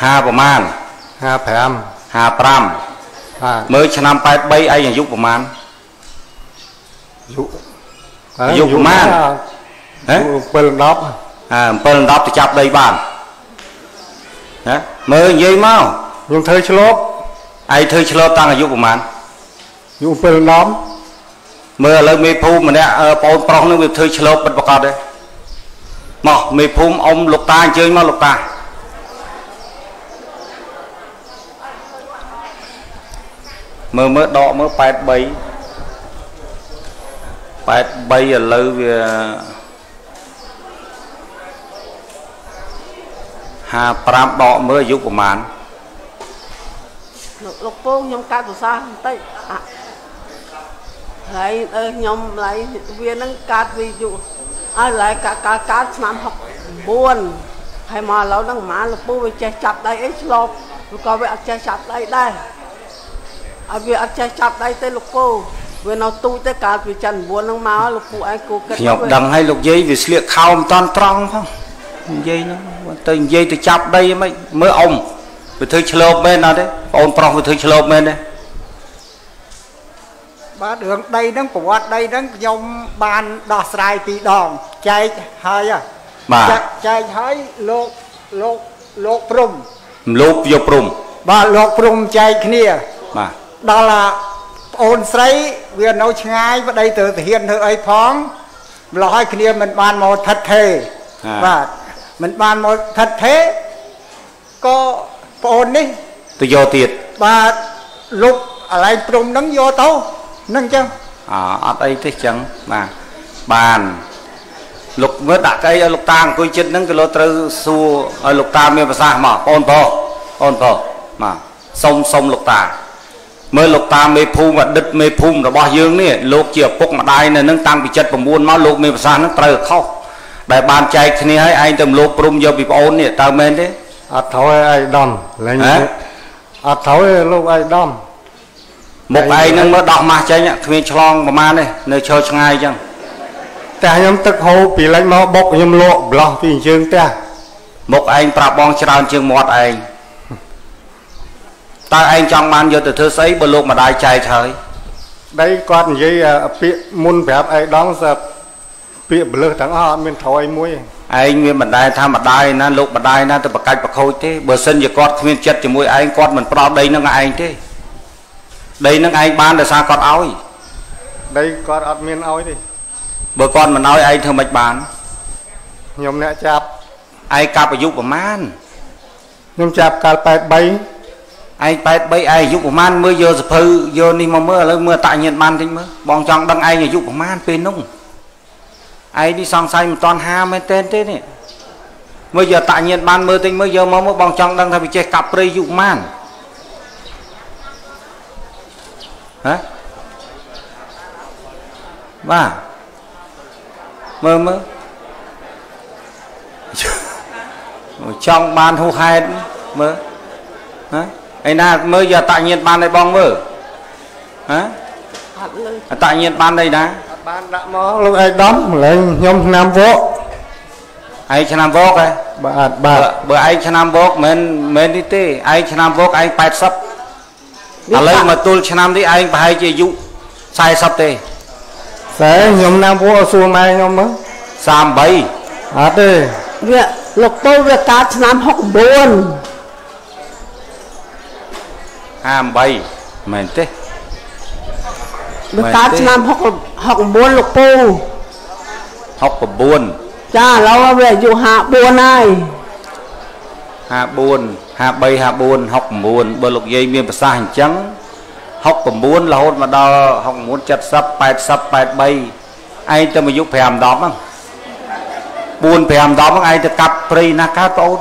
5ประมาณ 5 5 mới cho năm 83 ai là dụcประมาณdụcประมาณเปิลดับจะจับได้บ้านนะมือยี่เมายังเธอชลบไอเธอชลบตั้งอายุประมาณอยู่เปิลน้อมเมื่อเราไม่พูดมันเนี่ยปอนปรองนึกว่าเธอชลบเป็นประกอบเลยหมอไม่พูดอมลูกตาเจอมาลูกตาเมื่อดอกเมื่อ8 ใบเลย5 5ดอกเมื่ออายุประมาณลูกโป่งยมการตัวซาเต้ไหลยมไหลเวียนนั่งการวิจุไหลการสนามหกบ้วนให้มาแล้วนั่งหมาลูกโป่งไปเจจับได้เอชลบลูกก็ไปเจจับได้เวียเจจับได้เต้ลูกโป่งเวียนเอาตู้เต้การวิจันบ้วนนั่งมาลูกโป่งไอ้กูเกิดหยกดังให้ลูกยี่วิเสียข้าวตอนตรองพ่อยี่นะตื่นยี่จะจับได้ไหมเมื่อองไปถือฉลบเม่นนะเด้ปอนปรองไปถือฉลบเม่นเด้บ้านเดืองđâyนั่งปวดđâyนั่งยมบานดอกสายปีดองใจหายอ่ะใจหายโลกปรุมลูกโยปรุมบ้านโลกปรุมใจขี้มาดอลลาร์โอนไซเวียนเอาชงายว่าได้เติร์เฮียนเธอไอ้พ้องเราให้ขี้มันบานมอทัดเทว่ามันบานมอทัดเทก็โอนนี่ตัวโยติดบ้าลูกอะไรปรุมนั่งโยเต้านั่งจังอัดไอ้ที่จังมาบานลูกเมื่อดักไอ้ลูกตาคุยจิตนั่งก็เราตรึสู้ลูกตาเมียภาษามาโอนพอมาส่งลูกตาเมื่อลูกตาไม่พูมาดึกไม่พูมเราบอกยืงนี่ลูกเจียบปกมาได้เนี่ยนั่งตั้งปีจัดประมูลมาลูกเมียภาษานั่งตรึเข้าได้บานใจทีนี้ให้ไอ้เติมลูกปรุมโยบิโอนเนี่ยตาเมนเด้อัดเท้าไอ้ดำอะไรเงี้ยอัดเท้าลูกไอ้ดำ một ai nâng mới đọc mà chơi nhá, thì chlong mà man này, nơi chơi ngay chăng? แต่ยมตึกโฮปีไรมาบกยมโลบล็อกปีเชิงแต่ một anhปราบบองชราญเชิงหมดanhตาanh trong man giờ từ thứ sấy bờ lục mà đại chạy trời đây con gì bị muôn đẹp ai đóng giờ bị bờ thằng họ mình thổi muối anh nguyên mình đại tham mà đại na lục mà đại na từ bậc cạch bậc khôi thế bờ sân giờ con nguyên chất chỉ muối anh con mình pro đây nó ngay thế đây nó anh ban là sao con áo đây con ăn miên áo đi bữa con mà nói anh thưa mạch bán nhom nè chạp ai cặp ở giúp của man nhom chạp cặp bay bay ai giúp của man mưa giờ phơi giờ đi mà mưa tại Nhật Bản thì mưa bong trong đăng ai giúp của man pin nung ai đi sang say một toàn ha mấy tên thế này mưa giờ tại Nhật Bản mưa tinh mưa giờ mà mưa bong trong đăng thay bị che cặp rây giúp man hả ba mơ trong ban hô hai mơ hả ấy na mơ giờ tại Nhật Bản này bong mơ hả tại Nhật Bản đây đã ban đã mó lúc ai đóng lên nhom Nam Vô ai cho Nam Vô cái bữa ai cho Nam Vô men đi tê ai cho Nam Vô anh phải sắp lấy mà tôi cho Nam đi anh phải chỉ dụ sai sắp tê sẽ nhom Nam Vô xuông mai nhom mới sam bay tê việc lục tôi việc cá Nam học buồn ham bay mền tê việc cá Nam học buồn lục tôi học buồn cha lâu về dù hạ buồn này hạ buồn hạ bay hạ buồn học buồn bờ lục dây miền Bắc hành trắng học buồn là hôn mà đo học muốn chặt sắp bay ai cho mà giúp phèm đó không buồn phèm đó ai cho cặp pri na cá tôn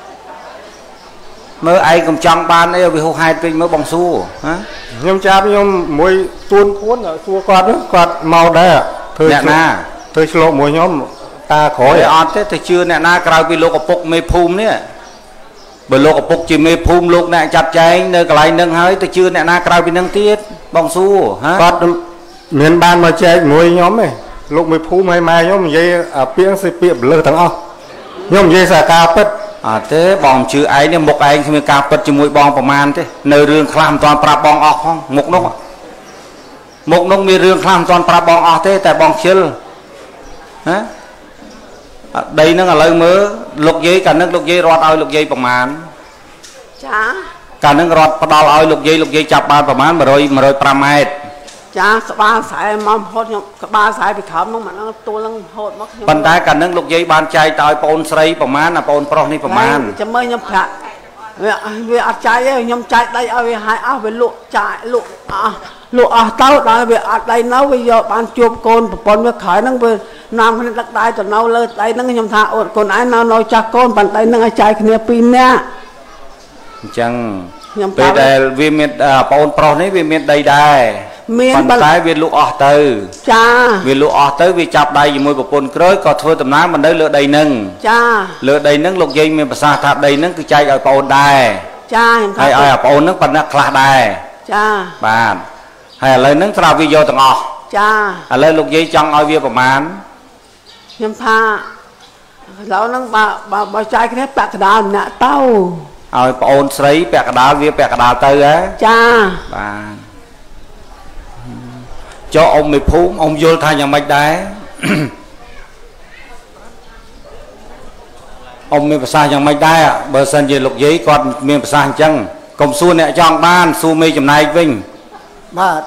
mới ai cũng trong ban ấy vì hô hai tinh mới bong xu hả nhom cha nhom mùi tuôn cuốn ở xua quạt màu đây à nè na tôi slow mùi nhóm ta khỏi ăn thế thì chưa nè na cào vì lô cặp bốc mê phum nè bởi lô cặp bốc chỉ mê phum lô nè chặt cháy nơi cái này nâng hơi tôi chưa nè na cào vì nâng tiết bong xu hả quạt miền ban mà chơi mùi nhóm này lúc mê phum hay mai nhóm dây ở piếng sẽ piếng lơ thằng o nhóm dây xà ca pet thế bong chữ ấy nên một anh khi cà bật cho mũi bongประมาณ thế nơi rương khlam toàn pra bong ọt không một nông mi rương khlam toàn pra bong ọt thế tại bong chill hả đây nó là lời mơ lục dây cả nước lục dây rót ao lục dâyประมาณ chả cả nước rót bắt đầu ao lục dây chập bànประมาณmà rồi 5 mét chả các ba sải mầm hốt nhom các ba sải bị khám nó mà nóตัวlăng hốt mất ប៉ុន្តែកាលនឹងលោកយាយបានចែកទៅឲ្យបង ស្រីប្រមាណណាបងប្រុសនេះប្រមាណចាំមើលខ្ញុំប្រាក់វាអត់ចែកទេខ្ញុំចែកដៃឲ្យវាហើយអស់វាលក់ចាយលក់អស់ទៅដល់វាអត់ដៃនៅវាយកបានជួបកូនប្រពន្ធវាក្រោយហ្នឹងវានាំគ្នាដឹកដៃទៅនៅលើដៃហ្នឹងខ្ញុំថាអូនកូនឯងនៅចាស់កូនប៉ុន្តែហ្នឹងឲ្យចែកគ្នា2នាក់អញ្ចឹងពេលដែលវាមានបងប្រុសនេះវាមានដីដែរមានប៉ុន្តែវាលក់អស់ទៅចាវាលក់អស់ទៅវាចាប់ដៃជាមួយប្រពន្ធក្រោយក៏ធ្វើដំណើរមកនៅលើដីហ្នឹងចាលើដីហ្នឹងលោកយាយមានប្រសាសន៍ថាដីហ្នឹងគឺចែកឲ្យបងដែរចាខ្ញុំថាឲ្យបងហ្នឹងប៉ុណ្ណាខ្លះដែរចាបាទហើយឥឡូវហ្នឹងត្រូវវាយកទាំងអស់ចាឥឡូវលោកយាយចង់ឲ្យវាប្រមាណខ្ញុំថាឥឡូវហ្នឹងបើចែកគ្នាពាក់កណ្ដាលម្នាក់ទៅឲ្យបងអូនស្រីពាក់កណ្ដាលវាពាក់កណ្ដាលទៅហ៎ចាបាទcho ông mày phú ông vô thay nhà mày đá ông mày xa nhà mày đá bờ sân về lục giấy còn miền xa chân công xu nè chọn ban xu mê chầm này vinh mà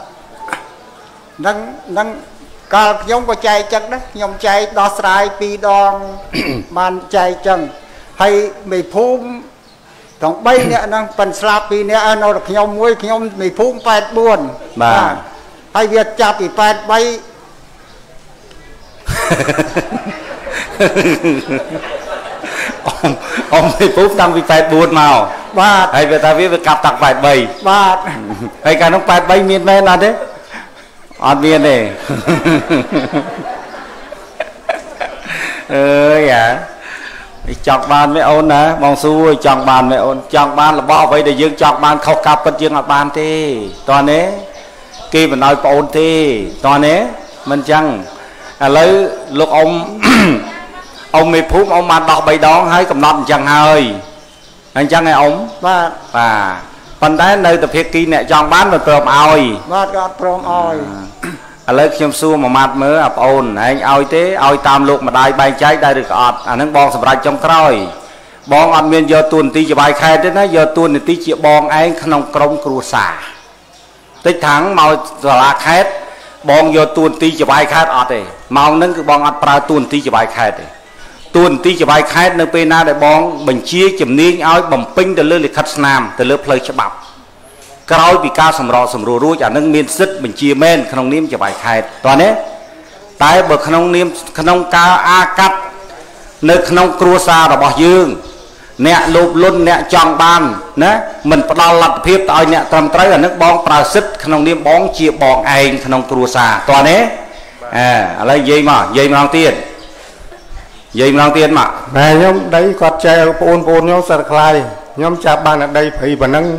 nâng cả giống có chạy chân đó nhom chạy đo sai pi đòn man chạy chân hay mày phú còn bay nè nâng phần slap pi nè nó được nhom muối nhom mày phú phải buồn mà hay việc chạp thì phải bay ông thì phúc tăng vì phải buồn màu ba hay về ta viết về cặp tặng phải bầy ba hay cả nó phải bay miền bên nào đấy on miền này dạ chọn bàn với ôn nè mong xui chọn bàn với ôn chọn bàn là bỏ vậy để dương chọn bàn không cặp bất dương là bàn thế toàn đấy kia mình nói ôn thì toàn đấy mình chăng lấy lúc ông ông mày phúc ông mà đọc bài đón hay cầm nọt chẳng hơi anh chăng này ông và phần đấy nơi tập hiệp kỳ nè chọn bán và trộm oi lấy khiêm xua mà mặt mới ôn anh oi thế oi tam lục mà đai bay cháy đây được ọt nó bong sập ra trong cõi bong ăn miên giờ tuần tí cho bài khai thế nó giờ tuần thì tí chị bong anh không công cua xả tích thắng màu là khét bong vô tuần tí cho bài khét ọt đấy màu nâng cái bong ọt pra tuần tí cho bài khét đấy tuần tí cho bài khét nâng pe na để bong bình chia chấm niên áo bầm pin từ lưỡi lịch khất nam từ lưỡi phơi cho bắp cái bị ca sầm rùa ruồi chả nâng miên sứt bình chia men khăn niêm cho bài khét toàn đấy tại bậc khăn niêm khăn ca a cắt nơi khăn cua xa là bỏ dương nè lụp luôn nè chọn bàn nè mình bắt đầu lật phép tại nè tầm tới là nước bong pra xích khăn niêm bong chia bong ai khăn cua xa toàn đấy lấy dây mà long tiền mà này nhóm đấy quạt che ôn nhóm sạt khai nhóm chạp bàn ở đây phải bản năng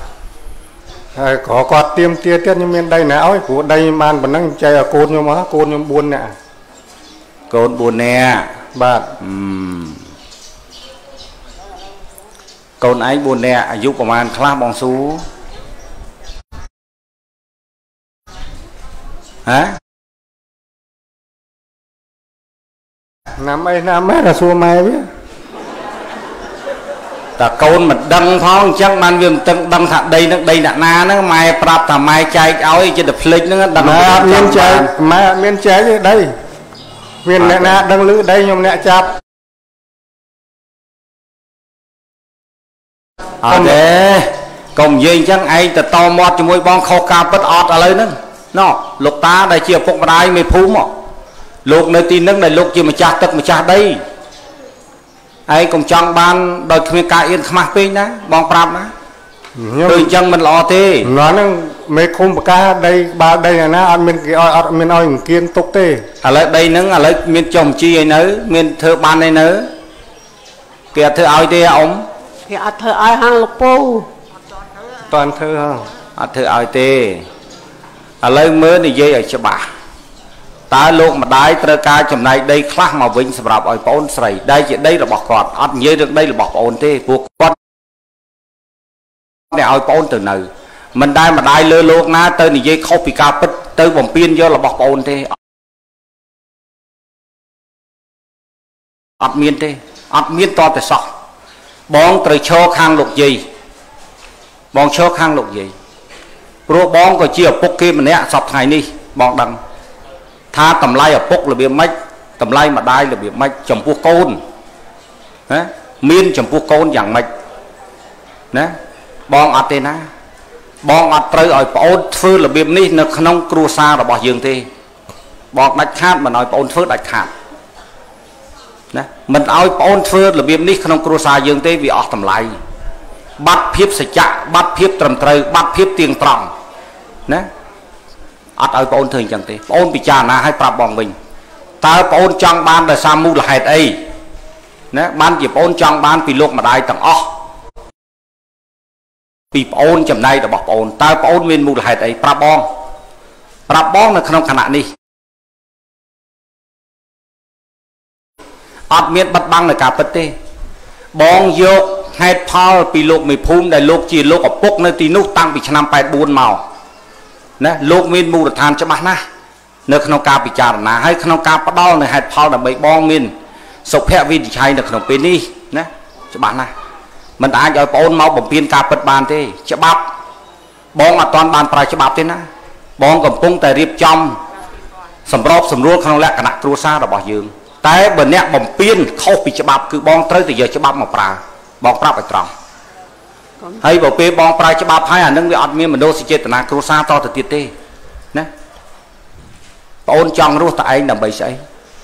có quạt tiêm tia tiết nhưng bên đây nè ơi của đây bàn bản năng che ở côn nhóm buồn nè côn buồn nè bạn côn ấy buồn nè giúp của man khá bong xú hả năm ấy là xua mai biết ta côn mình đăng phong chắc man viêm tận đăng thạ đây nè na nó mai prap thà mai chạy áo trên đập lịch nó đăng miên trái đây viên nè na đăng lữ đây nhom nè chạp thế công gì chắc ai ta to mót cho môi bong khô ca bất ọt ở đây nữa nó lục ta đây chia phục đai mày phú mà lục nơi tin nước này lục chỉ mà chặt tức mà chặt đây ai cùng chọn ban đôi khi cả yên khăm pin đó bong prap đó từ chân mình lo thế nó mấy khung cá đây ba đây là nó ăn mình oi kiên tục tê ở lại đây nứng ở lại miền trồng chi ấy nớ miền thơ ban này nớ kìa thơ oi tê ông kìa thơ oi hang lục po toàn thơ thơ oi tê ở lại mới thì dây ở cho bà ta lúc mà đái trơ ca chầm này đây khác mà vinh sầm rạp ở ôn sầy đây chỉ đây là bọc quạt ắt nhớ được đây là bọc ôn thế buộc quạt để ở ôn từ nơi mình đai mà đai lơ lúc na tới này dây không bị ca bứt tới vòng pin do là bọc ôn thế ắt miên to từ sọc bón từ cho khang lục gì bón cho khang lục gì pro bón có chia bốc kia mà nè sọc ngày đi bón đằng tha tầm lai ở bốc là bị mách tầm lai mà đai là bị mách chầm pua côn miên chầm pua côn dạng mạch nè bong ọt thế na bong ọt trời ở ôn phơi là bị ní nó không cua xa là bỏ giường thế bong đạch khát mà nói ôn phơi đạch khát nè mình ao ôn phơi là bị ní không cua xa giường thế vì ọt tầm lai bắt phiếp sạch chạ bắt phiếp trầm trời bắt phiếp tiền tròn nè ọt ở ôn thường chẳng thế ôn bị trà na hay prap bong mình ta ôn trong ban là sa mu là hệt ấy nè ban chỉ ôn trong ban vì lúc mà đại tầng o vì ôn chầm này là bọc ôn ta ôn nguyên mu là hệt ấy prap bong là không khả năng đi ọt miết bắt băng là cả bất tê bong vô hệt phao vì lúc mì phun đại lúc chỉ lúc ở bốc nơi tí nút tăng bị năm bảy buôn màu nè lúc nguyên mu là than cho bác na nơi không ca bị chà na hay không ca bắt đo này hệt phao là bị bong miên sọc hẹ viên chạy được không bên đi nè cho bạn này mình đã cho ôn máu bầm pin ca bật bàn thế cho bắp bong mà toàn bàn phải cho bắp thế nè bong cầm cung tại riệp trong sầm rô không lẽ cả nặng cua xa là bỏ giường té bờ nẹt bầm pin không bị cho bắp cứ bong tới từ giờ cho bắp mà bong phải tròn hay bảo pe bong cho bắp hay nâng bị ọt miên mình đô sẽ chết là cua xa to từ tiệt tê nè ôn trong rô tại anh làm bậy sấy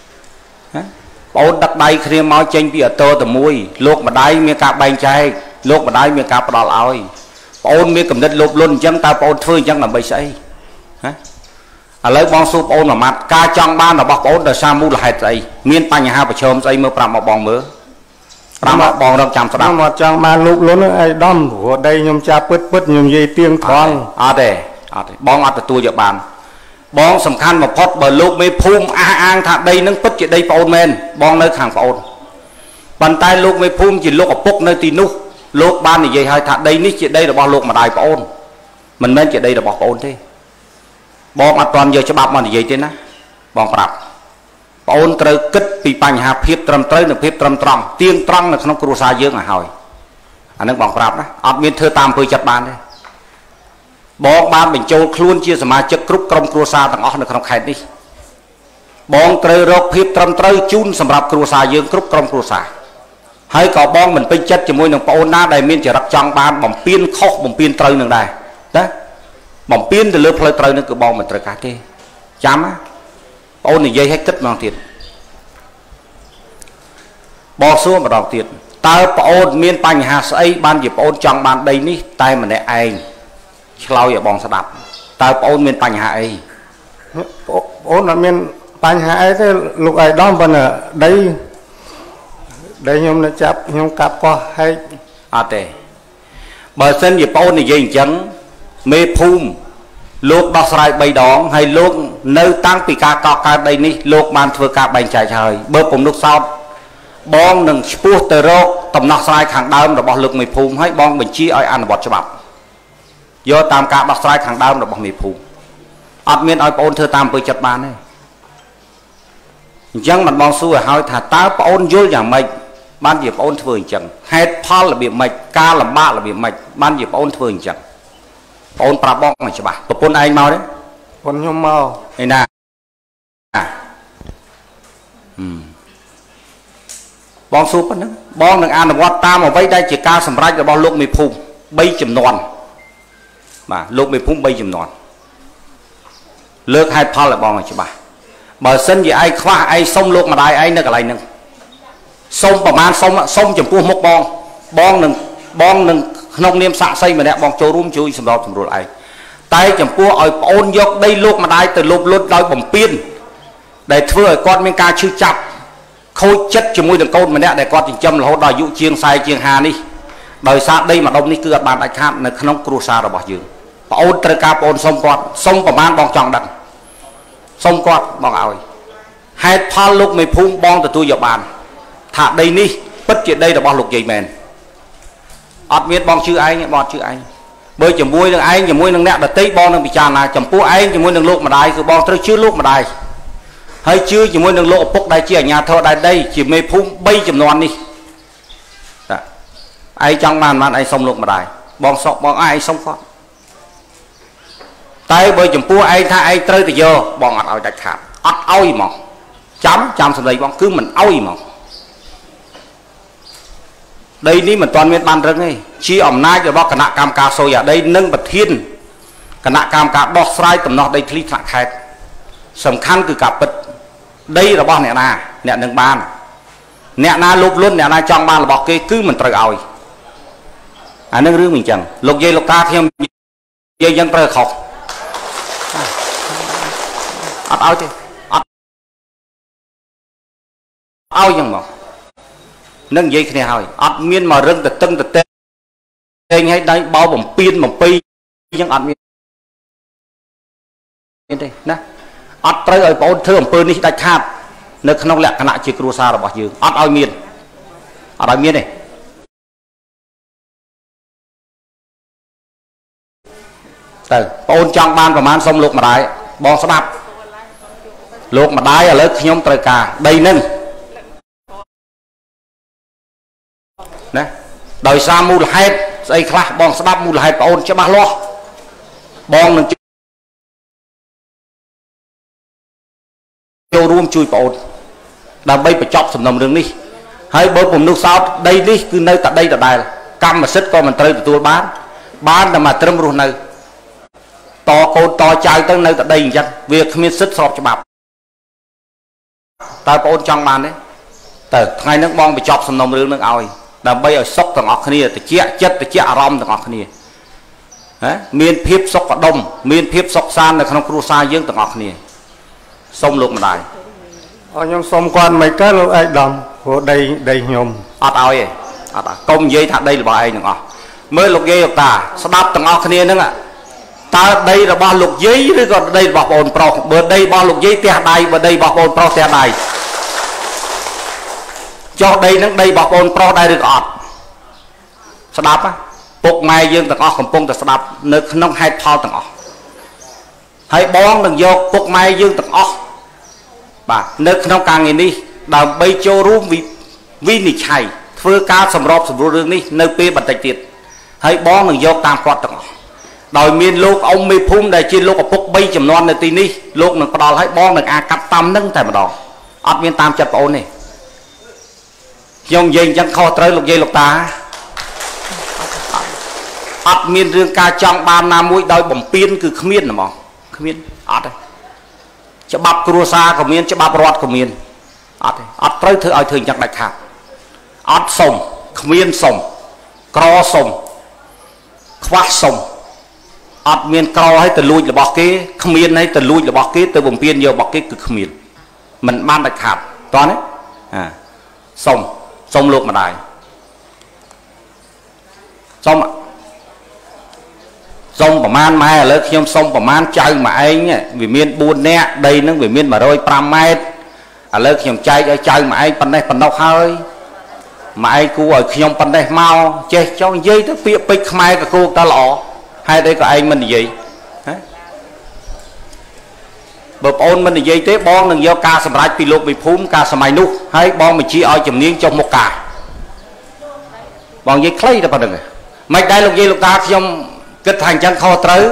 ôn đặt đây khi máu chênh bị ở tơ từ mùi lúc mà đây miếng cà bánh chay lúc mà đây miếng cà đỏ oi ôn miếng cầm đất lục luôn chẳng ta ôn phơi chẳng làm bậy sấy lấy bong súp ôn mà mặt ca trong ban là bọc ôn là sa mu là hệt vậy miên pa nhà hai vợ chồng dây mưa pram một bong mưa pram một bong đông chạm sập mà trong ban lục luôn ai đâm của đây nhom cha bứt nhom dây tiếng thong bong ở tua dọc bàn bong sầm khăn mà phốt bờ lúc mới phum ang thà đây nâng bứt chỉ đây ôn men bong nơi hàng ôn bàn tay lúc mới phum chỉ lúc ở bốc nơi tì nút lúc ban thì vậy hai thà đây ní chỉ đây là bong lúc mà đài ôn mình men chỉ đây là bọc ôn thế bong an toàn giờ cho bạc mà như vậy thế na bong bạc ôn trời kích bị bành hà phiếp trầm tới được phiếp trầm tròn tiên trăng là không có xa dương à hỏi anh đang bong bạc đó ọt miên thưa tam phơi chặt bàn đấy bong ban mình châu luôn chia sẻ mà chất group trong cua sa tầng ở được không khai đi bong trời rọc phiếp trầm tới chun sầm rạp cua sa dương group trong cua sa hay có bong mình pin chất cho môi đường ôn na đầy miên chỉ đặt trong ban bằng pin khóc bằng pin trời đường này đó bằng pin từ lớp phơi trời nó cứ bong mình trời cá thế chám á ôn thì dây hết tích bằng tiền bò xuống mà đào tiền ta ôn miên bành hà say ban dịp ôn trong ban đây ní tay mình để anh lau ở bong đạp ta ôn miên bành hà ấy ôn là miên bành hà ấy thế lúc ấy đom vẫn ở đây đây nhom nó chắp nhom cặp qua hay tề bờ sân dịp ôn thì dây chấn mê phum lúc đọc sài bay đón hay lúc nơi tăng bị ca ca đây ní lúc ban thưa ca bành chạy trời bơ cùng lúc sau bong đừng sport từ rô tầm đọc sài hàng đơm rồi bỏ lực mê phum hay bong mình chia ai ăn bọt cho bạc do tam ca đọc sài hàng đơm rồi bỏ mê phum ọt miên ai ôn thưa tam với chặt ban đấy chẳng mặt bong xui hỏi thà ta ôn vôอย่างmày ban dịp ôn thừa chẳng hết Paul là bị mạch ca là ba là bị mạch ban dịp ôn thừa chẳng ôn pra bong này cho bà tập ôn anh mau đấy ôn nhom mau này nè bong xui bắt nữa bong đừng ăn được qua tam mà vây đây chỉ ca sầm rách rồi bong lúc mì phum bay chìm non mà lúc mì phum bay chìm non lược hai Paul là bong này cho bà bờ sân gì ai khoa ai sông lúc mà đại ai nữa cả lại nữa sôngประมาณ sông chấm pua một bong đừng nông niêm sạ xây mà nè bong châu rúm chui sầm rột ai tay chấm pua ở ôn dọc đây lúc mà đại từ lúc đôi bầm piên để thưa con miếng ca chư chặt khôi chất cho môi đường côn mà nè để con chỉnh châm là hốt đòi dụ chiêng sai chiêng hà đi đời xa đây mà đông đi cưa bàn đại khát là không cua xa rồi bỏ giường ôn trời ca ôn sông con sôngประมาณ bong tròn đằng សុំគាត់បងឲ្យហេតុផលលោកមេភូមិបងទទួលយកបានថាដីនេះពិតជាដីរបស់លោកយាយមែនអត់មានបងជឿឯងបងអត់ជឿឯងបើជាមួយនឹងឯងជាមួយនឹងអ្នកដតីបងនឹងពិចារណាចំពោះឯងជាមួយនឹងលោកម្ដាយគឺបងត្រូវជឿលោកម្ដាយហើយជឿជាមួយនឹងលោកឪពុកដែលជាអាជ្ញាធរដែនដីជាមេភូមិ3ចំនួននេះតាឯងចង់បានឯងសុំលោកម្ដាយបងសក់បងឯងសុំគាត់តែបើចំពោះឯងថាឯងត្រូវទៅយកបងអត់ឲ្យដាច់ខាតអត់ឲ្យហ្មងចាំសម្ដីបងគឺមិនឲ្យហ្មងដីនេះមិនទាន់មានបានរឹងទេជាអំណាចរបស់គណៈកម្មការសូយ៉ាដីនិងប្រធានគណៈកម្មការដោះស្រាយដំណោះដីធ្លីថ្នាក់ខេត្តសំខាន់គឺការពិតដីរបស់អ្នកណាអ្នកនឹងបានអ្នកណាលោភលន់អ្នកណាចង់បានរបស់គេគឺមិនត្រូវឲ្យអានឹងរឿងមិនអញ្ចឹងលោកយាយលោកតាខ្ញុំនិយាយយ៉ាងត្រូវខុសអត់ឲ្យទេអត់ឲ្យយ៉ាងមកនឹងនិយាយគ្នាហើយអត់មានមករឹងទៅតឹងទៅតែងឲ្យដៃបោបំពេញបំពេញយ៉ាងអត់មានទេណាអត់ត្រូវឲ្យបងអូនធ្វើអំពើនេះដាច់ខាតនៅក្នុងលក្ខណៈជាគ្រួសាររបស់យើងអត់ឲ្យមានអត់ឲ្យមានទេទៅបងអូនចង់បានប្រមាណសុំលោកម្ដាយបងស្ដាប់លោកម្ដាយឥឡូវខ្ញុំត្រូវការដីនឹងណាដោយសារមូលហេតុស្អីខ្លះបងស្ដាប់មូលហេតុបងអូនច្បាស់លាស់បងនឹងចូលរួមជួយបងអូនដើម្បីបញ្ចប់សំណុំរឿងនេះហើយបើពំនុះសោតដីនេះគឺនៅតែដីដដែលកម្មសិទ្ធិក៏មិនត្រូវទទួលបានតែមកត្រឹមរស់នៅតកូនតចៅទៅនៅតែដីអញ្ចឹងវាគ្មានសិទ្ធិស្របច្បាប់តើបងអូនចង់បានទេតើថ្ងៃហ្នឹងបងបញ្ចប់សំណុំរឿងនឹងឲ្យដើម្បីឲ្យសុខទាំងអស់គ្នាតិចចិត្តតិចអារម្មណ៍ទាំងអស់គ្នាមានភាពសុខដុមមានភាពសុខសាន្តនៅក្នុងគ្រួសារយើងទាំងអស់គ្នាសូមលោកម្ដាយខ្ញុំសូមគាត់មិនកើតលោកឯកឧត្តមព្រោះដីខ្ញុំអត់ឲ្យទេអត់កុំនិយាយថាដីរបស់ឯងទាំងអស់មើលលោកយាយលោកតាស្ដាប់ទាំងអស់គ្នាហ្នឹងតើដីរបស់លោកយាយឬក៏ដីរបស់បងប្រុសបើដីរបស់លោកយាយផ្ទះដៃបើដីរបស់បងប្រុសផ្ទះដៃចុះដីហ្នឹងដីរបស់បងប្រុសដែរឬក៏អត់ស្ដាប់ពុកម៉ែយើងទាំងអស់កំពុងតែស្ដាប់នៅក្នុងហេតុផលទាំងអស់ហើយបងនឹងយកពុកម៉ែយើងទាំងអស់បាទនៅក្នុងការងារនេះដើម្បីចូលរួមវិនិច្ឆ័យធ្វើការសម្របសម្រួលរឿងនេះនៅពេលបន្តិចទៀតហើយបងនឹងយកតាមគាត់ទាំងអស់ដោយមានលោកអ៊ំមេភូមិដែលជាលោកឪពុក3ចំនួននៅទីនេះលោកនឹងផ្ដល់ឲ្យបងនឹងអាចកាត់តាមនឹងតែម្ដងអត់មានតាមចិត្តបងអូនទេខ្ញុំនិយាយអញ្ចឹងខុសត្រូវលោកយាយលោកតាអត់មានរឿងការចង់បានណាមួយដោយបំពេញគឺគ្មានហ្មងគ្មានអត់ទេច្បាប់គ្រួសារក៏មានច្បាប់រដ្ឋក៏មានអត់ទេអត់ត្រូវធ្វើឲ្យធ្វើអញ្ចឹងដាច់ខាតអត់សុំគ្មានសុំក្រសុំខ្វះសុំអត់មានក្រឲ្យទៅលួចរបស់គេគ្មានឲ្យទៅលួចរបស់គេទៅបំពេញយករបស់គេគឺគ្មានមិនបានដាច់ខាតតោះណាសុំលោកម្ដាយសុំប្រមាណម៉ែឥឡូវខ្ញុំសុំប្រមាណចៅមួយឯងវាមាន4នាក់ដីហ្នឹងវាមាន105ម៉ែត្រឥឡូវខ្ញុំចែកឲ្យចៅមួយឯងប៉ុណ្ណេះប៉ុណ្ណោះហើយមួយឯងគួរឲ្យខ្ញុំប៉ុណ្ណេះមកចេះចង់និយាយទៅពាក្យពេចន៍ខ្មែរក៏គួរតែល្អហេតុអីក៏ឯងមិននិយាយបើបងអូនមិននិយាយទេបងនឹងយកការសម្រេចពីលោកវិភូមិការសម័យនោះហើយបងបញ្ជាឲ្យជំនាញចុះមុខការបងនិយាយខ្លីតែប៉ុណ្្នឹងមិនដែរលោកយាយលោកតាខ្ញុំគិតថាអញ្ចឹងខុសត្រូវ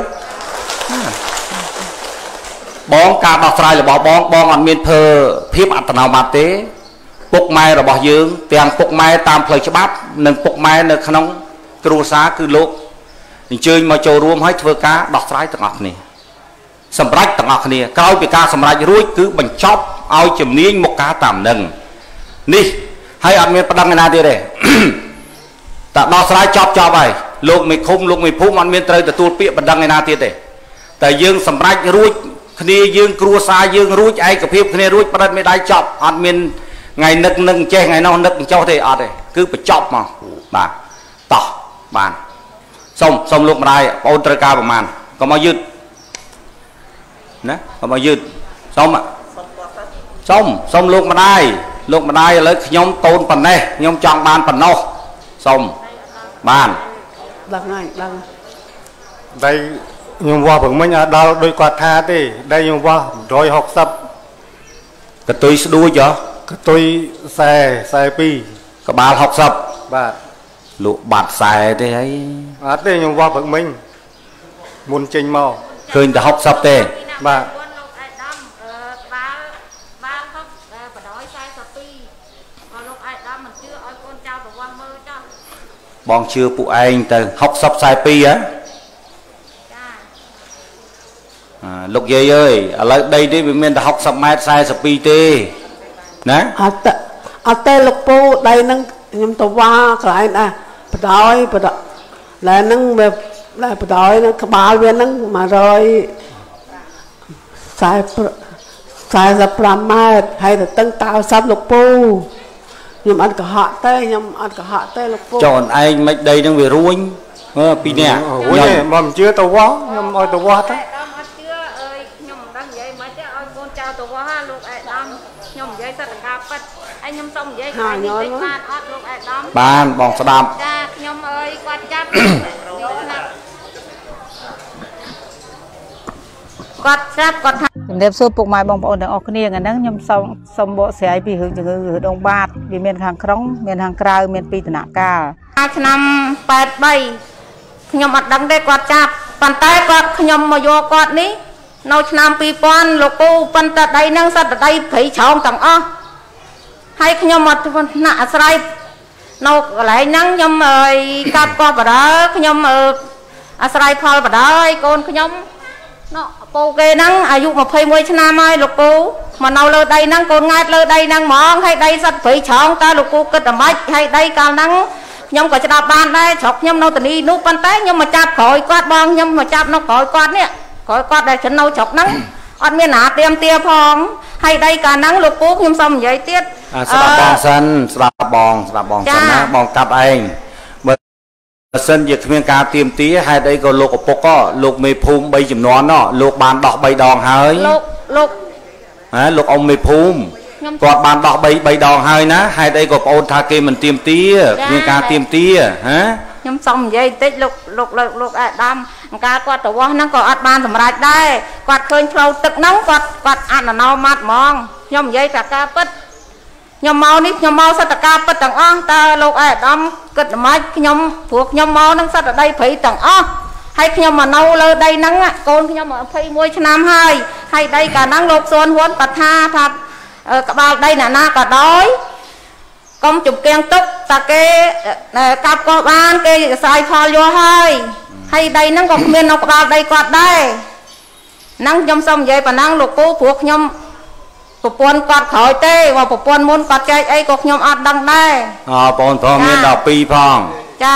បងការដោះស្រាយរបស់បងអត់មានធ្វើភាពអត្តនោម័តទេពុកម៉ែរបស់យើងទាំងពុកម៉ែតាមផ្លូវច្បាប់និងពុកម៉ែនៅក្នុងគ្រួសារគឺលោកអញ្ជើញមកចូលរួមឲ្យធ្វើការដោះស្រាយទាំងអស់គ្នាសម្រាប់ទាំងអស់គ្នាក្រោយពីការសម្រេចរួចគឺបញ្ចប់ឲ្យជំនាញមុខការតាមនឹងនេះហើយអត់មានប្តឹងឯណាទៀតទេតែដោះស្រាយចប់ហើយលោកមេឃុំលោកមេភូមិអត់មានត្រូវទទួលពាក្យបណ្ដឹងឯណាទៀតទេតែយើងសម្រេចរួចគ្នាយើងគ្រួសារយើងរួចឯកភាពគ្នារួចប្រឌិតមេដៃចប់អត់មានថ្ងៃនឹកនឹងចេះថ្ងៃនោះនឹកចុះទេអត់ទេគឺបញ្ចប់មកបាទតោះបានសុំលោកម្ដាយបងអូនត្រូវការប្រមាណកុំមកយឺតណាកុំមកយឺត xong ạ xong lúc mà đai lấy nhóm tôn phần này nhóm chọn ban phần nô xong bàn đăng đây nhung qua vẫn mình đào đôi quạt tha đi đây nhung qua rồi học tập cái tôi sẽ đuôi cho cái tôi xe pi cái bà học tập bà lụ bạt xài thế ấy đây nhung qua vẫn mình muốn trình màu khơi ta học tập thế bà bọn chưa phụ anh từ học sắp sai pi á lúc dây ơi ở đây đi mình ta học sắp mai sai sắp pi tê nè ở tê lục pu đây nâng nhầm tàu qua lại nè đói là nâng về là đói nó các bà viên nâng mà rồi sai sắp làm mai hay là tăng tạo sắp lục pu nhưng ăn cả họ tê lục pu chọn anh mấy đây đang về ruin pi nè mà chưa tàu quá nhưng ơi tàu quá đó bàn bong sờ đam đẹp số phục mai bong bóng đang ở kia ngày nắng nhom xong bộ xe bị hưởng chừng đông bát vì miền hàng krong miền hàng cào miền pi tận ca năm 87 nhom ăn đắng đây quạt chạp bàn tay quạt nhom mà vô quạt ní nấu năm 2000 lục cô bàn tay đây năng sát đây phải chọn tầng o hay nhom mà nã sài nấu lại nắng nhom cặp qua vào đó nhom sài phơi vào đó con nhom nó cô kê nắngอายุ21ឆ្នាំហើយលោកពូមកនៅលើដីហ្នឹងកូនង៉ែតលើដីហ្នឹងហ្មងហើយដីសត្វព្រៃឆោងតើលោកពូគិតតែម៉េចហើយដីកាលហ្នឹងខ្ញុំក៏ស្ដាប់បានដែរស្រុកខ្ញុំនៅតានីនោះប៉ុន្តែខ្ញុំមកចាប់ក្រោយគាត់បងខ្ញុំមកចាប់នៅក្រោយគាត់នេះក្រោយគាត់ដែលฉันនៅស្រុកហ្នឹងអត់មានណាទៀមទាផងហើយដីកាលហ្នឹងលោកពូខ្ញុំសុំនិយាយទៀតស្ដាប់បងសិនស្ដាប់បងសិនណាបងកាប់ឯងសិនជាគ្មានការទៀមទាហេតុអីក៏លោកឪពុកក៏លោកមេភូមិ3ចំនួនណោះលោកបានដោះ3ដងហើយលោកអ៊ំមេភូមិគាត់បានដោះ3ដងហើយណាហេតុអីក៏បងអូនថាគេមិនទៀមទាមានការទៀមទាហ៎ខ្ញុំសុំនិយាយបន្តិចលោកអាដាមកាលគាត់ទៅវោះហ្នឹងក៏អត់បានសម្រេចដែរគាត់ឃើញផ្លូវទឹកហ្នឹងគាត់អនុណោម៉ាត់ហ្មងខ្ញុំនិយាយតែការពិតខ្ញុំមកនេះខ្ញុំមកសតកាពិតទាំងអស់តើលោកអាដាមគិតម៉េចខ្ញុំព្រោះខ្ញុំមកនឹងសតដីព្រៃទាំងអស់ហើយខ្ញុំមកនៅលើដីហ្នឹងកូនខ្ញុំ21ឆ្នាំហើយដីកាលហ្នឹងលោកសួនហ៊ុនគាត់ថាក្បាលដីណាក៏ដោយកុំជំកៀងទុកតាគេកាប់កោះបានគេស្រ័យផលយកហើយដីហ្នឹងក៏គ្មាននៅក្បាលដីគាត់ដែរហ្នឹងខ្ញុំសូមនិយាយប៉ុណ្ណឹងលោកពូព្រោះខ្ញុំប្រពន្ធគាត់ក្រោយទេបើប្រពន្ធមុនគាត់ចែកអីក៏ខ្ញុំអត់ដឹងដែរបងប្រុសមាន12ផងចា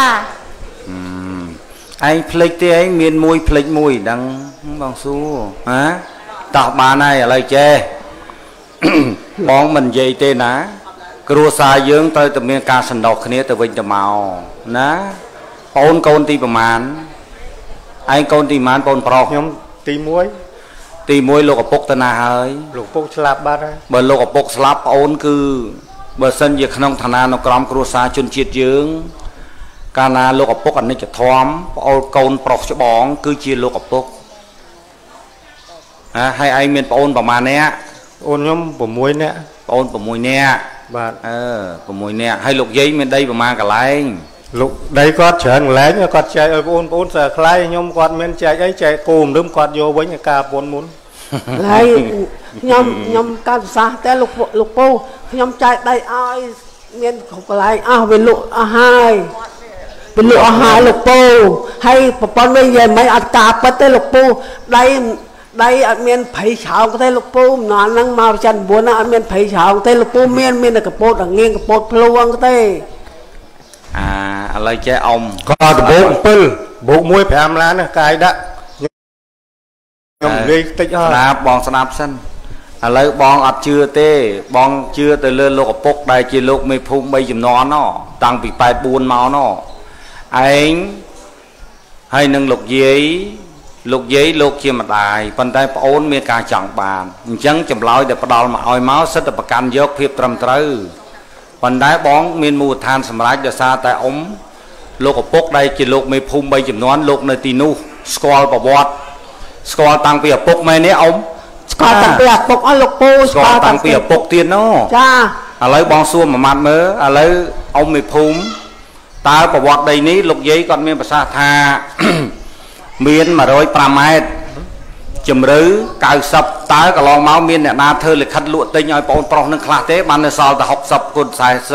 ឯងផ្លេចទេឯងមានមួយផ្លេចមួយដឹងបងសួរហ៎តោះបានហើយឥឡូវចេះបងមិននិយាយទេណាគ្រួសារយើងត្រូវតែមានការសន្តោសគ្នាទៅវិញទៅមកណាបងកូនទីប្រមាណឯងកូនទីប្រមាណបងប្រុសខ្ញុំទី1 លោកឪពុកទៅណាហើយលោកឪពុកស្លាប់បាត់ហើយបើលោកឪពុកស្លាប់ប្អូនគឺបើសិនជាក្នុងឋានៈនៅក្រមគ្រួសារជនជាតិយើងកាលណាលោកឪពុកអនិច្ចធម៌ប្អូនកូនប្រុសច្បងគឺជាលោកឪពុកហើយឯងមានប្អូនប្រមាណអ្នកអូនខ្ញុំ6នាក់ប្អូន6នាក់បាទ 6នាក់ហើយលោកយាយមានដីប្រមាណកន្លែងលោកដីគាត់ច្រើនកន្លែងគាត់ចែកឲ្យបងប្អូនសើខ្លៃខ្ញុំគាត់មានចែកអីចែកគោមរឹមគាត់យកវិញការប្រពន្ធមុនហើយខ្ញុំកាត់ប្រសាសន៍តែលោកពូខ្ញុំចែកដីឲ្យមានគ្រប់កន្លែងអស់វាលក់អស់ហើយវាលក់អស់ហើយលោកពូហើយប្រពន្ធវិញនិយាយមិនអត់ការពិតទេលោកពូដីអត់មានព្រៃឆោងទេលោកពូម្នាន់ហ្នឹងមកច័ន្ទ9ហ្នឹងអត់មានព្រៃឆោងទេលោកពូមានតែកពតងៀងកពតភ្លួងទេឥឡូវចេះអ៊ំក៏ដបោក7បូក1 5ឡានកាយដាក់ខ្ញុំនិយាយតិចហើយណាបងស្ដាប់សិនឥឡូវបងអត់ជឿទេបងជឿទៅលើលោកឪពុកដែលជាលោកមេភូមិ3ចំនួនណោះតាំងពី84មកណោះឯងហើយនឹងលោកយាយលោកយាយលោកជាម្ដាយប៉ុន្តែប្អូនមានការចង់បានអញ្ចឹងចម្លើយដែលផ្ដល់មកឲ្យមកសិទ្ធិប្រកាន់យកភាពត្រឹមត្រូវប៉ុន្តែបងមានមូលដ្ឋានសម្រាប់ដោយសារតែអ៊ំលោកឪពុកដែលជាលោកមេភូមិ3ចំនួនលោកនៅទីនោះស្គាល់ប្រវត្តិស្គាល់តាំងពីឪពុកមែនទេអ៊ំស្គាល់តាំងពីឪពុកអស់លោកពូស្គាល់តាំងពីឪពុកទៀតណូចាឥឡូវបងសួរមួយម៉ាត់មើលឥឡូវអ៊ំមេភូមិតើប្រវត្តិដីនេះលោកយាយគាត់មានប្រសាសន៍ថាមាន105ម៉ែត្រជំរឿ90តើកន្លងមកមានអ្នកណាធ្វើលិខិតលក់ទិញឲ្យបងប្រុសនឹងខ្លះទេបាននៅសល់តែ60គុណ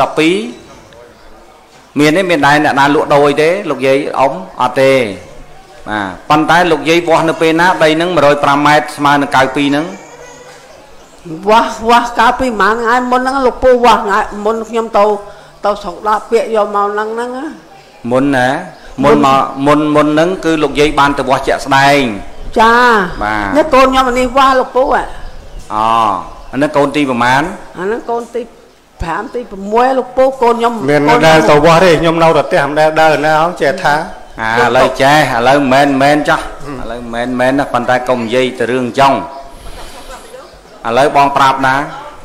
42មានទេមានដែរអ្នកណាលក់ដូរទេលោកយាយអ៊ំអត់ទេបាទប៉ុន្តែលោកយាយវាស់នៅពេលណាដីហ្នឹង105ម៉ែត្រស្មើនឹង92ហ្នឹងវាស់92ម៉ានថ្ងៃមុនហ្នឹងលោកពូវាស់ថ្ងៃមុនខ្ញុំទៅស្រុកដាក់ពាក្យយកមកហ្នឹងមុនណាមុនហ្នឹងគឺលោកយាយបានទៅវាស់ជាក់ស្ដែងចាបាទនេះកូនខ្ញុំនេះវាស់លោកពូអូអានេះកូនទីប្រហែលអានេះកូនទី5ទី6លោកពូកូនខ្ញុំមានដែលទៅវាស់ទេខ្ញុំនៅតែផ្ទះមិនដែលដើរណាហងចេះថាឥឡូវចេះឥឡូវមិនមែនចាស់ឥឡូវមិនមែនណាប៉ុន្តែកុំនិយាយទៅរឿងចង់ឥឡូវបងប្រាប់ណា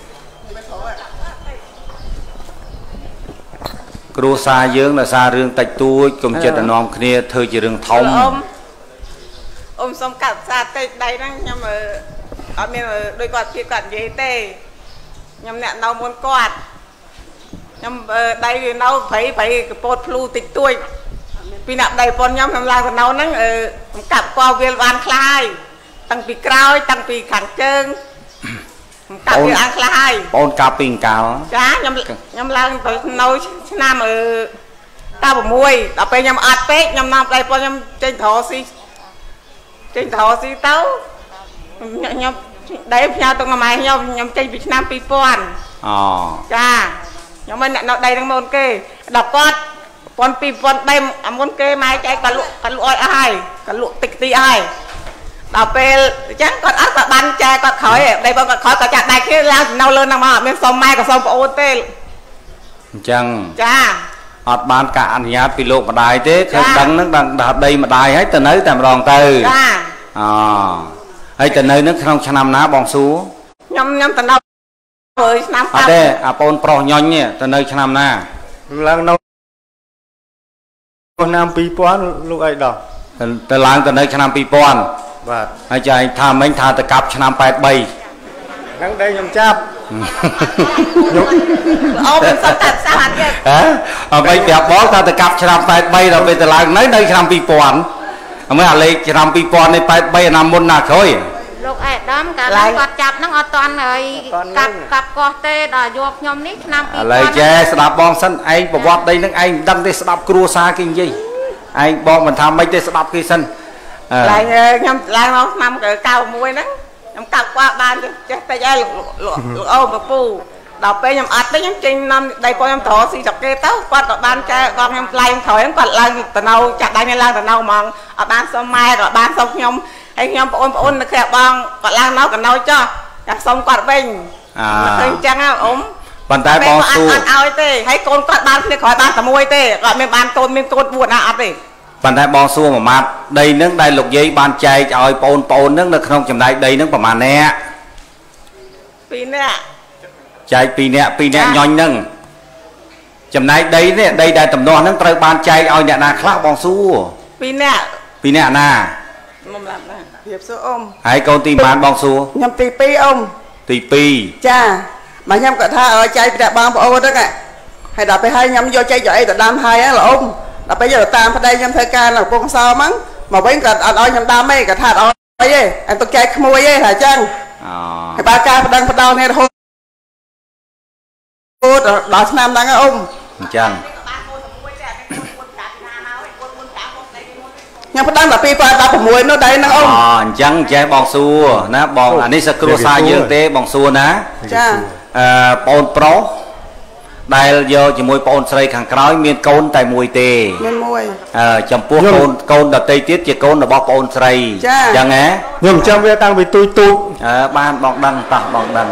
គ្រួសារយើងដោយសាររឿងតិចតួចកុំចិត្តនាំគ្នាធ្វើជារឿងធំអ៊ំសុំកាត់ផ្សារតិចដៃហ្នឹងខ្ញុំអត់មានដូចគាត់និយាយទេខ្ញុំអ្នកនៅមុនគាត់ខ្ញុំដៃវានៅព្រៃកពោតភ្លូតិចតួចពីអ្នកដៃប៉ុនខ្ញុំឡើងទៅនៅហ្នឹងខ្ញុំកាប់គាត់វាបានខ្លះហើយតាំងពីក្រោយតាំងពីខាងជើងខ្ញុំកាប់វាអានខ្លះហើយបងកាប់ពីកាលចាខ្ញុំឡើងទៅនៅឆ្នាំ96ដល់ពេលខ្ញុំអត់ពេកខ្ញុំនាំដៃប៉ុនខ្ញុំចេញត្រស៊ីទៅខ្ញុំដៃផ្ញើទៅម៉ែខ្ញុំចេញពីឆ្នាំ2000ចាខ្ញុំមិនអ្នកនៅដៃនឹងមុនគេដល់គាត់2003មុនគេម៉ែចែកគាត់លក់ឲ្យអស់ហើយគាត់លក់តិចទីហើយដល់ពេលអញ្ចឹងគាត់អត់ក៏បានចែកគាត់ក្រោយដៃបងគាត់ក្រោយគាត់ចាក់ដៃគ្នាឡើងនៅលើហ្នឹងមកអត់មានសុំម៉ែក៏សុំប្អូនទេអញ្ចឹងចាអត់បានការអនុញ្ញាតពីលោកម្ដាយទេឃើញដឹងហ្នឹងដល់ដីម្ដាយហើយទៅនៅតែម្ដងទៅចាហើយទៅនៅនឹងក្នុងឆ្នាំណាបងសួរខ្ញុំទៅនៅឆ្នាំអត់ទេអាបងប្រុសញ៉ុញទៅនៅឆ្នាំណាឡើងនៅឆ្នាំ2000លោកអីដល់ទៅឡើងទៅនៅឆ្នាំ2000បាទហើយចែកថាមិញថាទៅកាប់ឆ្នាំ83 ហ្នឹងដែរខ្ញុំចាប់អូមិនសត្វសាហាត់ទេអ្វីប្រាប់បងថាទៅកាប់ឆ្នាំ83ដល់ពេលទៅឡើងនៅឆ្នាំ2000អមើអាលេខឆ្នាំ2000នេះ83អាណាមុនណាក្រោយលោកអេដាមកាលគាត់ចាប់ហ្នឹងអត់តាន់ហើយកាប់កោះទេដល់យកខ្ញុំនេះឆ្នាំ2000ឥឡូវចេះស្ដាប់បងសិនឯងប្រវត្តិដីហ្នឹងឯងមិនដឹងទេស្ដាប់គ្រួសារគេនិយាយឯងបងមិនថាម៉េចទេស្ដាប់គេសិនឡើងខ្ញុំឡើងមកឆ្នាំ91ហ្នឹងខ្ញុំកាប់គាត់បានចេះតិចហើយលោកអូពពូដល់ពេលខ្ញុំអត់ទេខ្ញុំចេញនាំដៃបងខ្ញុំត្រស៊ីចគេទៅគាត់ក៏បានចែបងខ្ញុំថ្លៃក្រោយគាត់ឡើងទៅនៅចាក់ដៃនេះឡើងទៅនៅហ្មងអត់បានសុំម៉ែក៏បានសុំខ្ញុំហើយខ្ញុំបងប្អូននៅក្រៅបងគាត់ឡើងនៅកណោចចោះចាសុំគាត់វិញឃើញចឹងហ៎អ៊ំប៉ុន្តែបងសួរអត់ឲ្យទេហើយកូនគាត់បានគ្នាក្រោយបានតែមួយទេគាត់មានបានកូនមានកូន4ណាអត់ទេប៉ុន្តែបងសួរមួយម៉ាត់ដីហ្នឹងដែលលោកយាយបានចែកឲ្យបងប្អូនហ្នឹងនៅក្នុងចំណែកដីហ្នឹងប្រហែលអ្នក 2នាក់ចែក2នាក់ញ៉ុញហ្នឹងចំណែកដីនេះដីដែលតំណោះហ្នឹងត្រូវបានចែកឲ្យអ្នកណាខ្លះបងសួរ 2នាក់ណាមុំឡាប់ណារៀបសួរអ៊ំហើយកូនទីប៉ុន្មានបងសួរខ្ញុំទី2អ៊ំទី 2ចាមកខ្ញុំក៏ថាឲ្យចែកពីបងប្អូនហ្នឹងហើយដល់ពេលហើយខ្ញុំយកចែកយកអីទៅដាំហើយហ្នឹងលោកអ៊ំដល់ពេលយកទៅតាមប្តីខ្ញុំធ្វើការនៅកំពង់សោមហ្នឹងមកវិញក៏អត់ឲ្យខ្ញុំដាំទេក៏ថាអត់អីទេអញទុកចែកក្មួយទេថាអញ្ចឹងហើយបើការប្តឹងផ្ដោនេះរហូតដល់ឆ្នាំហ្នឹងអ៊ំអញ្ចឹងខ្ញុំផ្ដឹងដល់2016នោះដែរហ្នឹងអ៊ំអញ្ចឹងចេះបងសួរណាបងអានេះសគ្រួសារយើងទេបងសួរណាចាបងប្រុសដែលយកជាមួយបងស្រីខាងក្រោយមានកូនតែមួយទេមានមួយចំពោះកូនដតីទៀតជាកូនរបស់បងស្រីអញ្ចឹងហ៎ខ្ញុំចាំវាតាំងពីទូចបានបងដឹងតោះបងដឹង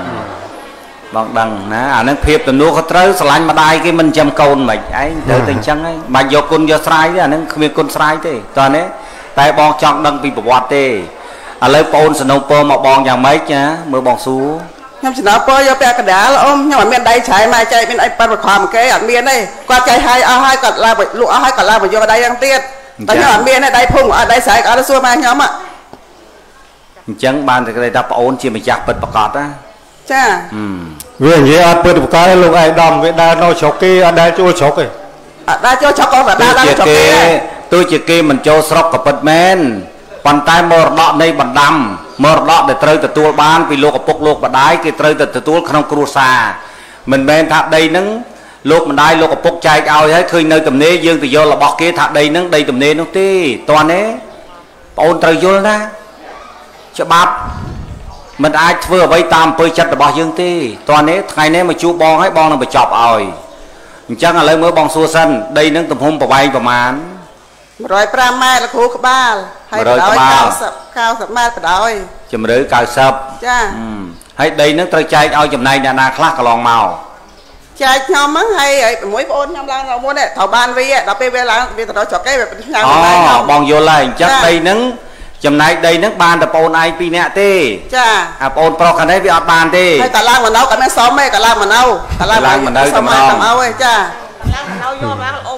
ណាអានឹងភាពទំនួលខុសត្រូវស្រឡាញ់ម្ដាយគេមិនចាំកូនមិនឯងទៅតែអញ្ចឹងហើយបាច់យកគុណយកស្រ័យទេអានឹងគ្មានគុណស្រ័យទេតោះនេះតែបងចង់ដឹងពីប្រវត្តិទេឥឡូវបងសនុពរមកបងយ៉ាងម៉េចណាមើលបងសួរខ្ញុំសនុពរយកពាក់កណ្ដាលអ៊ំខ្ញុំអត់មានដៃឆៃមកចែកមានអីប៉ាត់ប្រខំគេអត់មានទេគាត់ចែកឲ្យអស់ហើយគាត់ឡើងលក់អស់ហើយគាត់ឡើងមកយកដៃយ៉ាងទៀតតែខ្ញុំអត់មានទេដៃភុងអត់ដៃស្រែកអត់សួរម៉ែខ្ញុំអញ្ចឹងបានតែគេថាប្អូនជាម្ចាស់ពិតប្រកបណាចាវានិយាយអត់ពិតប្រកបលោកឯកឧត្តមវាដើរនៅស្រុកគេអត់ដើរចូលស្រុកទេអត់ដើរចូលស្រុកក៏ដើរស្រុកគេទោះជាគេមិនចូលស្រុកក៏ពិតមែនប៉ុន្តែមរតកនៃបណ្ដាំមរតកដែលត្រូវទទួលបានពីលោកឪពុកលោកម្ដាយគេត្រូវតែទទួលក្នុងគ្រួសារមិនមែនថាដីហ្នឹងលោកម្ដាយលោកឪពុកចែកឲ្យហើយឃើញនៅទំនេរយើងទៅយករបស់គេថាដីហ្នឹងដីទំនេរនោះទេតើទេបងអូនត្រូវយល់ណាច្បាប់មិនអាចធ្វើអ្វីតាមអំពើចិត្តរបស់យើងទេតើនេះថ្ងៃនេះមកជួបបងហើយបងនឹងបញ្ចប់ឲ្យអញ្ចឹងឥឡូវមើលបងសួរសិនដីនឹងទំហំប្រវែងប្រមាណ 105ម៉ែត្រលោកគ្រូក្បាលហើយបដោយ90ម៉ែត្របដោយជម្រៅ90 ចាហើយដីនឹងត្រូវចែកឲ្យចំណែកអ្នកណាខ្លះកន្លងមកចែកខ្ញុំហ្នឹងហើយ6ប្អូនខ្ញុំឡើងដល់មុនត្រូវបានវាដល់ពេលវាឡើងវាទៅដល់ច្រកគេវាផ្ញើបងយល់ហើយអញ្ចឹងដីនឹងចំណែកដីហ្នឹងបានតែបងឯង2នាក់ទេចាអាបងប្រុសខាងនេះវាអត់បានទេហើយកាឡើងមកនៅក៏មានសមទេកាឡើងមកនៅកាឡើងមកនៅតែម្ដងអើយចាកាឡើងមកនៅយកបានអ៊ំ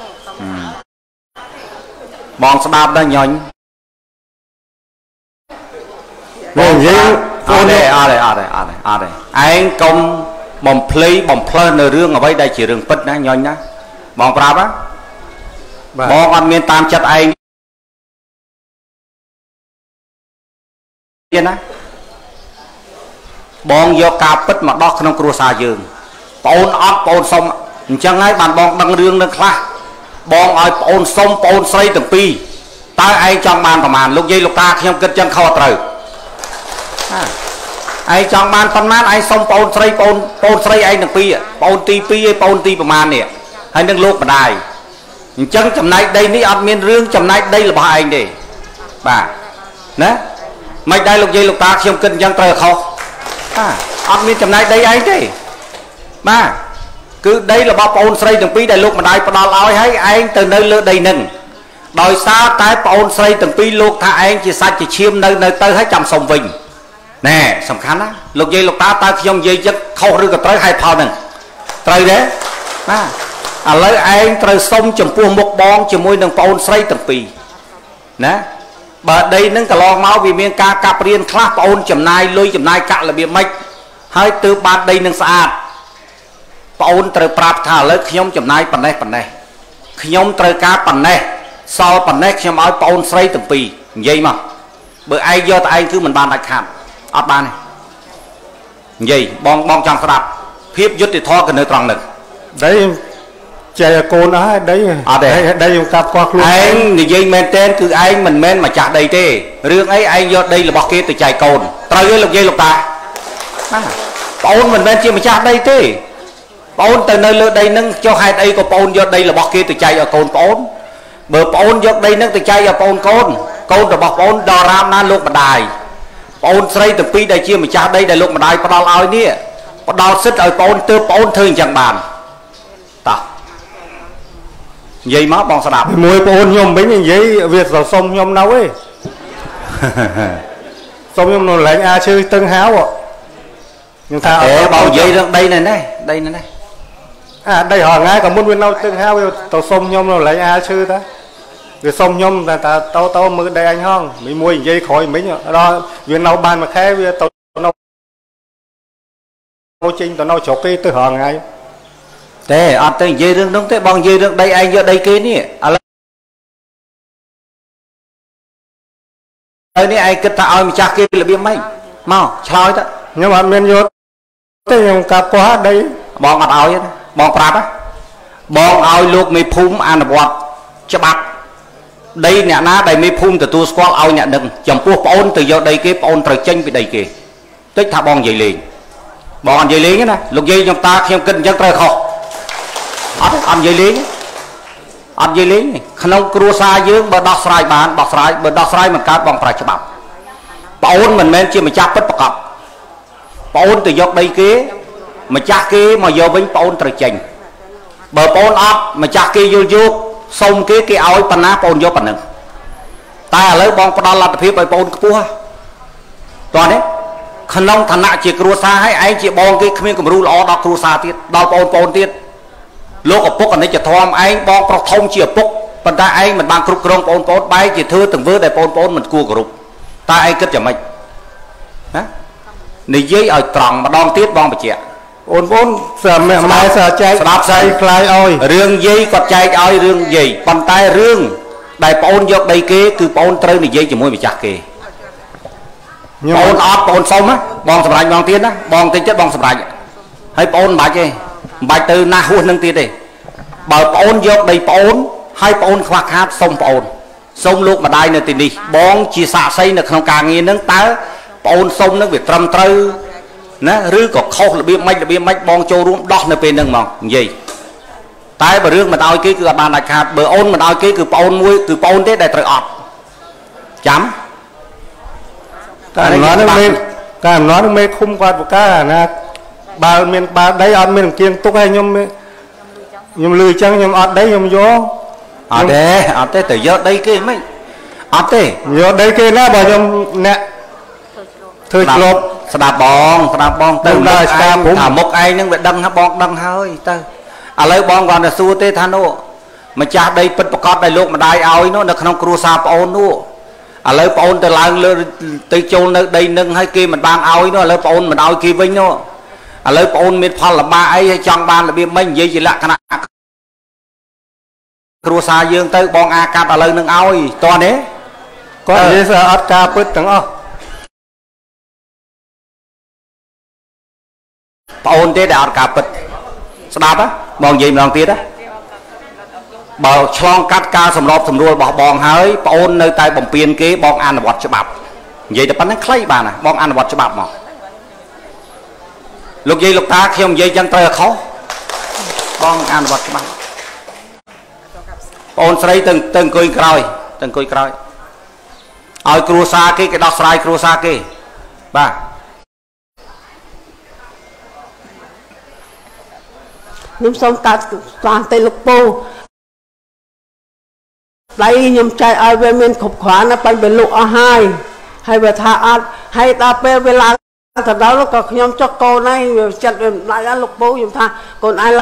បងស្ដាប់ដល់ញញបងនិយាយអត់ទេឯងកុំបំភ្លៃបំផ្លើសនៅរឿងអ្វីដែលជារឿងពិតណាញញណាបងប្រាប់ណាបងអត់មានតាមចិត្តឯងណាបងយកការពិតមកដោះក្នុងគ្រួសារយើងប្អូនអត់ប្អូនសុំអញ្ចឹងហើយបានបងដឹងរឿងនឹងខ្លះបងឲ្យប្អូនសុំប្អូនស្រីទាំងពីរតើឯងចង់បានប្រមាណលោកយាយលោកតាខ្ញុំគិតចឹងខុសត្រូវឯងចង់បានប៉ុន្មានឯងសុំប្អូនស្រីប្អូនស្រីឯងទាំងពីរប្អូនទី2ឯងប្អូនទីប្រមាណនេះហើយនឹងលោកម្ដាយអញ្ចឹងចំណែកដីនេះអត់មានរឿងចំណែកដីរបស់ឯងទេបាទណាមិនដែរលោកយាយលោកតាខ្ញុំគិតអញ្ចឹងត្រូវខុសអត់មានចំណែកដីឯងទេបាទគឺដីរបស់ប្អូនស្រីទាំងពីរដែលលោកម្ដាយផ្ដល់ឲ្យហើយឯងទៅនៅលើដីនឹងដោយសារតែប្អូនស្រីទាំងពីរលោកថាឯងជាសាច់ជាឈាមនៅទៅហើយចាំសុំវិញណែសំខាន់ណាលោកយាយលោកតាតើខ្ញុំនិយាយចិត្តខុសឬក៏ត្រូវហេតុផលហ្នឹងត្រូវទេបាទឥឡូវឯងត្រូវសុំចំពោះមុខបងជាមួយនឹងប្អូនស្រីទាំងពីរណាបើដីនឹងកន្លងមកវាមានការកាប់រៀនខ្លះប្អូនចំណាយលុយចំណាយកាក់របៀបម៉េចហើយទើបបានដីនឹងស្អាតប្អូនត្រូវប្រាប់ថាឥឡូវខ្ញុំចំណាយប៉ុណ្ណេះខ្ញុំត្រូវការប៉ុណ្ណេះសល់ប៉ុណ្ណេះខ្ញុំឲ្យប្អូនស្រីទាំងពីរនិយាយមកបើឯងយកតែឯងគឺមិនបានដាច់ខាតអត់បានទេនិយាយបងចង់ស្ដាប់ភាពយុត្តិធម៌ក៏នៅត្រង់នេះដីចែកកូនអស់ដីអត់ទេដីយើងកាប់ខ្វះខ្លួនឯងនិយាយមែនតើគឺឯងមិនមែនម្ចាស់ដីទេរឿងអីឯងយកដីរបស់គេទៅចែកកូនត្រូវទេលោកយាយលោកតាប្អូនមិនមែនជាម្ចាស់ដីទេប្អូនទៅនៅលើដីនឹងចុះហេតុអីក៏ប្អូនយកដីរបស់គេទៅចែកឲ្យកូនប្អូនបើប្អូនយកដីនឹងទៅចែកឲ្យប្អូនកូនរបស់ប្អូនដល់រាមណាលោកម្ដាយប្អូនស្រីទាំងពីរដែលជាម្ចាស់ដីដែលលោកម្ដាយផ្ដល់ឲ្យនេះផ្ដល់សិទ្ធឲ្យប្អូនទើបប្អូនធ្វើអញ្ចឹងបានតោះនិយាយមកបងស្ដាប់មួយប្អូនខ្ញុំវិញនិយាយវាសុំខ្ញុំនៅឯងសុំខ្ញុំនៅលែងអាឈើតឹងហាវខ្ញុំថាបងនិយាយរឿងដីនេះដីរហងៃក៏មុនវានៅតឹងហាវវាទៅសុំខ្ញុំនៅលែងអាឈើតាវាសុំខ្ញុំតែតមើលដីអញហងមួយនិយាយក្រោយមិញដល់វានៅបានមួយខែវាទៅនៅចេញទៅនៅជ្រកគេទៅរហងៃទេអត់ទៅនិយាយរឿងនោះទេបងនិយាយរឿងដីឯងយកដីគេនេះឥឡូវនេះឯងគិតថាឲ្យម្ចាស់គេរបៀបម៉េចមកឆ្លើយទៅខ្ញុំអត់មានយកទេខ្ញុំកាប់កោះដីបងអត់ឲ្យទេបងប្រាប់បងឲ្យលោកមេភូមិអនុវត្តច្បាប់ដីអ្នកណាដែលមេភូមិទទួលស្គាល់ឲ្យអ្នកនឹងចំពោះប្អូនទៅយកដីគេប្អូនត្រូវចេញពីដីគេតិចថាបងនិយាយលេងបងអត់និយាយលេងណាលោកយាយខ្ញុំតាខ្ញុំគិតអញ្ចឹងត្រូវខុសអត់និយាយលេងក្នុងគ្រួសារយើងបើដោះស្រាយបានដោះស្រាយបើដោះស្រាយមិនកើតបងប្រើច្បាប់ប្អូនមិនមែនជាម្ចាស់ពិតប្រាកដប្អូនទៅយកដីគេម្ចាស់គេមកយកវិញប្អូនត្រូវចេញបើប្អូនអត់ម្ចាស់គេយកសុំគេឲ្យប៉ុណ្ណាប្អូនយកប៉ុណ្ណឹងតែឥឡូវបងផ្ដល់លទ្ធភាពឲ្យបងខ្ពស់តោះនេះក្នុងឋានៈជាគ្រួសារឲ្យឯងជាបងគេគ្មានគំរូល្អដល់គ្រួសារទៀតដល់បងប្អូនទៀតលោកឪពុកអនិច្ចធម៌ឯងបងប្រុសធំជាឪពុកប៉ុន្តែឯងមិនបានគ្រប់គ្រងបងប្អូនបែរជាធ្វើទាំងធ្វើដែលបងប្អូនមិនគួរគោរពតើឯងគិតយ៉ាងម៉េចណានិយាយឲ្យត្រង់ម្ដងទៀតបងបញ្ជាក់បងប្អូនសាម៉ែសាចែកស្ដាប់ស្អីខ្លាយឲ្យរឿងយាយគាត់ចែកឲ្យរឿងយាយប៉ុន្តែរឿងដែលបងអូនយកដីគេគឺបងអូនត្រូវនិយាយជាមួយម្ចាស់គេបងអូនអត់បងអូនសុំណាបងសម្រេចបងទៀតណាបងតិចទៀតបងសម្រេចហើយបងអូនមិនបាច់ទេមិនបាច់ទៅណាហួសនឹងទៀតទេបើបងអូនយកដីបងអូនហើយបងអូនខ្វះខាតសុំបងអូនសុំលោកម្ដាយនៅទីនេះបងជាសាក្សីនៅក្នុងការងារនឹងតើបងអូនសុំនឹងវាត្រឹមត្រូវណាឬក៏ខុសរបៀបម៉េចបងចូលរួមដោះនៅពេលហ្នឹងមកនិយាយតែបើរឿងមិនឲ្យគេគឺអត់បានដាច់ខាតបើអូនមិនឲ្យគេគឺបងអូនមួយគឺបងអូនទេដែលត្រូវអត់ចាំតែអំណរនឹងមេតែអំណរនឹងមេឃុំគាត់បកាណាបើមានបើដីអត់មានអង្គៀងទុកឲ្យខ្ញុំលឺអញ្ចឹងខ្ញុំអត់ដីខ្ញុំយកអត់ទេទៅយកដីគេមិនអត់ទេយកដីគេណាបើខ្ញុំអ្នកធ្វើឆ្លប់ស្ដាប់បងទៅដល់ស្ដាប់ថាមុខឯងនឹងវាដឹងបងដឹងហើយទៅឥឡូវបងគាត់ទៅសួរទេថានោះម្ចាស់ដីពិតប្រកបដែលលោកម្ដាយឲ្យនោះនៅក្នុងគ្រួសារប្អូននោះឥឡូវប្អូនទៅឡើងលើទៅចូលនៅដីនឹងហើយគេមិនបានឲ្យនោះឥឡូវប្អូនមិនឲ្យគេវិញនោះឥឡូវប្អូនមានផលលំបាកអីហើយចង់បានរបៀបម៉េចនិយាយជាលក្ខណៈគ្រួសារយើងទៅបងអាកាត់ឥឡូវនឹងឲ្យតោះនេះគាត់និយាយថាអត់ការពិតទាំងអស់ប្អូនទេដែលអត់ការពិតស្ដាប់បងនិយាយម្ដងទៀតបើឆ្លងកាត់ការសម្របសម្រួលរបស់បងហើយប្អូននៅតែបំពេញគេបងអនុវត្តច្បាប់និយាយតែប៉ុណ្្នឹងខ្លីបានណាបងអនុវត្តច្បាប់មកលោកយាយលោកតាខ្ញុំនិយាយចឹងត្រូវខុសបងអនុវត្តច្បាប់ប្អូនស្រីទៅអង្គុយក្រោយឲ្យគ្រួសារគេដោះស្រាយគ្រួសារគេបាទខ្ញុំសូមកាត់ស្វាទៅលោកពូដៃខ្ញុំចែកឲ្យវាមានគ្រប់គ្រាន់ណាប៉ុន្តែលោកអស់ហើយវាថាអត់ហើយដល់ពេលវាឡើងទៅដល់ក៏ខ្ញុំចុះកូនហើយវាចិត្តវាមិនដាច់លោកពូខ្ញុំថាកូនឯង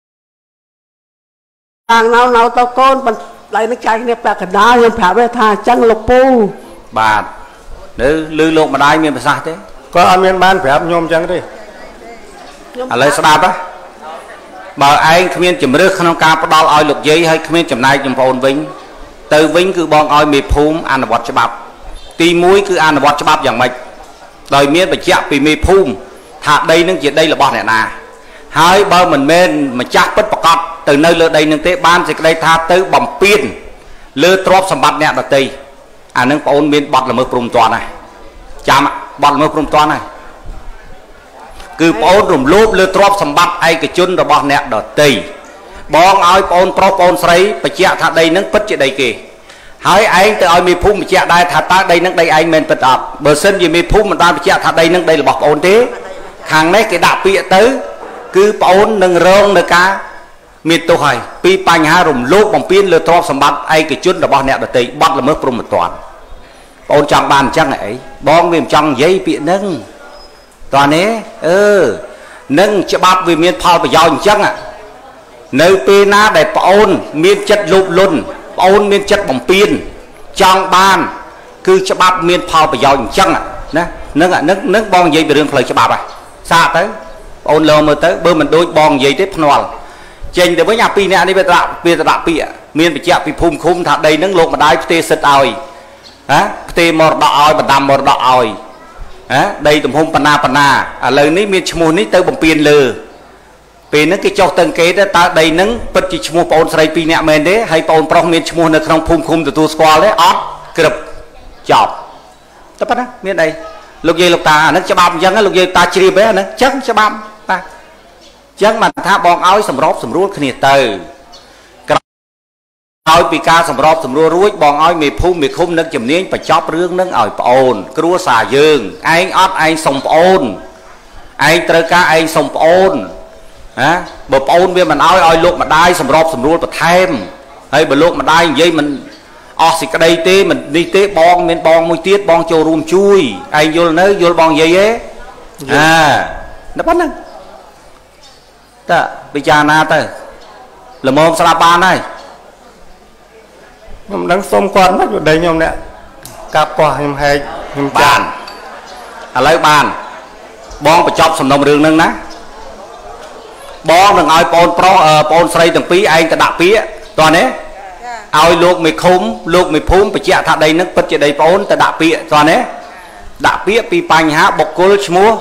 ឡើងនៅទៅកូនបន្តែនឹងចែកគ្នាពាក់កណ្ដាលខ្ញុំប្រាប់វាថាអញ្ចឹងលោកពូបាទនៅឮលោកម្ដាយមានប្រសាសន៍ទេគាត់អត់មានបានប្រាប់ខ្ញុំអញ្ចឹងទេឥឡូវស្ដាប់បើឯងគ្មានជំរឿសក្នុងការផ្ដល់ឲ្យលោកយាយហើយគ្មានចំណែកចំប្អូនវិញទៅវិញគឺបងឲ្យមេភូមិអនុវត្តច្បាប់ទី1គឺអនុវត្តច្បាប់យ៉ាងម៉េចដោយមានបញ្ជាក់ពីមេភូមិថាដីនឹងជាដីរបស់អ្នកណាហើយបើមិនមែនម្ចាស់ពិតប្រកបទៅនៅលើដីនឹងទេបានសេចក្តីថាទៅបំពេញលើទ្រព្យសម្បត្តិអ្នកដទៃអានឹងបងអូនមានបទល្មើសព្រំទាន់ហើយចាំបទល្មើសព្រំទាន់ហើយគឺបងអូនរំលោភលើទ្រព្យសម្បត្តិឯកជនរបស់អ្នកដទៃបងឲ្យបងអូនប្រុសបងអូនស្រីបញ្ជាក់ថាដីនឹងពិតជាដីគេហើយឯងទៅឲ្យមេភូមិបញ្ជាក់ដែរថាតើដីនឹងដីឯងមែនពិតអត់បើសិនជាមេភូមិមិនបានបញ្ជាក់ថាដីនឹងដីរបស់បងអូនទេខាងនេះគេដាក់ពាក្យទៅគឺបងអូននឹងរងនៅការមានទោសហើយពីបញ្ហារំលោភបំពានលើទ្រព្យសម្បត្តិឯកជនរបស់អ្នកដទៃបទល្មើសព្រហ្មទណ្ឌបងអូនចង់បានអញ្ចឹងអីបងវាមិនចង់និយាយពាក្យហ្នឹងតោះនេះនឹងច្បាប់វាមានផលប្រយោជន៍អញ្ចឹងនៅពេលណាដែលប្អូនមានចិត្តលោភលន់ប្អូនមានចិត្តបំពេញចង់បានគឺច្បាប់មានផលប្រយោជន៍អញ្ចឹងណានឹងបងនិយាយពីរឿងផ្លូវច្បាប់ហ่ะសាកទៅប្អូនលើមើលទៅបើមិនដូចបងនិយាយទេភ្នាល់ចេញទៅវិញអាពីរនាក់នេះវាដាក់ពាក្យមានបញ្ជាក់ពីភូមិឃុំថាដីនឹងលោកម្ដាយផ្ទេរសិទ្ធឲ្យផ្ទេរមរតកឲ្យបណ្ដាំមរតកឲ្យដីទំហំបណ្ណាឥឡូវនេះមានឈ្មោះនេះទៅបំពេញលើពេលហ្នឹងគេចុះទៅគេទៅតើដីហ្នឹងពិតជាឈ្មោះបងអូនស្រី2នាក់មែនទេហើយបងអូនប្រុសមានឈ្មោះនៅក្នុងភូមិឃុំទទួលស្គាល់ទេអត់ក្រឹបចប់តែប៉ុណ្ណាមានអីលោកយាយលោកតាអាហ្នឹងច្បាប់អញ្ចឹងលោកយាយតាជ្រាបទេអាហ្នឹងអញ្ចឹងច្បាប់បាទអញ្ចឹងមកថាបងឲ្យសម្របសម្រួលគ្នាទៅក្រោយពីការសម្របសម្រួលរួចបងឲ្យមេភូមិមេឃុំនឹកជំនាញបញ្ចប់រឿងហ្នឹងឲ្យប្អូនគ្រួសារយើងឯងអត់ឯងសុំប្អូនឯងត្រូវការឯងសុំប្អូនបើប្អូនវាមិនឲ្យលោកម្ដាយសម្របសម្រួលបន្ថែមហើយបើលោកម្ដាយនិយាយមិនอสิกระไดเต้มันนี่เต้บองเมียนบองมวยเตี้ยบองโจรวมช่วยไอ้โยลเนอโยลบองเย่นับปั้นนึงแต่ไปจานาเต้ละมอมสลับบานได้ยมดังส้มกวนนักอยู่ใดยมเนี่ยกาบกว่ายมให้ยมบานอะไรบานบองไปจอบสำนองเรื่องนึงนะบองหนึ่งเอาปนโปรปนใส่ตั้งปีไอ้กระดาษปีตอนนี้เอาลูกไม่คุ้มลูกไม่พุ่มไปเจ้าท่าใดนึกปัจจัยใดปนแต่ดาปีตอนนี้ดาปีปีปัญหาบกกุลชมัว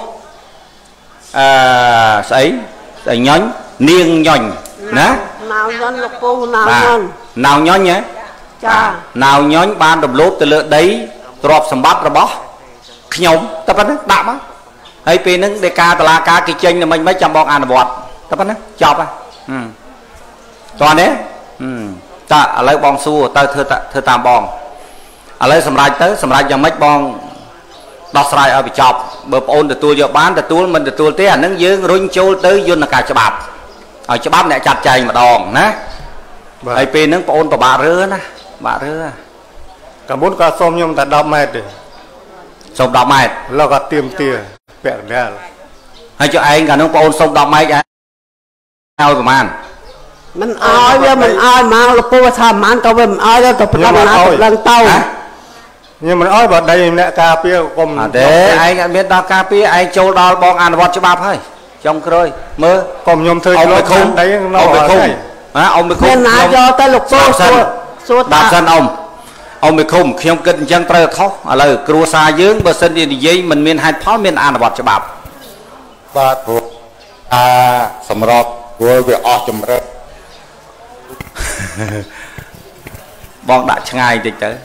ใส่ย้อนเนียงย้อนนะนาวย้อนลูกปูนาวย้อนนาวย้อนเนี่ยนาวย้อนบานดมลบแต่เลือดได้ตรอบสมบัติระบขยมแต่ปะนั้นด่ามั้งไอ้ปีนึงเด็กกาตลาดกากิจเจงเนี่ยมันไม่จำบอกอ่านบอดแต่ปะนั้นจบอ่ะตอนนี้จะอะไรบองสู้เธอตามบองอะไรสำหรับเธอสำหรับยังไม่บองดอกสายเอาไปจบเบอร์โอนแต่ตัวเยอะบ้านแต่ตัวมันแต่ตัวเตี้ยนั่งยืนรุ่งโจเตยยุ่นอากาศฉบับเอาฉบับเนี่ยจัดใจมาดองนะไอ้ปีนึงโอนต่อบาเรือนะบาเรือกับมุ้นก็ส้มยมแต่ดอกไม้ดิส้มดอกไม้แล้วก็เตรียมเตี้ยแปะแน่ให้เจ้าเองกับน้องโอนส้มดอกไม้กันเอาประมาณมันอ้อยเว้ยมันอ้อยมาเราปูทำมันก็เว้ยมันอ้อยแล้วก็พลังน้ำลังเต้า nhưng mà nói vào đây nè cà phê cùng để anh biết đó cà phê anh châu đó bong ăn vọt cho bà thôi trong rồi mơ cùng nhom thôi ông bị khung đấy ông bị khung ông bị khung đạp sân ông bị khung khi ông kinh chân trời khóc à lời cua xa dướng bờ sân đi dây mình miền hai pháo miền ăn vọt cho bà và thuộc sầm rọt của việc ở chùm rớt bong đã ngay thì tới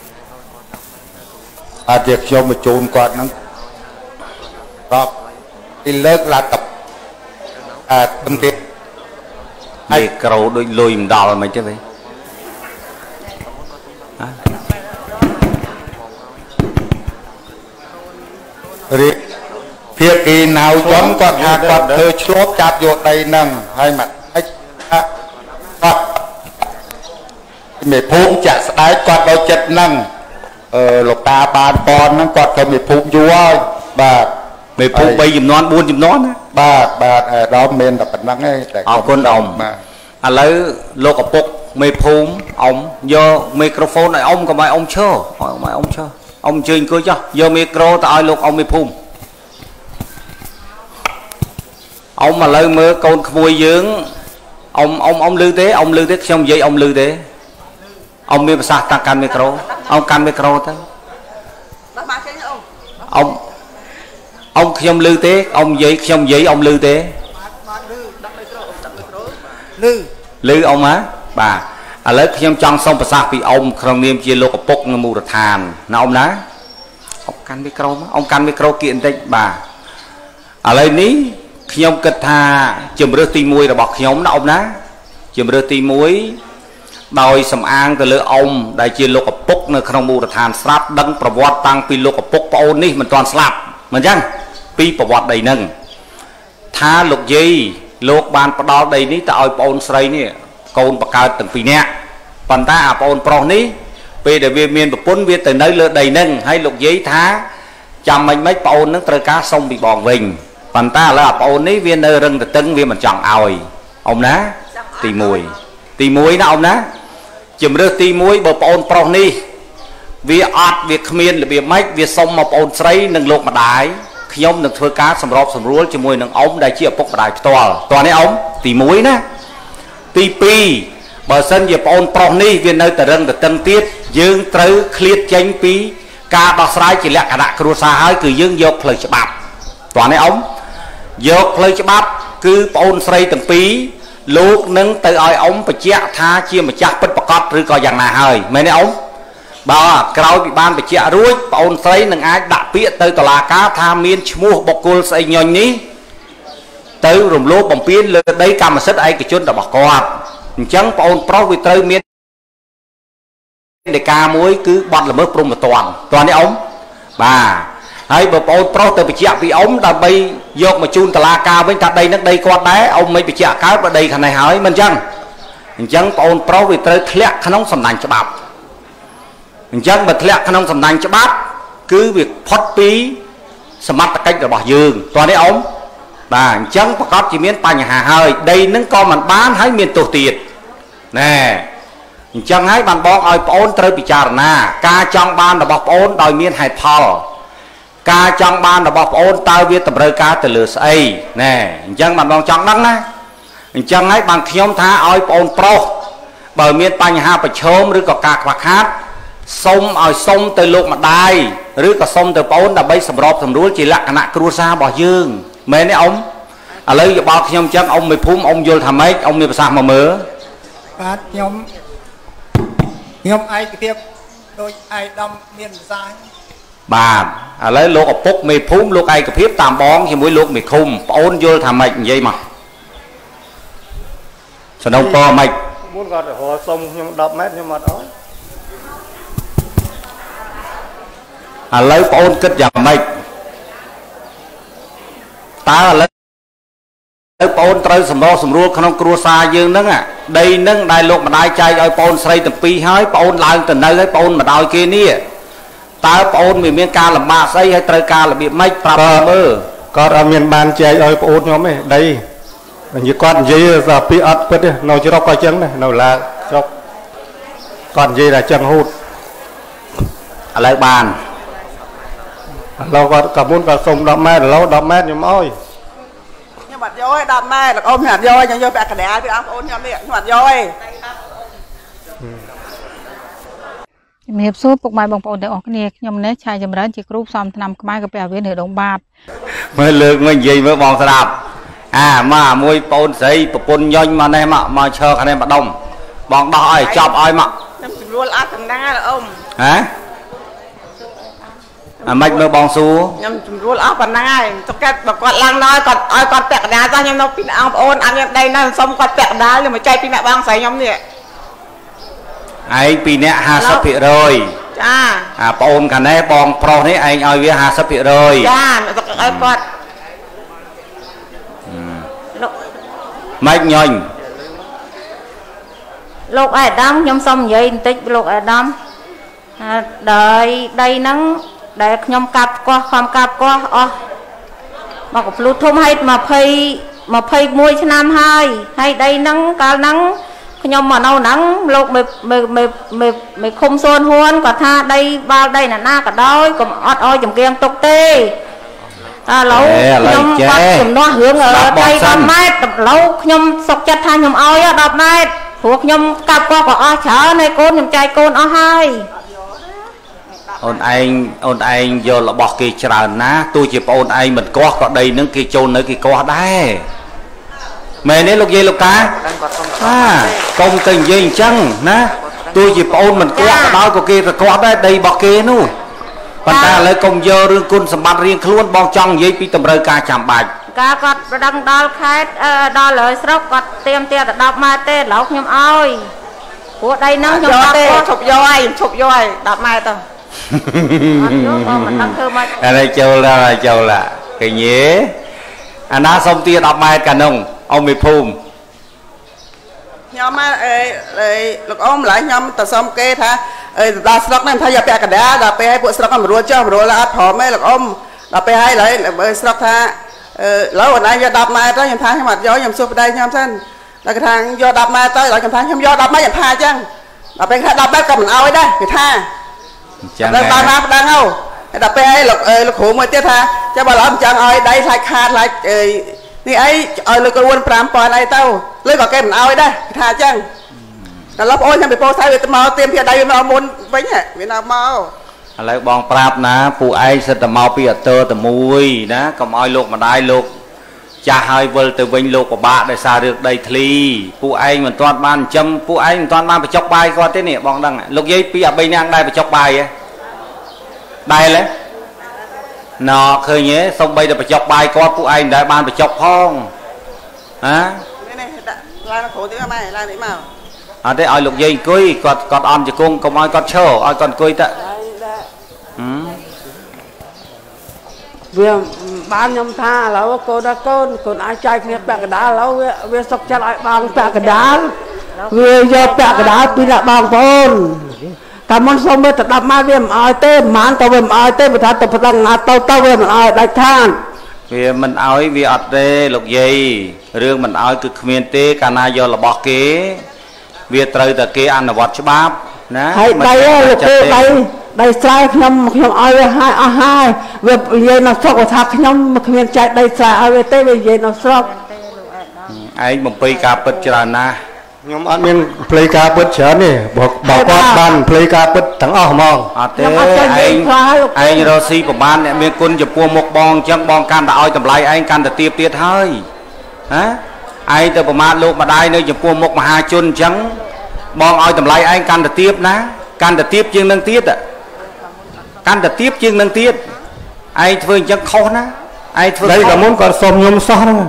việc cho một chôn quạt nó rồi đi lớp là tập tâm tiết hay cầu đôi lùi đào mày chứ vậy việc gì nào chón quạt hạt quạt thơ chốt chạp vô đây nâng hai mặt mày phun chả đáy quạt đôi chật nâng lục ta bàn con nó quạt thôi mày phun vua bà mày phun bay dùm non buôn dùm non bà đó men là phần năng ấy con ông à lấy lô cặp bốc mày phun ông do microphone này ông còn mày ông chơi ông chơi coi cho do micro tại lục ông mày phun ông mà lấy mưa con mùi dưỡng ông lưu thế xong vậy ông lưu thế ông miêu sa tăng can micro ông can micro thôi ông khi ông lưu thế ông vậy ông lưu thế lưu ông á bà à lấy khi ông trong xong sa vì ông không niêm chia lô bốc mù được thàn nào ông ná ông can micro kiện đấy bà à lấy ní khi ông kịch thà chùm rửa ti muối là bọc khi ông ông ná chùm rửa ti muối đòi sầm an từ lưỡi ông đại chia lục bốc nơi không mù thàn slap đăngประวัติ tăng pi lục bốc paul ní mình toàn slap mình chăng pi ประวัติ đầy nâng tha lục gì lục ban đó đầy ní tại paul sấy nè con bạc cao từng pi nè phần ta paul pro ní pi để viên miền bốn viên từ nơi lưỡi đầy nâng hay lục giấy tha chăm mình mấy paul nước trời cá sông bị bòn vình phần ta là paul ní viên nơi rừng từ tưng viên mình chọn ỏi ông ná tì muối nó ông ná chùm rửa ti muối bờ paul pro ní vì ọt việc miền là việc mấy việc sông mà paul sấy nâng lục mà đái khi ông được thưa cá sầm rộp sầm rúa cho mùi nâng ông đại chia bốc mà đái toàn ấy ông tì muối ná ti pi bờ sân về paul pro ní viên nơi từ rừng từ tân tiết dương tới khliệt tranh pi ca đo sái chỉ lẹ cả đại cua xa hơi cứ dương dọc lời cho bạp toàn ấy ông dọc lời cho bạp cứ paul sấy từng pi lúc nâng từ oi ông phải chẹt tha chia mà chắc bất bạc cọt rồi coi dạng nào hơi mấy này ông bà cái bị ban phải chẹt ruồi paul sấy nâng ai đã biết từ tòa là cá tha miên mua bọc cua sấy nhon ní từ rùm lúa bằng pin lên đây cầm mà xích ai cái chôn đã bạc cọt chẳng paul pro vì từ miên để ca muối cứ bật là mới prum một toàn đấy ông bà hay bờ paul pro từ bị chẹt bị ống đã bay dọc mà chun tà la ca bên cạnh đây nước đây quạt đá ông mới bị chẹt cá vào đây khả này hỏi mình chăng paul pro vì tới thẹn khả nông sầm nành cho bạp chẳng bật lẹ khăn ông sầm đành cho bác cứ việc phót pí sầm mắt cách rồi bỏ giường toàn đấy ống và chẳng có chỉ miễn pa nhà hà hơi đây nâng con mình bán hãy miền tổ tiệt nè chẳng hãy bàn bong oi ôn tới bị chà na ca trong ban là bọc ôn đòi miền hải thò ca trong ban là bọc ôn tao viết tập rơi ca từ lửa xây nè chẳng bàn bong trong đắng á chẳng hãy bằng khiêm tha oi ôn pro bởi miền pa nhà hà phải chômឬក៏ការខ្វះខាតសុំឲ្យសុំទៅលោកម្ដាយឬក៏សុំទៅបងអូនដើម្បីសម្របសម្រួលជាលក្ខណៈគ្រួសាររបស់យើងមែនទេអ៊ំឥឡូវយោបល់ខ្ញុំចឹងអ៊ំមេភូមិអ៊ំយល់ថាម៉េចអ៊ំមានប្រសាសន៍មកមើលបាទខ្ញុំឯកភាពដោយឯកឧត្តមមានប្រសាសន៍បាទឥឡូវលោកឪពុកមេភូមិលោកឯកភាពតាមបងជាមួយលោកមេឃុំបងអូនយល់ថាម៉េចនិយាយមកសំណុំពរម៉េចមុនគាត់រហសុំខ្ញុំ10ម៉ែត្រខ្ញុំអត់អោយឥឡូវបងអូនគិតយ៉ាងម៉េចតើឥឡូវបងអូនត្រូវសម្របសម្រួលក្នុងគ្រួសារយើងហ្នឹងដីហ្នឹងដែលលោកម្ដាយចែកឲ្យបងអូនស្រីទាំងពីរហើយបងអូនឡើងទៅនៅហើយបងអូនមកដល់គេនេះតើបងអូនមានការលំបាកស្អីហើយត្រូវការរបៀបម៉េចប្រាប់មើលគាត់អត់មានបានចែកឲ្យបងអូនខ្ញុំទេដីនិយាយគាត់និយាយថាពីអត់ពិតទេនៅជ្រុកក៏អញ្ចឹងដែរនៅឡាជ្រុកគាត់និយាយថាអញ្ចឹងហូតឥឡូវបានឥឡូវគាត់ក៏មុនក៏សុំ10ម៉ែត្រឥឡូវ10ម៉ែត្រខ្ញុំអើយខ្ញុំអត់យកទេ10ម៉ែត្រលោកអ៊ំខ្ញុំអត់យកទេខ្ញុំយកពាក់កណ្ដាលពីបងប្អូនខ្ញុំនេះខ្ញុំអត់យកទេជំរាបសួរពុកម៉ែបងប្អូនទាំងអស់គ្នាខ្ញុំនេះឆាយចម្រើនជាគ្រូផ្សំថ្នាំខ្មែរកាពះអាវៀននៅដងបាតមើលលើកមកនិយាយមើលបងស្ដាប់មកមួយប្អូនស្រីប្រពន្ធញុញមកនេះមកឈរខាងនេះម្ដុំបងដោះឲ្យចប់ឲ្យមកខ្ញុំស្រួលអត់កណ្ដាលលោកអ៊ំហ៎អាម៉េចមើលបងសួរខ្ញុំស្រួលអស់ប៉ុណ្ណឹងហើយទៅកាត់បើគាត់ឡើងដល់គាត់ឲ្យគាត់ពាក់កណ្ដាលចោះខ្ញុំនៅពីបងប្អូនអត់មានដីណាសុំគាត់ពាក់កណ្ដាលខ្ញុំមកចែកពីអ្នកបងស្រីខ្ញុំនេះឯងពីអ្នក 50% ចាប្អូនខាងនេះបងប្រុសនេះឯងឲ្យវា 50% ចាឲ្យគាត់ម៉េចញញលោកអាដាមខ្ញុំសុំនិយាយបន្តិចលោកអាដាមដោយដីហ្នឹងដែលខ្ញុំកាប់កោះខំកាប់កោះអស់មកកំភ្លូធំឲ្យ21ឆ្នាំហើយដីហ្នឹងកាលហ្នឹងខ្ញុំមកនៅហ្នឹងលោកមេឃុំសួនហ៊ួនគាត់ថាដីបាល់ដីណាក៏ដោយកុំអត់ឲ្យចំគៀងទុកទេឥឡូវខ្ញុំគាត់ចំនួនរឿងដី10ម៉ែត្រឥឡូវខ្ញុំសុកចិត្តថាខ្ញុំឲ្យ10ម៉ែត្រព្រោះខ្ញុំកាប់ក៏អស់ច្រើនហើយកូនខ្ញុំចែកកូនអស់ហើយអូនឯងយករបស់គេច្រើនណាទោះជាប្អូនឯងមិនគាស់ក៏ដីនឹងគេចូលនៅគេគាស់ដែរមែនទេលោកយាយលោកតាកុំទៅនិយាយអញ្ចឹងណាទោះជាប្អូនមិនគាស់ក៏ដោយក៏គេទៅគាស់ដែរដីរបស់គេនោះប៉ុន្តែឥឡូវកុំយករឿងគុណសម្បត្តិរៀងខ្លួនបងចង់និយាយពីតម្រូវការចាំបាច់ការគាត់ប្រដឹងដល់ខេត្តដល់លើស្រុកគាត់ទៀមទាទៅ10ម៉ែត្រទេឥឡូវខ្ញុំឲ្យព្រោះដីហ្នឹងខ្ញុំអត់ទេឈប់យកឲ្យ10ម៉ែត្រទៅអត់យកបងមិនដឹងធ្វើម៉េចអានេះចូលកញេអាណាសុំទា10ម៉ែត្រកានុងអ៊ំមេភូមិខ្ញុំលោកអ៊ំម្ល៉េះខ្ញុំទៅសុំគេថាដល់ស្រុកហ្នឹងថាយកពាក់កណ្ដាលដល់ពេលឲ្យពួកស្រុកមិនរួលចុះរួលអត់ព្រមទេលោកអ៊ំដល់ពេលឲ្យបើស្រុកថាឥឡូវអូនឯងយក10ម៉ែត្រទៅខ្ញុំថាខ្ញុំអត់យកខ្ញុំសួរប្តីខ្ញុំសិនដល់គេថាយក10ម៉ែត្រទៅដល់ខ្ញុំថាខ្ញុំយក10ម៉ែត្រខ្ញុំថាអញ្ចឹងដល់ពេលថា10ម៉ែត្រក៏មិនឲ្យដែរគេថាអញ្ចឹងដល់បានណាប្តឹងហៅដល់ពេលឲ្យលោកគ្រូមួយទៀតថាចាំបើឡើយមិនចង់ឲ្យដៃខ្លាចខាតខ្លាចនេះអីឲ្យលើករួន5000អីទៅលើក៏គេមិនឲ្យដែរគេថាអញ្ចឹងដល់លោកប្អូនខ្ញុំពីពោធិ៍សាត់វាទៅមកទៀមពីដៃវាមកមុនវិញវានៅមកឥឡូវបងប្រាប់ណាពួកឯងសិតតែមកពីអតើតែមួយណាកុំឲ្យលោកម្ដាយលោកចាស់ហើយវិលទៅវិញលោកពិបាកដោយសាររឿងដីធ្លីពួកឯងមិនទាន់បានចិញ្ចឹមពួកឯងមិនទាន់បានបញ្ចុកបាយគាត់ទេនេះបងដឹងលោកយាយពីអា3នាក់ដែរបញ្ចុកបាយហ៎ដែរទេណ៎ឃើញទេសំបីតែបញ្ចុកបាយគាត់ពួកឯងមិនដែលបានបញ្ចុកផងនេះដាក់ឡើងគ្រូទៀតម៉ែឡើងនេះមកអត់ទេឲ្យលោកយាយអង្គុយគាត់អន់ជង្គង់កុំឲ្យគាត់ឈរឲ្យគាត់អង្គុយទៅវាបានខ្ញុំថាឥឡូវកូនអាចចែកគ្នាពាក់កណ្ដាលឥឡូវវាសុកចិត្តឲ្យបងពាក់កណ្ដាលវាយកពាក់កណ្ដាលពីអ្នកបងប្អូន cả món sông mới tập đập mai viêm ai tê mán tao viêm ai tê mà thà tập đằng ngã tao viêm ai đại than vì mình nói vì ở đây lục gì riêng mình nói cực miền tây cả na do là bọc kế vì trời từ kia ăn là vọt cho bắp nè hay đây lục đây sai nhom ai hai về về nó sọc của thằng nhom miền trái đây sai ai về tê về nó sọc anh một pi cà bịch cho na nhom ăn miên play cà bịch chén nè bảo quát ban play cà bịch thằng ở mong anh rồi si của ban này miên quân chụp pua một bong chân bong can đã oi tầm lại anh can đã tiếp tiết hơi hả ai từ của ban lúc mà đây nơi chụp pua một mà hai chun trắng bong oi tầm lại anh can đã tiếp ná can đã tiếp chương nâng tiết ạ can đã tiếp chương nâng tiết ai phương chân khó ná ai phương đây là muốn còn xôm nhom sao đâu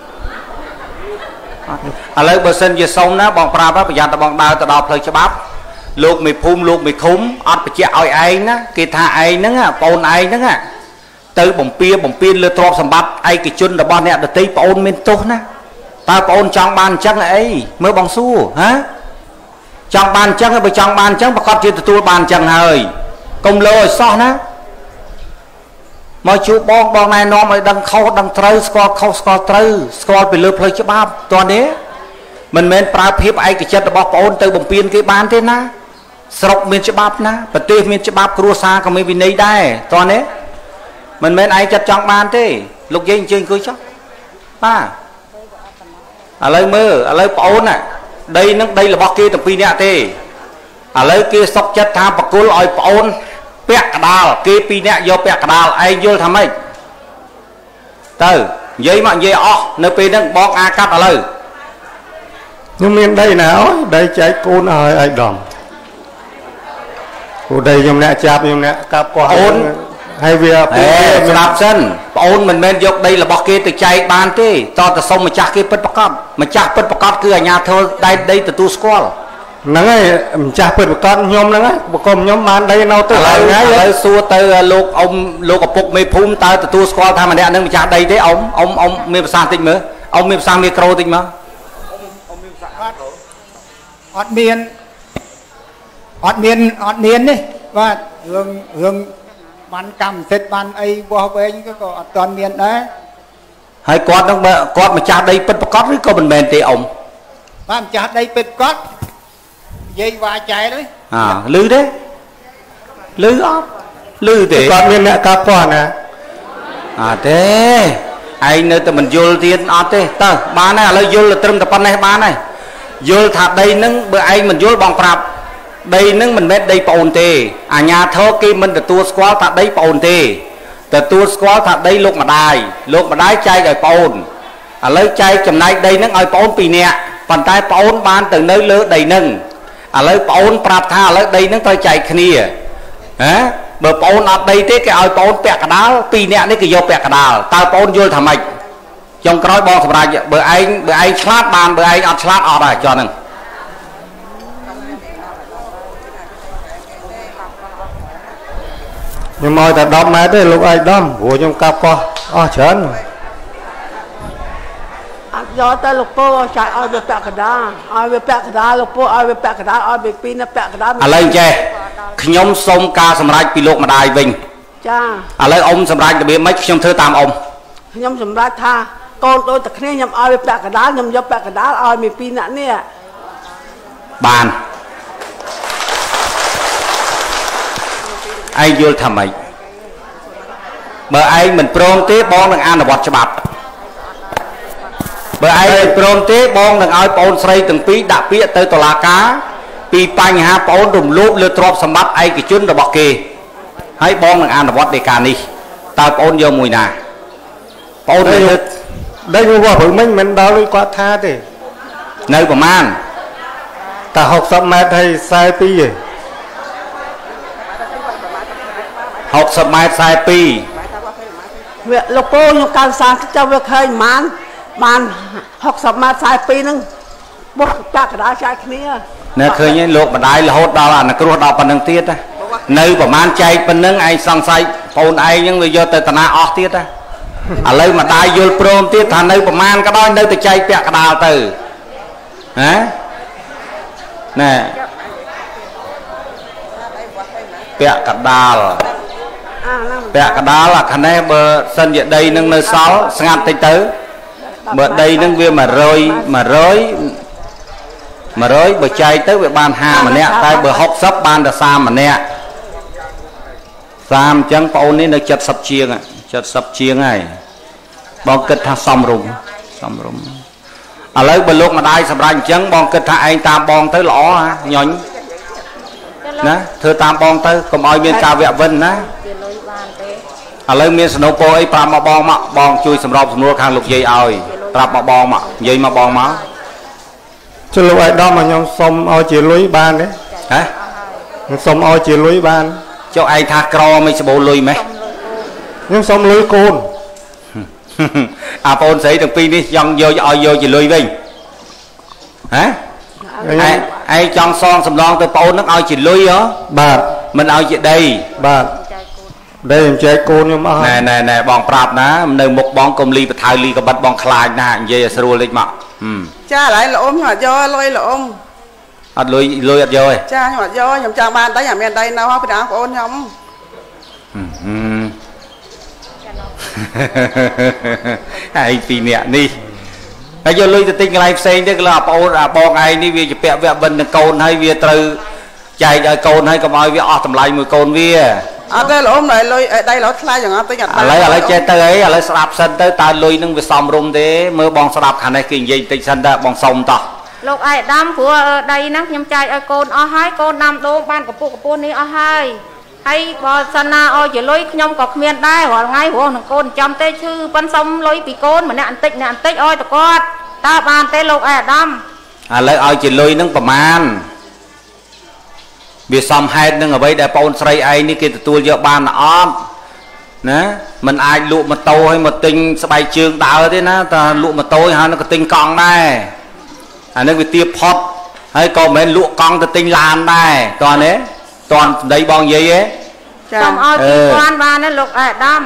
lấy bờ sân về sông ná bong pra bây giờ ta bong đào ta đào thời cho bắpลูกไม่พุ่มลูกไม่คุ้มอัดไปเจ้าไอ้นะกีตาไอ้นั่งอ่ะปนไอ้นั่งอ่ะตื่นบ่มเปียเลือดทรอบสมบัติไอ้กิจุนแต่บอลเนี่ยเดี๋ยวตีปนเมนตุนะตาปนจังบานจังไอ้เมื่อบองสู้ฮะจังบานจังไปจังบานจังประกอบจิตตัวบานจังเฮยกงเลยซ้อนะมาชูบองนายน้องมาดังเขาดังเตยสกอร์เขาสกอร์เตยสกอร์ไปเลือดเพลย์ฉบับตัวนี้มันเมนปลาเพียบไอ้กิจแต่บอกปนตื่นบ่มเปียกี่บานเท่นะสรุปมีฉบับนะประเทศมีฉบับครัวซาก็ไม่วินัยได้ตอนนี้มันเป็นไอ้จัดจังบานที่ลูกยิงจริงคือชอบป้าอะไรมืออะไรปนน่ะđây nó đây là bọc kia từ pi nè thế lấy kia sọc chất tham bạc cố lòi pon pẹt đào kia pi nè vô pẹt đào ai vô tham ấy từ dây mà dây nơi pi nó bong a cắt lời nhưng miền đây nào đây trái côn ai đòn cô đây nhom nè chạp nhom nè cặp quả ôn hay việc đạp sân ôn mình men dọc đây là bọc kia từ chạy bàn thế to từ sông mà chặt kia bứt bạc cọt cứ ở nhà thôi đây từ tu school nắng ấy chặt bứt bạc cọt nhom nắng ấy còn nhom bàn đây nào từ lại ngay đấy xua từ lục ông lục ở phục mê phun tới từ tu school tham mà đẻ nâng chặt đây thế ông mê sang tinh mới ông mê sang micro tinh mà ọt miên đi và hương ban cầm thịt ban ấy qua bên cái có toàn miên đấy hay con mà cha đây bứt cót với con mình thì ông ban cha đây bứt cót dây và chạy đấy lư đấy lư thì con miên mẹ cặp quả nè thế ai nơi tụi mình vô tiền thế tao ba này là vô là trâm tập này ba này vô thật đây nâng bữa ai mình vô bằng prap đây nâng mình biết đây pồn tê nhà thơ kia mình được tua squat thật đây pồn tê từ tua squat thật đây lúc mà đai chay rồi pồn lấy chay chầm này đây nâng ai pồn pì nè phần tay pồn ban từ nơi lứa đầy nâng lấy pồn prap tha lấy đây nâng tôi chạy kia hả bờ pồn ở đây thế cái ai pồn bẹt cả đá pì nè đấy cái vô bẹt cả đá tao pồn vô thầm mạch trong cái bong sầm ra bữa anh slap bàn bữa anh ăn slap ở đây cho nên nhưng mà ta đâm máy đấy lúc ai đâm của trong cặp qua chén do ta lục po chạy ai về bẹt đá lục po ai về bẹt đá ai về pin nó bẹt đá lấy che nhom sông ca sầm rạch pi lục mà đài vinh cha lấy ông sầm rạch bị mấy trong thơ tam ông nhom sầm rạch tha con tôi tập này nhom ai về bẹt đá nhom vô bẹt đá ai về pin nè bàn ai vô thầm ấy bờ ai mình prom tế bong đừng ăn là bọt cho bạc bờ ai mình prom tế bong đừng ai pon xây từng pí đạp pí tới tòa lá cá pi panh ha pon đùm lốp lừa trộm sầm bắt ai cái chun là bọt kì hãy bong đừng ăn là bọt để cà ni tao pon vô mùi nà pon đây như quả phượng mình đó đi qua tha thì nơi của man ta học sắp mét hay sai pi gì học sắp mét sai pi việc lục po như can sang cho việc hơi man học sắp mét sai pi nưng bốc bẹt đá chạy kia nè khơi như luộc mà đai là hốt đào là nó cứ đào phần nâng tiết á nơi của man chạy phần nâng ai sang say phone ai nhưng người vô từ tận off tiết á lấy mà đai vô prom tiết thằng nơi của man cái đó nơi từ chạy bẹt đào từ hả nè ពាក់កដាលពាក់កដាលអាខាងនេះបើសិនជាដីនឹងនៅសល់ស្ងាត់តិចទៅបើដីនឹងវា100បើចែកទៅវាបាន50ម្នាក់តែបើ60បានតែ30ម្នាក់30អញ្ចឹងបងអូននេះនៅ70ជាងហើយបងគិតថាសំរុំឥឡូវបើលោកម្ដាយសម្រាប់អញ្ចឹងបងគិតថាឯងតាមបងទៅល្អញញណាធ្វើតាមបងទៅកុំឲ្យមានការវៈវិនណាឥឡូវមានសណូពោអីប្រាប់មកបងជួយសម្របសម្រួលខាងលោកយាយឲ្យប្រាប់មកបងមកនិយាយមកបងមកចុះលោកឯកឧត្តមឲ្យខ្ញុំសុំឲ្យជាលុយបានទេហ៎ខ្ញុំសុំឲ្យជាលុយបានចុះឯងថាក្រមិនច្បូរលុយម៉េះខ្ញុំសុំលុយកូនអាបងស្រីទាំងពីរនេះចង់យកឲ្យយកជាលុយវិញហ៎ឯងចង់សងសំឡងទៅបងនឹងឲ្យជាលុយហ៎បាទមិនឲ្យជាដីបាទដីខ្ញុំចែកកូនខ្ញុំអស់ណែបងប្រាប់ណានៅមុខបងកុំលីបថៅលីកបិតបងខ្លាចណានិយាយឲ្យស្រួលតិចមកចាឥឡូវលោកអ៊ំខ្ញុំអត់យកលុយលោកអ៊ំអត់លុយអត់យកទេចាខ្ញុំអត់យកខ្ញុំចង់បានដីអាមានដីនៅពីដល់បងប្អូនខ្ញុំហើយពីរនាក់នេះហើយយកលុយទៅទិញកន្លែងផ្សេងទៅគឺបងអូនបងឯងនេះវាជាពាក់វគ្គបិណ្ឌនឹងកូនហើយវាត្រូវចែកឲ្យកូនហើយកុំឲ្យវាអស់តម្លៃមួយកូនវាអត់ទេលោកអ៊ំលុយដីលោកថ្លៃយ៉ាងណាទិញអត់ឥឡូវចេះទៅអីឥឡូវស្ដាប់សិនទៅតើលុយនឹងវាសមរម្យទេមើលបងស្ដាប់ខាងនេះគេនិយាយតិចសិនតើបងសុំតោះលោកឯកឧត្តមព្រោះដីហ្នឹងខ្ញុំចែកឲ្យកូនអស់ហើយកូនដាំដូងបានកម្ពស់នេះអស់ហើយបើសិនណាឲ្យជាលុយខ្ញុំក៏គ្មានដែររាល់ថ្ងៃព្រោះនឹងកូនចាំទេឈឺប៉ិនសុំលុយពីកូនម្នាក់បន្តិចឲ្យទៅគាត់តើបានទេលោកឯកឧត្តមឥឡូវឲ្យជាលុយនឹងប្រមាណវាសមហេតុនឹងអ្វីដែលបងស្រីឯងនេះគេទទួលយកបានអត់ណាมันអាចលក់ម៉ូតូឲ្យមកទិញស្បែកជើងដើរទេណាតែលក់ម៉ូតូហើយនឹងក៏ទិញកង់ដែរអានឹងវាទៀបផុតហើយក៏មិនមែនលក់កង់ទៅទិញឡានដែរតើនេះតន់សម្ដីបងនិយាយទេចាំឲ្យ2000បានណាលោកឯកឧត្តម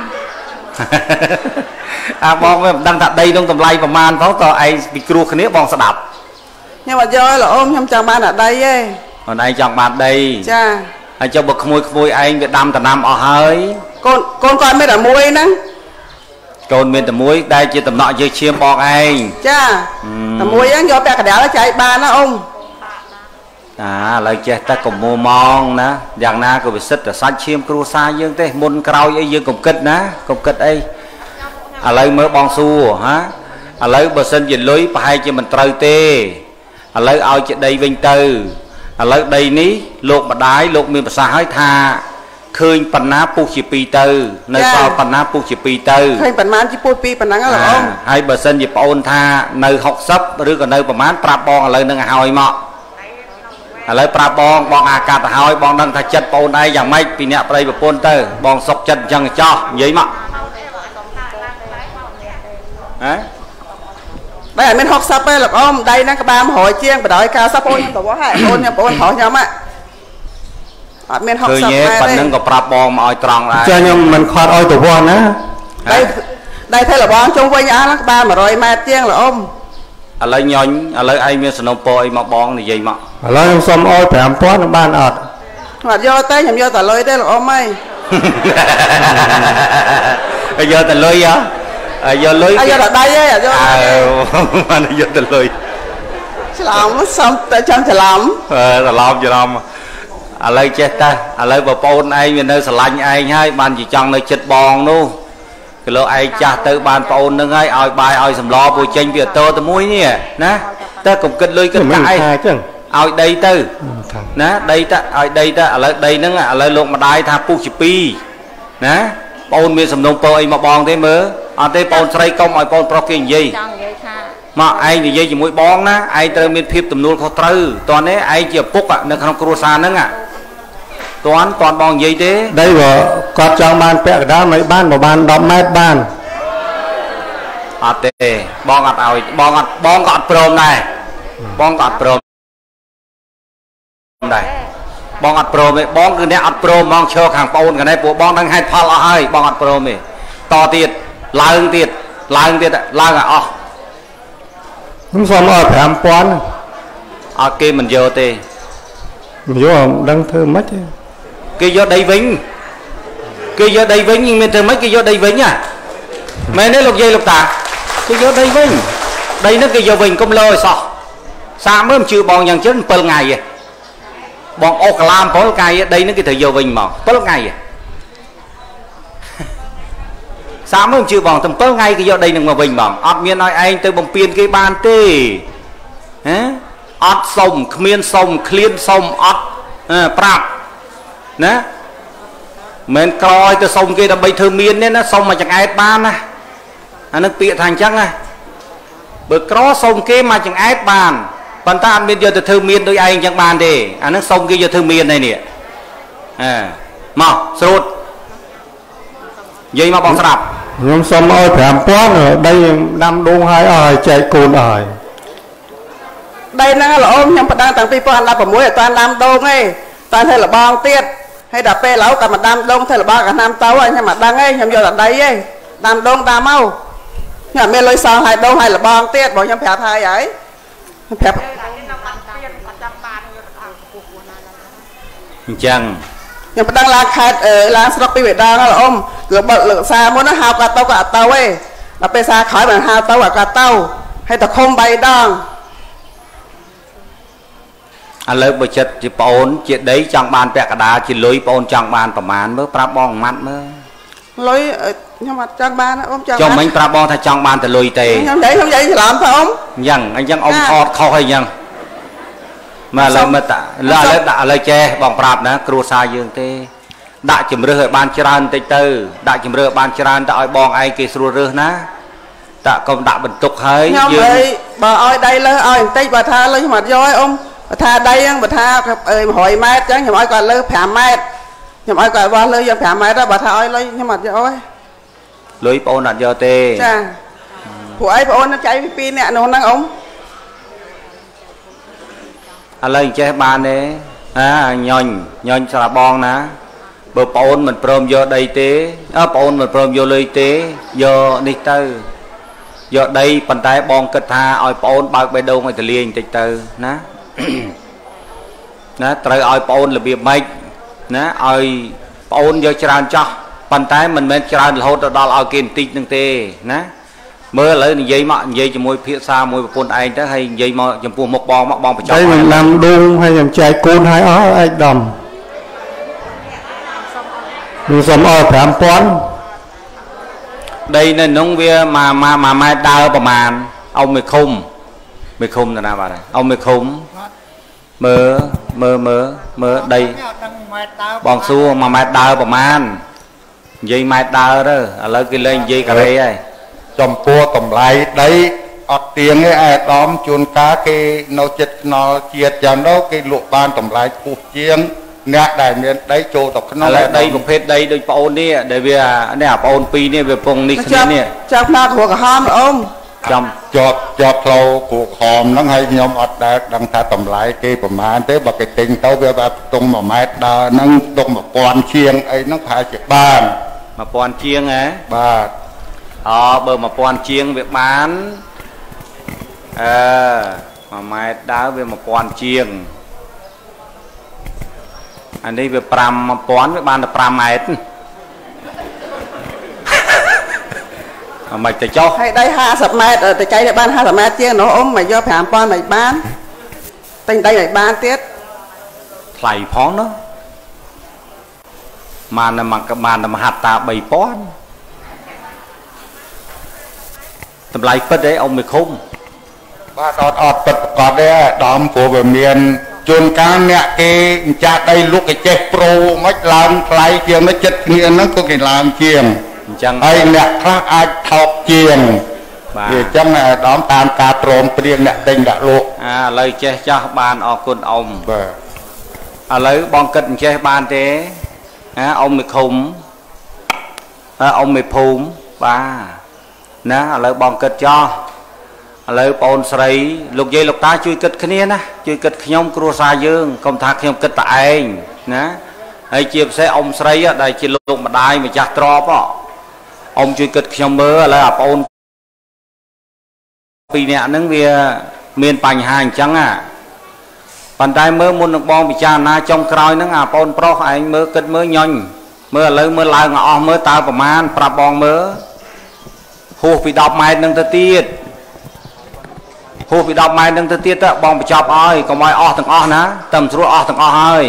បងមិនដឹងថាដីនឹងតម្លៃប្រមាណផងតើឯងពីគ្រូគ្នាបងស្ដាប់ខ្ញុំអត់យកលោកអ៊ំខ្ញុំចង់បានតែដីទេអូនឯងចង់បានដីចាហើយចុះបើក្មួយឯងវាដាំតំណាំអស់ហើយកូនគាត់មានតែមួយហ្នឹងកូនមានតែមួយដែលជាតំណក់យើងឈាមបងឯងចាតែមួយហ្នឹងយកពាក់កណ្ដាលចែកបានណាអ៊ំឥឡូវចេះតែកុំមួម៉ងណាយ៉ាងណាក៏វាសិតតែសាច់ឈាមគ្រួសារយើងទេមុនក្រោយអីយើងកុំគិតណាកុំគិតអីឥឡូវមើលបងសួរហាឥឡូវបើសិនជាលុយប្រហែលជាមិនត្រូវទេឥឡូវឲ្យជាដីវិញទៅឥឡូវដីនេះលោកម្ដាយលោកមានប្រសាសន៍ឲ្យថាឃើញប៉ុណ្ណាពុះជា2ទៅនៅសល់ប៉ុណ្ណាពុះជា2ទៅឃើញប៉ុន្មានជាពុះ2ប៉ុណ្ណឹងលោកអ៊ំហើយបើសិនជាប្អូនថានៅ60ឬក៏នៅប្រហែលប្រាប់បងឥឡូវនឹងឲ្យមកឥឡូវប្រាប់បងអាកាត់ទៅហើយបងដឹងថាចិត្តប្អូនឯងយ៉ាងម៉េចពីអ្នកប្តីប្រពន្ធទៅបងសុកចិត្តអញ្ចឹងចោះនិយាយមកហ៎បែរអត់មាន60ទេលោកអ៊ំដៃហ្នឹងក្បាល100ជាងបដ ாய் 90បងខ្ញុំទៅហើយបងខ្ញុំប្អូនប្រុសខ្ញុំអត់មាន60 ទេប៉ុណ្្នឹងក៏ប្រាប់បងមកឲ្យត្រង់ដែរចាខ្ញុំមិនខាត់ឲ្យទៅវត្តណាដៃធ្វើលបងជុំវិញអាក្បាល100ម៉ែត្រជាងលោកអ៊ំឥឡូវញញឥឡូវឯងមានសំណុំពរអីមកបងនិយាយមកឥឡូវខ្ញុំសុំឲ្យ5000បានអត់អត់យកទេខ្ញុំយកតែលុយទេលោកអ៊ំអើយយកតែលុយហ៎យកលុយយកតែដៃទេអត់យកបានយកតែលុយច្រឡំសុំតែចាំច្រឡំឥឡូវចេះតែឥឡូវបងប្អូនឯងវានៅស្រឡាញ់ឯងហើយបានជាចង់នៅចិត្តបងនោះគីឡូឯងចាស់ទៅបានប្អូននឹងហើយឲ្យបាយឲ្យសម្លពូចេញពីអូតូទៅមួយនេះណាតែកុំគិតលុយគិតកាយឲ្យដីទៅណាដីទៅឲ្យដីទៅឥឡូវដីហ្នឹងឥឡូវលោកម្ដាយថាពុះជា2ណាបងអូនមានសំណុំពរអីមកបងទេមើលអត់ទេបងស្រីកុំឲ្យបងប្រុសគេនិយាយចង់និយាយថាមកឯងនិយាយជាមួយបងណាឯងត្រូវមានភាពទំនួលខុសត្រូវតោះនេះឯងជាឪពុកនៅក្នុងគ្រួសារហ្នឹងតន់បងនិយាយទេដីបើគាត់ចង់បានពាក់កណ្ដាលមិនបានបើបាន10ម៉ែត្របានអត់ទេបងអត់ឲ្យបងក៏អត់ព្រមដែរបងក៏អត់ព្រមដែរបងអត់ព្រមទេបងគឺអ្នកអត់ព្រមហ្មងឈរខាងប្អូនកណែពួកបងដឹងហេតុផលអស់ហើយបងអត់ព្រមទេតទៀតឡើងទៀតឡើងឲ្យអស់ខ្ញុំសុំឲ្យ5000 អត់គេមិនយកទេមិនយកមិនដឹងធ្វើម៉េចទេគេយកដីវិញគេយកដីវិញមានធ្វើម៉េចគេយកដីវិញមែនទេលោកយាយលោកតាគេយកដីវិញដីហ្នឹងគេយកវិញកុំលើឲ្យសោះសាកមើលជឿបងយ៉ាងច្រើន7ថ្ងៃឯងបងអូកឡាម7ថ្ងៃដីហ្នឹងគេត្រូវយកវិញមក7ថ្ងៃឯងសាកមើលជឿបងតែ7ថ្ងៃគេយកដីហ្នឹងមកវិញបងអត់មានឲ្យឯងទៅបំពេញគេបានទេហ៎អត់សុំគ្មានសុំឃ្លានសុំអត់ប្រាប់ណាមិនក្រោយទៅសុំគេដើម្បីធ្វើមានទេណាសុំមកចង្អែតបានណាអានឹងពាក្យថាអញ្ចឹងណាបើក្រសុំគេមកចង្អែតបានប៉ុន្តែអត់មានយកទៅធ្វើមានដោយឯងអញ្ចឹងបានទេអានឹងសុំគេយកធ្វើមានឯនេះមកស្រួតនិយាយមកបងស្រាប់ខ្ញុំសុំឲ្យ5000ដីដាំដូងឲ្យអស់ចែកកូនអស់ដីហ្នឹងល្អខ្ញុំបដាំតាំងពី2016អត់តានដាំដូងទេតានធ្វើលបងទៀតហើយដល់ពេលឥឡូវក៏មកដាំដូងធ្វើលបងកាឆ្នាំទៅខ្ញុំមិនដឹងទេខ្ញុំយកតែដីទេដាំដូងដាំមកខ្ញុំអត់មានលុយសងឲ្យដូងឲ្យលបងទៀតបងខ្ញុំប្រាប់ហើយខ្ញុំប្រាប់អញ្ចឹងខ្ញុំបដងឡើងខេត្តឡើងស្រុកពីវេដាណាលោកអ៊ំគឺបើលើកសារមុនណាហៅគាត់ទៅក៏អត់ទៅទេដល់ពេលសារក្រោយបានហៅទៅគាត់ទៅហើយតែឃុំ3ដងឥឡូវបើចិត្តជាប្អូនជាដីចង់បានពាក់កណ្ដាលជាលុយប្អូនចង់បានប្រមាណមើលប្រាប់បងម៉ាត់មើលលុយខ្ញុំអត់ចង់បានអ៊ំចង់ចុះមិញប្រាប់បងថាចង់បានតែលុយទេខ្ញុំនិយាយច្រឡំទៅអ៊ំអញ្ចឹងអ៊ំថតខុសហើយអញ្ចឹងមកឥឡូវមើលតាឥឡូវចេះបងប្រាប់ណាគ្រួសារយើងទេដាក់ជំរឿសឲ្យបានច្រើនតិចទៅដាក់ជំរឿសបានច្រើនទៅឲ្យបងឯងគេស្រួលរើសណាតាកុំដាក់បន្ទុកហើយយើងបើឲ្យដៃលើសឲ្យបន្តិចបើថាលើសខ្ញុំអត់យកឲ្យអ៊ំបើថាដៃហ្នឹងបើថា100ម៉ែត្រអញ្ចឹងខ្ញុំឲ្យគាត់លើ5ម៉ែត្រខ្ញុំឲ្យគាត់វាស់លើយក5ម៉ែត្របើថាឲ្យលុយខ្ញុំអត់យកទេលុយបងអូនអត់យកទេចាព្រោះអីបងអូនចៃពី2នាក់នោះហ្នឹងអ៊ំឥឡូវចេះបានទេញញស្រាបងណាបើបងអូនមិនព្រមយកដីទេបងអូនមិនព្រមយកលុយទេយកនេះទៅយកដីប៉ុន្តែបងគិតថាឲ្យបងអូនបើកបេះដូងឲ្យទលាយបន្តិចទៅណាត្រូវឲ្យបងអូនរបៀបម៉េចណាឲ្យបងអូនយកច្រើនចោះប៉ុន្តែមិនមែនច្រើនរហូតដល់ឲ្យគេបន្តិចនឹងទេណាមើលឥឡូវនិយាយមកនិយាយជាមួយភាសាមួយប្រពន្ធឯងទៅហើយនិយាយមកចំពោះមុខបងមកបងបញ្ចប់ហើយខ្ញុំដាំដូងហើយខ្ញុំចែកកូនឲ្យអស់ឯកដំខ្ញុំសុំឲ្យ5000 ដីនៅក្នុងវាមួយម៉ែត្រដើរប្រមាណអ៊ំមួយឃុំទៅណាបាទអ៊ំមួយឃុំមើលដីបងសួរ1ម៉ែត្រដើរប្រមាណនិយាយម៉ែត្រដើរទៅឥឡូវគេលេងនិយាយការ៉េហើយចំពោះតម្លៃដីអត់ទៀងទេអាយដាមជួនកាលគេនៅចិត្តខ្នល់ជាតិយ៉ាងនោះគេលក់បានតម្លៃខ្ពស់ជាងអ្នកដែលមានដីចូលទៅក្នុងដីប្រភេទដីដូចប្អូននេះដែលវានេះអាប្អូន2នេះវាពងនេះគ្នានេះចាប់ផ្នែកគ្រូក្រហមអ៊ំចាំជាប់ផ្លូវគ្រូក្រហមហ្នឹងហើយខ្ញុំអត់ដែលដឹងថាតម្លៃគេប្រហែលទេបើគេទិញទៅវាបែបទុំ1ម៉ែត្រដើរហ្នឹងទុំ1000ជាងអីហ្នឹងប្រហែលជាបាន 1000ជាងហ៎បាទបើ1000ជាងវាបាន1ម៉ែត្រដើរវា1000ជាងអានេះវា5000វាបានតែ5ម៉ែត្រមិនទៅចុះហើយដី50ម៉ែត្រទៅចៃទៅបាន50ម៉ែត្រជាងនោះអ៊ំមកយក5000មិនបានទិញដីឲ្យបានទៀតថ្លៃផងនោះបានតែមហត្តា3000តម្លៃពិតទេអ៊ំមួយឃុំបាទអត់ពិតប្រកបទេដំព្រោះវាមានជួនកាលអ្នកគេចាស់ដីលុកគេចេះប្រូមិនឡើងថ្លៃជាងនេះចិត្តគ្នាហ្នឹងក៏គេឡើងជាងអញ្ចឹងហើយអ្នកខ្លះអាចថោកជាងវាអញ្ចឹងដំតាមការព្រមព្រៀងអ្នកទិញដាក់លក់ឥឡូវចេះចាស់បានអរគុណអ៊ំបាទឥឡូវបងគិតអញ្ចេះបានទេអ៊ំមួយឃុំអ៊ំមួយភូមិបាទណាឥឡូវបងគិតចោះឥឡូវបងអូនស្រីលោកយាយលោកតាជួយគិតគ្នាណាជួយគិតខ្ញុំគ្រួសារយើងកុំថាខ្ញុំគិតតែឯងណាហើយជាពិសេសអ៊ំស្រីដែលជាលោកម្ដាយម្ចាស់ទ្រព្យអ៊ំជួយគិតខ្ញុំមើលឥឡូវបងអូន2នាក់ហ្នឹងវាមានបញ្ហាអញ្ចឹង Bàn tay mơ muôn được bong bị cha na trong cõi nắng à pon pro anh mơ cất mơ nhon mơ lấy mơ lại ngõ mơ tao của man pra bong mơ hô bị đọc mai nâng tơ tiết hô bị đọc mai nâng tơ tiết á bong bị chọc ơi còn mai o thằng o ná tầm số o thằng o hơi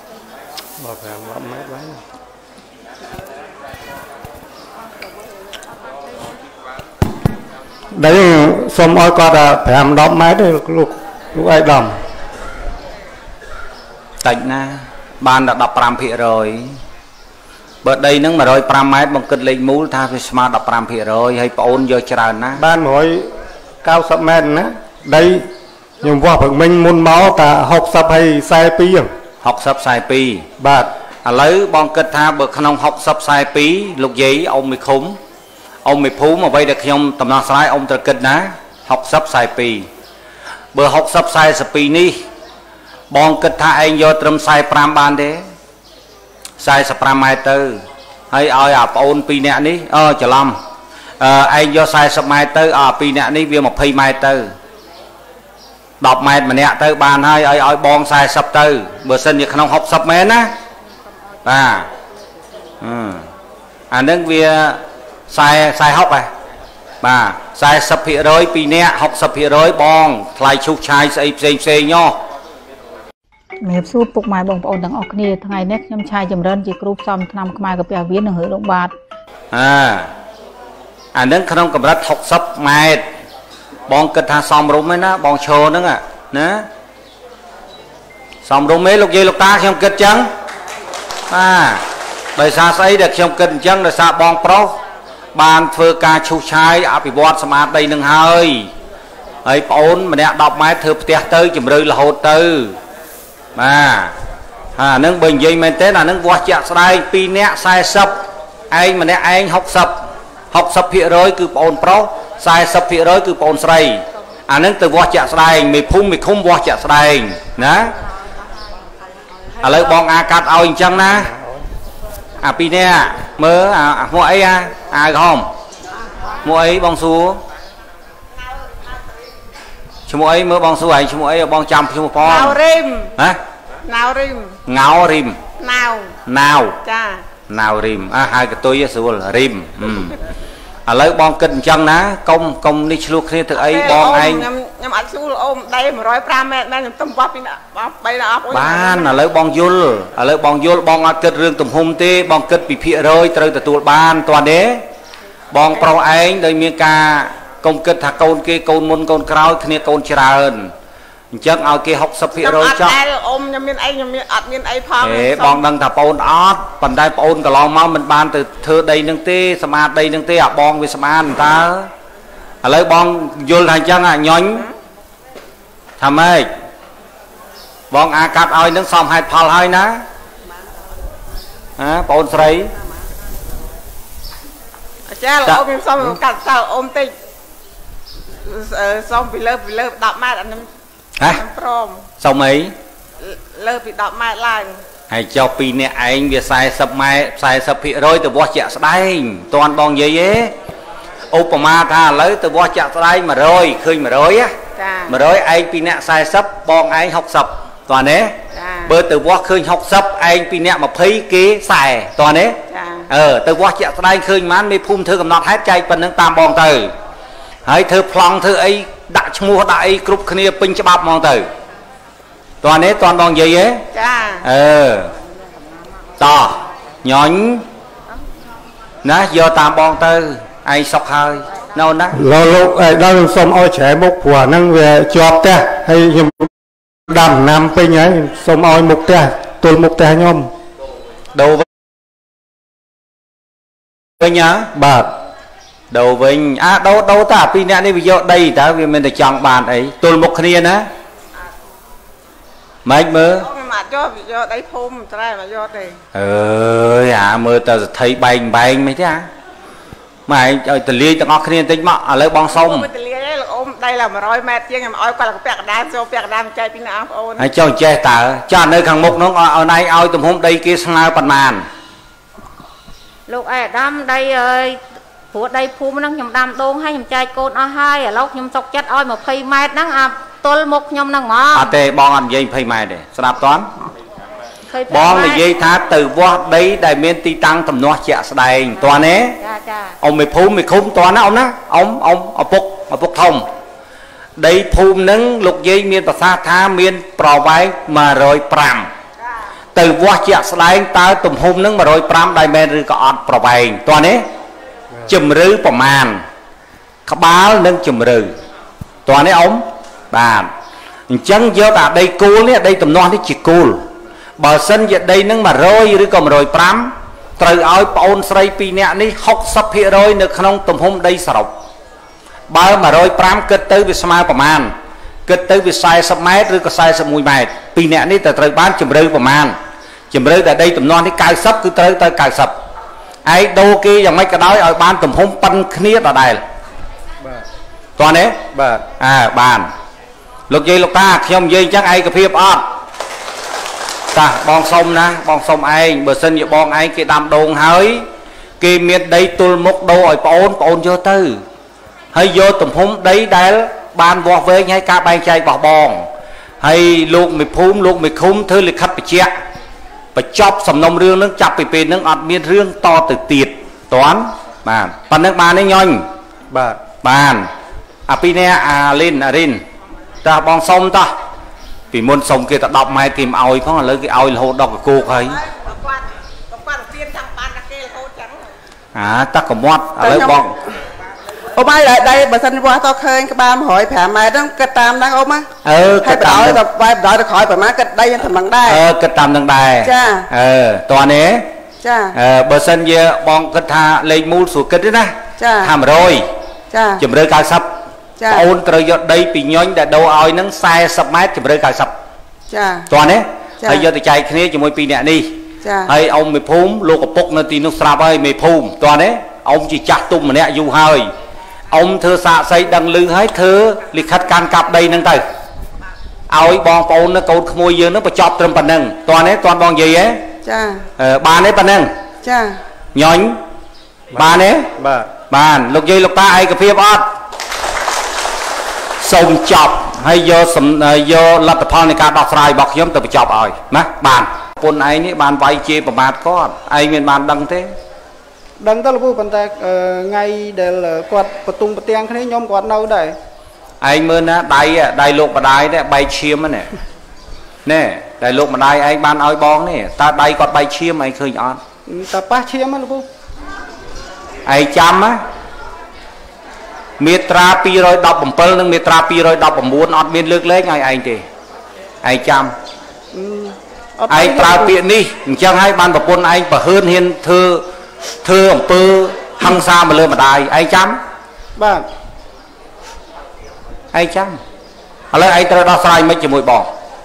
đấy xôm oi con là phải làm đọc máy đấy lúc ai đầm tịnh na ban đã đọc pram phị rồi bữa đây nâng mà rồi pram máy bằng cất lên mũ tha phải smart đọc pram phị rồi hay ôn vô tràn na ban hỏi cao sập men á đây nhưng qua phần mình muốn máu ta học sập hay sai pi học sập sai pi bạt à lấy bong cất tha bữa khăn học sập sai pi lục giấy ông mới khúng ông mới phú mà vay được nhom tầm nào sai ông tự cất ná học sập sai pi bữa học sập sai sập pi ní bong cất tha anh vô trầm sai pram ban thế sai sập pram mai tư hay ơi à ôn pi nè ní chờ lầm anh vô sai sập mai tư pi nè ní việc một phi mai tư đọc mai mà nè tư bàn hay ơi bong sai sập tư bữa sinh việc không học sập mến á nâng việc sai học này mà sai sập phía rồi pi nè học sập phía rồi bong lại chụp chai xây nho mẹสู้ปุกไม้บงปอนดังออกนี่ทั้งไงเน็กยำชายจำเริญจีกรุ๊ปซ้อมทำขมายกับเปียเวียนหนึ่งหือลงบาทนั้นขนมกับรัฐหกซับไม้บองกระทาซ้อมรุ่มไหมนะบองโชว์นั่งอ่ะนะซ้อมรุ่มไหมลูกยีลูกตาเขียมกิดจังโดยซาไซเด็กเขียมกิดจังโดยซาบองโปรบานเฟอร์กาชูชายอภิวัตสมาร์ทได้หนึ่งเฮ้ยไอ้ปอนมันเนี่ยดอกไม้เธอเตี้ยเตยจำเริญละโหดเตยนึกbình gì mình thế làนึกvõ chẹt sai pi nè sai sập anh mà nè anh học sập phía rồi cứ bồn pro sai sập phía rồi cứ bồn sayนึกtừ võ chẹt sai mình không võ chẹt sai nè lấy bong cắt ao chăng na pi nè mơ mua ấy không mua ấy bong xuống chú mua ấy mơ bong xuống ấy chú mua ấy bong trăm chú mua bong hả ngáo rim nào rim hai cái tôi sửa là rim lấy bong kinh chân ná công đi luôn khi từ ấy bong anh nhầm ăn xuống ôm đây mà rồi pram mẹ nhầm tâm bắp bay là bán là lấy bong dul bong kết riêng tùm hung tê bong kết bị phía rồi từ từ tuột ban toàn đế bong pro anh đời miền ca công kết thà côn kia côn môn côn cào kia côn tràn chắc ao kia học sắp phía rồi chắc ôm nhầm miền anh nhầm miền ạt miền anh phong bong đằng thà pôn ót phần đây pôn cả lòng máu mình ban từ thưa đây nương tê smart đây nương tê bong với smart ta lấy bong vô thành chăng nhón tham ấy bong cắt oi nương xong hai phal hai ná pôn sấy cha là ôm xong cắt sao ôm tê xong bị lơ đạp mát anh xong ấy lơ bị đạp mát lại hay cho pi nè anh việc sai sập phía rồi từ võ chẹt đây toàn bong gì ấy Opama tha lấy từ võ chẹt đây mà rồi khơi mà rồi á mà rồi anh pi nè sai sập bong anh học sập toàn đấy bơ từ võ khơi học sập anh pi nè mà thấy kế xài toàn đấy từ võ chẹt đây khơi mán mi phun thư cầm nọt hết chay phần nâng tam bong từ hãy thư plong thư ấy đặt mua đại group kia pin cho bắp mong từ toàn đấy toàn bong gì ấy to nhón nè giờ tam bong từ ai sọc hơi đâu đó lúc đang xong oi trẻ một quả năng về chọt te hay đầm nam pin ấy xong oi một te tôi một te nhom đầu với nhá bạc đầu vinh đâu ta pin nè đi bây giờ đây ta vì mình được chọn bàn ấy tôi một kia nữa mấy mơ mà cho đấy phum trai mà do đây mơ ta thấy bành mấy thế mà anh từ ly tao ngọc kia tính mà lấy bong sông đây là mà rồi mẹ chứ mà oi qua là cái bẹc đam chơi pin áo ôn anh cho chơi tờ cho nơi khang mục nó ở đây oi tụm hôm đây kia sang bàn màn lúc ai đam đây ơi phụ đây phum nó nhầm đam đôn hay nhầm trai côn hai ở lâu nhầm sọc chết oi mà phay mát nắng ទល់មុខខ្ញុំហ្នឹងហ្មងអត់ទេបងអត់និយាយ20ម៉ែត្រទេស្ដាប់តន់បងនិយាយថាទៅវាស់ដីដែលមានទីតាំងទំនាស់ជាក់ស្ដែងតើណាចាអ៊ំមេភូមិមេឃុំតើណាអ៊ំណាអ៊ំឪពុកធំដីភូមិហ្នឹងលោកយាយមានប្រសាសន៍ថាមានប្រវែង105ទៅវាស់ជាក់ស្ដែងតើទំហំហ្នឹង105ដែរមែនឬក៏អត់ប្រវែងតើណាជំរឿប្រមាណក្បាលនិងជំរឿតើណាអ៊ំបាទអញ្ចឹងយកតែដីគូលនេះដីទំនាស់នេះជាគូលបើសិនជាដីនឹង100ឬក៏105ត្រូវឲ្យប្អូនស្រី2នាក់នេះ 60% នៅក្នុងទំហំដីសរុបបើ105គិតទៅវាស្មើប្រមាណគិតទៅវា40ម៉ែត្រឬក៏41ម៉ែត្រ2នាក់នេះត្រូវបានជំរឿប្រមាណជំរឿតែដីទំនាស់នេះ90គឺត្រូវទៅ90ឯដូរគេយ៉ាងម៉េចក៏ដោយឲ្យបានទំហំប៉ុនគ្នាដដែលបាទតើនេះបាទបានលោកយាយលោកតាខ្ញុំនិយាយអញ្ចឹងឯកភាពអត់តាបងសុំណាបងសុំឯងបើសិនជាបងឯងគេដាំដូងហើយគេមានដីទល់មុខដូរឲ្យប្អូនយកទៅហើយយកទំហំដីដែលបានវាស់វែងឲ្យការបែងចែករបស់បងហើយលោកមេភូមិលោកមេឃុំធ្វើលិខិតបញ្ជាក់បញ្ចប់សំណុំរឿងនឹងចាប់ពីពេលនឹងអត់មានរឿងតទៅទៀតតន់បាទប៉ុណ្ណឹងបានទេញញបាទបានអាពីនេះអារិនតើបងសុំតោះពីមុនសុំគេតែ10ម៉ែត្រគេមិនអោយផងឥឡូវគេអោយរហូតដល់កគោកហើយគាត់ទៀនចង់បានតែគេរហូតចឹងតាកមាត់ឥឡូវបងអូម៉ៃដៃបើសិនវាស់តឃើញក្បាល105ម៉ែត្រហ្នឹងគិតតាមហ្នឹងអូម៉ាគិតតាមដល់វាយបដ ទៅក្រោយប្រហែលគិតដីហ្នឹងហ្នឹងដែរគិតតាមហ្នឹងដែរចាតើនេះចាបើសិនជាបងគិតថាលេខមូលស្រួលគិតទេណាចាថា100 ចាជំរឿ90ប្អូនត្រូវយកដីពីញញដែលដូរឲ្យនឹង40ម៉ែត្រជំរឿ90 ចាតើនេះហើយយកទៅចែកគ្នាជាមួយ2នាក់នេះហើយអ៊ំមេភូមិលោកឪពុកនៅទីនោះស្រាប់ហើយមេភូមិតើនេះអ៊ំជាចាស់ទុំម្នាក់យូរហើយអ៊ំធ្វើសាកសីដឹងលឺហើយធ្វើលិខិតកាន់កាប់ដីហ្នឹងទៅឲ្យបងប្អូននៅកូនក្មួយយើងនឹងបញ្ចប់ត្រឹមប៉ុណ្ណឹងតើនេះតើបងនិយាយហ៎ចាបានទេប៉ុណ្ណឹងចាញញបានទេបាទបានលោកយាយលោកតាឯកភាពអត់សូមចប់ហើយយកលទ្ធផលនៃការដោះស្រាយរបស់ខ្ញុំទៅបញ្ចប់ឲ្យណាបានពុនឯងនេះបានវាយជេរប្រមាថគាត់ឯងមានបានដឹងទេដឹងទៅលោកពូប៉ុន្តែថ្ងៃដែលគាត់បន្ទុងប្រទាំងគ្នាខ្ញុំគាត់នៅដែរឯងមើលណាដៃលោកម្ដាយនេះបែកឈាមហ្នឹងណែដៃលោកម្ដាយឯងបានឲ្យបងនេះតើដៃគាត់បែកឈាមឯងឃើញអត់តើប៉ះឈាមហ្នឹងលោកពូឯងចាំណាមាត្រា217និងមាត្រា219អត់មានលើកលែងឲ្យឯងទេឯងចាំឯងប្រើពាក្យនេះអញ្ចឹងហើយបានប្រពន្ធឯងប្រហើនហ៊ានធ្វើអំពើហិង្សាមកលើម្ដាយឯងចាំបាទឯងចាំឥឡូវឯងត្រូវដោះស្រាយមិនជាមួយបង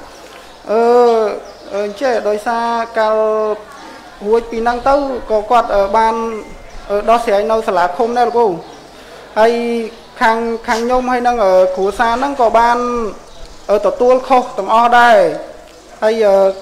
ចេះដោយសារកាលរួចពីហ្នឹងទៅក៏គាត់បានដោះស្រាយនៅសាលាឃុំដែរលោកគ្រូហើយខាងខ្ញុំហើយនឹងគ្រួសារហ្នឹងក៏បានទទួលខុសទាំងអស់ដែរហើយ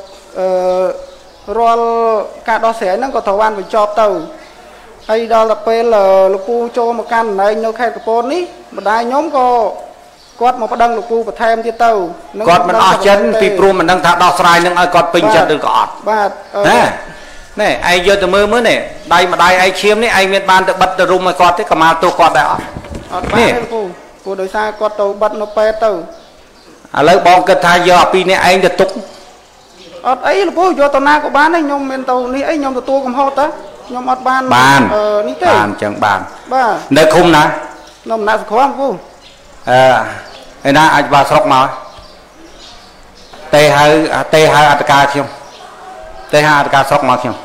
រាល់ការដោះស្រាយហ្នឹងក៏ត្រូវបានបញ្ចប់ទៅហើយដល់ទៅពេលលោកពូចូលមកកាន់តំណែងនៅខេត្តកំពតនេះម្ដាយខ្ញុំក៏គាត់មកប្តឹងលោកពូបន្ថែមទៀតទៅគាត់មិនអស់ចិត្តពីព្រោះមិនដឹងថាដោះស្រាយនឹងឲ្យគាត់ពេញចិត្តឬក៏អត់បាទណែឯងយកទៅមើលនេះដៃម្ដាយឯងឈាមនេះឯងមានបានទៅបិទទៅរុំឲ្យគាត់ទេកម្មាទោសគាត់ដែរអត់បានទេលោកពូដោយសារគាត់ទៅបិទនៅពេទ្យទៅឥឡូវបងគិតថាយកពីនេះឯងទៅទុកអត់អីលោកពូយកទៅណាក៏បានដែរខ្ញុំមានទៅនេះអីខ្ញុំទទួលកំហុសទៅខ្ញុំអត់បាននេះទេបានចឹងបានបាទនៅឃុំណានៅអំណាចសង្គ្រាមពូឯណាអាចបាស្រុកមកទេហៅអត្តការខ្ញុំទេហៅអត្តការស្រុកមកខ្ញុំ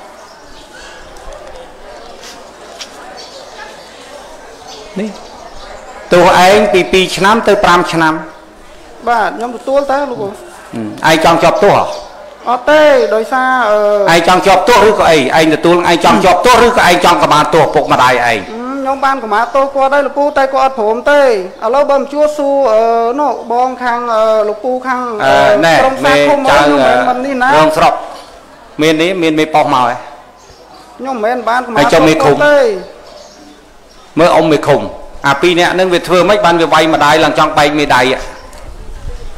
នេះទោះឯងពី2ឆ្នាំទៅ5ឆ្នាំបាទខ្ញុំទទួលតែលោកគ្រូឯងចង់ជាប់ទោសអត់ទេដោយសារឯងចង់ជាប់ទោសឬក៏អីឯងទទួលឯងចង់ជាប់ទោសឬក៏ឯងចង់កម្មាទោសពុកម្ដាយឯងខ្ញុំបានកម្មាទោសគាត់ហើយលោកពូតែគាត់អត់ព្រមទេឥឡូវបើមិនជួសស៊ូនោះបងខាងលោកពូខាងក្រុមសាឃុំមកមិននេះណារងស្រុកមាននេះមានមេប៉ោះមកហ៎ខ្ញុំមិនបានកម្មាទោសទេមើលអ៊ំមេឃុំអា2នាក់ហ្នឹងវាធ្វើម៉េចបានវាវាយម្ដាយឡើងចង់បែកមេដៃ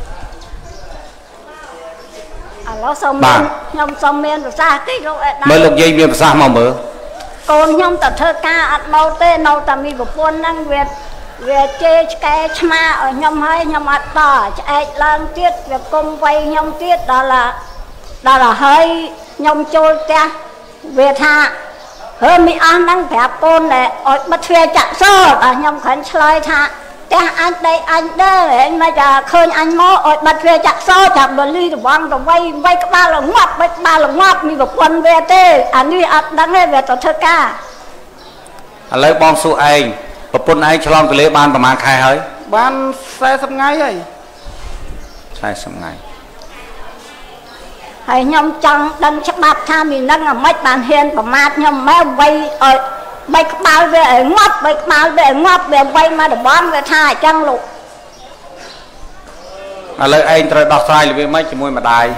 เราxong miên nhom xong miên rồi xa cái lúc mới lúc dây miên xa mà mở con nhom tập thơ ca ăn mau tê nâu tầm mi của quân năng Việt về chê cái chma ở nhom hay nhom ăn tỏ chạy lang tiết việc công vay nhom tiết đó là hơi nhom trôi ta về tha hơi mi ăn năng phép con này ở bắt thuê chặt sơ ở nhom khẩn chơi thaแต่อันใดอันเด้อเห็นมาจากเคยอันหมออดบัดเวจักซ้อจากบลีตะวังตะไว้กับบ้านหลงวับไว้บ้านหลงวับมีแบบคนเวเต้อันนี้อัดดังให้เวต่อเธอกาอะไรบองสู้เองปะปนไอ้ฉลองไปเลยบ้านประมาณใครเฮ้ยบ้านใส่สับไงไอ้ใช่สับไงให้ยมจังดังชักบับท่ามีนักไม่บานเฮียนประมาทยมแม่ไว้ใบกระเป๋าvề ngótใบกระเป๋าvề ngót về quayมาเดี๋ยวบ้านvềท่าจังลูกอะไรเองตระดับสายหรือไม่จะมวยมาได้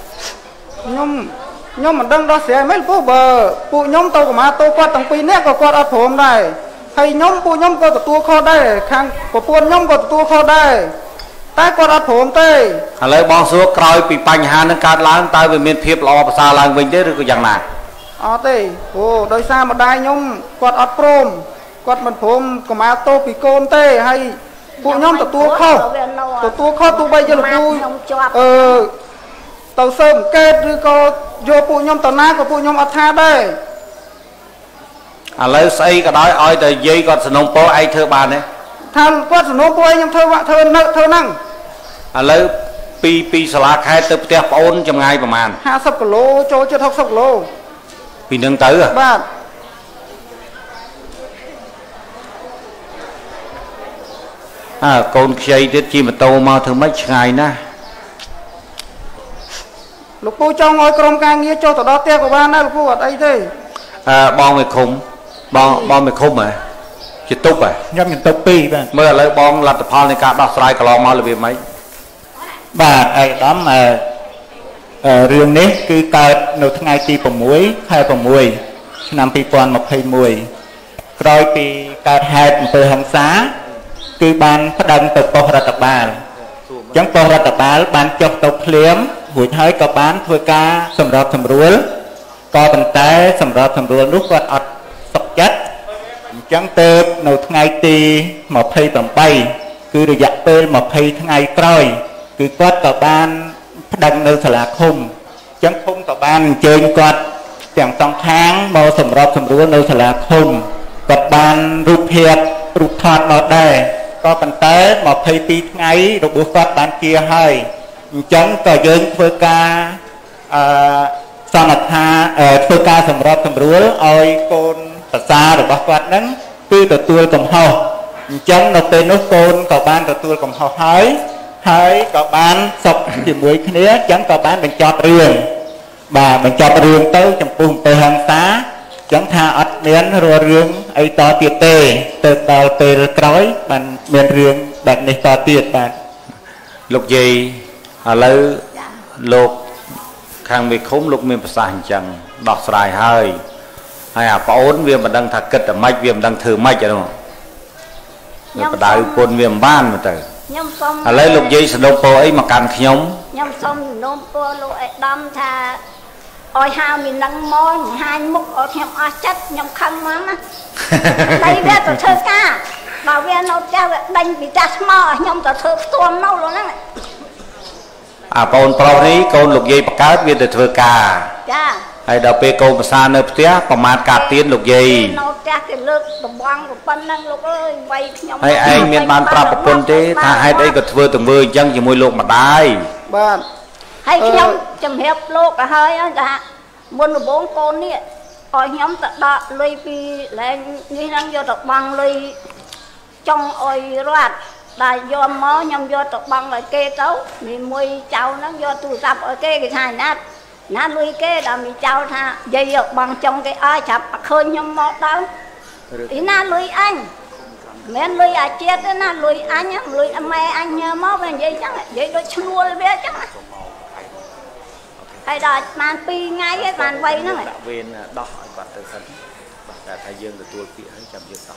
ยมมันดังดอกเสียไม่ปูเบอร์ปูยมโตกับมาโตกว่าตั้งปีนี้ก็กว่าอัดผมได้ให้ยมปูยมก็ตัวคอได้ข้างปะปนยมก็ตัวคอได้ใต้กว่าอัดผมเต้อะไรบองสู้กลอยปีปัญหาในการล้างตายเป็นเมียนเพียบรอภาษาล้างวิ่งได้หรือก็อย่างไรอ๋อเต้โอ้โดยซามาได้ยมกดอัดโปรมกดมันผมก็มาโตปีโกนเต้ให้ปูยมตัวเข้าตัวเข้าตัวใบจะหลุดปูตัวเสริมเกตหรือก็โยปูยมตัวน้าก็ปูยมอัดท่าได้อะไรใส่ก็ได้อ้อยแต่ยี่ก็สนมโปไอเธอบานเนี่ยท่านก็สนมโปยังเธอนั่งอะไรปีสลาแค่เติบเตี้ยปนจำไงประมาณ 50 กิโลโจจะ60 กิโลปีหนึ่งเต๋อบ้านโกนใช้เด็ดจีมาโตมาถึงไม่ไงนะลูกปูจองอ้อยกรมการเงี้ยโจต่อดอเตี้ยกว่าบ้านนะลูกปูอะไรเต้บองไม่คุ้มบองไม่คุ้มเหรอจิตตุบอ่ะย่ำจิตตุบปีบ้านเมื่อไรบองรัฐพาลในการดักสลายกลองมาหรือเป็นไหมบ้านไอ้ดำเรื่องนี้คือการหนุนไงตีผมมวยใครผมมวยนำปีปอนมาเพย์มวยกลอยปีการแหกเปิดหันษาคือบ้านพระดังตกปอรัตบาลจังปอรัตบาลบ้านจบตกเลี้ยมหุ่ยท้ายกับบ้านทัวกาสำหรับสำรวจก็เป็นแต่สำหรับสำรวจลูกกอดอัดสกจัดจังเติบหนุนไงตีมาเพย์ต่ำไปคือระยะเปิดมาเพย์ไงกลอยคือกอดกับบ้านดังในสลาคมจังคมกับบ้านเจนกอดอย่างต้องค้างมาสำรอบสำรวจในสลาคมกับบ้านรูปเพียบรูปทอดมาได้ก็เป็นแต่หมอเพย์ปีไงรูปบุฟบ้านเกียร์ให้จังก็เยินเพื่อการสนับสนุนเพื่อการสำรอบสำรวจเอาโกนภาษาหรือบุฟนั้นคือตัวกำหอจังเราเป็นนกโกนกับบ้านตัวกำหอให้กับบ้านศพที่มวยเนี้ยจังกับบ้านเป็นจอบเรืองบ่าเป็นจอบเรืองเต้าจำปุ่มเตหังสาจังทาอัดเมียนรัวเรืองไอต่อเตียเตเติบโตเตลกร้อยมันเมียนเรืองแบบในต่อเตียแบบลูกยีอะไรลูกข้างมีคุ้มลูกมีภาษาจังดอกสลายให้ปะโอนเวียมดังถักกึศแต่ไม่เวียมดังถือไม่จะรู้ประดาปนเวียมบ้านมาเตออะไรลูกยี่สนมโปไอ้มาการขยมยำส้มนมโปลูกไอ้ดำท่าอ้อยหามีนังมองหายมุกอ้อยแถมอ้อยจัดยำคันมันนะได้เวียต่อเธอกาบ่าวเวียนเอาเจ้าดังปีจัสมอยำต่อเธอตัวเน่าเลยนั่นปนปลานี้โกนลูกยี่ประกาศเวียนต่อเธอกาจ้าไอ้ดาวเปโกภาษาเนปเตียประมาณการเตียนลูกยี่ไอ้เมียนบานปราบปนเต้ถ้าให้ได้ก็เถื่อถึงเวอร์ยังจะมวยโลกมาได้บ้านให้ขยมจำเห็บโลกเฮ้ยจ้ะบนบงโกนนี่อ้อยขยมตัดดาเลยปีแรงนี่นั่งโยตกบังเลยจ้องอ้อยรัดได้ยอมม้อยำโยตกบังเลยเกเต้ามีมวยเจ้านั่งโยตูซับอ้อยเกกี่ชายนัดน้าลุยเก้ดามีเจ้าท่าใหญ่บังจงcái ai chập khơi nhom mọt đâu ý naลุยanh menลุยà chết đó naลุยanh nháลุยmẹ anh nhớ mó bên vậy chắc vậy đôi chua bé chắc hay đòi màn pi ngay cái màn quay nó này viên đỏ quạt từ sânแต่ไทยยืนตัวตัวปีให้จำยืนสอง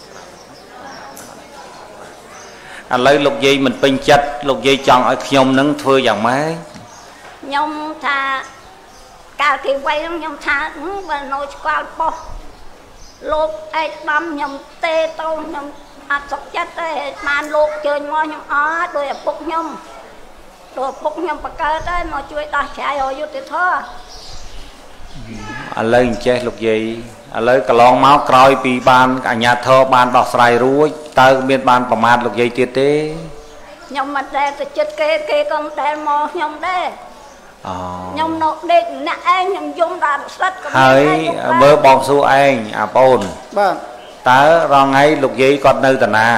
เราเลยลูกยีมันเป็นจัดลูกยีจังไอ้ขยมนั้นเธออย่างไหม nhom tha កាលគេវាយខ្ញុំថាបើនៅស្គាល់ប៉ុសលោកឯកដំខ្ញុំទេទៅខ្ញុំអត់សុខចិត្តទេបានលោកជើញមកខ្ញុំអត់ដោយឪពុកខ្ញុំបកកើតហើយមកជួយដោះស្រាយឲ្យយុត្តិធម៌ឥឡូវអញ្ចេះលោកយាយឥឡូវកន្លងមកក្រោយពីបានអាជ្ញាធរបានដោះស្រាយរួចតើមានបានប្រមាថលោកយាយទៀតទេខ្ញុំមិនដែលទៅចិត្តគេក៏មិនដែលមកខ្ញុំដែរខ្ញុំនៅដេកអ្នកឯងខ្ញុំយំដល់ស្រិតក៏ហើយមើលបងសួរឯងអាប្អូនបាទតើរងថ្ងៃលោកយាយគាត់នៅតាណា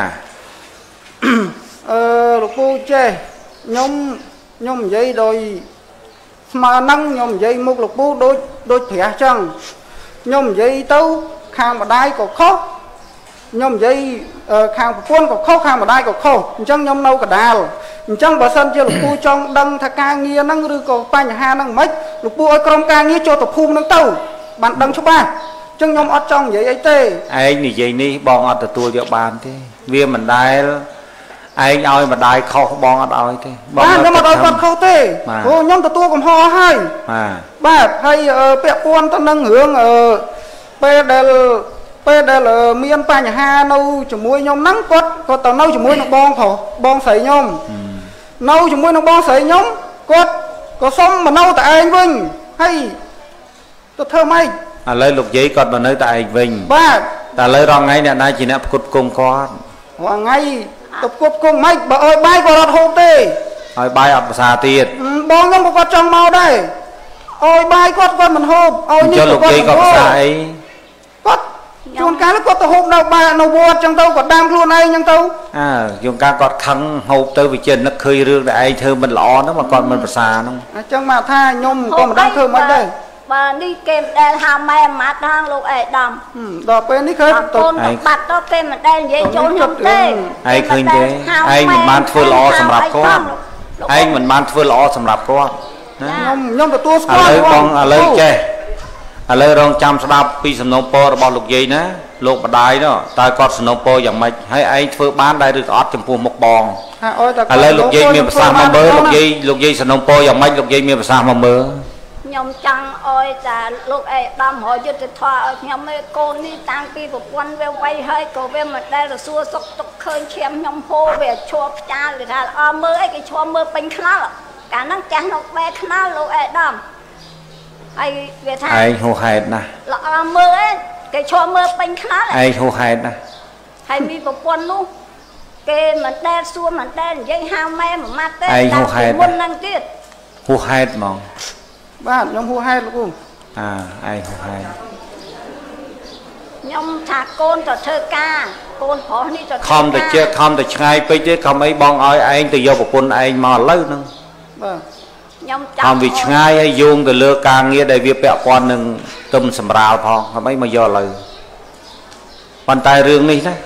លោកពូចេះខ្ញុំនិយាយដោយស្មើនឹងខ្ញុំនិយាយមុខលោកពូដូចព្រះចឹងខ្ញុំនិយាយទៅខាងម្ដាយក៏ខុសខ្ញុំនិយាយខាងប្រពន្ធក៏ខុសខាងម្ដាយក៏ខុសអញ្ចឹងខ្ញុំនៅកដាលអញ្ចឹងបើសិនជាលោកពូចង់ដឹងថាការងារហ្នឹងឬក៏បញ្ហាហ្នឹងមិនលោកពូឲ្យក្រុមការងារចូលទៅភូមិហ្នឹងទៅបានដឹងច្បាស់អញ្ចឹងខ្ញុំអត់ចង់និយាយអីទេឯងនិយាយនេះបងអត់ទទួលយកបានទេវាមិនដែលឯងឲ្យម្ដាយខុសបងអត់ឲ្យទេបងខ្ញុំអត់ឲ្យគាត់ខុសទេព្រោះខ្ញុំទទួលកំហុសហើយបាទហើយពាក់ព័ន្ធទៅនឹងរឿងពេលដែលមានបញ្ហានៅជាមួយខ្ញុំហ្នឹងគាត់ទៅនៅជាមួយនឹងបងស្រីខ្ញុំនៅជាមួយនឹងបងស្រីខ្ញុំគាត់ក៏សុំមកនៅតែឯងវិញហើយទៅធ្វើម៉េចឥឡូវលោកយាយគាត់មកនៅតែឯងវិញបាទតែឥឡូវរងថ្ងៃអ្នកណាជាអ្នកផ្គត់ផ្គង់គាត់រងថ្ងៃទៅផ្គត់ផ្គង់ម៉េចបើអើយបាយគាត់អត់ហូបទេឲ្យបាយអត់ភាសាទៀតបងខ្ញុំក៏គាត់ចង់មកដែរអើយបាយគាត់មិនហូបអើយនេះគាត់ភាសាអីគាត់ជួនកាលគាត់ទៅហូបនៅបានៅវត្តអញ្ចឹងទៅគាត់ដាំខ្លួនឯងអញ្ចឹងទៅជួនកាលគាត់ខឹងហូបទៅវិចិត្រនឹកឃើញរឿងដែលឯងធ្វើមិនល្អហ្នឹងមកគាត់មិនភាសាហ្នឹងអញ្ចឹងមកថាខ្ញុំក៏មិនដឹងធ្វើមិនដែរបើនេះគេមិនដែលហៅម៉ែម៉ាត់ហ្នឹងលោកអេដាំដល់ពេលនេះឃើញទៅបាត់ទៅគេមិនដែលនិយាយចូលខ្ញុំទេឯងឃើញទេឯងមិនបានធ្វើល្អសម្រាប់គាត់ឯងមិនបានធ្វើល្អសម្រាប់គាត់ណាខ្ញុំទទួលស្គាល់ឥឡូវបងឥឡូវចេះឥឡូវរងចាំស្ដាប់ពីសំណូមពររបស់លោកយាយណាលោកម្ដាយនោះតើគាត់សំណូមពរយ៉ាងម៉េចហើយឯងធ្វើបានដែរឬក៏អត់ចំពោះមុខបងឥឡូវលោកយាយមានប្រសាសន៍មកមើលលោកយាយសំណូមពរយ៉ាងម៉េចលោកយាយមានប្រសាសន៍មកមើលខ្ញុំចង់អោយតាលោកអេដាំរយុទ្ធធម៌ឲ្យខ្ញុំឯកូននេះតាំងពីប្រពន្ធវាវ័យហើយក៏វាមិនដែលទៅសួរសុខទុក្ខឃើញឈាមខ្ញុំហូរវាឈប់ផ្ចាលគេថាអើមើលអីគេឈប់មើលពេញខ្នល់កាលហ្នឹងចាស់នៅបែខ្នល់លោកអេដាំហើយវាថាឯងហួសហេតុណាស់ល្អមើលឯងគេឈប់មើលពេញខ្នល់ឯងហួសហេតុណាស់ហើយមានប្រពន្ធនោះគេមិនដែលសួរមិនដែលនិយាយហៅម៉ែមួយម៉ាត់ទេឯងហួសហេតុមុនហ្នឹងទៀតហួសហេតុហ្មងបាទខ្ញុំហួសហេតុលោកគ្រូឯងហួសហេតុខ្ញុំថាកូនទៅធ្វើការកូនប្រុសនេះទៅខំទៅជើខំទៅឆ្ងាយពេកទេខំអីបងឲ្យឯងទៅយកប្រពន្ធឯងមកឥឡូវហ្នឹងបាទខ្ញុំខំវាឆ្ងាយហើយយោងទៅលើការងារដែលវាពាក់ព័ន្ធនឹងទឹមសម្រាលផងហើយមកយកឥឡូវប៉ុន្តែរឿងនេះណា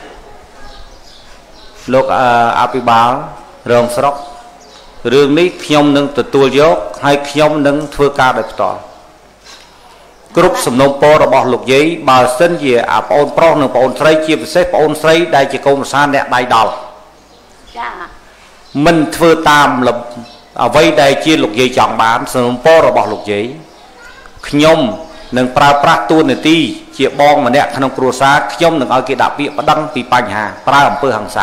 លោកអភិបាលរងស្រុករឿងនេះខ្ញុំនឹងទទួលយកហើយខ្ញុំនឹងធ្វើការដោយផ្ទាល់គ្រប់សំណូមពររបស់លោកយាយបើសិនជាប្អូនប្រុសនិងប្អូនស្រីជាពិសេសប្អូនស្រីដែលជាកូនប្រសាអ្នកដៃដល់ចាមិនធ្វើតាមអ្វីដែលជាលោកយាយចង់បានសំណូមពររបស់លោកយាយខ្ញុំនឹងប្រើប្រាស់តួនាទីជាបងម្នាក់ក្នុងគ្រួសារខ្ញុំនឹងឲ្យគេដាក់ពាក្យប្តឹងពីបញ្ហាប្រើអំពើហិង្សា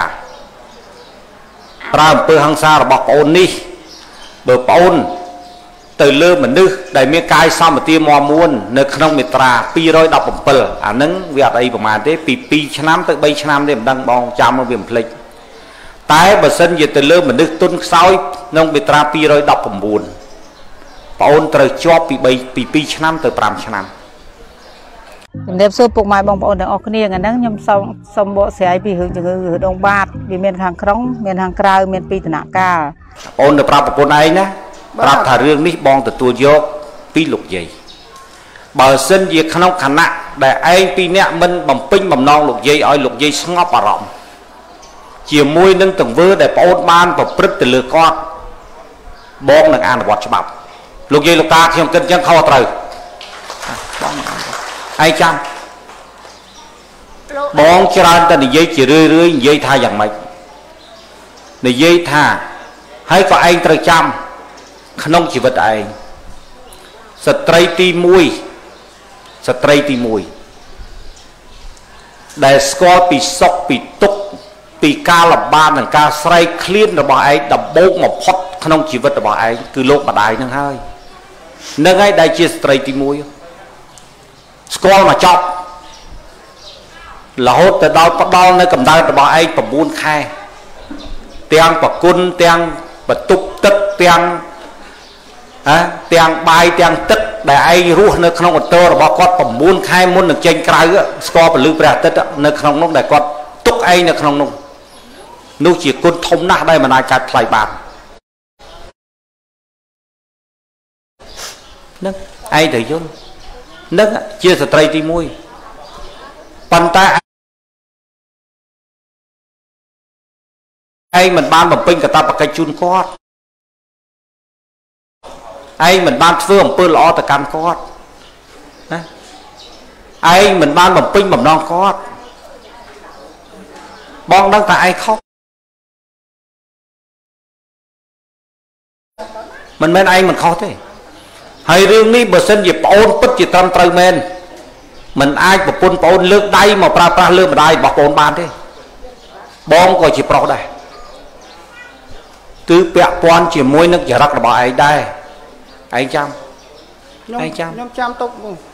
ប្រើអំពើហិង្សារបស់ប្អូននេះបើប្អូនទៅលើមនុស្សដែលមានកាយសម្បទាមាំមួននៅក្នុងមាត្រា217អាហ្នឹងវាអត់អីប្រហែលទេពី2ឆ្នាំទៅ3ឆ្នាំទេមិនដឹងបងចាំមកវាមិនភ្លេចតែបើសិនជាទៅលើមនុស្សទុនខ្សោយក្នុងមាត្រា219ប្អូនត្រូវជាប់ពី2ឆ្នាំទៅ5ឆ្នាំជំរាបសួរពុកម៉ែបងប្អូនទាំងអស់គ្នាថ្ងៃហ្នឹងខ្ញុំសូមបកស្រាយពីរឿងជំងឺដងបាតវាមានខាងក្នុងមានខាងក្រៅមានពីដំណាក់កាលអូនទៅប្រាប់ប្រពន្ធឯងណាប្រាប់ថារឿងនេះបងទទួលយកពីលោកយាយបើសិនជាក្នុងខណៈដែលឯងពីរនាក់មិនបំពេញបំណងលោកយាយឲ្យលោកយាយស្ងប់អារម្មណ៍ជាមួយនឹងទង្វើដែលប្អូនបានប្រព្រឹត្តទៅលើគាត់បងនឹងអនុវត្តច្បាប់លោកយាយលោកតាខ្ញុំគិតអញ្ចឹងខុសត្រូវបងឯងចាំបងច្រើនតែនិយាយជារឿយនិយាយថាយ៉ាងម៉េចនិយាយថាហើយក៏ឯងត្រូវចាំក្នុងជីវិតឯងស្ត្រីទី1ស្ត្រីទី1ដែលស្គាល់ពីសុខពីទុក្ខពីការលំបាកនិងការស្រែកឃ្លានរបស់ឯងដំបូងបំផុតក្នុងជីវិតរបស់ឯងគឺលោកម្ដាយនឹងហើយនឹងហើយដែលជាស្ត្រីទី1ស្គាល់មកចប់រហូតទៅដល់ផ្ដល់នៅកម្ដៅរបស់ឯង9 ខែទាំងប្រគុណទាំងបន្ទប់ទឹកទាំងបាយទាំងទឹកដែលឯងរស់នៅក្នុងអន្តររបស់គាត់9 ខែមុននឹងចេញក្រៅស្គាល់ពលឺព្រះអាទិត្យនៅក្នុងនោះដែលគាត់ទុកឯងនៅក្នុងនោះជាគុណធំណាស់ដែលមិនអាចកាត់ថ្លៃបាននឹងឯងទៅយល់នឹងជាស្ត្រីទី1ប៉ុន្តែឯងមិនបានបំពេញកាតព្វកិច្ចជូនគាត់ឯងមិនបានធ្វើអំពើល្អទៅកាន់គាត់ណាឯងមិនបានបំពេញបំណងគាត់បងដឹងថាឯងខុសមិនមែនឯងមិនខុសទេហើយរឿងនេះបើសិនជាប្អូនពិតជាត្រឹមត្រូវមែនមិនអាចប្រពន្ធប្អូនលើកដៃមកប្រើប្រាស់លើម្ដាយរបស់ប្អូនបានទេបងក៏ជាប្រុសដែរគឺពាក់ព័ន្ធជាមួយនឹងចរិតរបស់ឯងដែរឯងចាំខ្ញុំចាំទុក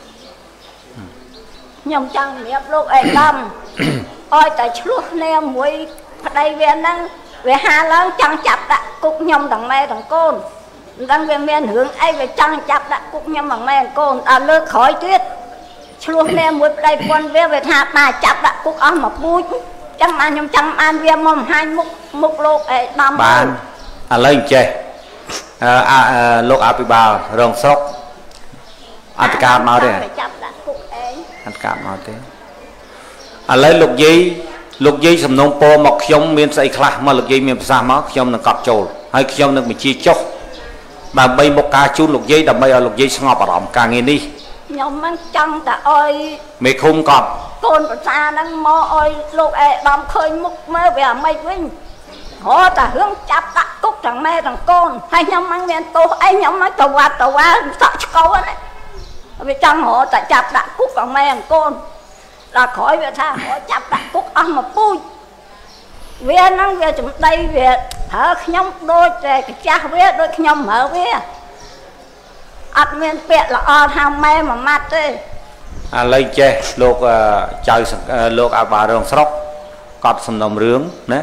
ខ្ញុំចង់រៀបលោកឯកឧត្តមឲ្យតែឆ្លោះគ្នាមួយប្តីវាហ្នឹងវាហាឡើងចង់ចាប់ដាក់គុកខ្ញុំទាំងម៉ែទាំងកូនមិនដឹងវាមានរឿងអីវាចង់ចាប់ដាក់គុកខ្ញុំទាំងម៉ែទាំងកូនដល់លើកក្រោយទៀតឆ្លោះគ្នាមួយប្តីប៉ុនវាថាបាចាប់ដាក់គុកអស់មកពូជចឹងបានខ្ញុំចង់បានវាមកបង្ហាញមុខលោកឯកឧត្តមបានឥឡូវចេះលោកអភិបាលរងស្រុកអធិការមកទេចាប់ដាក់គុកឯងអធិការមកទេឥឡូវលោកយាយសំណុំពរមកខ្ញុំមានស្អីខ្លះមកលោកយាយមានប្រសាសន៍មកខ្ញុំនឹងកត់ចូលហើយខ្ញុំនឹងបញ្ជាចុះដើម្បីមកការជូនលោកយាយដើម្បីឲ្យលោកយាយស្ងប់អារម្មណ៍ការងារនេះខ្ញុំមិនចង់តែអុយមេឃុំកត់កូនប្រសាហ្នឹងមកអុយលោកឯកឧត្តមឃើញមុខមើលវាអាម៉េចវិញហោតែរឿងចាប់ដាក់គុកទាំងម៉ែទាំងកូនហើយខ្ញុំមិនមានទោសអីខ្ញុំមិនទៅវត្តទៅវាសក់ឆ្កោណាវាចង់ហោតែចាប់ដាក់គុកទាំងម៉ែទាំងកូនដល់ក្រោយវាថាហោចាប់ដាក់គុកអស់មកពូជវាហ្នឹងវាចំដីវាប្រើខ្ញុំដូចតែកាចាស់វាដូចខ្ញុំប្រើវាអត់មានពាក្យល្អថាម៉ែមួយម៉ាត់ទេឥឡូវចេះលោកចៅលោកអភិបាលរងស្រុកកត់សំណុំរឿងណា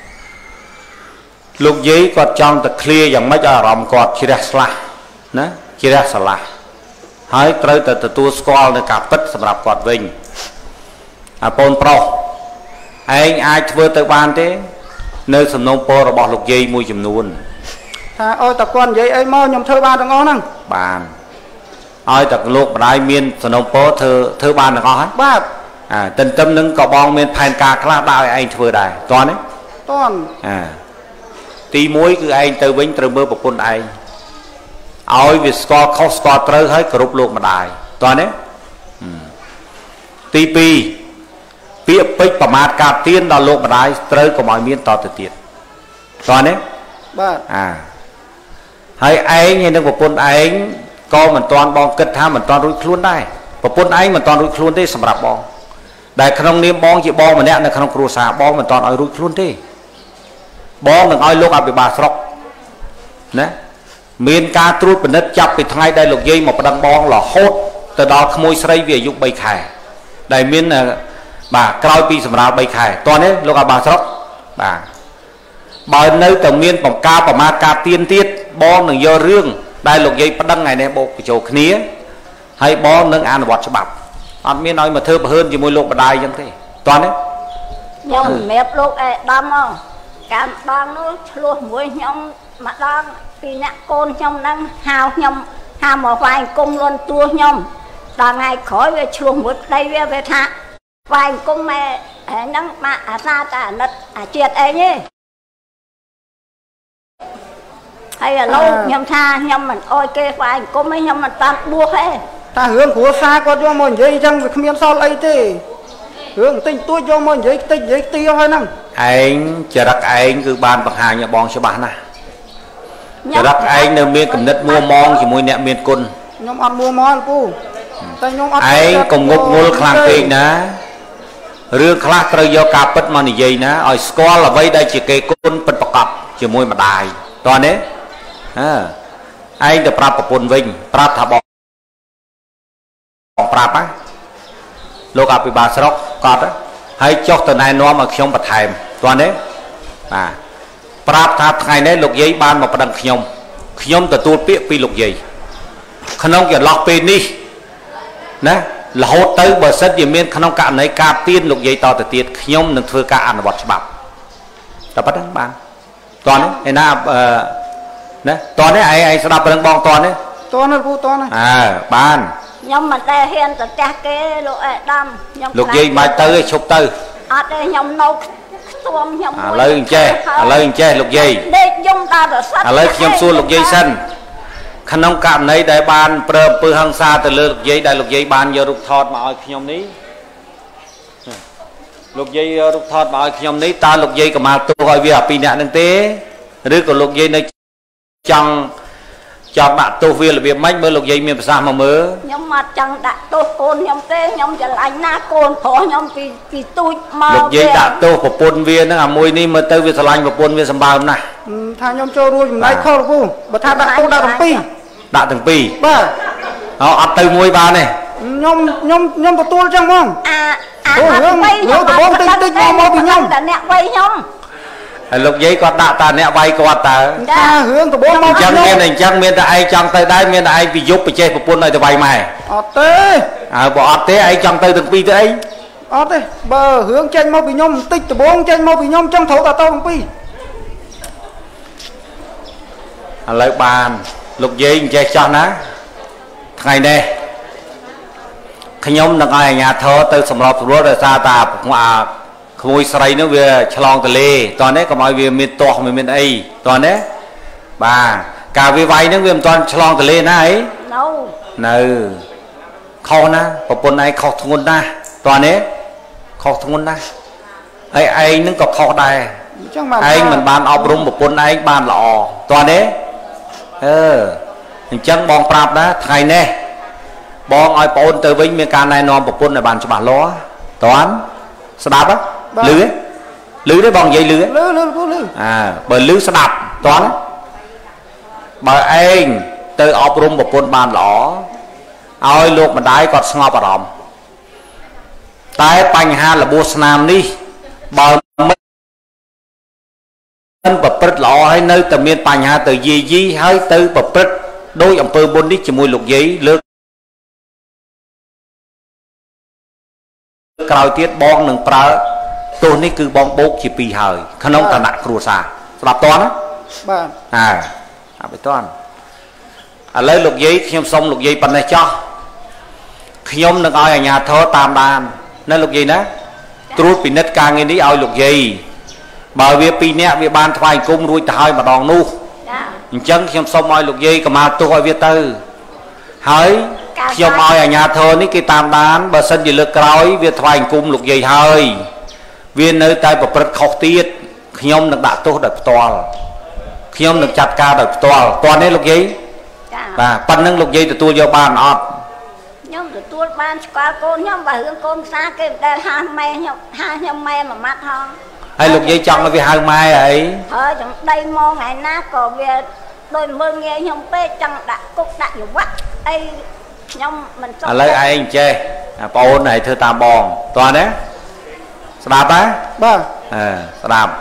លោកយាយគាត់ចង់តែឃ្លាយ៉ាងម៉េចឲ្យអារម្មណ៍គាត់ជ្រះស្លាស់ណាជ្រះស្រឡះហើយត្រូវតែទទួលស្គាល់នៅការពិតសម្រាប់គាត់វិញអាកូនប្រុសឯងអាចធ្វើទៅបានទេនៅសំណុំពររបស់លោកយាយមួយចំនួនថាឲ្យតែគាត់និយាយអីមកខ្ញុំធ្វើបានទាំងអស់ហ្នឹងបានឲ្យតែលោកម្ដាយមានសំណុំពរធ្វើបានទាំងអស់ហើយបាទទន្ទឹមនឹងក៏បងមានផែនការខ្លះដាក់ឲ្យឯងធ្វើដែរតើទេតើទី1គឺឯងទៅវិញត្រូវមើលប្រពន្ធឯងឲ្យវាស្គាល់ខុសស្គាល់ត្រូវហើយគោរពលោកម្ដាយតើទេទី2ពាក្យពេចន៍ប្រមាថការទៀនដល់លោកម្ដាយត្រូវកុំឲ្យមានតទៅទៀតតើទេបាទហើយឯងនឹងប្រពន្ធឯងក៏មិនតាន់បងគិតថាមិនតាន់រួចខ្លួនដែរប្រពន្ធឯងមិនតាន់រួចខ្លួនទេសម្រាប់បងដែលក្នុងនាមបងជាបងម្នាក់នៅក្នុងគ្រួសារបងមិនតាន់ឲ្យរួចខ្លួនទេបងនឹងឲ្យលោកអភិបាលស្រុកណាមានការត្រួតពិនិត្យចាប់ពីថ្ងៃដែលលោកយាយមកប្តឹងបងរហូតទៅដល់ក្មួយស្រីវាអាយុ3 ខែដែលមានបាទក្រោយពីសម្រាល3 ខែតើនេះលោកអភិបាលស្រុកបាទបើនៅតែមានបង្ការប្រមាថការទៀនទៀតបងនឹងយករឿងដែលលោកយាយប្តឹងថ្ងៃនេះបូកបញ្ចូលគ្នាហើយបងនឹងអនុវត្តច្បាប់អត់មានឲ្យមកធ្វើប្រហើនជាមួយលោកម្ដាយអញ្ចឹងទេតើនេះខ្ញុំសម្រាប់លោកឯកឧត្តមកាលដងនោះឆ្លោះមួយខ្ញុំម្ដងពីអ្នកកូនខ្ញុំហ្នឹងហៅខ្ញុំថាមកវាយអង្គមលន់ទួខ្ញុំដល់ថ្ងៃក្រោយវាឆ្លោះមួយប្តីវាថាវាយអង្គមម៉ែហ្នឹងមកអាសាតាអាណិតអាជាតិអីទេហើយឥឡូវខ្ញុំថាខ្ញុំមិនអោយគេវាយអង្គមឯងខ្ញុំមិនតាមបួសទេតែរឿងគ្រួសារគាត់យកមកនិយាយអញ្ចឹងវាគ្មានសល់អីទេរឿងបន្តិចតួចយកមកនិយាយតិចនិយាយទីហើយហ្នឹងឯងចរិតឯងគឺបានបង្ហាញឲ្យបងច្បាស់ណាស់ចរិតឯងនៅមានគំនិតមួម៉ងជាមួយអ្នកមានគុណខ្ញុំអត់មួមកពូតែខ្ញុំអត់ឯងកុំងប់ងល់ខ្លាំងពេកណារឿងខ្លះត្រូវយកការពិតមកនិយាយណាឲ្យស្គាល់អ្វីដែលជាគេគុណពិតប្រកបជាមួយម្ដាយតោះនេះឯងទៅប្រាប់ប្រពន្ធវិញប្រាប់ថាបងប្រាប់ណាលោកអភិបាលស្រុកគាត់ហើយចុះទៅណែនាំឲ្យខ្ញុំបន្ថែមតោះនេះបាទប្រាប់ថាថ្ងៃនេះលោកយាយបានមកប្តឹងខ្ញុំទទួលពាក្យពីលោកយាយក្នុងចន្លោះពេលនេះណារហូតទៅបើសិនជាមានក្នុងករណីការទៀនលោកយាយតទៅទៀតខ្ញុំនឹងធ្វើការអនុវត្តច្បាប់តែប៉ុណ្្នឹងបានតោះនេះឯណាណាតោះនេះឯងស្ដាប់រឿងបងតោះនេះតោះនេះពូតោះនេះបានខ្ញុំមិនដែលហ៊ានទៅផ្ទះគេលោកអេដាមខ្ញុំលោកយាយមិនទៅទេឈប់ទៅអត់ទេខ្ញុំនៅខ្ទាំខ្ញុំឥឡូវអញ្ចេះលោកយាយដេកខ្ញុំដល់ទៅសិតឥឡូវខ្ញុំសួរលោកយាយសិនក្នុងករណីដែលបានប្រើអំពើហិង្សាទៅលើលោកយាយដែលលោកយាយបានយករូបថតមកឲ្យខ្ញុំនេះលោកយាយរូបថតមកឲ្យខ្ញុំនេះតើលោកយាយកម្មាលទោសឲ្យវាពីរនាក់នឹងទេឬក៏លោកយាយនៅចង់ដាក់ទោសវារបៀបម៉េចមើលលោកយាយមានប្រសាសន៍មកមើលខ្ញុំអត់ចង់ដាក់ទោសកូនខ្ញុំទេខ្ញុំច្រឡាញ់ណាកូនប្រុសខ្ញុំពីទូចមកលោកយាយដាក់ទោសប្រពន្ធវាហ្នឹងអាមួយនេះមើលទៅវាស្រឡាញ់ប្រពន្ធវាសម្បើមណាស់ថាខ្ញុំចូលរួមចំណែកខុសពូបើថាដាក់ទោសដាក់ទាំងពីរបាទអត់ទៅមួយបានទេខ្ញុំទទួលចឹងហ្មងរឿងដំបងតិចមកពីខ្ញុំតែអ្នកវ័យខ្ញុំហើយលោកយាយគាត់ដាក់តាអ្នកវាយគាត់តើរឿងដំបងមកអញ្ចឹងមានតែឯងចង់ទៅដែរមានតែឯងពីយប់បច្ចេះប្រពន្ធឲ្យទៅវាយម៉ែអត់ទេបើអត់ទេឯងចង់ទៅទាំងពីរទៅអីអត់ទេបើរឿងចេញមកពីខ្ញុំបន្តិចដំបងចេញមកពីខ្ញុំចង់ត្រូវតាទៅទាំងពីរឥឡូវបានលោកយាយអញ្ចេះចោះណាថ្ងៃនេះខ្ញុំនឹងឲ្យអាជ្ញាធរទៅសម្របសម្រួលដោយសារតាក្មួយស្រីនោះវាឆ្លងទលេតោះនេះកុំឲ្យវាមានទាស់មានអីតោះនេះបាទការវាវាយនឹងវាមិនទាន់ឆ្លងទលេណាអីនៅខុសណាប្រពន្ធឯងខុសធ្ងន់ណាស់តោះនេះខុសធ្ងន់ណាស់ហើយឯងនឹងក៏ខុសដែរអញ្ចឹងបាទឯងមិនបានអប់រំប្រពន្ធឯងបានល្អតោះនេះអញ្ចឹងបងប្រាប់ណាថ្ងៃនេះបងឲ្យប្អូនទៅវិញមានការណែនាំប្រពន្ធឲ្យបានច្បាស់លាស់តើស្ដាប់លឺទេបងនិយាយលឺបើលឺស្ដាប់តើបើឯងទៅអប់រំប្រពន្ធបានល្អឲ្យលោកម្ដាយគាត់ស្ងប់អារម្មណ៍តែបញ្ហារបួសស្នាមនេះបើមិនប្រព្រឹត្តល្អហើយនៅតែមានបញ្ហាទៅយាយីហើយទៅប្រព្រឹត្តដោយអំពើបុណ្យនេះជាមួយលោកយាយលើកក្រោយទៀតបងនឹងប្រើទោសនេះគឺបងបោកជាពីរហើយក្នុងឋានៈគ្រួសារស្ដាប់តណាបាទអត់តន់ឥឡូវលោកយាយខ្ញុំសុំលោកយាយប៉ុណ្ណេះចោះខ្ញុំនឹងឲ្យអាជ្ញាធរតាមដានណាលោកយាយណាត្រួតពិនិត្យការងារនេះឲ្យលោកយាយបើវាពីរនាក់វាបានថ្វាយគុំរួចទៅហើយម្ដងនោះអញ្ចឹងខ្ញុំសុំឲ្យលោកយាយកម្មាលទោសឲ្យវាទៅហើយខ្ញុំឲ្យអាជ្ញាធរនេះគេតាមដានបើសិនជាលើកក្រោយវាថ្វាយគុំលោកយាយហើយវានៅតែប្រព្រឹត្តខុសទៀតខ្ញុំនឹងដាក់ទោសដោយផ្ទាល់ខ្ញុំនឹងចាត់ការដោយផ្ទាល់តើនេះលោកយាយបាទប៉ុណ្្នឹងលោកយាយទទួលយកបានអត់ខ្ញុំទទួលបានស្គាល់កូនខ្ញុំបើរឿងកូនផ្សារគេមិនដែលហាម៉ែខ្ញុំម៉ែមួយម៉ាត់ហងហើយលោកយាយចង់ឲ្យវាហៅម៉ែអីហើយចង់ដីមកថ្ងៃណាក៏វាដោយមើលងាយខ្ញុំពេកចង់ដាក់គុកដាក់យវៈអីខ្ញុំមិនចង់ឥឡូវឯងចេះបងអូនឯងធ្វើតាមបងតោះណាស្ដាប់ណាបាទស្ដាប់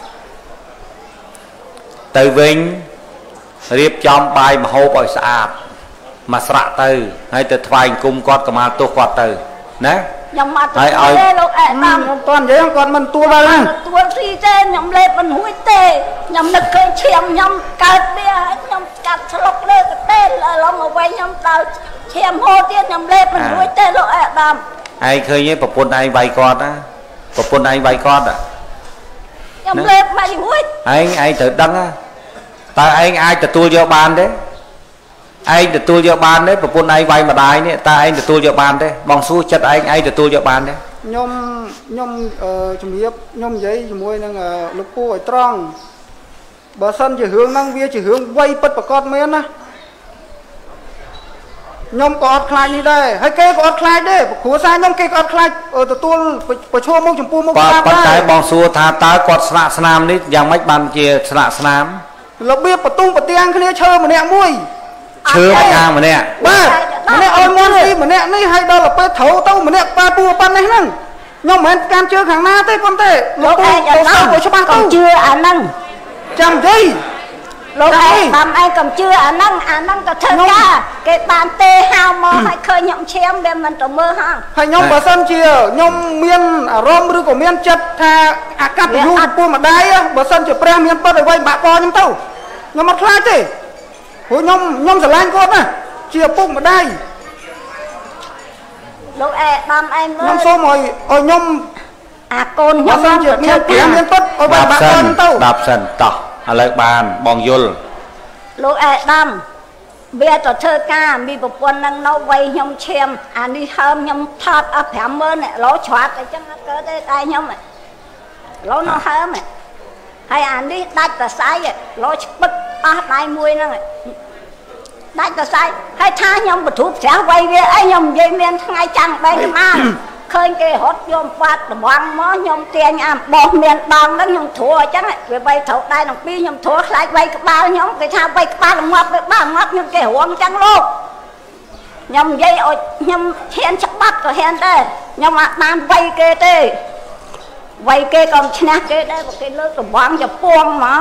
ទៅវិញរៀបចំបាយម្ហូបឲ្យស្អាតមកស្រាក់ទៅហើយទៅថ្វាយអង្គមគាត់កម្មាលទោសគាត់ទៅណាខ្ញុំអត់ទទួលទេលោកអេដាមខ្ញុំតន់និយាយគាត់មិនទទួលដែរណាទទួលស៊ីទេខ្ញុំលេបមិនរួចទេខ្ញុំនឹកឃើញឈាមខ្ញុំកើតវាហើយខ្ញុំកាត់ស្លុកលើកទេឥឡូវមកវិញខ្ញុំដល់ឈាមហូរទៀតខ្ញុំលេបមិនរួចទេលោកអេដាមឯងឃើញទេប្រពន្ធឯងវាយគាត់ណាប្រពន្ធឯងវាយគាត់ខ្ញុំលេបមិនរួចឯងត្រូវដឹងតើឯងអាចទទួលយកបានទេឯងទទួលយកបានទេប្រពន្ធឯងវាយម្ដាយនេះតើឯងទទួលយកបានទេបងសួរចិត្តឯងទទួលយកបានទេខ្ញុំជំរាបខ្ញុំនិយាយជាមួយនឹងលោកពូឲ្យត្រង់បើសិនជារឿងហ្នឹងវាជារឿងវ័យពិតប្រកបមែនណា nhom có ọt khai như đây hay kê có ọt khai đấy của sai nhom kê có ọt khai ở từ tuôn của chua mông chấm pu mông qua con cái bong xua tha tá quạt sạ sàm đấy dạng mấy bàn kia sạ sàm là bia bật tung bật tiang cái này chơi mà nè mui chơi mà ngang mà nè ba mà nè ôi ngon đi mà nè này hay đâu là pe thấu tao mà nè ba pu pan này nè nhom mà can chơi hàng na tê con tê lỗ sao của cho ba tao chưa anh năng chẳng gì lúc ấy bầm anh còn chưa anh năng có thơ ca cái bàn tê hao mò hay khơi nhộng chém bên mình tổ mơ ha hay nhom bà sân chia nhom miên rom rư của miên chất tha cắt du pu mà đai á bà sân chia pre miên bớt rồi quay bạ co nhom tao nhom mặt khai tê hồi nhom sờ lanh con à chia pu mà đai lúc ấy bầm anh nhom số mồi nhom con nhom sân chia miên pre miên bớt rồi quay bạ co nhom tao đạp sân tỏ lấy bàn bong yul lúc ấy đâm bây giờ thơ ca mi bộ quân năng nấu quay nhom chém anh đi hôm nhom thọt ở phèm mơ này lỗ choát cái chân nó cỡ đây tay nhom này lỗ nó hớm này hay anh đi đạch tờ sai vậy lỗ bứt đai mùi năng này đạch tờ sai hay tha nhom bật thúp sẽ quay về ấy nhom dây miên ngay chăng đây mà khơi cái hốt nhom phát bong mó nhom tiền à bong miền bong đó nhom thua chắc này về bay thấu đây nòng pi nhom thua lại bay cái ba nhom cái tha bay ba là ngoặt ba ngoặt nhom cái huống trắng luôn nhom dây ôi nhom hen chắc bắt rồi hen đây nhom mà đang bay kê tê bay kê còn chna kê đây một cái nước rồi bong cho buông mà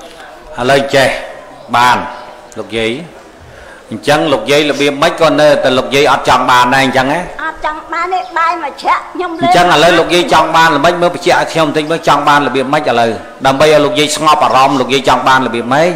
lên chè bàn lục giấy chẳng lục giấy là biếm mấy con nơi từ lục giấy ở trong bàn này chẳng á trong bàn này bay mà chết nhom lên chẳng là lấy lục giấy trong bàn là mấy mới chạy không tính mới trong bàn là biếm mấy trả lời đầm bây giờ lục giấy ngọc ở rom lục giấy trong bàn là biếm mấy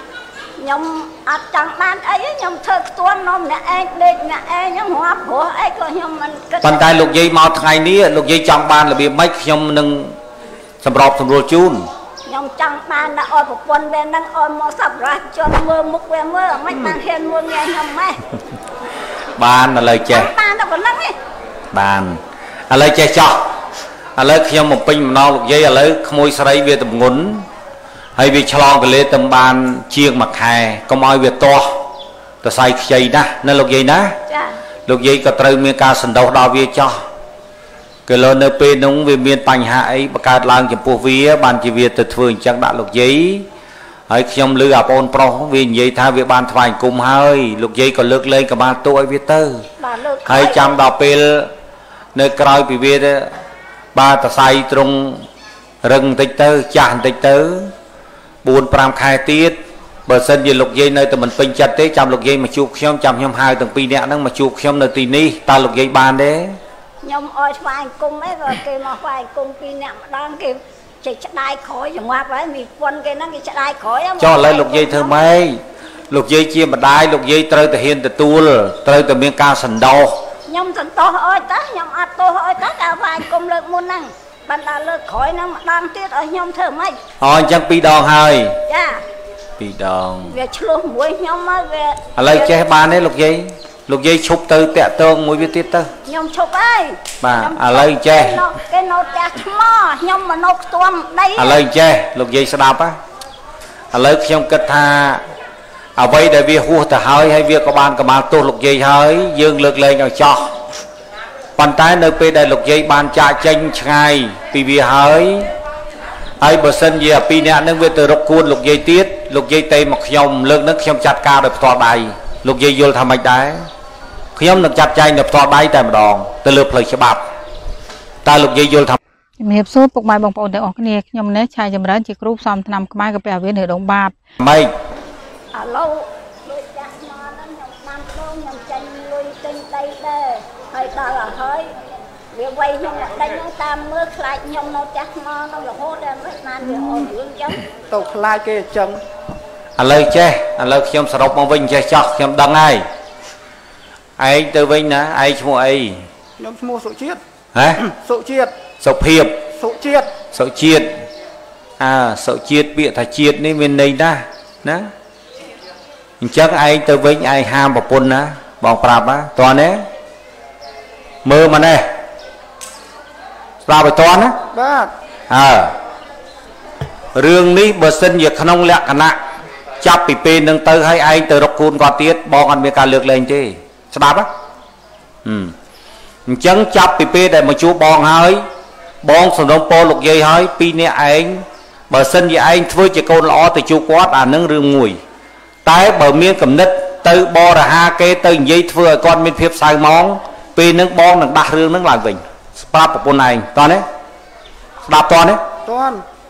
nhom ở trong bàn ấy nhom thơ tuôn nó nè anh đây nè anh nhom hoa của ấy coi nhom mình bàn tay lục giấy mau ngày ní lục giấy trong bàn là biếm mấy nhom nâng sầm rọp sầm rô chun nhom trong bàn là oi một quân bên đang oi mò sập ra cho mưa múc về mưa mấy bàn hiền mưa nghe nhom mấy bàn là lời chè bàn đâu còn lắm ấy bàn lời chè cho lời khi một pin nó lục giấy lời môi sấy về tầm ngốn hay vì chlong cái lê tầm bàn chiêng mặc hè có mọi việc to ta sai dây đó nên lục giấy đó lục giấy có trời miền ca sần đầu đào về cho cái lô nơi bên nông về miền Tây Hạ ấy bậc cao lang chấm phu vía bàn chỉ việc từ thường chẳng đã lục giấy ấy khi ông lừa áp ôn pro vì vậy tha việc bàn thoại cùng hơi lục giấy còn lược lên cả bàn tôi viết tơ hay chăm đào pel nơi cày bị viết ba ta sai trong rừng tịch tơ chản tịch tơ buồn pram khai tiết bờ sân về lục giấy nơi tụi mình pin chặt thế chăm lục giấy mà chụp xem chăm nhom hai từng pi nè nó mà chụp xem nơi tì ni ta lục giấy bàn đấy nhom oi phai cung ấy rồi kêu mà phai cung pi nè đang kêu chỉ đai khói rồi ngoa với mi quân cái nó cái đai khói cho lấy lục giấy thơ mấy lục giấy chia mà đai lục giấy trời từ hiền từ tuôn trời từ miền cao sần đầu nhom sần to ơi tá nhom ăn to ơi tá cả phai cung lực muôn năng ban đầu lực khói nó mà đang tiết ở nhom thơ mấy chẳng pi đòn hơi dạ pi đòn về chuông muối nhom mới về lấy che bàn đấy lục giấy chụp từ tẹt tương mũi viết tiết tơ nhom chụp ấy mà lấy che cái nốt tẹt mò nhom mà nốt tuom đây lấy che lục giấy sẽ đáp á lấy trong kết tha vậy để việc hùa từ hơi hay việc có bàn tu lục giấy hơi dương lực lên nhau cho bàn tay nơi pe đại lục giấy bàn trà tranh ngày vì việc hơi ai bờ sân gì pi nè nâng về từ rốc cuốn lục giấy tiết lục giấy tây mặc nhom lưng nước nhom chặt cao được to đầy lục giấy vô tham mạch đá khi ông được chặt chay nhập to đáy tại một đòn từ lượt lời sẽ bạc ta lục giấy vô tham hiệp số bục bài bong bóng để ở cái này nhom nét chai chấm rán chỉ group xong năm cái mai cái bè viên ở đông bát mày lâu đôi chặt nó nhom năm đôi nhom tranh lui tinh tay đây hay ta là hơi việc quay nhom đây nhom tam mưa lại nhom nó chặt nó là hốt đem với nan việc ổn lương chấm tàu khai cái chân lời che lời khi ông sập mong vinh che cho khi ông đăng ai ai từ vinh nè ai mua ai nhom mua sổ chiết hả sổ chiết sổ hiệp sổ chiết sổ chiết bịa thà chiết nên bên đây đó nè chắc ai từ vinh ai ham một pun á bong prap á toàn đấy mơ mà nè ra bài toán á rương ní bờ sân việc không lẹ khả nặng chắp bị pin nâng tới hay ai từ rọc côn qua tiết bong ăn miếng cá lược lên chứ ស្ដាប់អញ្ចឹងចាប់ពីពេលដែលមកជួបបងហើយបងសំណុំពោលោកយាយហើយពីរនាក់ឯងបើសិនជាឯងធ្វើជាកូនល្អទៅជួបគាត់អានឹងរឿងមួយតែបើមានគំនិតទៅបរិហាគេទៅនិយាយធ្វើឲ្យគាត់មានភាពសៅហ្មងពេលនឹងបងនឹងដាស់រឿងនឹងឡើងវិញប្រាប់ប្រពន្ធឯងតោះនេះស្ដាប់តោះនេះតន់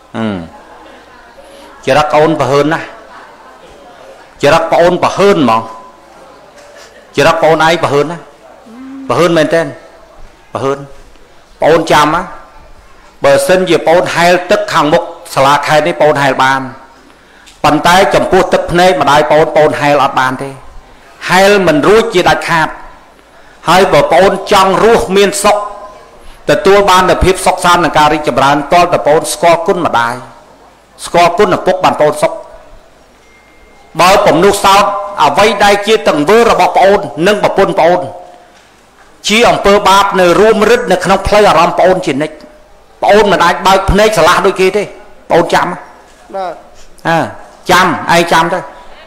ចរិតអូនប្រហើនណាចរិតប្អូនប្រហើនហ្មងចរិតប្អូនឯងប្រហើនណាប្រហើនមែនទេប្រហើនប្អូនចាំណាបើសិនជាប្អូនហែលទឹកខាងមុខសាលាខេត្តនេះប្អូនហែលបានប៉ុន្តែចំពោះទឹកភ្នែកម្ដាយប្អូនហែលអត់បានទេហែលមិនរួចជាដាច់ខាតហើយបើប្អូនចង់រស់មានសុខទទួលបាននូវភាពសុខសាន្តនិងការរីកចម្រើនតលតប្អូនស្គាល់គុណម្ដាយស្គាល់គុណឪពុកបានប្អូនសុខបើពំនុះសោតអ្វីដែលជាទង្វើរបស់ប្អូននិងប្រពន្ធប្អូនជាអំពើបាបនៅរួមរិទ្ធនៅក្នុងផ្លូវអារម្មណ៍ប្អូនជានិច្ចប្អូនមិនអាចបើកភ្នែកឆ្លាស់ដូចគេទេប្អូនចាំបាទចាំឯងចាំទៅ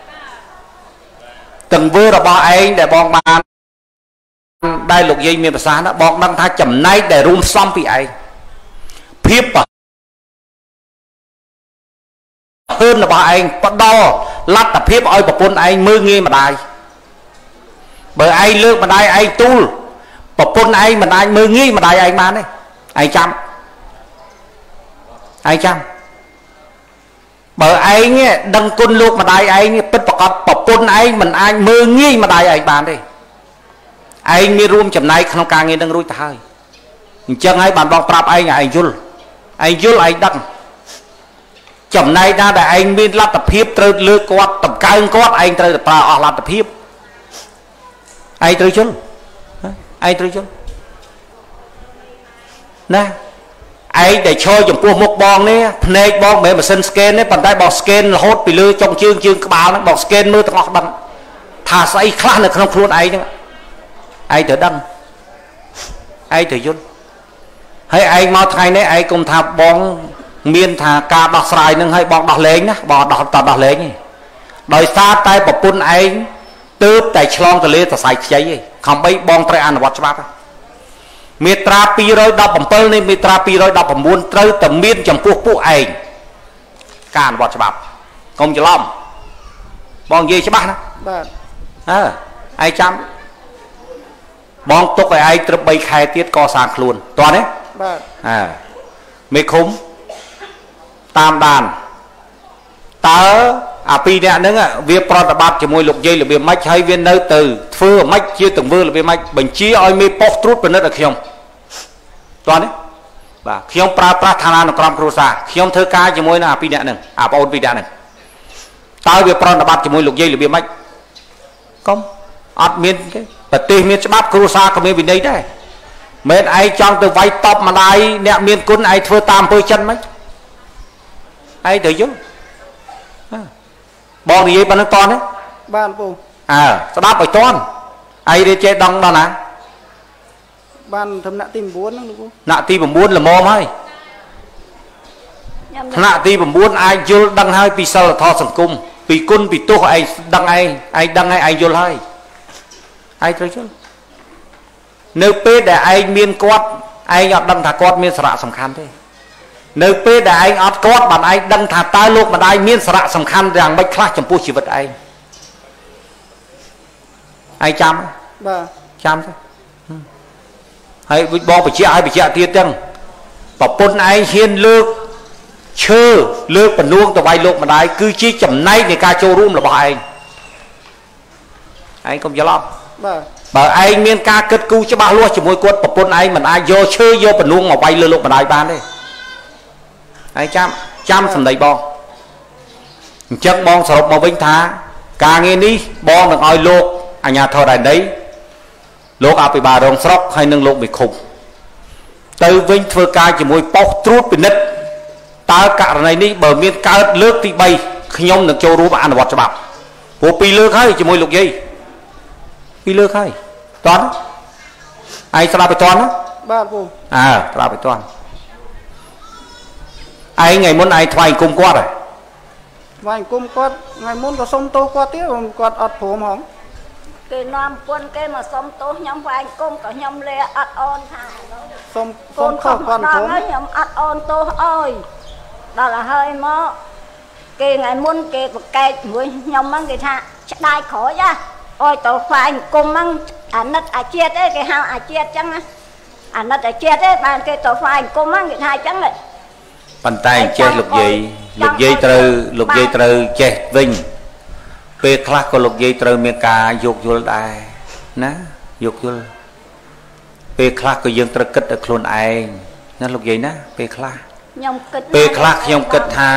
ទង្វើរបស់ឯងដែលបងបានដែលលោកយាយមានប្រសាសន៍ណាបងដឹងថាចំណែកដែលរួមផ្សំពីឯងភាពហឿនរបស់ឯងផ្ដល់លទ្ធភាពឲ្យប្រពន្ធឯងមើងងាយម្ដាយបើឯងលើកម្ដាយឯងទូលប្រពន្ធឯងមិនអាចមើងងាយម្ដាយឯងបានទេឯងចាំបើឯងដឹងគុណលោកម្ដាយឯងពិតប្រកបប្រពន្ធឯងមិនអាចមើងងាយម្ដាយឯងបានទេឯងមានរួមចំណែកក្នុងការងារនឹងរួចទៅហើយអញ្ចឹងហើយបានបងប្រាប់ឯងយល់ឯងដឹងចំណែកណាដែលឯងមានលទ្ធភាពត្រូវលើគាត់តម្កើងគាត់ឯងត្រូវតែប្រើអស់លទ្ធភាពឯងត្រូវយល់ណាឯងដែលឈរចំពោះមុខបងនេះភ្នែកបងមិនមែនម៉ាស៊ីនស្កេនទេប៉ុន្តែបងស្កេនរហូតពីលើចុងជើងក្បាលហ្នឹងបងស្កេនមើលទាំងអស់ដឹងថាស្អីខ្លះនៅក្នុងខ្លួនឯងហ្នឹងឯងត្រូវដឹងឯងត្រូវយល់ហើយឯងមកថ្ងៃនេះឯងកុំថាបងមានថាការដោះស្រាយនឹងឲ្យបងដោះលែងណាបងដោះលែងទេដោយសារតែប្រពន្ធឯងទើបតែឆ្លងទលេសរសៃខ្ចីឯងខំបីបងត្រូវអនុវត្តច្បាប់មាត្រា217នៃមាត្រា219ត្រូវតែមានចំពោះពួកឯងការអនុវត្តច្បាប់កុំច្រឡំបងនិយាយច្បាស់ណាបាទឯងចាំបងទុកឲ្យឯងត្រឹម3ខែទៀតកសាងខ្លួនតោះទេបាទមេឃុំតាមដានតើអាពីរអ្នកហ្នឹងវាប្រតិបត្តិជាមួយលោកយាយរបៀបម៉េចហើយវានៅទៅធ្វើម៉េចជាទង្វើរបៀបម៉េចបញ្ជាឲ្យមេប៉ុស្ត្រួតពិនិត្យឲ្យខ្ញុំតោះនេះបាទខ្ញុំប្រើប្រាស់ឋានានុក្រមគ្រួសារខ្ញុំធ្វើការជាមួយនឹងអាពីរអ្នកហ្នឹងអាបងអូនពីរអ្នកហ្នឹងតើវាប្រតិបត្តិជាមួយលោកយាយរបៀបម៉េចកុំអត់មានទេប្រទេសមានច្បាប់គ្រួសារក៏មានវិន័យដែរមិនឯងចង់ទៅវាយតបម្ដាយអ្នកមានគុណឯងធ្វើតាមអំពើចិនហ្មងឯងត្រូវយល់បងនិយាយប៉ុណ្្នឹងតនេះបានពូស្ដាប់ឲ្យតន់ឯងរៀបចេះដងដល់ណាបានថ្នាក់ទី9ហ្នឹងលោកពូថ្នាក់ទី9ល្មមហើយថ្នាក់ទី9អាចយល់ដឹងហើយពីសិលធម៌សង្គមពីគុណពីទោសឯងដឹងឯងដឹងហើយឯងយល់ហើយឯងត្រូវយល់នៅពេលដែលឯងមានគាត់ឯងអត់ដឹងថាគាត់មានសារៈសំខាន់ទេនៅពេលដែលឯងអត់គាត់បានឯងដឹងថាតើលោកម្ដាយមានសារៈសំខាន់យ៉ាងម៉េចខ្លះចំពោះជីវិតឯងចាំបាទចាំទៅហើយបងបញ្ជាក់ឲ្យបញ្ជាក់ទៀតចឹងប្រពន្ធឯងហ៊ានលើកឈើលើកបំណួងទៅវាយលោកម្ដាយគឺជាចំណែកនៃការចូលរួមរបស់ឯងកុំច្រឡំបាទបើឯងមានការគិតគូរច្បាស់លាស់ជាមួយគាត់ប្រពន្ធឯងមិនអាចយកឈើយកបំណួងមកវាយលើលោកម្ដាយបានទេឯងចាំសម្ដីបងអញ្ចឹងបងសរុបមកវិញថាការងារនេះបងនឹងឲ្យលោកអាជ្ញាធរដែនដីលោកអភិបាលរងស្រុកហើយនឹងលោកមេឃុំទៅវិញធ្វើការជាមួយប៉ុស្តិ៍ត្រួតពិនិត្យតើករណីនេះបើមានកើតលើកទី3ខ្ញុំនឹងចូលរួមអនុវត្តច្បាប់ព្រោះ2លើកហើយជាមួយលោកយាយ2លើកហើយតន់ឯងស្ដាប់ไปតន់ណាបាទពូស្ដាប់ไปតន់ឯងថ្ងៃមុនឯងថ្វាយអង្គមគាត់ហ៎ថ្វាយអង្គមគាត់ថ្ងៃមុនក៏សុំទោសគាត់ទៀតគាត់អត់ព្រមហងគេនាំពុនគេមកសុំទោសខ្ញុំវាយគុំក៏ខ្ញុំលាអត់អូនថាសុំខុសគាត់គុំខ្ញុំអត់អូនទោសអើយដល់ឲ្យហើយមកគេថ្ងៃមុនគេប្រកែកជាមួយខ្ញុំហ្នឹងគេថាឆ្ដាយក្រោយអើយទៅវាយគុំហ្នឹងអាណិតអាជាតិទេគេហៅអាជាតិចឹងណាអាណិតអាជាតិទេបានគេទៅវាយគុំហ្នឹងគេថាចឹងប៉ុន្តែចេះលោកយាយត្រូវចេះវិញពេលខ្លះក៏លោកយាយត្រូវមានការយោគយល់ដែរណាយោគយល់ពេលខ្លះក៏យើងត្រូវគិតដល់ខ្លួនឯងណាលោកយាយណាពេលខ្លះខ្ញុំគិតពេលខ្លះខ្ញុំគិតថា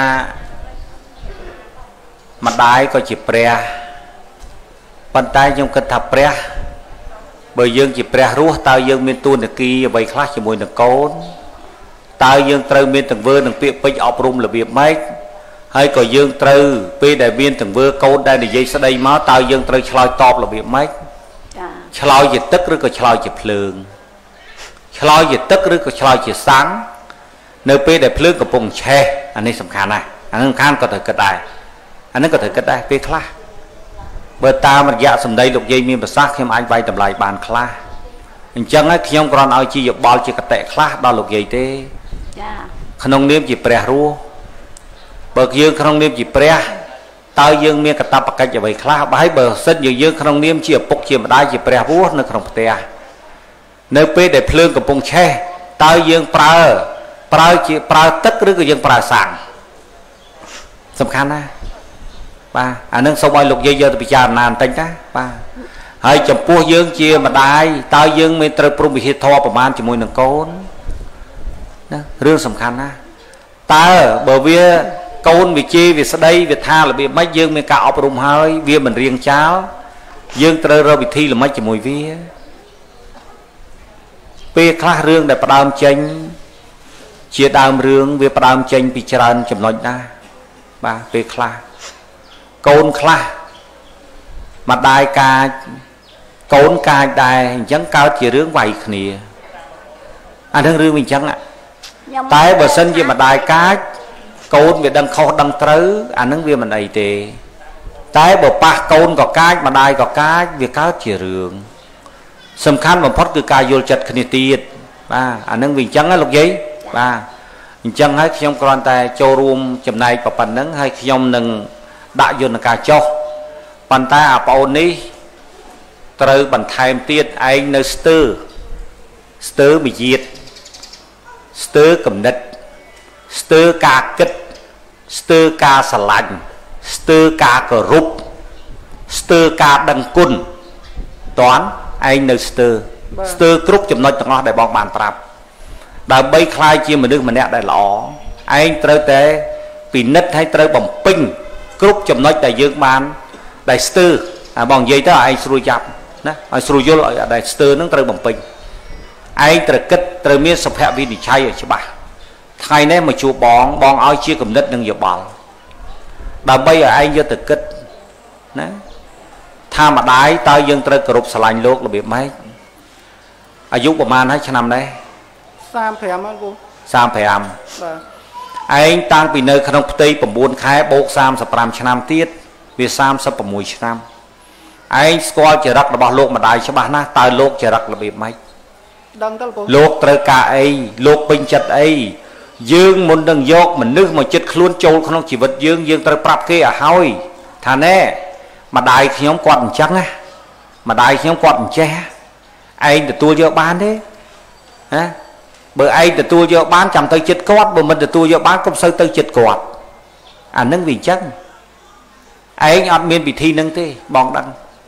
ម្ដាយក៏ជាព្រះប៉ុន្តែខ្ញុំគិតថាព្រះបើយើងជាព្រះរស់តើយើងមានទួនាទីអ្វីខ្លះជាមួយនឹងកូនតើយើងត្រូវមានទង្វើនឹងពាក្យពេចន៍អប់រំរបៀបម៉េចហើយក៏យើងត្រូវពេលដែលមានទង្វើកូនដែលនិយាយស្ដីមកតើយើងត្រូវឆ្លើយតបរបៀបម៉េចឆ្លើយជាទឹកឬក៏ឆ្លើយជាភ្លើងឆ្លើយជាទឹកឬក៏ឆ្លើយជាសាំងនៅពេលដែលភ្លើងកំពុងឆេះអានេះសំខាន់ណាស់អានេះសំខាន់ក៏ត្រូវគិតដែរអានេះក៏ត្រូវគិតដែរពេលខ្លះបើតាមរយៈសម្ដីលោកយាយមានប្រសាសន៍ខ្ញុំអាចវាយតម្លៃបានខ្លះអញ្ចឹងហើយខ្ញុំគ្រាន់ឲ្យជាយោបល់ជាកតិខ្លះដល់លោកយាយទេចាក្នុងនាមជាព្រះរស់បើយើងក្នុងនាមជាព្រះតើយើងមានកាតព្វកិច្ចអ្វីខ្លះបើសិនជាយើងក្នុងនាមជាឪពុកជាម្ដាយជាព្រះរស់នៅក្នុងផ្ទះនៅពេលដែលភ្លើងកំពុងឆេះតើយើងប្រើទឹកឬក៏យើងប្រើសាំងសំខាន់ណាស់បាទអានឹងសូមឲ្យលោកយាយយកទៅពិចារណាបន្តិចណាបាទហើយចំពោះយើងជាម្ដាយតើយើងមានត្រូវព្រមវិហារធម៌ប្រមាណជាមួយនឹងកូនណារឿងសំខាន់ណាស់តើបើវាកូនវិជេវាស្ដីវាថារបៀបម៉េចយើងមានការអប់រំហើយវាមិនរៀងចោលយើងត្រូវរកវិធីល្មិចជាមួយវាពេលខ្លះរឿងដែលផ្ដើមចេញជាដើមរឿងវាផ្ដើមចេញពីច្រើនចំណុចណាបាទពេលខ្លះកូនខ្លះម្ដាយកាចកូនកាចដែរអញ្ចឹងកើតជារឿងវាយគ្នាអានឹងរឿងវាអញ្ចឹងតែបើសិនជាម្ដាយកាចកូនវាដឹងខុសដឹងត្រូវអានឹងវាមិនអីទេតែបើប៉ះកូនក៏កាចម្ដាយក៏កាចវាកើតជារឿងសំខាន់បំផុតគឺការយល់ចិត្តគ្នាទៀតបាទអានឹងវាអញ្ចឹងណាលោកយាយបាទអញ្ចឹងហើយខ្ញុំគ្រាន់តែចូលរួមចំណែកប៉ុណ្្នឹងហើយខ្ញុំនឹងដាក់យន្តការចុះប៉ុន្តែអាប្អូននេះត្រូវបន្ថែមទៀតឯងនៅស្ទើរវិយាតស្ទើរគំនិតស្ទើរការគិតស្ទើរការស្រឡាញ់ស្ទើរការគោរពស្ទើរការដឹងគុណតន់ឯងនៅស្ទើរគ្រប់ចំណុចទាំងអស់ដែលបងបានប្រាប់ដើម្បីคล้ายជាមនុស្សម្នាក់ដែលល្អឯងត្រូវតែពិនិត្យឲ្យត្រូវបំពេញគ្រប់ចំណុចដែលយើងបានដែលស្ទើរបងនិយាយទៅឯងស្រួលចាប់ណាឲ្យស្រួលយល់ឲ្យដែលស្ទើរនឹងត្រូវបំពេញឯងត្រូវគិតត្រូវមានសុភវិនិច្ឆ័យឲ្យច្បាស់ថ្ងៃនេះមកជួបបងឲ្យជាគំនិតនិងយោបល់ដើម្បីឲ្យឯងយកទៅគិតណាថាម្ដាយតើយើងត្រូវគោរពស្រឡាញ់លោករបៀបម៉េចអាយុប្រហែលហើយឆ្នាំនេះ 35ហ្នឹងគូ 35 បាទឯងតាំងពីនៅក្នុងផ្ទៃ9ខែបូក35ឆ្នាំទៀតវា36ឆ្នាំឯងស្គាល់ចរិតរបស់លោកម្ដាយច្បាស់ណាស់តើលោកចរិតរបៀបម៉េចដឹងទៅលោកត្រូវការអីលោកពេញចិត្តអីយើងមុននឹងយកមនុស្សមកចិត្តខ្លួនចូលក្នុងជីវិតយើងត្រូវប្រាប់គេឲ្យហើយថាណែម្ដាយខ្ញុំគាត់អញ្ចឹងណាម្ដាយខ្ញុំគាត់អញ្ចេះឯងទទួលយកបានទេណាបើឯងទទួលយកបានចាំទៅចិត្តគាត់បើមិនទទួលយកបានកុំសូវទៅចិត្តគាត់អានឹងវាអញ្ចឹងឯងអត់មានវិធីនឹងទេបងដឹង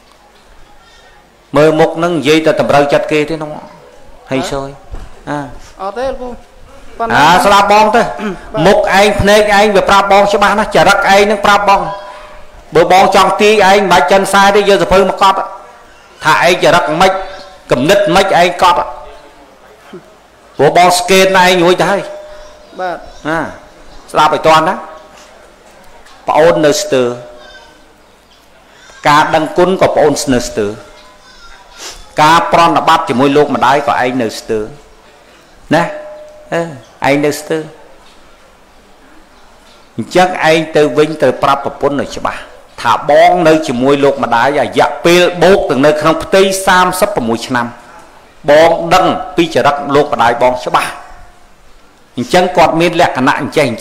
មើលមុខនឹងនិយាយទៅតម្រូវចិត្តគេទេនោះហើយសួយអត់ទេពូស្ដាប់បងទៅមុខឯងភ្នែកឯងវាប្រាប់បងច្បាស់ណាស់ចរិតឯងនឹងប្រាប់បងបើបងចង់ទាយឯងមិនបាច់ចិនខ្សែទេយកសភៅមកកត់ថាឯងចរិតមិនគំនិតមិនឯងកត់ព្រោះបងស្កេតឯងរួចទៅហើយបាទស្ដាប់ឲ្យតាន់ណាប្អូននៅស្ទើរការដឹងគុណក៏ប្អូននៅស្ទើរការប្រណិប័តជាមួយលោកម្ដាយក៏ឯងនៅស្ទើរណាឯងនៅស្ទើរអញ្ចឹងឯងទៅវិញត្រូវប្រាប់ប្រពន្ធឲ្យច្បាស់ថាបងនៅជាមួយលោកម្ដាយរយៈពេលបូកទាំងនៅក្នុងផ្ទៃ36ឆ្នាំបងដឹងពីចរិតលោកម្ដាយបងច្បាស់អញ្ចឹងគាត់មានលក្ខណៈអញ្ចេះ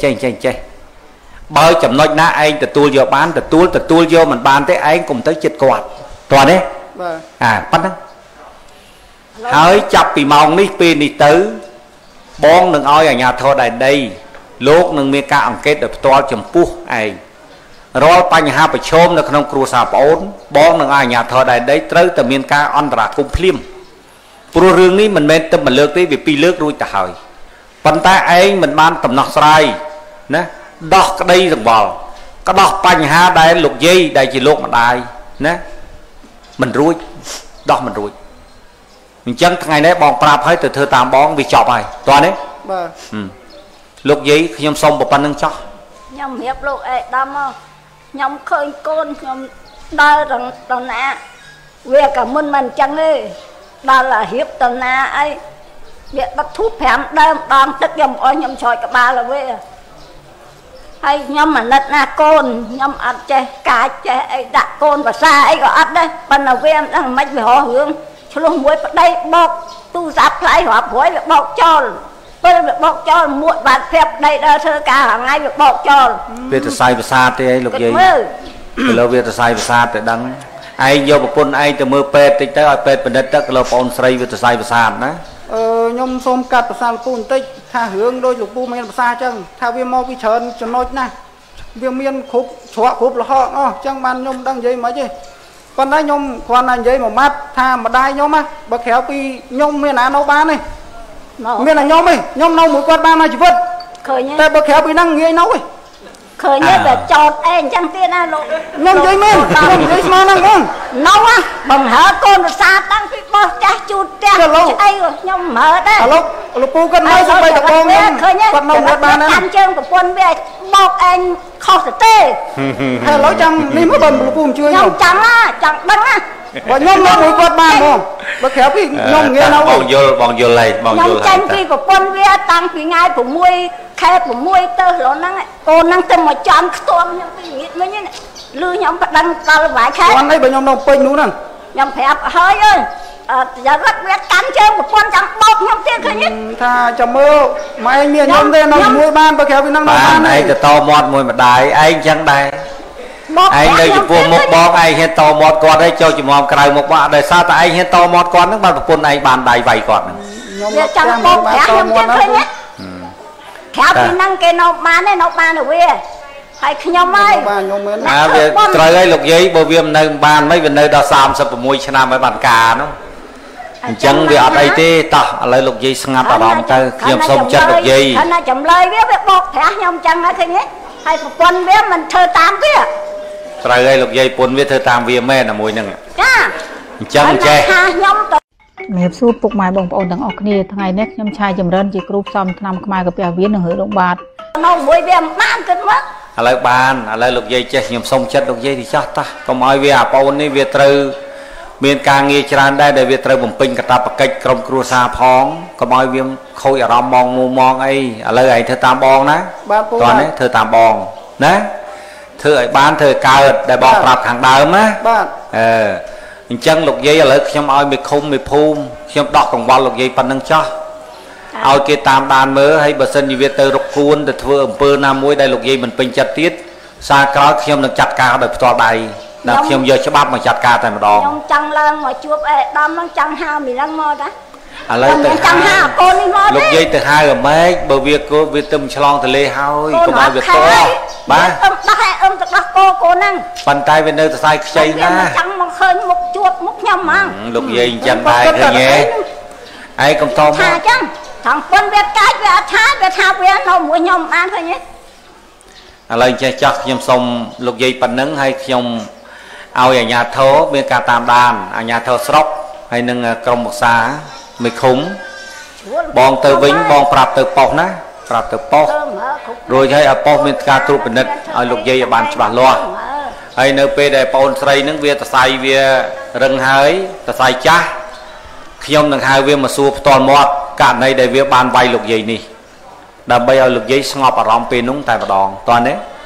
បើចំណុចណាឯងទទួលយកបានទទួលយកមិនបានទេឯងកុំទៅចិត្តគាត់តោះនេះបាទប៉ុណ្ណឹងហើយចាប់ពីម៉ោងនេះពេលនេះទៅបងនឹងឲ្យអាជ្ញាធរដែនដីលោកនឹងមានការអង្កេតដោយផ្ទាល់ចំពោះឯងរាល់បញ្ហាប្រឈមនៅក្នុងគ្រួសារប្អូនបងនឹងឲ្យអាជ្ញាធរដែនដីត្រូវតែមានការអន្តរាគមន៍ភ្លាមព្រោះរឿងនេះមិនមែនតែមួយលើកទេវាពីរលើករួចទៅហើយប៉ុន្តែឯងមិនបានដំណោះស្រាយណាដោះក្តីសង្វល់ក៏ដោះបញ្ហាដែលលោកយាយដែលជាលោកម្ដាយណាមិនរួចដោះមិនរួចអញ្ចឹងថ្ងៃនេះបងប្រាប់ឲ្យទៅធ្វើតាមបងវាចប់ហើយតោះនេះបាទលោកយាយខ្ញុំសុំប៉ុណ្្នឹងចោះខ្ញុំរៀបលោកអេដាមមកខ្ញុំឃើញកូនខ្ញុំដើរទៅណាវាក៏មិនអញ្ចឹងទេដល់រៀបទៅណាអីវាដឹកធូប5ដើមដងទឹកខ្ញុំអស់ខ្ញុំច្រោចក្បាលវាហើយខ្ញុំអាណិតណាកូនខ្ញុំអត់ចេះកាចចេះអីដាក់កូនភាសាអីក៏អត់ដែរប៉ុន្តែវាមិនដឹងមិនវារស់រឿងឆ្លោះមួយប្តីបោកទូរស័ព្ទផ្លាយរាប់ព្រួយវាបោកចោលពេលវាបោកចោលមួយបាត់ភ័ព្វប្តីដើរធ្វើការhàng ngàyវាបោកចោលវាទៅសាយភាសាទេអីលោកយាយទៅលើវាទៅសាយភាសាទៅដឹងឯងយកប្រពន្ធឯងទៅមើលពេទ្យតិចទៅឲ្យពេទ្យបណ្ឌិតទៅក៏លោកប្អូនស្រីវាទៅសាយភាសាណាខ្ញុំសូមកាត់ភាសាលោកពូបន្តិចថារឿងដូចលោកពូមានភាសាអញ្ចឹងថាវាមកពីច្រើនចំណុចណាវាមានគ្រប់ច្រកគ្រប់លហកអស់អញ្ចឹងបានខ្ញុំដឹងនិយាយមិនទេប៉ុន្តែខ្ញុំគ្រាន់តែនិយាយមួយម៉ាត់ថាម្ដាយខ្ញុំណាបើក្រៅពីខ្ញុំមានណានៅបានទេមានតែខ្ញុំទេខ្ញុំនៅមួយគាត់បានមួយជីវិតឃើញតែបើក្រៅពីហ្នឹងងាយនៅទេឃើញទេតែចោតអីអញ្ចឹងទៀតណាលោកខ្ញុំនិយាយមែនខ្ញុំនិយាយស្មានហ្នឹងបងនៅបង្ហើកូនប្រសាតាំងពីបោះចាស់ជូតផ្ទះអីខ្ញុំមើលដែរឥឡូវលោកពូគាត់នៅស្បែកតបងខ្ញុំគាត់នៅមួយបានណាកាន់ជើងប្រពន្ធវាបោកឯងខុសទៅទេហើយឥឡូវចាំនេះមកបងលោកពូអញ្ជើញខ្ញុំចាំណាចង់ដឹងណាបើខ្ញុំនៅមួយគាត់បានហ្មងបើក្រៅពីខ្ញុំងាយនៅបងយល់ហើយបងយល់ហើយខ្ញុំចាញ់ពីប្រពន្ធវាតាំងពីថ្ងៃ6ខែ6ទៅឡូវហ្នឹងកូនហ្នឹងទៅមកចំខ្ទមខ្ញុំពីងៀតវិញណាលឺខ្ញុំប្តឹងដល់វាយខែគាត់អីបើខ្ញុំនៅពេញនោះហ្នឹងខ្ញុំប្រាប់ហើយអើយយ៉ាងរត់វាកាន់ជើងប្រពន្ធចាំបោកខ្ញុំទៀតឃើញទេថាចាំមើលម៉ែមានខ្ញុំទេនៅមួយបានបើក្រៅពីហ្នឹងនៅបានឯងទៅតមាត់មួយម្ដាយឯងចឹងដែរឯងនៅចំពោះមុខបងឯងហ៊ានតមាត់គាត់ឲ្យចុះជំនុំក្រៅមុខបងដោយសារតែឯងហ៊ានតមាត់គាត់ហ្នឹងបានប្រពន្ធឯងបានដៃវាយគាត់ហ្នឹងខ្ញុំចាំបោកខ្ញុំទៀតឃើញទេក្រៅពីហ្នឹងគេនៅបានទេនៅបានទៅវាហើយខ្ញុំហើយបាទខ្ញុំមែនវាត្រូវហើយលោកយាយបើវាមិននៅបានមិនវានៅដល់36ឆ្នាំហើយបានការនោះអញ្ចឹងវាអត់អីទេតោះឥឡូវលោកយាយស្ងាត់អារម្មណ៍ទៅខ្ញុំសូមចិត្តលោកយាយថាចម្លើយវាបោកប្រាស់ខ្ញុំអញ្ចឹងហើយឃើញទេហើយប្រពន្ធវាមិនធ្វើតាមវាត្រូវហើយលោកយាយពុនវាធ្វើតាមវាមែនតែមួយហ្នឹងចាអញ្ចឹងចេះខ្ញុំទៅជំរាបសួរពុកម៉ែបងប្អូនទាំងអស់គ្នាថ្ងៃនេះខ្ញុំឆាយចម្រើនជាគ្រូផ្សំថ្នាំខ្មែរកាពះវៀននិងហឺរោងបាតនៅមួយវាមិនបានគិតមកឥឡូវបានឥឡូវលោកយាយចេះខ្ញុំសូមចិត្តលោកយាយទីចាស់តោះកុំឲ្យវាអាប្អូននេះវាត្រូវមានការងារច្រើនដែរដែលវាត្រូវបំពេញកាតព្វកិច្ចក្រុមគ្រួសារផងកុំឲ្យវាខូចអារម្មណ៍មកអីឥឡូវឯងធ្វើតាមបងណាបាទពូតោះនេះធ្វើតាមបងណាធ្វើឲ្យបានធ្វើកើតដែលបងប្រាប់ខាងដើមណាបាទអញ្ចឹងលោកយាយឥឡូវខ្ញុំឲ្យមេឃុំមេភូមិខ្ញុំដោះកង្វល់លោកយាយប៉ុណ្្នឹងចោះឲ្យគេតាមដានមើលហើយបើសិនជាវាទៅរកគួនទៅធ្វើអំពើណាមួយដែលលោកយាយមិនពេញចិត្តទៀតសារក្រោយខ្ញុំនឹងចាត់ការដោយផ្ទាល់ដៃដល់ខ្ញុំយកច្បាប់មកចាត់ការតែម្ដងខ្ញុំចង់ឡើងមកជួបអេដាមនឹងចង់ហៅមីហ្នឹងមកតាឥឡូវទៅចង់ហៅកូននេះមកលោកយាយទៅហៅអាម៉េចបើវាទៅឆ្លងទន្លេហើយកុំឲ្យវាតោះបាទអឹមដោះអឹមទៅដោះកូនហ្នឹងប៉ុន្តែវានៅសរសៃខ្ចីណាចង់មកឃើញមុខជួបមុខខ្ញុំហ្មងលោកយាយអញ្ចឹងដែរឃើញទេឯងកុំតមកថាអញ្ចឹងថងប៉ុនវាកាច់វាអត់ថាវាថាវានៅមួយខ្ញុំបានឃើញទេឥឡូវចេះចាស់ខ្ញុំសុំលោកយាយប៉ុណ្ណឹងហើយខ្ញុំឲ្យអាជ្ញាធរមានការតាមដានអាជ្ញាធរស្រុកហើយនឹងក្រុមប្រឹក្សាមេឃុំបងទៅវិញបងប្រាប់ទៅប៉ុស្តិ៍ណាប្រាប់ទៅប៉ុស្តិ៍រួចហើយឲ្យប៉ុស្តិ៍មានការត្រួតពិនិត្យឲ្យលោកយាយឲ្យបានច្បាស់លាស់ហើយនៅពេលដែលបងស្រីនឹងវាតសៃវារឹងហើយតសៃចាស់ខ្ញុំនឹងហៅវាមកសួរផ្ទាល់មាត់ករណីដែលវាបានវាយលោកយាយនេះដើម្បីឲ្យលោកយាយស្ងប់អារម្មណ៍ពេលនោះតែម្ដងតើទេ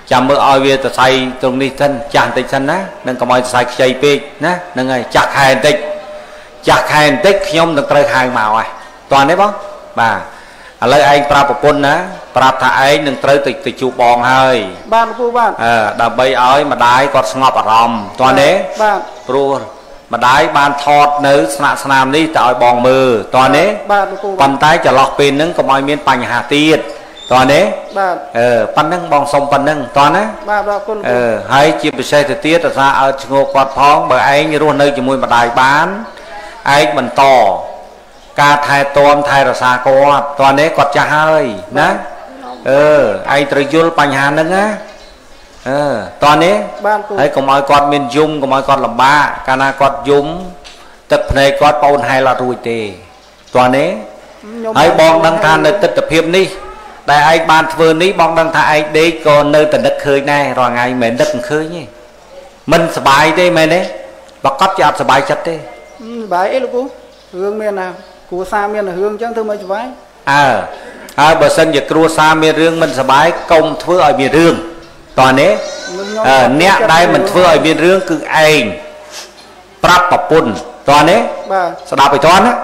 ចាំមើលឲ្យវាទៅស្អីត្រង់នេះសិនចាស់បន្តិចសិនណានឹងកុំឲ្យសរសៃខ្ចីពេកណាហ្នឹងហើយចាស់ខែបន្តិចខ្ញុំនឹងត្រូវហៅមកហើយតោះនេះបងបាទឥឡូវឯងប្រាប់ប្រពន្ធណាប្រាប់ថាឯងនឹងត្រូវទៅជួបបងហើយបាទលោកគ្រូបាទដើម្បីឲ្យម្ដាយគាត់ស្ងប់អារម្មណ៍តោះនេះបាទព្រោះម្ដាយបានថតនៅស្នាក់ស្នាមនេះទៅឲ្យបងមើលតោះនេះបាទលោកគ្រូប៉ុន្តែចន្លោះពេលហ្នឹងកុំឲ្យមានបញ្ហាទៀតតោះនេះបាទប៉ុណ្ណឹងបងសុំប៉ុណ្ណឹងតោះណាបាទអរគុណហើយជាពិសេសទៅទៀតថាឲ្យឈ្ងោកគាត់ផងបើឯងរស់នៅជាមួយម្ដាយបានឯងបន្តការថែទាំថែរក្សាគាត់តោះនេះគាត់ចាស់ហើយណាឯងត្រូវយល់បញ្ហាហ្នឹងណាតោះនេះហើយកុំឲ្យគាត់មានយំកុំឲ្យគាត់លំបាកកាលណាគាត់យំទឹកភ្នែកគាត់បូនហែលអត់រួចទេតោះនេះហើយបងដឹងថានៅទស្សនវិជ្ជានេះដែលឯងបានធ្វើនេះបងដឹងថាឯងដេកក៏នៅតែនឹកឃើញដែររាល់ថ្ងៃមិនមែននឹកមិនឃើញទេមិនសบายទេមែនទេប្រកបជាអត់សบายចិត្តទេសบายអីលោកគ្រូរឿងមានណាគ្រួសារមានរឿងអញ្ចឹងធ្វើមិនសบายហើយបើសិនជាគ្រួសារមានរឿងមិនសบายកុំធ្វើឲ្យមានរឿងតោះនេះអ្នកដែលមិនធ្វើឲ្យមានរឿងគឺឯងប្រាប់ប្រពន្ធតោះនេះស្ដាប់ឲ្យតោះណា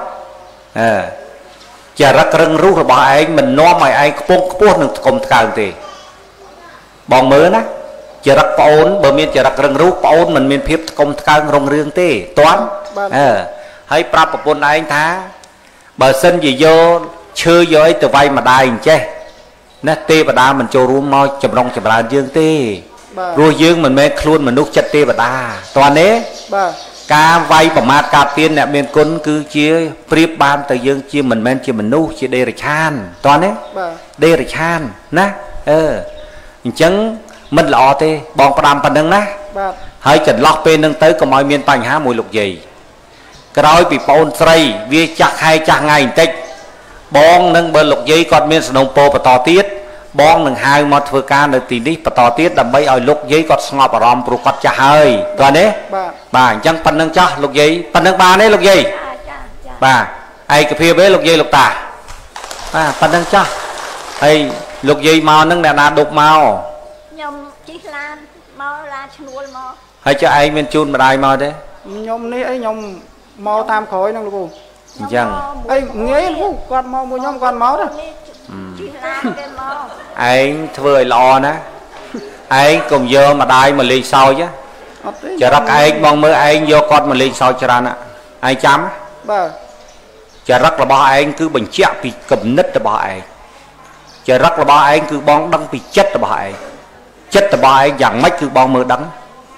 ចរិតរឹងរូសរបស់ឯងមិននាំឲ្យឯងខ្ពង់ខ្ពស់នឹងកុំថ្កើងទេបងមើលណាចរិតប្អូនបើមានចរិតរឹងរូសប្អូនមិនមានភាពកុំថ្កើងរុងរឿងទេតាន់ហើយប្រាប់ប្រពន្ធឯងថាបើសិនជាយកឈើយកអីទៅវាយម្ដាយអញ្ចេះណាទេវតាមិនចូលរួមមកចម្រុងចម្រើនយើងទេព្រោះយើងមិនមែនខ្លួនមនុស្សចិត្តទេវតាតាន់ទេការវាយប្រមាថការទៀនអ្នកមានគុណគឺជាប្រៀបបានទៅយើងជាមិនមែនជាមនុស្សជាដេរឆានតោះណាដេរឆានណាអញ្ចឹងមិនល្អទេបងផ្ដាំប៉ុណ្្នឹងណាហើយកន្លោះពេលហ្នឹងទៅកុំឲ្យមានបញ្ហាមួយលោកយាយក្រោយពីប្អូនស្រីវាចាស់ខែចាស់ថ្ងៃបន្តិចបងនឹងបើលោកយាយគាត់មានសំណុំពរបន្តទៀតបងនឹងហៅមកធ្វើការនៅទីនេះបន្តទៀតដើម្បីឲ្យលោកយាយគាត់ស្ងប់អារម្មណ៍ព្រោះគាត់ចាស់ហើយតើទេបាទអញ្ចឹងប៉ុណ្្នឹងចាស់លោកយាយប៉ុណ្្នឹងបានទេលោកយាយបាទឯកភាពទេលោកយាយលោកតាបាទប៉ុណ្្នឹងចាស់ហើយលោកយាយមកនឹងអ្នកណាដុកមកខ្ញុំជិះឡានមកឡានឈ្នួលមកហើយចុះឯងមានជូនម្ដាយមកទេខ្ញុំនេះអីខ្ញុំមកតាមក្រោយហ្នឹងលោកគ្រូអញ្ចឹងអីងាយលោកគាត់មកមួយខ្ញុំគាត់មកទេជិះឡានគេមកឯងធ្វើឲ្យល្អណាឯងកុំយកម្ដាយមកលេងសើចចរិតឯងបងមើលឯងយកគាត់មកលេងសើចច្រើនណាឯងចាំបាទចរិតរបស់ឯងគឺបញ្ជាក់ពីគំនិតរបស់ឯងចរិតរបស់ឯងគឺបងដឹងពីចិត្តរបស់ឯងចិត្តរបស់ឯងយ៉ាងម៉េចគឺបងមើលដឹង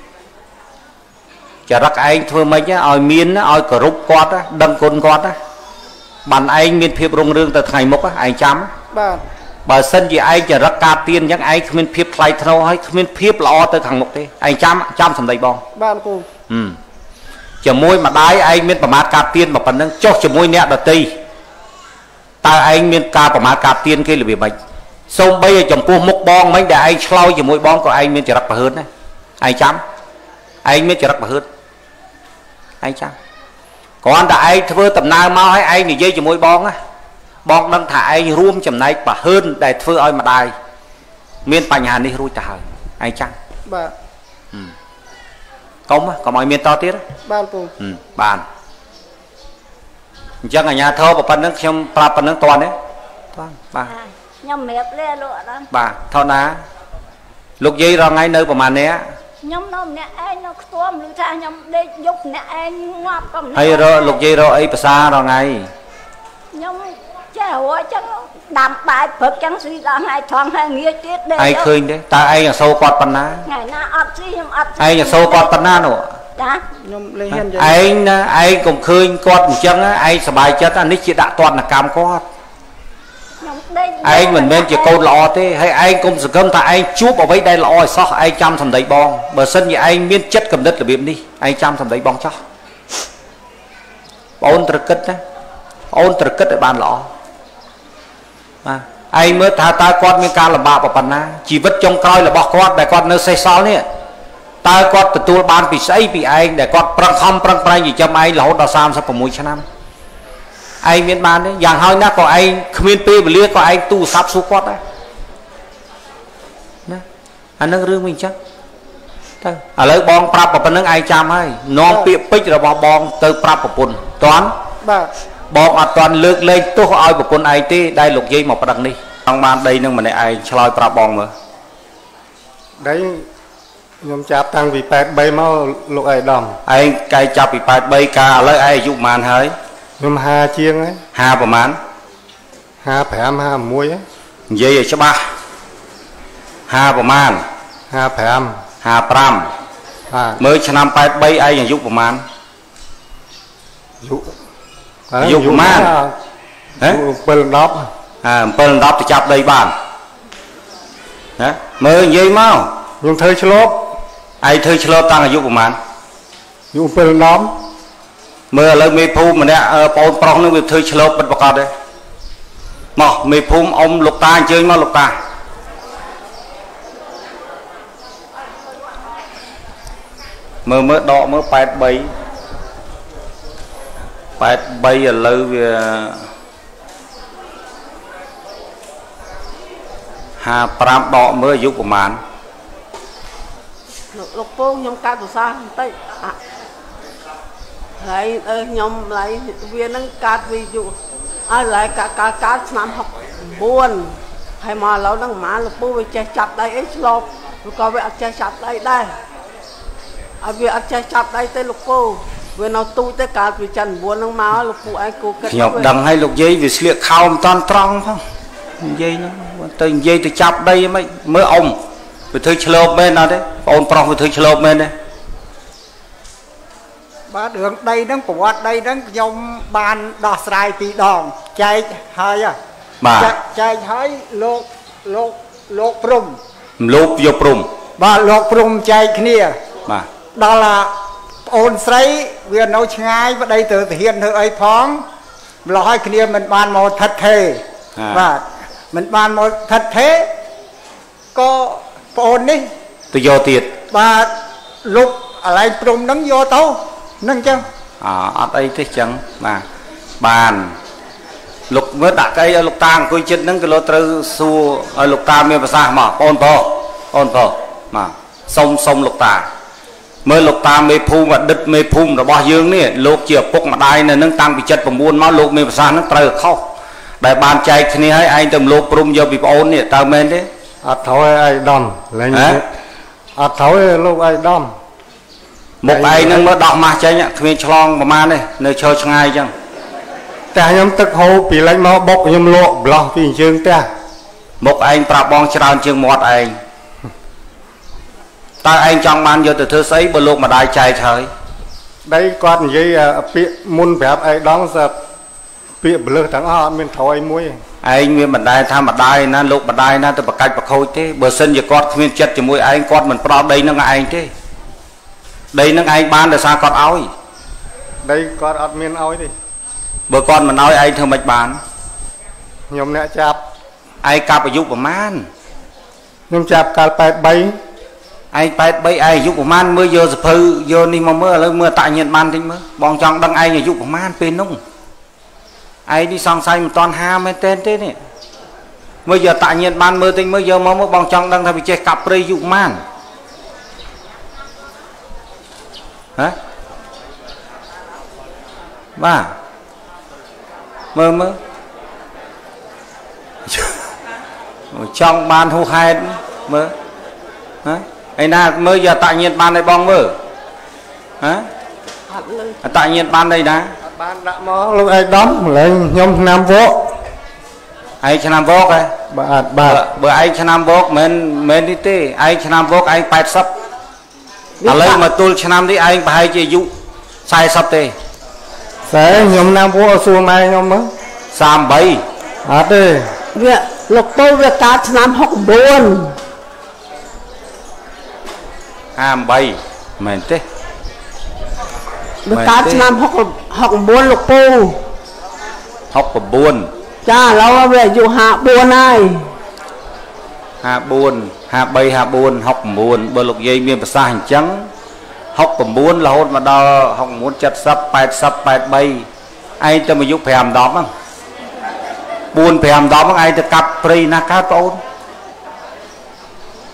ចរិតឯងធ្វើម៉េចឲ្យមានឲ្យគោរពគាត់ដឹងគុណគាត់បានឯងមានភាពរុងរឿងទៅថ្ងៃមុខឯងចាំបាទបើសិនជាឯងចរិតការទៀនអញ្ចឹងឯងគ្មានភាពថ្លៃថ្នូរហើយគ្មានភាពល្អទៅខាងមុខទេឯងចាំសម្ដីបងបាទគ្រូជាមួយម្ដាយឯងមានប្រមាថការទៀនមកប៉ុណ្ណឹងចុះជាមួយអ្នកដទៃតើឯងមានការប្រមាថការទៀនគេរបៀបម៉េចសូម្បីឲ្យចំពោះមុខបងមិញដែលឯងឆ្លោយជាមួយបងក៏ឯងមានចរិតប្រហើនដែរឯងចាំឯងមានចរិតប្រហើនឯងចាំគ្រាន់តែឯងធ្វើដំណើរមកឲ្យឯងនិយាយជាមួយបងណាបងដឹងថាឯងរួមចំណែកប្រហើនដែលធ្វើឲ្យម្ដាយមានបញ្ហានេះរួចទៅហើយឯងចាំបាទកុំឲ្យមានតទៀតបាទពូបានអញ្ចឹងអាញាធរប៉ុណ្្នឹងខ្ញុំប្រាប់ប៉ុណ្្នឹងតន់ទេបាទខ្ញុំរៀបលាលោកអត់បាទថោណាលោកយាយរងថ្ងៃនៅប្រហែលអ្នកខ្ញុំនៅម្នាក់ឯងនៅខ្ទមឬថាខ្ញុំដេកយប់ម្នាក់ឯងងាប់ក៏ម្នាក់ហើយលោកយាយរកអីភាសារងថ្ងៃខ្ញុំចេះរួចចឹងដាំបាយព្រឹកចឹងស៊ីដល់ថ្ងៃថងហើយងាយទៀតដេកឯងឃើញទេតើឯងអសូរគាត់ប៉ុណ្ណាថ្ងៃណាអត់ស៊ីខ្ញុំអត់ឯងអសូរគាត់ប៉ុណ្ណានោះចាខ្ញុំលេងហ៊ានចឹងឯងណាឯងកុំឃើញគាត់អញ្ចឹងឯងសប្បាយចិត្តអានេះជាដាក់ទណ្ឌកម្មគាត់ឯងមិនមែនជាកូនល្អទេហើយឯងកុំសង្ឃឹមថាឯងជួបអ្វីដែលល្អឲ្យសោះឯងចាំសម្ដីបងបើសិនជាឯងមានចិត្តគំនិតរបៀបនេះឯងចាំសម្ដីបងចោះបងអូនត្រូវគិតណាអូនត្រូវគិតឲ្យបានល្អបាទឯងមើលថាតើគាត់មានការលំបាកប៉ុណ្ណាជីវិតចុងក្រោយរបស់គាត់ដែលគាត់នៅសេសសល់នេះតើគាត់ទទួលបានពីស្អីពីឯងដែលគាត់ប្រឹងខំប្រឹងប្រែងចិញ្ចឹមឯងរហូតដល់36ឆ្នាំឯងមានបានទេយ៉ាងហើយណាក៏ឯងគ្មានពេលវេលាក៏ឯងទូរស័ព្ទសួរគាត់ដែរណា anh nó rương mình chắc à lấy bong prap vào bên nước ai chăm hay non bịa pích rồi bong từ prap vào bùn toán bong ở toàn lược lên tôi hỏi một con ai tí đây lục dây một đằng đi trong ban đây nhưng mà này ai chơi prap bong mà đấy nhom chạp tăng vì bẹt bay máu lục ai đầm ai cài chạp vì bẹt bay cả lấy ai dụng màn hơi nhom hà chiêng ấy hàประมาณ hà phèm hà muối ấy dây ở cho ba hàประมาณ hà phèm hà pram mới cho năm bẹt bay aiอย่างยุประมาณยุประมาณเปิลด็อกเปิลด็อกจะจับได้บ้านนะmới dây mau nhung thơi chlo ai thơi chlo tăngอายุประมาณ nhungเปิลด็อกเมื่อเลยมีภูมิเนี่ยปอนปรองนึกว่าเธอชลบเป็นประกอบเลยหมอมีภูมิอมลูกตาเจอมาลูกตาเมื่อดอกเมื่อ8 ใบเลย5 5ดอกเมื่ออายุประมาณลูกโป่งยมการตุษาเต้lại nhom lại viên năng cát ví dụ lại cả năm học buồn hay mà lâu năng má lục bu về che chặt đây ấy lộp rồi có về che chặt đây đây về che chặt đây tới lục bu về nào tu tới cả vì chân buồn năng má lục bu ai cô kết nhọc đằng hay lục dây vì sliệt khao toàn trăng không dây nó từ dây từ chặt đây mới ông về thứ lộp bên nào đấy ông prong về thứ lộp bên đây ba đường đây nó của vật đây nó dòng bàn đỏ sài bị đòn chạy hơi à chạy hơi lột prum ba lột prum chạy kia đó là ôn sấy vừa nấu ngay và đây từ hiện thử ấy phóng nói kia mình bàn một thật thề và mình bàn một thật thế có ôn đi tôi vô tiệt ba lúc ở đây prum nó vô tao nâng chân ở đây thế chẳng mà bàn lục mới đặt cái lục tang coi chân nâng cái lô trừ xu lục ta miền xa mà ôn po mà sông lục ta mới lục ta mê phum và đứt mê phum rồi bao dương nè lục chiều bốc mà đai này nâng tăng bị chật và buôn máu lục miền xa nó trừ khóc đại bàn chạy khi này anh tầm lục prum vô bị ôn nè tao men đấy thôi ai đòn lên thôi lục ai đòn một ai nâng mới đọc mà chơi nhá khi chlong mà này nơi chơi ngay chăng ta nhóm tức hô bị lấy máu bốc nhóm lộ blog vì chương ta một anh prap bong tràn chương một anh ta anh trong ban vô từ thứ sấy bờ lục mà đai chạy trời đây con gì bị muôn phép ai đóng giờ bị bờ thằng họ mình thôi muối anh nguyên mình đai tham mà đai na lục mà đai na từ bậc cách bậc khôi thế bờ sân giờ con nguyên chất chỉ muối anh con mình pro đây nó anh thế đây nó anh ban là sao con áo đây con admin áo đi bữa con mà nói anh thường mạch bán nhom nè chạp ai cặp ở dục của man nhom chạp cả bay ai bay ai dục của man mưa giờ phơi giờ đi mà mưa tại Nhật Bản thì mưa bong trong đăng ai ở dục của man pin nung ai đi sang say một toàn ha mấy tên thế này mưa giờ tại Nhật Bản mưa tinh mưa giờ mà mưa bong trong đăng thay bị che cặp rây dục man hả ba mơ trong ban thu hai mơ ấy na mơ giờ tại Nhật Bản này bong mơ hả tại Nhật Bản đây đã ban đã mó lúc ai đóng lên nhom nam vô ai cho nam vô cái bữa ai cho nam vô men đi tê ai cho nam vô anh phải sắp lấy mà tôi cho nam đi anh phải chỉ dụ sai sắp tê sẽ nhom nam vô xuồng này nhom mới sam bay tê việc lục tôi việc cá nam học buồn bay mình tê việc cá nam học buồn lục tôi học buồn cha lâu về dù hạ buồn này hạ bay hạ buồn học buồn bờ lục dây miền xa hành trắng học buồn là hôn mà đo học muốn chặt sắp bay ai cho mà giúp phèm đó không buồn phèm đó không ai cho cặp pri na cá tốn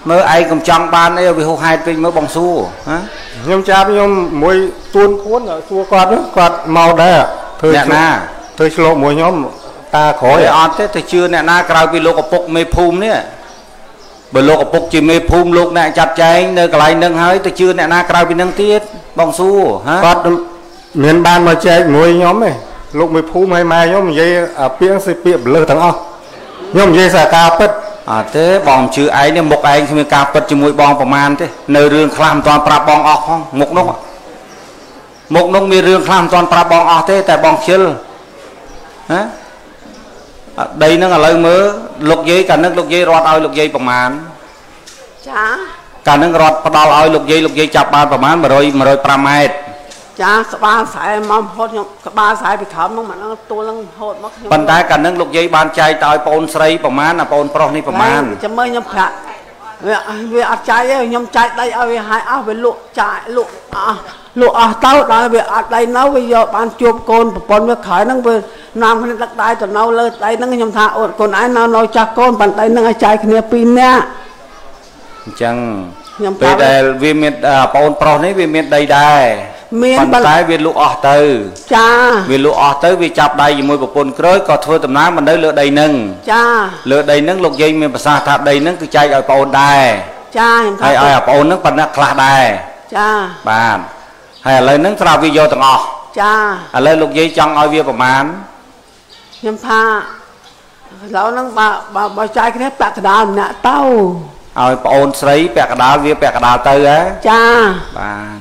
mơ ai cũng chọn ban ấy vì hô hai bên mơ bong xu hả nhom chạp nhom mùi tuôn cuốn ở xua quạt màu đấy à nè na thôi lộ mùi nhóm ta khỏi ọt thế thì chưa nè na cào vì lô cặp bốc mê phum nè bởi lô cặp bốc chỉ mê phum lô nè chặt cháy nơi cái này nâng hơi thì chưa nè na cào vì nâng tiết bong xu hả quạt miền ban mà chơi mùi nhóm này lúc mê phum hay mai nhóm dây à piếng sẽ piếng lơ thằng o nhóm dây xà ca bứt thế bong chữ ấy nè một anh thì cào bứt chỉ mùi bongประมาณ thế nơi rương khlam toàn prap bong ọt không một nông mi rương khlam toàn prap bong ọt thế tại bong chill hả đây nó là lời mơ lục dây cả nước lục dây rót ao lục dâyประมาณ chả cả nước rót bắt đầu ao lục dây chập banประมาณ100 mét chả các ba sải mắm hốt nhung các ba sải bị khám nó mà nóตัวnó hốt mất ប៉ុន្តែcả nước lục dây បានចែកទៅឲ្យបងស្រីប្រមាណណាបងប្រុសនេះប្រមាណចាំមើលខ្ញុំប្រាក់វាអត់ចាយទេខ្ញុំចាយដៃឲ្យវាហើយអស់វាលក់ចាយលក់អស់ទៅដល់វាអត់ដៃនៅវាយកបានជួបកូនប្រពន្ធវាក្រោយហ្នឹងវានាំគ្នាដឹកដៃទៅនៅលើដៃហ្នឹងខ្ញុំថាអូនកូនឯងនៅចាស់កូនប៉ុន្តែហ្នឹងឲ្យចាយគ្នា2នាក់អញ្ចឹងខ្ញុំពេលដែលវាមានបងប្រុសនេះវាមានដីដែរមានប៉ុន្តែវាលក់អស់ទៅចាវាលក់អស់ទៅវាចាប់ដៃជាមួយប្រពន្ធក្រួយក៏ធ្វើដំណើរមកនៅលើដីហ្នឹងចាលើដីហ្នឹងលោកយាយមានប្រសាសន៍ថាដីហ្នឹងគឺចែកឲ្យបងអូនដែរចាខ្ញុំថាឲ្យបងអូនហ្នឹងប៉ុណ្ណឹងខ្លះដែរចាបាទហើយឥឡូវហ្នឹងស្រាប់វាយកទាំងអស់ចាឥឡូវលោកយាយចង់ឲ្យវាប្រមាណខ្ញុំថាឥឡូវហ្នឹងបើចាយគ្នាពាក់កណ្ដាលម្នាក់ទៅឲ្យបងអូនស្រីពាក់កណ្ដាលវាពាក់កណ្ដាលទៅហ៎ចាបាទ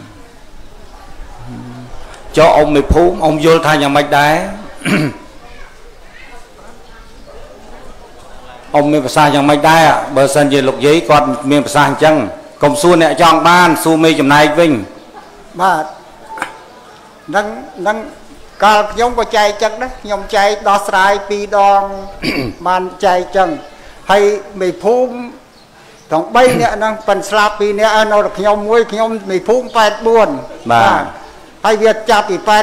ចុះអ៊ំមេភូមិអ៊ំយល់ថាយ៉ាងម៉េចដែរអ៊ំមានប្រសាសន៍យ៉ាងម៉េចដែរបើសិនជាលោកយាយគាត់មានប្រសាសន៍អញ្ចឹងកុំសួរអ្នកចង់បានសួរមេចំណែកវិញបាទនឹងកាលខ្ញុំក៏ចែកចឹងដែរខ្ញុំចែកដោះស្រាយ2ដងបានចែកចឹងហើយមេភូមិទាំង3នាក់ហ្នឹងប៉ិនស្លាប់2នាក់នៅខ្ញុំមួយខ្ញុំមេភូមិ84បាទហើយវាចាប់ពី83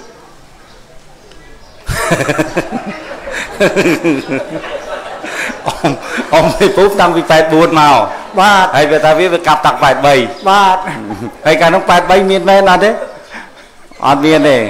អ៊ំពីពូតាំងពី84មកបាទហើយវាថាវាកាប់តាំង83បាទហើយកាលនោះ83មានមែនអត់ទេអត់មានទេ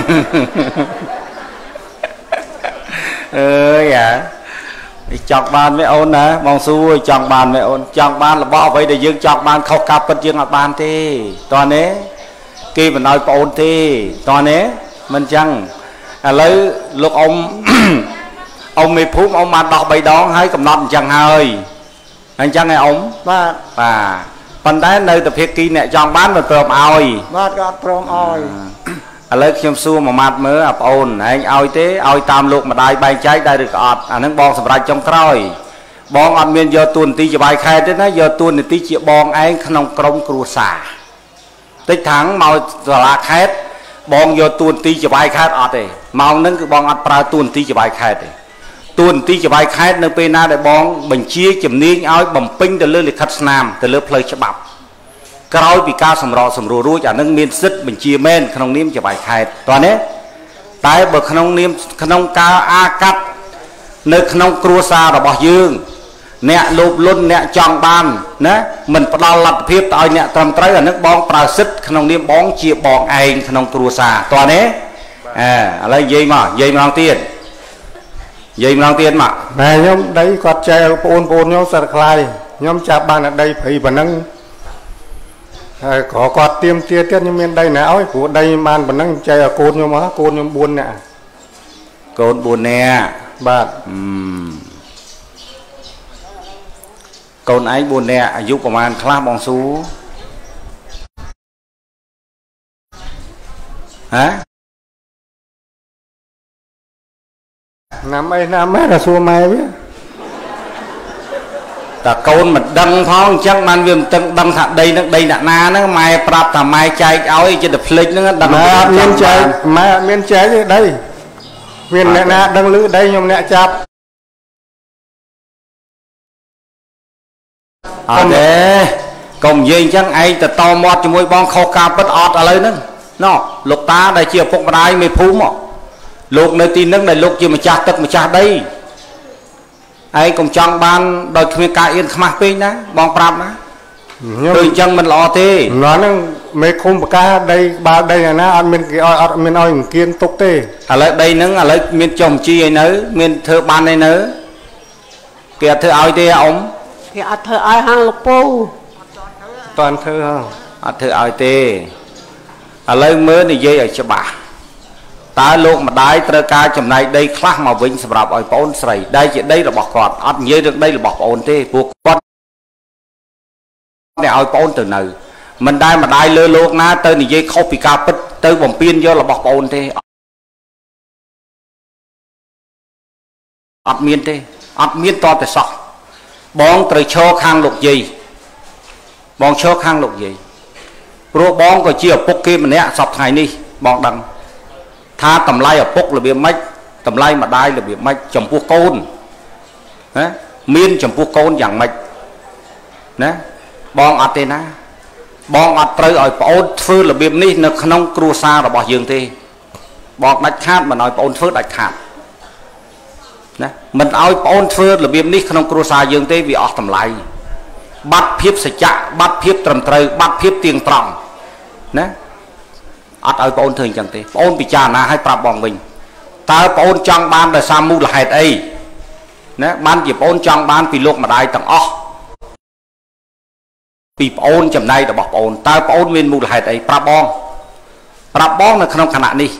អើយអាចង់បានមែនអូនណាបងសួរចង់បានមែនអូនចង់បានរបស់អ្វីដែលយើងចង់បានខុសការពិតយើងអត់បានទេតើនេះគេមិនឲ្យប្អូនទេតើនេះមិនចឹងឥឡូវលោកអ៊ំអ៊ំមេភូមិអ៊ំបានដោះ3ដងហើយកំណត់អញ្ចឹងហើយអញ្ចឹងឯអ៊ំបាទប៉ុន្តែនៅតែភាគីអ្នកចង់បានមិនព្រមឲ្យបាទក៏អត់ព្រមឲ្យឥឡូវខ្ញុំសួរមួយម៉ាត់មើលអាប្អូនឯងឲ្យទេឲ្យតាមលោកម្ដាយបែងចែកដែរឬក៏អត់អានឹងបងសម្រាប់ចុងក្រោយបងអត់មានយកទួនាទីជាបាយខែទេណាយកទួនាទីជាបងឯងក្នុងក្រុមគ្រួសារតិចថាងមកសាលាខេត្តបងយកទួនាទីជាបាយខេត្តអត់ទេម៉ោងហ្នឹងគឺបងអត់ប្រើទួនាទីជាបាយខេត្តទេទួនាទីជាបាយខេត្តនៅពេលណាដែលបងបញ្ជាជំនាញឲ្យបំពេញទៅលើលិខិតស្នាមទៅលើផ្លូវច្បាប់ក្រោយពីការសម្រួលរួចអានឹងមានសិទ្ធិបញ្ជាមែនក្នុងនាមជាបាយខេត្តតើនេះតែបើក្នុងនាមក្នុងការអាកាត់នៅក្នុងគ្រួសាររបស់យើងអ្នកលោភលន់អ្នកចង់បានណាមិនផ្ដល់លទ្ធភាពទៅឲ្យអ្នកត្រឹមត្រូវអានឹងបងប្រើសិទ្ធិក្នុងនាមបងជាបងឯងក្នុងគ្រួសារតើនេះឥឡូវនិយាយម្ដងទៀតមកតែខ្ញុំដីគាត់ចែកបងប្អូនខ្ញុំសិតខ្លាយខ្ញុំចាប់បានដីព្រៃប៉ុណ្ណឹងហើយក៏គាត់ទៀមទាទៀតខ្ញុំមានដីណាឲ្យព្រោះដីបានប៉ុណ្ណឹងចែកឲ្យកូនខ្ញុំមកកូនខ្ញុំ4នាក់កូន4នាក់បាទកូនឯង4នាក់អាយុប្រហែលខ្លះបងស៊ូហ៎ណាំអីតែសួរម៉ែវាតែកូនមិនដឹងផងអញ្ចឹងបានវាមិនដឹងថាដីនឹងដីអ្នកណាហ្នឹងម៉ែប្រាប់ថាម៉ែចែកឲ្យចិត្តតែភ្លេចហ្នឹងដឹងម៉ែអត់មានចែកម៉ែអត់មានចែកទេដីមានអ្នកណាដឹងឮដីខ្ញុំអ្នកចាប់អត់ទេកុំនិយាយអញ្ចឹងឯងទៅតមាត់ជាមួយបងខុសការពិតអត់ឥឡូវហ្នឹងណោះលោកតាដែលជាឪពុកម្ដាយមេភូមិលោកនៅទីហ្នឹងដែលលោកជាម្ចាស់ទឹកម្ចាស់ដី ai cùng chọn ban đôi khi cả yên khăm pin ná bong prap ná tôi chân mình lo thế nó mấy khung cá đây ba đây là nó ăn mình oi kiên tục tê à lấy đây nứng à lấy miền trồng chi ấy nớ miền thơ ban này nớ kìa thơ ai thế ông kìa thơ ai hang lục pu toàn thơ không à thơ ai thế à lấy mới này dây ở cho bà ta lúc mà đái trơ ca chầm này đây khác mà vinh sập rạp ở bốn sợi đây chỉ đây là bọc quạt ăn nhớ được đây là bọc ổn thế buộc quạt để ở bốn từ nào mình đây mà đái lơ luôn ná tới này dây không bị ca bứt tới vòng pin do là bọc ổn thế ăn miên to từ sọ bón từ cho khang lục gì bón cho khang lục gì rồi bón có chia bốc kia mình nè sọc ngày đi bón đằng tha tầm lai ở bốc là bị mách tầm lai mà đai là bị mách chầm pua côn miên chầm pua côn dạng mạch nè bong ọt thế na bong ọt trời ở ôn phơi là bị ní nó không cua xa là bỏ giường thế bong đạch khát mà nói ôn phơi đạch khát nè mình ao ôn phơi là bị ní không cua xa giường thế vì ọt tầm lai bắt phiếp sạch chạ bắt phiếp trầm trời bắt phiếp tiền tròn nè ọt ở ôn thường chẳng thế ôn bị trà na hay prap bong mình ta ôn trong ban là sao mu là hệt ấy nè ban chỉ ôn trong ban vì lúc mà đai tầng ó vì ôn chầm này là bọc ôn ta ôn nguyên mu là hệt ấy prap bong là không khả năng đi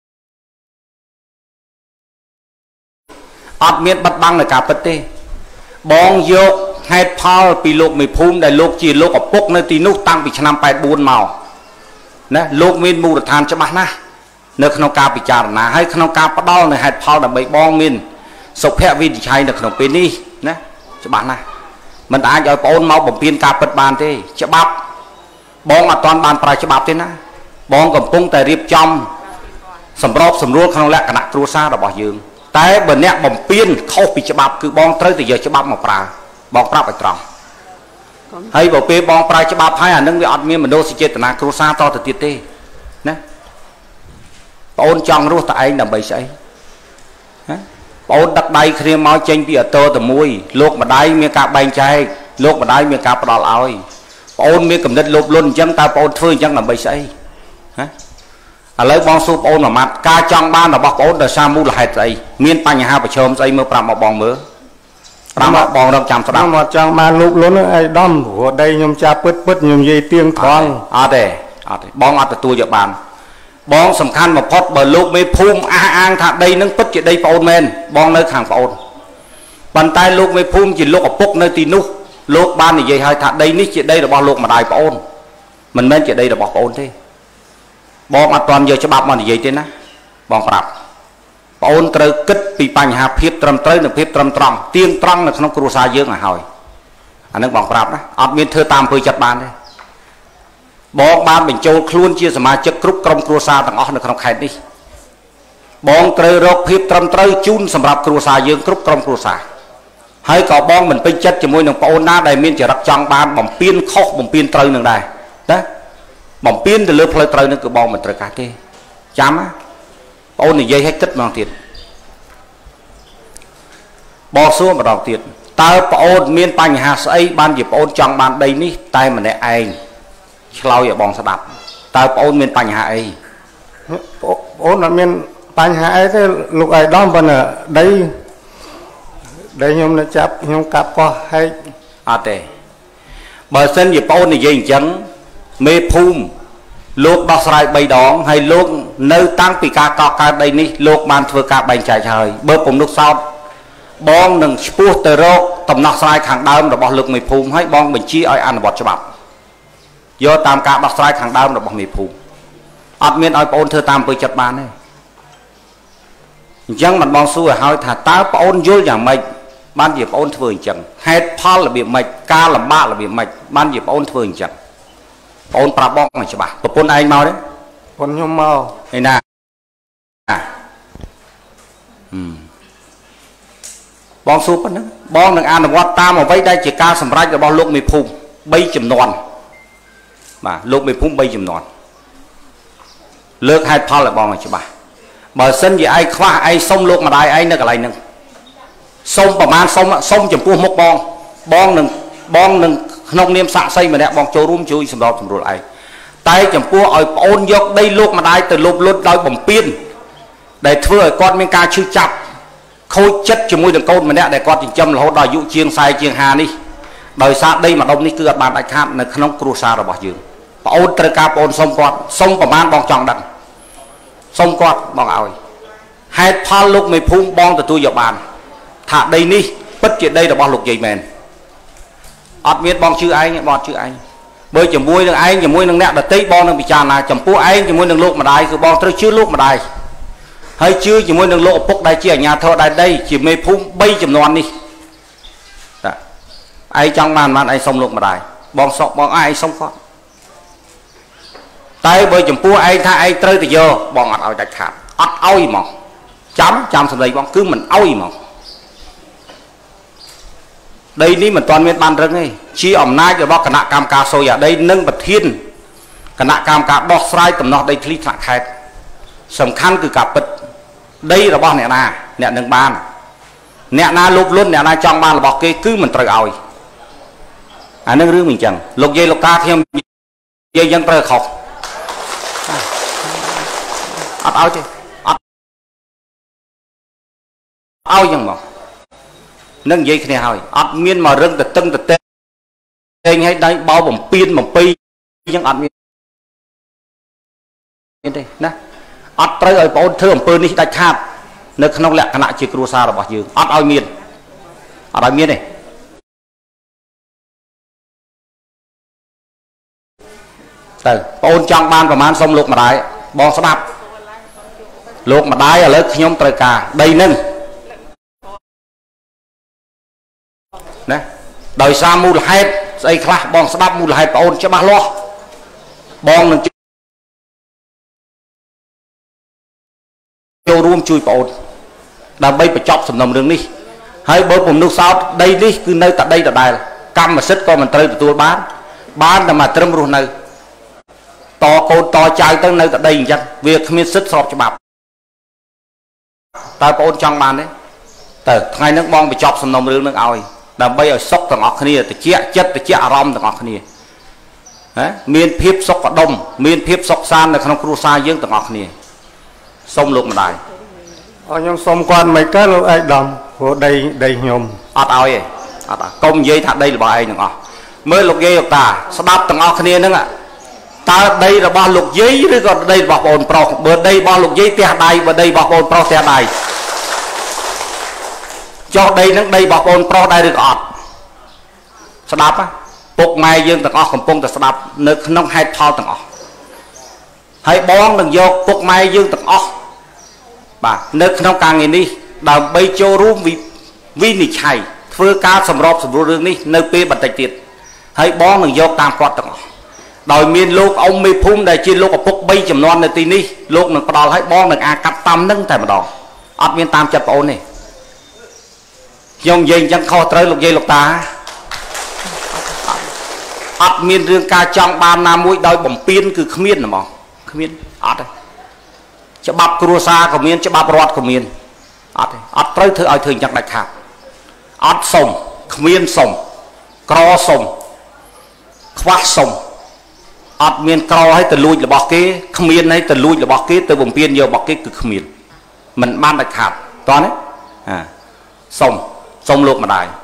ọt miền bắt băng là cả bất tê bong vô hệt phao vì lúc mình phun đại lúc chỉ lúc ở bốc nơi tí nút tăng bị năm bài buôn màu nè lúc miền mu là than cho bác na nơi không ca bị chả na hay không ca bắt đau này hệt phao là bị bong miền sọc hẹ vì chạy được không bên đi nè cho bác na mình đã cho ôn máu bầm pin ca bật bàn thế cho bắp bong ở toàn bàn phải cho bắp thế na bong cầm cung tại riệp trong sầm ruột không lẽ cả nặng cua xa là bỏ giường tại bên nẹt bầm pin không bị cho bắp cứ bong tới từ giờ cho bắp một pra bong pra phải tròn hay bảo pe bong pra cho bắp hay à nâng với ọt miên mình đô sẽ chết từ nặng cua xa to từ tiệt tê nè ôn trong ruột tại anh làm bậy sấy ôn đặt đầy khi máu chênh bị ở tơ từ mùi lúc mà đáy miếng cá bánh chay lúc mà đáy miếng cá bò lòi ôn miếng cầm đất lốp luôn chân ta ôn phơi chân làm bậy sấy lấy bong súp ôn mà mặt ca trong ban là bọc ôn là sa mu là hệt ấy miên pa nhà ha phải chôm dây mưa pram một bong mưa pram một bong đông chạm sập mà trong ban lốp luôn ấy đom của đây nhom cha bứt nhom dây tiếng thoáng bong ở từ giờ bàn bong sầm khăn mà phốt bờ lúc mấy phum ang thà đây nâng bứt chỉ đây ôn men bong nơi hàng ôn bàn tay lúc mấy phum chỉ lúc ở bốc nơi tì nút lúc ban này dây hai thà đây nít chỉ đây là bao lúc mà đài ôn mình men chỉ đây là bọc ôn thế bong ở toàn giờ cho bạc mà vậy thế na bong prap ôn trời kích bị bành hà phiếp trầm tới được phiếp trầm tròn tiên trăng là không cua xa dương à hỏi anh nước bong prap đó ọt miên thưa tam phơi chặt bàn đấy bong ban bình châu luôn chia sẻ mà chất group trong cua xa tầng ở được không khai đi bong trời rọc phiếp trầm tới chun sầm rạp cua xa dương group trong cua xa hay có bong mình pin chất chỉ môi đường ôn na đại miên chỉ đặt trong ban bằng pin khóc bằng pin trời đường này đó bằng pin từ lớp phơi trời nó cứ bong mình trời cả thế chám á ôn này dây hết tích bằng tiền bò xuống mà đòn tiền tao ôn miên bành hà sấy ban dịp ôn trong ban đây ní tay mình để anh lau ở bong sập đập tao ôn miên bành hà ấy ôn là miên bành hà ấy thế lục ấy đom bên ở đây nhom nó chắp nhom cặp qua hay tề bờ sân dịp ôn này dây trắng mê phum lúc đo sài bay đón hay lúc nơi tăng bị ca cọ ca đây ní lúc ban thưa ca bành chạy trời bơ cùng lúc sau bong đừng sport từ rô tầm nọ sài hàng đơm rồi bỏ lực mê phum hay bong mình chi ai ăn bọt cho bạn do tam ca đo sài hàng đơm rồi bỏ mê phum ọt miên ai ôn thưa tam với chặt bàn này chẳng mặt bong xui hỏi thà ta ôn vôอย่างmày ban dịp ôn thường chẳng hết pha là bị mạch ca là ba là bị mạch ban dịp ôn thường chẳng ôn pra bong này cho bà ôn anh mau đấy ôn nhom mau này nè bong súp đó bong đừng ăn được quạt ta mà vây đây chỉ ca sầm rách rồi bong lúc mì phum bay chìm nòn mà lúc mì phum bay chìm nòn lược hai pha là bong này cho bà bờ sân gì ai khoa ai sông lúc mà đai ai nó cái này nè សុំប្រមាណសុំចំពោះមុខបងនឹងក្នុងនាមសាក់សីម្នាក់បងចូលរួមជួយសម្របសម្រួលឯងតែចំពោះឲ្យប្អូនយកដីលោកម្ដាយទៅលុបលុតដោយបំពេញដែលធ្វើឲ្យគាត់មានការឈឺចាប់ខូចចិត្តជាមួយនឹងកូនម្នាក់ដែលគាត់ចិញ្ចឹមរហូតដល់អាយុជាង40ជាង50នេះដោយសារដីម្ដុំនេះគឺអត់បានដាច់ខាតនៅក្នុងគ្រួសាររបស់យើងប្អូនត្រូវការប្អូនសុំគាត់សុំប្រមាណបងចង់ដឹងសុំគាត់បងឲ្យហេតុផលលោកមេភូមិបងទទួលយកបានថាដីនេះពិតជាដីរបស់លោកយាយមែនអត់មានបងជឿឯងបងជឿឯងបើជាមួយនឹងឯងជាមួយនឹងអ្នកដទៃបងនឹងពិចារណាចំពោះឯងជាមួយនឹងលោកម្ដាយគឺបងត្រូវជឿលោកម្ដាយហើយជឿជាមួយនឹងលោកឪពុកដែលជាអាជ្ញាធរដែរដីជាមេភូមិ3ចំនួននេះតាឯងចង់បានឯងសុំលោកម្ដាយបងសក់បងឯងសុំគាត់តែបើចំពោះឯងថាឯងត្រូវទៅយកបងអត់ឲ្យដាច់ខាតអត់ឲ្យហ្មងចាំសម្ដីបងគឺមិនឲ្យហ្មងដីនេះមិនទាន់មានបានរឹងទេជាអំណាចរបស់គណៈកម្មការសូយ៉ាដីនិងប្រធានគណៈកម្មការដោះស្រាយដំណោះដីធ្លីថ្នាក់ខេត្តសំខាន់គឺការពិតដីរបស់អ្នកណាអ្នកនឹងបានអ្នកណាលុបលុនអ្នកណាចង់បានរបស់គេគឺមិនត្រូវឲ្យអានឹងរឿងមិនអញ្ចឹងលោកយាយលោកតាខ្ញុំនិយាយយ៉ាងត្រូវខុសអត់ឲ្យទេអត់ឲ្យយ៉ាងមកនឹងនិយាយគ្នាហើយអត់មានមករឹងទៅតឹងទៅតែងឲ្យដៃបោបំពេញបំពេញយ៉ាងអត់មានទេណាអត់ត្រូវឲ្យបងអូនធ្វើអំពើនេះដាច់ខាតនៅក្នុងលក្ខណៈជាគ្រួសាររបស់យើងអត់ឲ្យមានទេទៅបងអូនចង់បានប្រមាណសុំលោកម្ដាយបងស្ដាប់លោកម្ដាយឥឡូវខ្ញុំត្រូវការដីនឹងណាដោយសារមូលហេតុស្អីខ្លះបងស្ដាប់មូលហេតុបងអូនច្បាស់លាស់បងនឹងចូលរួមជួយបងអូនដើម្បីបញ្ចប់សំណុំរឿងនេះហើយបើពំនុះសោតដីនេះគឺនៅតែដីដដែលកម្មសិទ្ធិក៏មិនត្រូវទទួលបានតែមកត្រឹមរស់នៅតកូនតចៅទៅនៅតែដីអញ្ចឹងវាគ្មានសិទ្ធិស្របច្បាប់តើបងអូនចង់បានទេទៅថ្ងៃនេះបងបញ្ចប់សំណុំរឿងនឹងឲ្យដើម្បីឲ្យសុខទាំងអស់គ្នាតិចចិត្តតិចអារម្មណ៍ទាំងអស់គ្នាមានភាពសុខដុមមានភាពសុខសាន្តនៅក្នុងគ្រួសារយើងទាំងអស់គ្នាសូមលោកម្ដាយខ្ញុំសូមគាត់មិនកើតលោកឯកឧត្តមព្រោះដីខ្ញុំអត់ឲ្យទេអត់កុំនិយាយថាដីរបស់ឯងទាំងអស់មើលលោកយាយលោកតាស្ដាប់ទាំងអស់គ្នាហ្នឹងតើដីរបស់លោកយាយឬក៏ដីរបស់បងប្រុសបើដីរបស់លោកយាយផ្ទះដៃបើដីរបស់បងប្រុសផ្ទះដៃចុះដីហ្នឹងដីរបស់បងប្រុសដែរឬក៏អត់ស្ដាប់ពុកម៉ែយើងទាំងអស់កំពុងតែស្ដាប់នៅក្នុងហេតុផលទាំងអស់ហើយបងនឹងយកពុកម៉ែយើងទាំងអស់បាទនៅក្នុងការងារនេះដើម្បីចូលរួមវិនិច្ឆ័យធ្វើការសម្របសម្រួលរឿងនេះនៅពេលបន្តិចទៀតហើយបងនឹងយកតាមគាត់ទាំងអស់ដោយមានលោកអ៊ំមេភូមិដែលជាលោកឪពុក3ចំនួននៅទីនេះលោកនឹងផ្ដល់ឲ្យបងនឹងអាចកាត់តាមនឹងតែម្ដងអត់មានតាមចិត្តបងអូនទេខ្ញុំនិយាយអញ្ចឹងខុសត្រូវលោកយាយលោកតាអត់មានរឿងការចង់បានណាមួយដោយបំពេញគឺគ្មានហ្មងគ្មានអត់ទេច្បាប់គ្រួសារក៏មានច្បាប់រដ្ឋក៏មានអត់ទេអត់ត្រូវធ្វើឲ្យធ្វើអញ្ចឹងដាច់ខាតអត់សុំគ្មានសុំក្រសុំខ្វះសុំអត់មានក្រឲ្យទៅលួចរបស់គេគ្មានឲ្យទៅលួចរបស់គេទៅបំពេញយករបស់គេគឺគ្មានមិនបានដាច់ខាតតោះណាសុំលោកម្ដាយ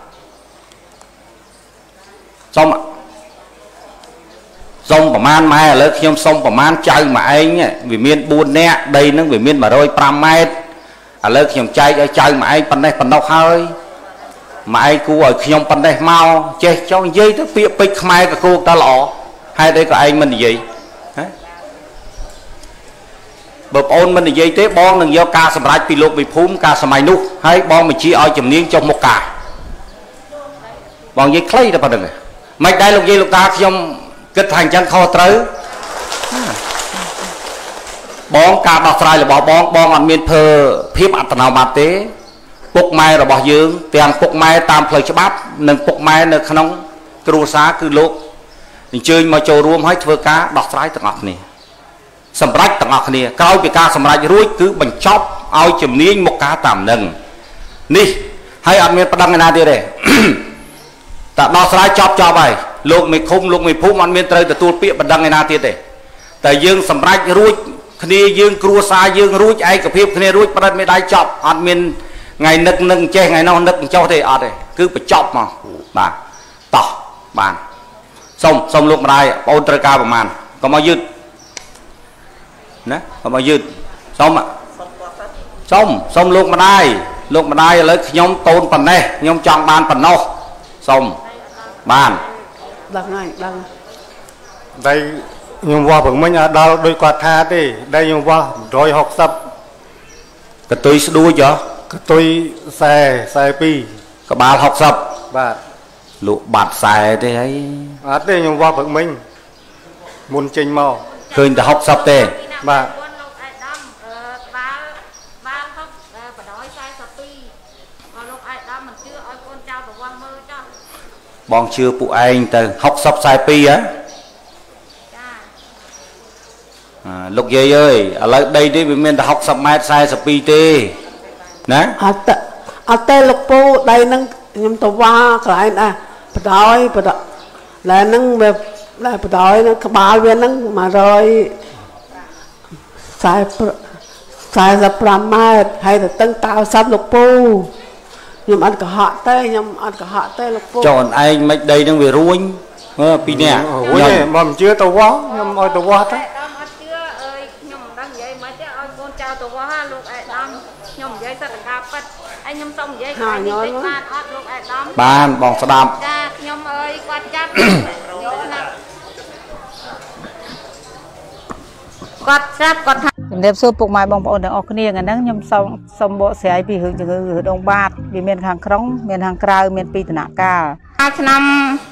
សុំប្រមាណម៉ែឥឡូវខ្ញុំសុំប្រមាណចៅមួយឯងវាមាន4នាក់ដីហ្នឹងវាមាន105ម៉ែត្រឥឡូវខ្ញុំចែកឲ្យចៅមួយឯងប៉ុណ្ណេះប៉ុណ្ណោះហើយមួយឯងគួរឲ្យខ្ញុំប៉ុណ្ណេះមកចេះចង់និយាយទៅពាក្យពេចន៍ខ្មែរក៏គោកតល្អហេតុអីក៏ឯងមិននិយាយបើបងអូនមិននិយាយទេបងនឹងយកការសម្រេចពីលោកវិភូមិការសម័យនោះហើយបងបញ្ជាឲ្យជំនាញចុះមុខការបងនិយាយខ្លីតែប៉ុណ្្នឹងមិនដែរលោកយាយលោកតាខ្ញុំគិតថាអញ្ចឹងខុសត្រូវបងការដោះស្រាយរបស់បងអត់មានធ្វើភាពអត្តនោម័តទេពុកម៉ែរបស់យើងទាំងពុកម៉ែតាមផ្លូវច្បាប់និងពុកម៉ែនៅក្នុងគ្រួសារគឺលោកអញ្ជើញមកចូលរួមឲ្យធ្វើការដោះស្រាយទាំងអស់គ្នាសម្រាប់ទាំងអស់គ្នាក្រោយពីការសម្រេចរួចគឺបញ្ចប់ឲ្យជំនាញមុខការតាមនឹងនេះ hay ăn miên đăng na tiệt đấy ta đo sái chọc vậy lục mày khung lục mày phum ăn miên trời ta tu bịa đăng na tiệt đấy tại dương sầm rách ruột kia dương cua sa dương ruột ai cả phim kia ruột bắt mới đai chọc ăn miên ngày nâng che ngày nào nâng cho thì ở đây cứ phải chọc mà bà tỏ bàn xong lúc mà đây ôn trời cao màn có bao nhiêu nè có bao nhiêu xong ạ xong lúc mà đây lấy nhóm tôn phần này nhóm chọn bàn phần nô xong bàn đăng đây nhưng qua phần mình đào đôi quạt tha đi đây nhưng qua rồi học tập cái tôi đuôi chưa cái tôi xe pi cái bà học tập bà lụ bạt xài thế ấy đây nhưng qua phần mình muốn trình màu khơi ta học tập thế bà bọn chưa phụ anh từ học sắp sai pi á lục dây ơi ở lại đây đi mình ta học sắp mét sai sắp pi tê nè ở tê lục pu đây nâng nhầm tàu qua cái này đói là nâng về là đói nó ba viên nâng mà rồi sai là pramad hay là tăng tạo sắp lục pu nhưng ăn cả họ tê lục pu chọn anh mấy đây đang về ruin pi nè mà chưa tàu quá nhưng mà tàu quá thế bàn bong sờ đam ជំរាបសួរពុកម៉ែបងប្អូនទាំងអស់គ្នាថ្ងៃហ្នឹងខ្ញុំសូមបកស្រាយពីរឿងជំងឺដងបាតវាមានខាងក្នុងមានខាងក្រៅមានពីរដំណាក់កាលឆ្នាំ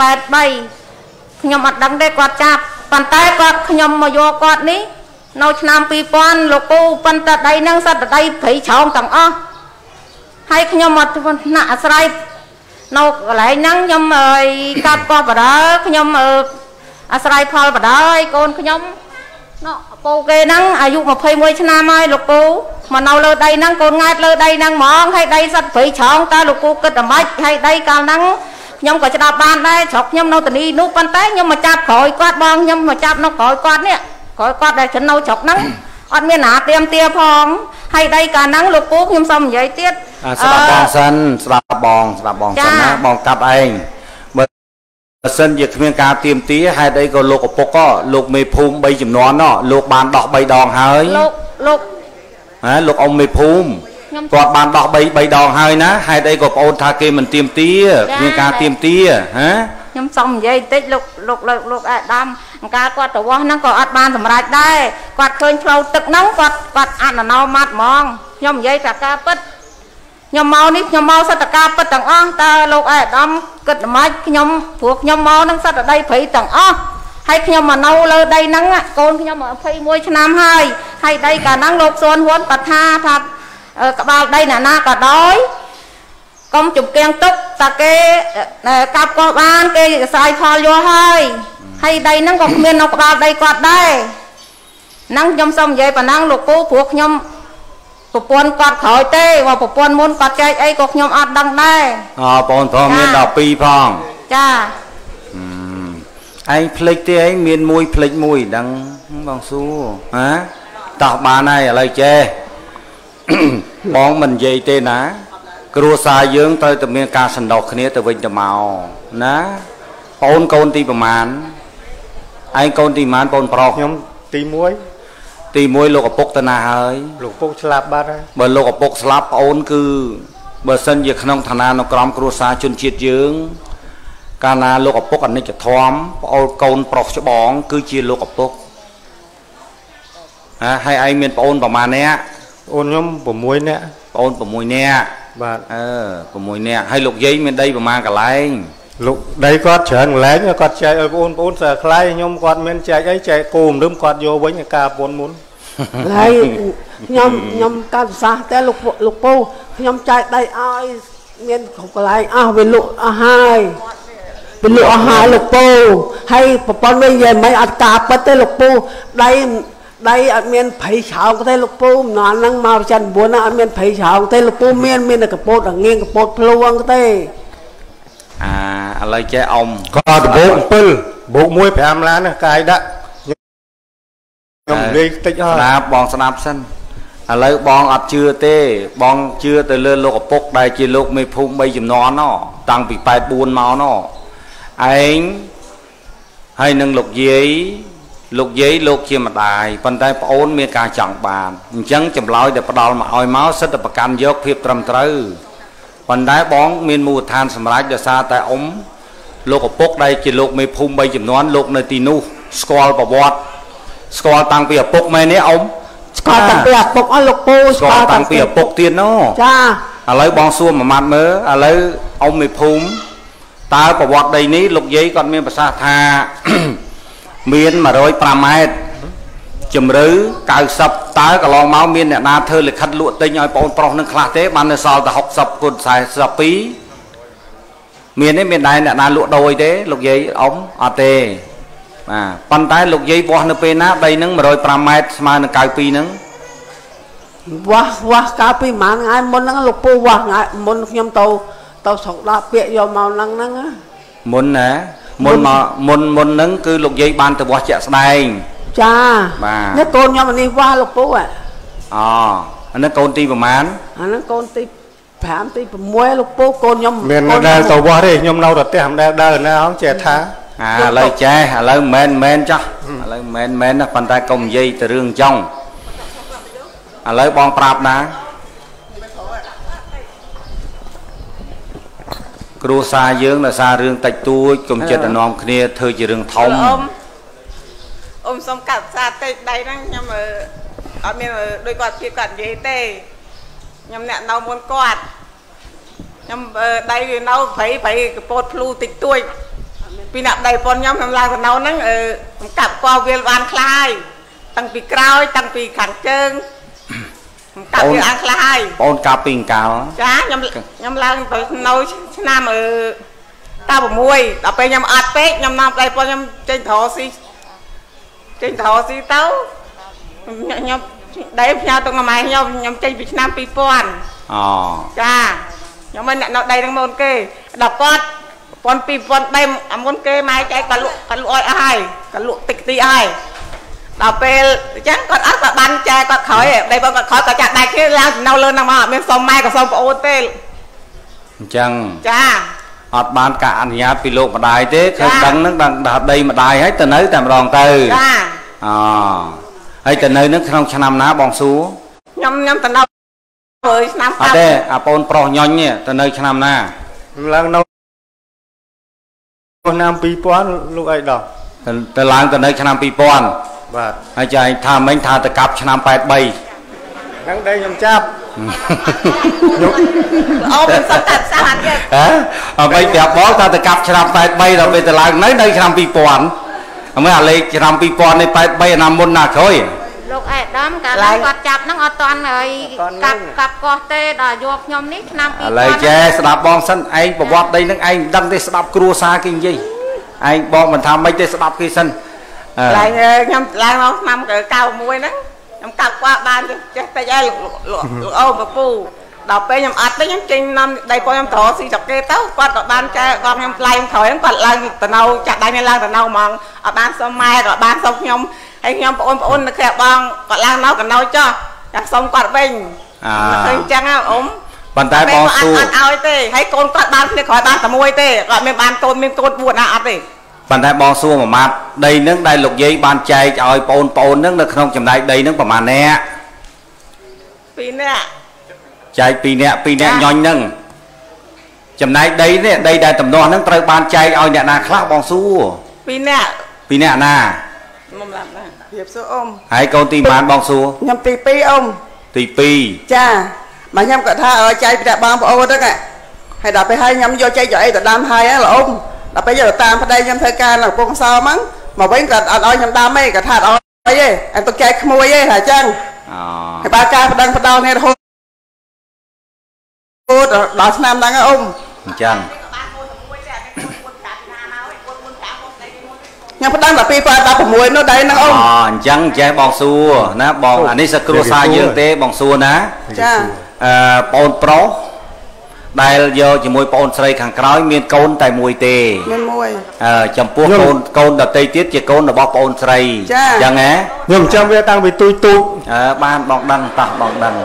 83ខ្ញុំអត់ដឹងទេគាត់ចាប់ប៉ុន្តែគាត់ខ្ញុំមកយកគាត់នេះនៅឆ្នាំ2000លោកពូប៉ុន្តែដីហ្នឹងសត្វដីព្រៃឆោងទាំងអស់ហើយខ្ញុំអត់ណាក់អាស្រ័យនៅកន្លែងហ្នឹងខ្ញុំកាត់កោះបដើខ្ញុំអាស្រ័យផលបដើឲ្យកូនខ្ញុំណោពូគេហ្នឹងអាយុ21ឆ្នាំហើយលោកពូមកនៅលើដីហ្នឹងកូនង៉ែតលើដីហ្នឹងហ្មងហើយដីសត្វព្រៃឆោងតើលោកពូគិតអ្ម៉េចហើយដីកាលហ្នឹងខ្ញុំក៏ស្ដាប់បានដែរស្រុកខ្ញុំនៅតានីនោះប៉ុន្តែខ្ញុំមកចាប់ក្រោយគាត់បងខ្ញុំមកចាប់នៅក្រោយគាត់នេះក្រោយគាត់ដែលនៅស្រុកហ្នឹងអត់មានណាទៀមទាផងហើយដីកាលហ្នឹងលោកពូខ្ញុំសូមនិយាយទៀតស្ដាប់បងសិនស្ដាប់បងសិនណាបងកាប់ឯងបើសិនជាគ្មានការទៀមទាហេតុអីក៏លោកឪពុកក៏លោកមេភូមិ3ចំនួនលោកបានដោះ3ដងហើយលោកលោកអ៊ំមេភូមិគាត់បានដោះ3ដងហើយណាហេតុអីក៏បងអូនថាគេមិនទៀមទាមានការទៀមទាហ៎ខ្ញុំសូមនិយាយតិចលោកអាដាមអង្ការគាត់ទៅវោះហ្នឹងក៏អត់បានសម្រេចដែរគាត់ឃើញផ្លូវទឹកហ្នឹងគាត់អនុណោមាត់ហ្មងខ្ញុំនិយាយតែការពិតខ្ញុំមកនេះខ្ញុំមកសតការពិតទាំងអស់តើលោកអាដាមគិតល្មិចខ្ញុំព្រោះខ្ញុំមកហ្នឹងសតដីព្រៃទាំងអស់ហើយខ្ញុំមកនៅលើដីហ្នឹងកូនខ្ញុំ21ឆ្នាំហើយដីកាលហ្នឹងលោកសួនហ៊ុនគាត់ថាក្បាលដីអ្នកណាក៏ដោយកុំជំកៀងទុកតាគេកាប់ក៏បានគេខ្សែផលយកហើយដីហ្នឹងក៏គ្មាននៅក្បាលដីគាត់ដែរហ្នឹងខ្ញុំសូមនិយាយប៉ុណ្ណឹងលោកពូព្រោះខ្ញុំប្រពន្ធគាត់ក្រោយទេមកប្រពន្ធមុនគាត់ចែកអីក៏ខ្ញុំអត់ដឹងដែរបងប្អូនមាន12ផងចាឯងភ្លេចទេឯងមានមួយភ្លេចមួយដឹងបងសួរតោះបានហើយឥឡូវចេះបងមិននិយាយទេណាគ្រួសារយើងត្រូវតែមានការសន្តោសគ្នាទៅវិញទៅមកណាបងកូនទីប្រមាណឯងកូនទីប្រមាណបងប្រុសខ្ញុំទី1 លោកឪពុកទៅណាហើយលោកឪពុកស្លាប់បាត់ហើយបើលោកឪពុកស្លាប់បងគឺបើសិនជាក្នុងឋានានុក្រមគ្រួសារជនជាតិយើងកាលណាលោកឪពុកអនិច្ចធម៌បងកូនប្រុសច្បងគឺជាលោកឪពុកហើយឯងមានបងប្រមាណអ្នកអូនខ្ញុំ6នាក់បង6នាក់បាទ 6នាក់ហើយលោកយាយមានដីប្រមាណកន្លែងលោកដីគាត់ច្រើនកន្លែងគាត់ចែកឲ្យបងប្អូនសើខ្លៃខ្ញុំគាត់មានចែកអីចែកគោមរឹមគាត់យកវិញការប្រពន្ធមុនហើយខ្ញុំកាត់សាសតែលោកពូខ្ញុំចែកដីឲ្យមានគ្រប់កន្លែងអស់វាលក់អស់ហើយវាលក់អស់ហើយលោកពូហើយប្រពន្ធវិញនិយាយមិនអត់ការពិតទេលោកពូដី đây ở miền phải chào cái lục pu nó năng màu chân buồn ở miền phải chào cái lục pu miền là cái bột ở nghiêng cái bột pluông cái lấy chế ông có bột pul bột muối phải làm lá nè cái đã nhom đi tích rồi bong snap sân lấy bong ọt chưa tê bong chưa từ lên lục bột đây chỉ lục mày phun bây giờ nó tăng bị bài buồn máu nó anh hay nâng lục giấy lục chia mặt đài phần tay ôn miền cả chẳng bàn chẳng chầm lối để bắt đầu mà oi máu rất là bạc can dốc phiệp trầm trứ phần tay bón miền mù than sầm rách để xa tại ống lục ở bốc đây chỉ lục mày phun bây giờ nó lục nơi tinu squall và bọt squall tăng bây giờ bốc mày nấy ống squall tăng bây giờ bốc ở lục pu squall tăng bây giờ bốc tiền nó cha lấy bong xua mà mặt mớ lấy ông mày phun ta và bọt đây ní lục giấy còn miền xa tha miền mà rồi 5 mét chùm rứ cào sập tái cả lon máu miền nè na thơ lịch khát lụa tinh nhoi bồn pro nâng khla thế ban sau ta học sập cột xài sập pí miền ấy miền này nè na lụa đôi thế lục giấy ống at pan tái lục giấy bò nè pe ná đây nâng mà rồi 5 mét mà nè cào pi nâng wah cào pi mà ngay môn nâng lục pu wah ngay môn nhom tàu sọc đá bịa vô màu nâng á môn nè môn nâng cứ lục giấy ban từ bò chẹt này cha nó con nhau mà đi qua lục pu nó con tiประมาณ nó con ti phàm ti muối lục pu con nhau miền đây tàu bò đây nhom nâu đặt tem đây đời nó không chẹt thá lời che lời men cho lời men nó phần tay công dây từ rương trong lời bong prap ná cua xa dương là xa rương tạch tu cùng chết là non kia thưa chỉ rương thông ôm xong cặp xa tê đây đó nhưng mà ở miền đôi quạt kia quạt gì tê nhưng nè nấu muốn quạt nhưng đây nấu phải bột flu tịch tuổi vì nạp đây con nhóm làm lại nấu nắng cặp qua viên van khai tăng bị cào tăng bị khẳng chân cặp viên ăn khai ôn cặp bình cào chá nhâm lang tới nấu nam ở ta bảo muôi đậpไปnhâm ạt pét nhâm nam đây con nhâm trên thọ si tấu nhâm đấy nhau tụi mày nhâm trên Việt Nam pi pon cha nhâm mình nọ đây đang môn kê đập con pi pon đây môn kê mai chạy cả lụa ai cả lụa tịch ti ai đập pe chắc con ắt và ban cha con khỏi đây con khỏi cả chặt đây cái lao nâu lên nằm ở bên sông mai cả sông ô tê chăng cha ọt ban cả anh nhát pi lộ mà đài thế khơi đắng nó đang đạp đây mà đài hết từ nấy tạm ròn từ hay từ nơi nước không cho năm ná bong sú nhom từ đâu rồi năm ở đây pon pro nhon nhỉ từ nơi cho năm na lần đâu năm pi pon lúc ấy đó từ làng từ nơi cho năm pi pon hay chạy tham mấy tha từ cặp cho năm 83 đang đây nhom chắp mình sắp đặt sao hả kia bây giờ bó ta từ cặp cho năm 83 rồi bây giờ làng nơi đây cho năm pi pon mới là lấy cho năm pi pon này 83 năm môn nào thôi lúc ấy đám cả lại quạt chập nó ở toàn rồi cặp co tê đòi vô nhom nít năm pi lấy che đạp bong sân anh bảo đây nước anh đăng đây đạp cua xa kinh gì anh bong mình tham mấy đây đạp cái sân lại nhom lại nó năm cái cao muôi đó nhom cặp qua ban cho tay ai lụa ô mà pu đọc pe nhom ắt đấy nhom trên năm đây coi nhom thọ si chọc kê tấu qua đọc ban cha con nhom lại khỏi nhom quạt lại từ nâu chặt đây này lang từ nâu mong ở ban sông mai rồi ban sông nhom hay nhom ôn nó kẹp bong quạt lang nấu còn nấu cho chặt sông quạt bình khơi chăng á ốm bàn tay bong su ao tê hay con quạt ban này khỏi ban tầm môi tê gọi miền côn buồn à tê bàn tay bong su mà mát đây nước đây lục giấy ban chay ơi pon nước nó không chầm đây nước mà nè pin nè chay pi nè nhon nâng chầm đây đây tầm đó nước trời ban chay ơi nè na khác bong su pin nè na mồm làm này hiệp số ôm hãy con tim bán bong su nhầm tì pi ông tì pi cha mà nhầm cả tha ở chay đã bong ô đó kìa hay đậpไปให้nhầm vô chay vậyแต่đam hai á là ôm đậpไปgiờ tam ở đây nhầm thời ca là con sao mắng mà với cả ở nhầm đam ấy cả thà ở ấy anh tôi chay khmui ấy hả chăng hay ba ca đang bắt đầu này thôi đó nam đang ôm chăng ខ្ញុំផ្ដាំតែ2016នោះដែរណាអូនអញ្ចឹងចេះបងសួរណាបងអានេះសគ្រួសារយើងទេបងសួរណាចាបងប្រុសដែលយកជាមួយបងស្រីខាងក្រោយមានកូនតែមួយទេមានមួយចំពោះកូនដតីទៀតជាកូនរបស់បងស្រីអញ្ចឹងហ៎ខ្ញុំចាំវាតាំងពីទូចបានបងដឹងតោះបងដឹង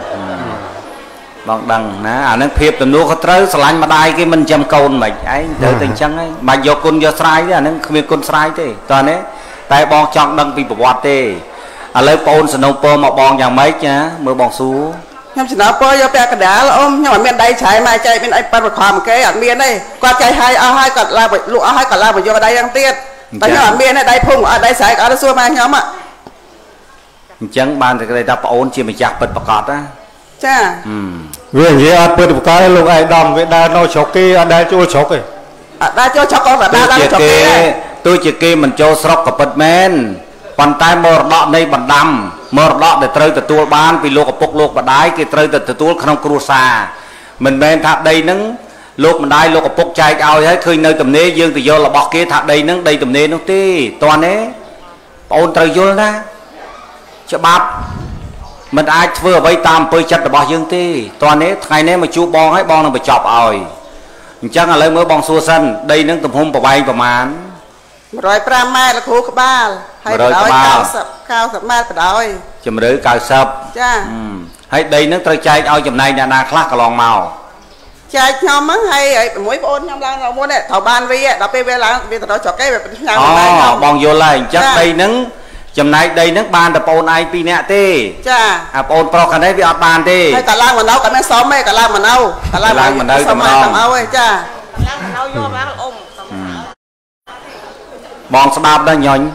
ណាអានឹងភាពទំនួលខុសត្រូវស្រឡាញ់ម្ដាយគេមិនចាំកូនមិនឯងទៅតែអញ្ចឹងឯងមិនយកគុណយកស្រ័យទេអានឹងគ្មានគុណស្រ័យទេតើនេះតែបងចង់ដឹងពីប្រវត្តិទេឥឡូវបងសនំពរមកបងយ៉ាងម៉េចណាមើលបងសួរខ្ញុំសំណើពរយកពាក់កណ្ដាលអ៊ំខ្ញុំអត់មានដៃច្រៃមកចែកមានអីប៉ាត់ប្រខំគេអត់មានទេគាត់ចែកឲ្យអស់ហើយគាត់ឡើងលក់អស់ហើយគាត់ឡើងមកយកដៃយ៉ាងទៀតតែខ្ញុំអត់មានទេដៃភុងអត់ដៃស្រែកអត់សួរមកខ្ញុំអញ្ចឹងបានតែគេថាប្អូនជាម្ចាស់ពិតប្រាកដណាចាវានិយាយអត់ពិតប្រាកដទេលោកឯកឧត្តមវាដើរនៅស្រុកគេអត់ដើរចូលស្រុកទេអត់ដើរចូលស្រុកក៏ដើរស្រុកគេទោះជាគេមិនចូលស្រុកក៏ពិតមែនប៉ុន្តែមរតកនៃបណ្ដាំមរតកដែលត្រូវទទួលបានពីលោកឪពុកលោកម្ដាយគេត្រូវតែទទួលក្នុងគ្រួសារមិនមែនថាដីហ្នឹងលោកម្ដាយលោកឪពុកចែកឲ្យហើយឃើញនៅទំនេរយើងទៅយករបស់គេថាដីហ្នឹងដីទំនេរនោះទេតើណាបងអូនត្រូវយល់ណាច្បាប់មិនអាចធ្វើអ្វីតាមអំពើចិត្តរបស់យើងទេតើនេះថ្ងៃនេះមកជួបបងហើយបងនឹងបញ្ចប់ឲ្យអញ្ចឹងឥឡូវមើលបងសួរសិនដីនឹងទំហំប្រវែងប្រមាណ 105ម៉ែត្រលោកគ្រូក្បាលហើយបណ្ដោយ90ម៉ែត្របដោយជម្រៅ90 ចាហើយដីនឹងត្រូវចែកឲ្យចំណែកអ្នកណាខ្លះកន្លងមកចែកខ្ញុំហ្នឹងហើយ6ប្អូនខ្ញុំឡើងដល់មុនត្រូវបានវាដល់ពេលវាឡើងវាទៅដល់ចុកគេវាផ្ញើបងយល់ហើយអញ្ចឹងដីនឹងចំណែកដីហ្នឹងបានតែបងឯង2នាក់ទេចាបងប្រុសខាងនេះវាអត់បានទេហើយកាឡើងមកនៅក៏មានសមទេកាឡើងមកនៅកាឡើងមកនៅតែម្ដងអើយចាឡើងមកនៅយកបានអ៊ំបងស្ដាប់ដល់ញញ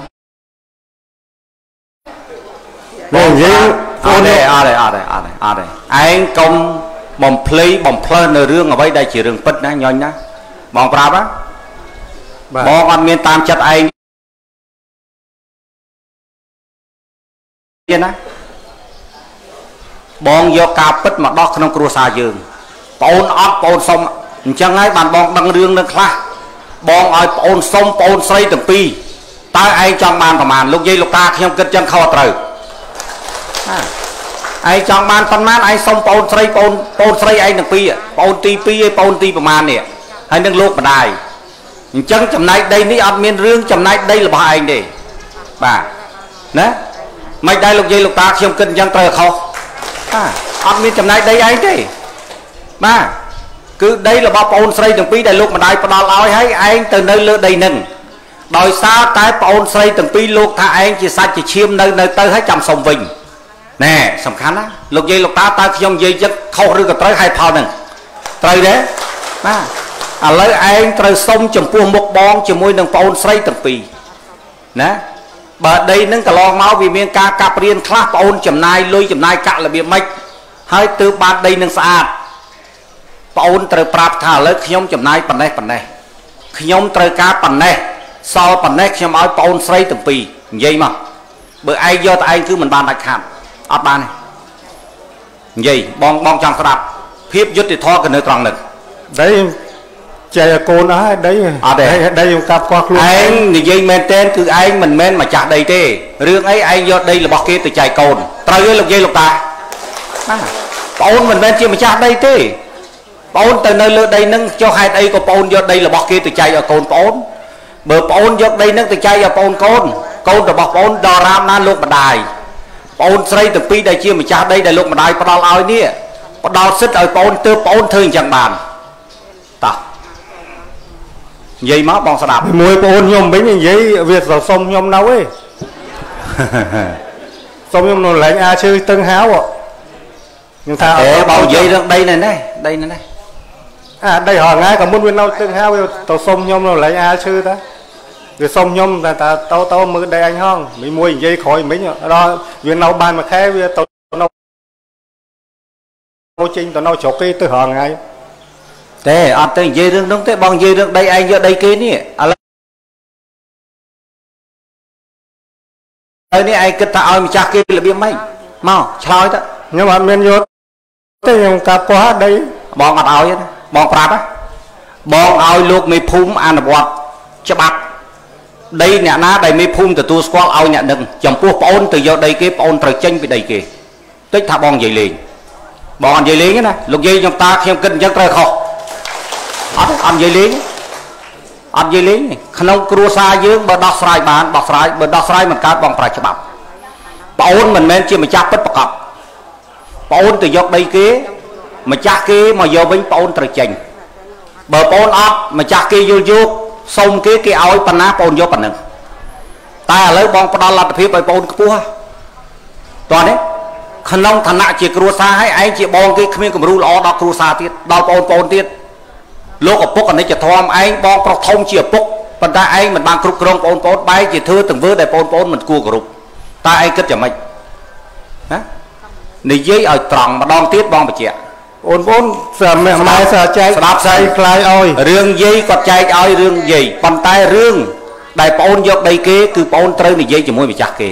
បងនិយាយអត់ទេឯងកុំបំភ្លៃបំផ្លើសនៅរឿងអ្វីដែលជារឿងពិតណាញញណាបងប្រាប់ណាបងអត់មានតាមចិត្តឯងណាបងយកការពិតមកដោះក្នុងគ្រួសារយើងបងអូនអត់បងអូនសុំអញ្ចឹងហើយបានបងដឹងរឿងនឹងខ្លះបងឲ្យបងអូនសុំបងអូនស្រីទាំងពីរតើឯងចង់បានប្រមាណលោកយាយលោកតាខ្ញុំគិតចឹងខុសត្រូវឯងចង់បានប៉ុន្មានឯងសុំបងអូនស្រីបងអូនស្រីឯងទាំងពីរបងអូនទី2ឯងបងអូនទីប្រមាណនេះហើយនឹងលោកម្ដាយអញ្ចឹងចំណែកដីនេះអត់មានរឿងចំណែកដីរបស់ឯងទេបាទណាមិនដែរលោកយាយលោកតាខ្ញុំគិតអញ្ចឹងត្រូវខុសអត់មានចំណែកដីឯងទេបាទគឺដីរបស់បងអូនស្រីទាំងពីរដែលលោកម្ដាយផ្ដល់ឲ្យហើយឯងទៅនៅលើដីនឹងដោយសារតែបងអូនស្រីទាំងពីរលោកថាឯងជាសាច់ជាឈាមនៅទៅហើយចាំសុំវិញណែសំខាន់ណាលោកយាយលោកតាតើខ្ញុំនិយាយចិត្តខុសឬក៏ត្រូវហេតុផលហ្នឹងត្រូវទេបាទឥឡូវឯងត្រូវសុំចំពោះមុខបងជាមួយនឹងបងអូនស្រីទាំងពីរណាបើដីនឹងកន្លងមកវាមានការកាប់រៀនខ្លះបងអូនចំណាយលុយចំណាយកាក់របៀបម៉េចហើយទើបបានដីនឹងស្អាតបងអូនត្រូវប្រាប់ថាឥឡូវខ្ញុំចំណាយប៉ុណ្ណេះខ្ញុំត្រូវការប៉ុណ្ណេះសល់ប៉ុណ្ណេះខ្ញុំឲ្យបងអូនស្រីទាំងពីរនិយាយមកបើឯងយកតែឯងគឺមិនបានដាច់ខាតអត់បានទេនិយាយបងចង់ស្ដាប់ភាពយុត្តិធម៌ក៏នៅត្រង់នេះដីចែកកូនអស់ហើយដីអត់ទេដីខ្ញុំកាប់កោះខ្លួនឯងនិយាយមែនតើគឺឯងមិនមែនម្ចាស់ដីទេរឿងអីឯងយកដីរបស់គេទៅចែកកូនត្រូវទេលោកយាយលោកតាបាទបងអូនមិនមែនជាម្ចាស់ដីទេបងអូនទៅនៅលើដីនឹងចុះហេតុអីក៏បងអូនយកដីរបស់គេទៅចែកឲ្យកូនបងអូនបើបងអូនយកដីនឹងទៅចែកឲ្យបងកូនរបស់បងអូនដល់រាមណាលោកម្ដាយបងអូនស្រីទាំងពីរដែលជាម្ចាស់ដីដែលលោកម្ដាយផ្ដល់ឲ្យនេះផ្ដល់សិទ្ធឲ្យបងអូនទើបបងអូនធ្វើអញ្ចឹងបានតោះនិយាយមកបងស្ដាប់មួយបងអូនខ្ញុំវិញនិយាយវាសុំខ្ញុំនៅឯងសុំខ្ញុំនៅឡើងអាឈើតឹងហាវខ្ញុំថាបងនិយាយរឿងដីនេះដីរហងៃក៏មុនវានៅតឹងហាវវាទៅសុំខ្ញុំនៅឡើងអាឈើតាវាសុំខ្ញុំតែតោមើលដីអញហងមួយនិយាយក្រោយមិញដល់វានៅបានមួយខែវាទៅនៅចេញទៅនៅជ្រុកគេទៅរហងៃទេអត់ទៅនិយាយរឿងនោះទេបងនិយាយរឿងដីឯងយកដីគេនេះឥឡូវនេះឯងគិតថាឲ្យម្ចាស់គេរបៀបម៉េចមកឆ្លើយទៅខ្ញុំអត់មានយកទេខ្ញុំកាប់កោះដីបងអត់ឲ្យទេបងប្រាប់បងឲ្យលោកមេភូមិអនុវត្តច្បាប់ đây nhà ná đây mấy phun từ tu squat ao nhà đừng chồng pua ôn từ do đây cái ôn trời tranh bị đầy kì tích thả bong dày liền bong dày liền nè lục dây trong ta khi kinh chân trời khổ ăn dây liền không cua xa dương bờ đọc sài bán bờ đọc sài mình cá bong phải chập ôn mình men chưa mà chắc bất bạc cọp ôn từ do đây kia mà chắc kia mà vô bánh ôn trời tranh bờ ôn ấp mà chắc kia vô xong cái áo pan ná ôn vô pan nưng ta lấy bong đo lặt phía bởi ôn cua toàn đấy khăn long thằng nạ chỉ cua xa hay anh chỉ bong cái miếng cầm ru ló đo cua xa tiết đo ôn tiết lúc ở púc còn đấy chỉ thom anh bong pro thông chỉ ở púc phần ta anh mình bằng cục rong ôn bay chỉ thưa từng vơ để ôn mình cua cục ta anh cất chả mày hả này dây ở tròn mà đong tiết bong bị chẹt ôn sợ mẹ mai sợ cháy đạp say khai ơi rương dây còn cháy ơi rương gì bàn tay rương đại ôn dọc đây kia cứ ôn trơi này dây chỉ môi bị chặt kì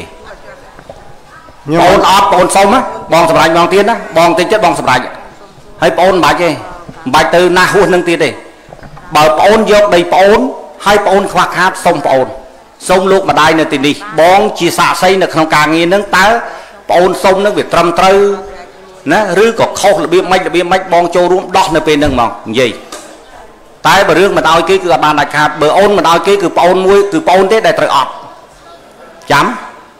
ôn ôn xong á bong sầm lạnh bong tiên á bong tiên chất bong sầm lạnh hay ôn bài từ na huân nâng tiên đi bảo ôn dọc đây ôn hay ôn khoác hát xong lúc mà đây này tiền đi bong chỉ xả xây là không càng nghe nâng tá ôn xong nó việc trầm trơi nè rứ có khâu là biết mạch bong châu rúm đọt nơi bên nâng mong gì tại bờ rương mà đòi cái cứ bàn đại hạt bờ ôn mà đòi cái cứ ôn muối cứ ôn thế để trời ọt chấm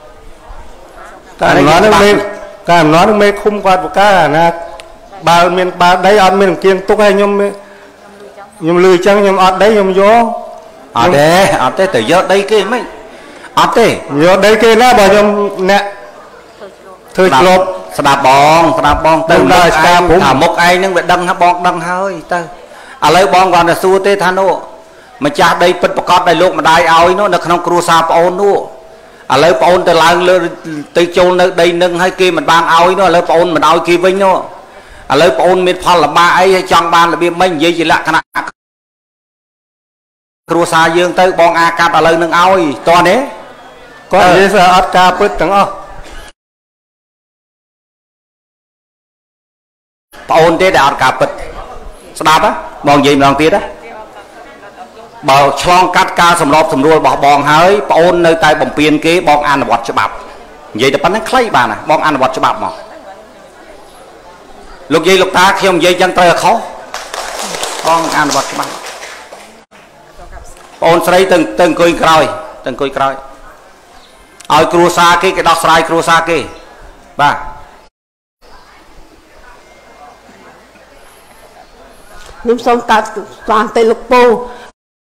cái nói nó mê khung quạt của cá nè bà đấy ăn miền kiêng túc hay nhom lười chăng nhom ọt đấy nhom gió ọt thế từ gió đây kia mấy ọt thế gió đây kia nó bà nhom nè thôi lột đạp bong từ đời thả một ai nhưng bị đâm hơi tơ lấy bong còn là xua tê than nô mà cha đây bật bọc cọt đây lúc mà đai ao nó được không cua sa ôn nô lấy ôn từ làng lên từ châu nơi đây nâng hay kia mình ban ao nó lấy ôn mình ao kia vinh nó lấy ôn miệt phật là ba ấy trong ban là biên mấy gì lạ cái nào cua sa dương tới bong a cạp lấy nâng ao to đấy có gì sao ắt ca bớt chẳng không ôn thế đạo cả bật đạp á bong gì mà tiết á bảo chlong cắt ca sầm rộp sầm ruồi bỏ bong hơi ôn nơi tay bồng piên kế bong ăn là bọt cho bạp vậy là bắn nó khay bà nè bong ăn là bọt cho bạp mà lục dây lục ta khi ông dây chân tay khó bong ăn là bọt cho bạp ôn sấy từng cùi còi ơi cua sa cái đọt sài cua sa kia ba nhưng xong ta toàn tay lục bù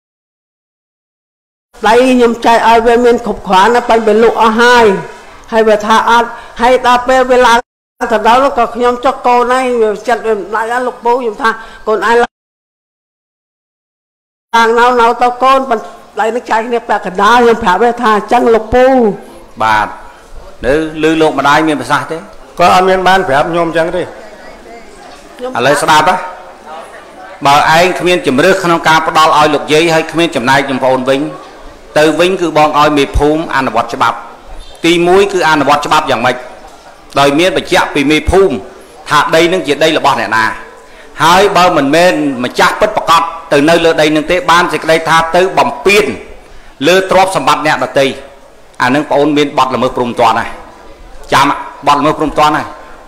lấy nhưng chạy ai về miền khủng khoán nó bay về lục ở hai hay về thà ăn hay ta về là thật đó nó có nhóm cho cô này chặt lại ra lục bù nhưng thà còn ai là nào tao con bằng lại nó chạy nếp bạc cả đá nhưng phải về thà chăng lục bù bà nữ lư lục mà đai miền sao thế có ăn miền ban phải áp nhôm chăng đi lấy sao á bà anh không biết chấm rước không ca bắt đầu oi lục giấy hay không biết chấm này chấm phồn vinh từ vinh cứ bong oi mì phum ăn bọt cho bắp ti muối cứ ăn bọt cho bắpอย่างmạch đời miên bà chẹt vì mì phum thà đây nâng chuyện đây là bọt này nè hai bơ mình men mà chắc bất bạc cọt từ nơi lơ đây nâng tế ban thì đây tha tới bầm piên lơ trộp sầm bát nè bát tây nâng phồn miên bọt là mưa prum toàn này chạm bọt là mưa prum toàn này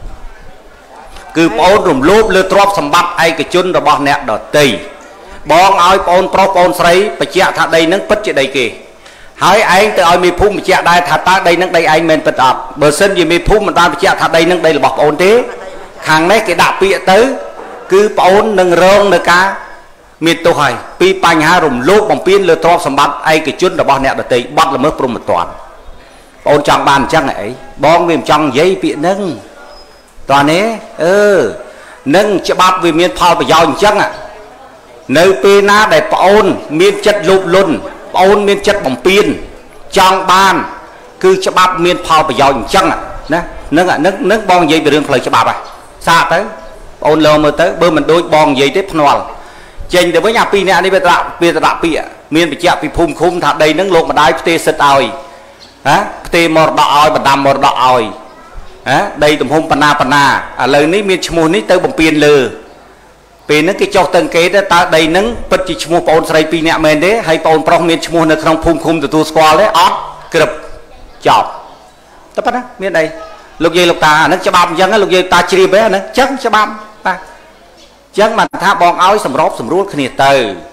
cứ ôn rùm lốp lơ trộp sầm bát ai cái chun rồi bọt nè đỏ tây bong oi ôn pro ôn sấy bà chẹt thà đây nâng bứt chuyện đây kì hai anh từ oi mì phum mà chẹt đây thà ta đây nâng đây anh men bứt ọt bờ sân gì mì phum mà ta chẹt thà đây nâng đây là bọt ôn thế hàng này cái đạp bịa tới cứ ôn nâng rong nâng cá miệt tôi hỏi pi bánh ha rùm lốp bằng pin lơ trộp sầm bát ai cái chun rồi bọt nè đỏ tây bọt là mưa prum một toàn ôn trong bàn chăng ấy bong mềm trong giấy bịa nâng toàn ấy nâng cho bắp vì miền phao phải giàu chăng à nơi pe na để ôn miền chất lụp luôn ôn miền chất bằng pin trong ban cứ cho bắp miền phao phải giàu chăng à nâng bong giấy về đường lời cho bắp à xa tới ôn lâu mới tới bơ mình đôi bong giấy tiếp noal chênh để với nhà pi nè đi về đạp pi à miền bị chẹt bị phum khum thà đây nâng lộn mà đai tê sệt oi tê mor đọ oi mà đầm mor đọ oi đây tụm hôm pana lời ní miền chmù ní tới bằng pin lừa ពេលហ្នឹងគេចុះទៅគេទៅតើដីហ្នឹងពិតជាឈ្មោះបងអូនស្រី2នាក់មែនទេហើយបងអូនប្រុសមានឈ្មោះនៅក្នុងភូមិឃុំទទួលស្គាល់ទេអត់ក្រឹបចប់តែប៉ុណ្ណាមានអីលោកយាយលោកតាអាហ្នឹងច្បាប់អញ្ចឹងលោកយាយតាជ្រាបទេអាហ្នឹងអញ្ចឹងច្បាប់បាទអញ្ចឹងបានថាបងឲ្យសម្របសម្រួលគ្នាទៅ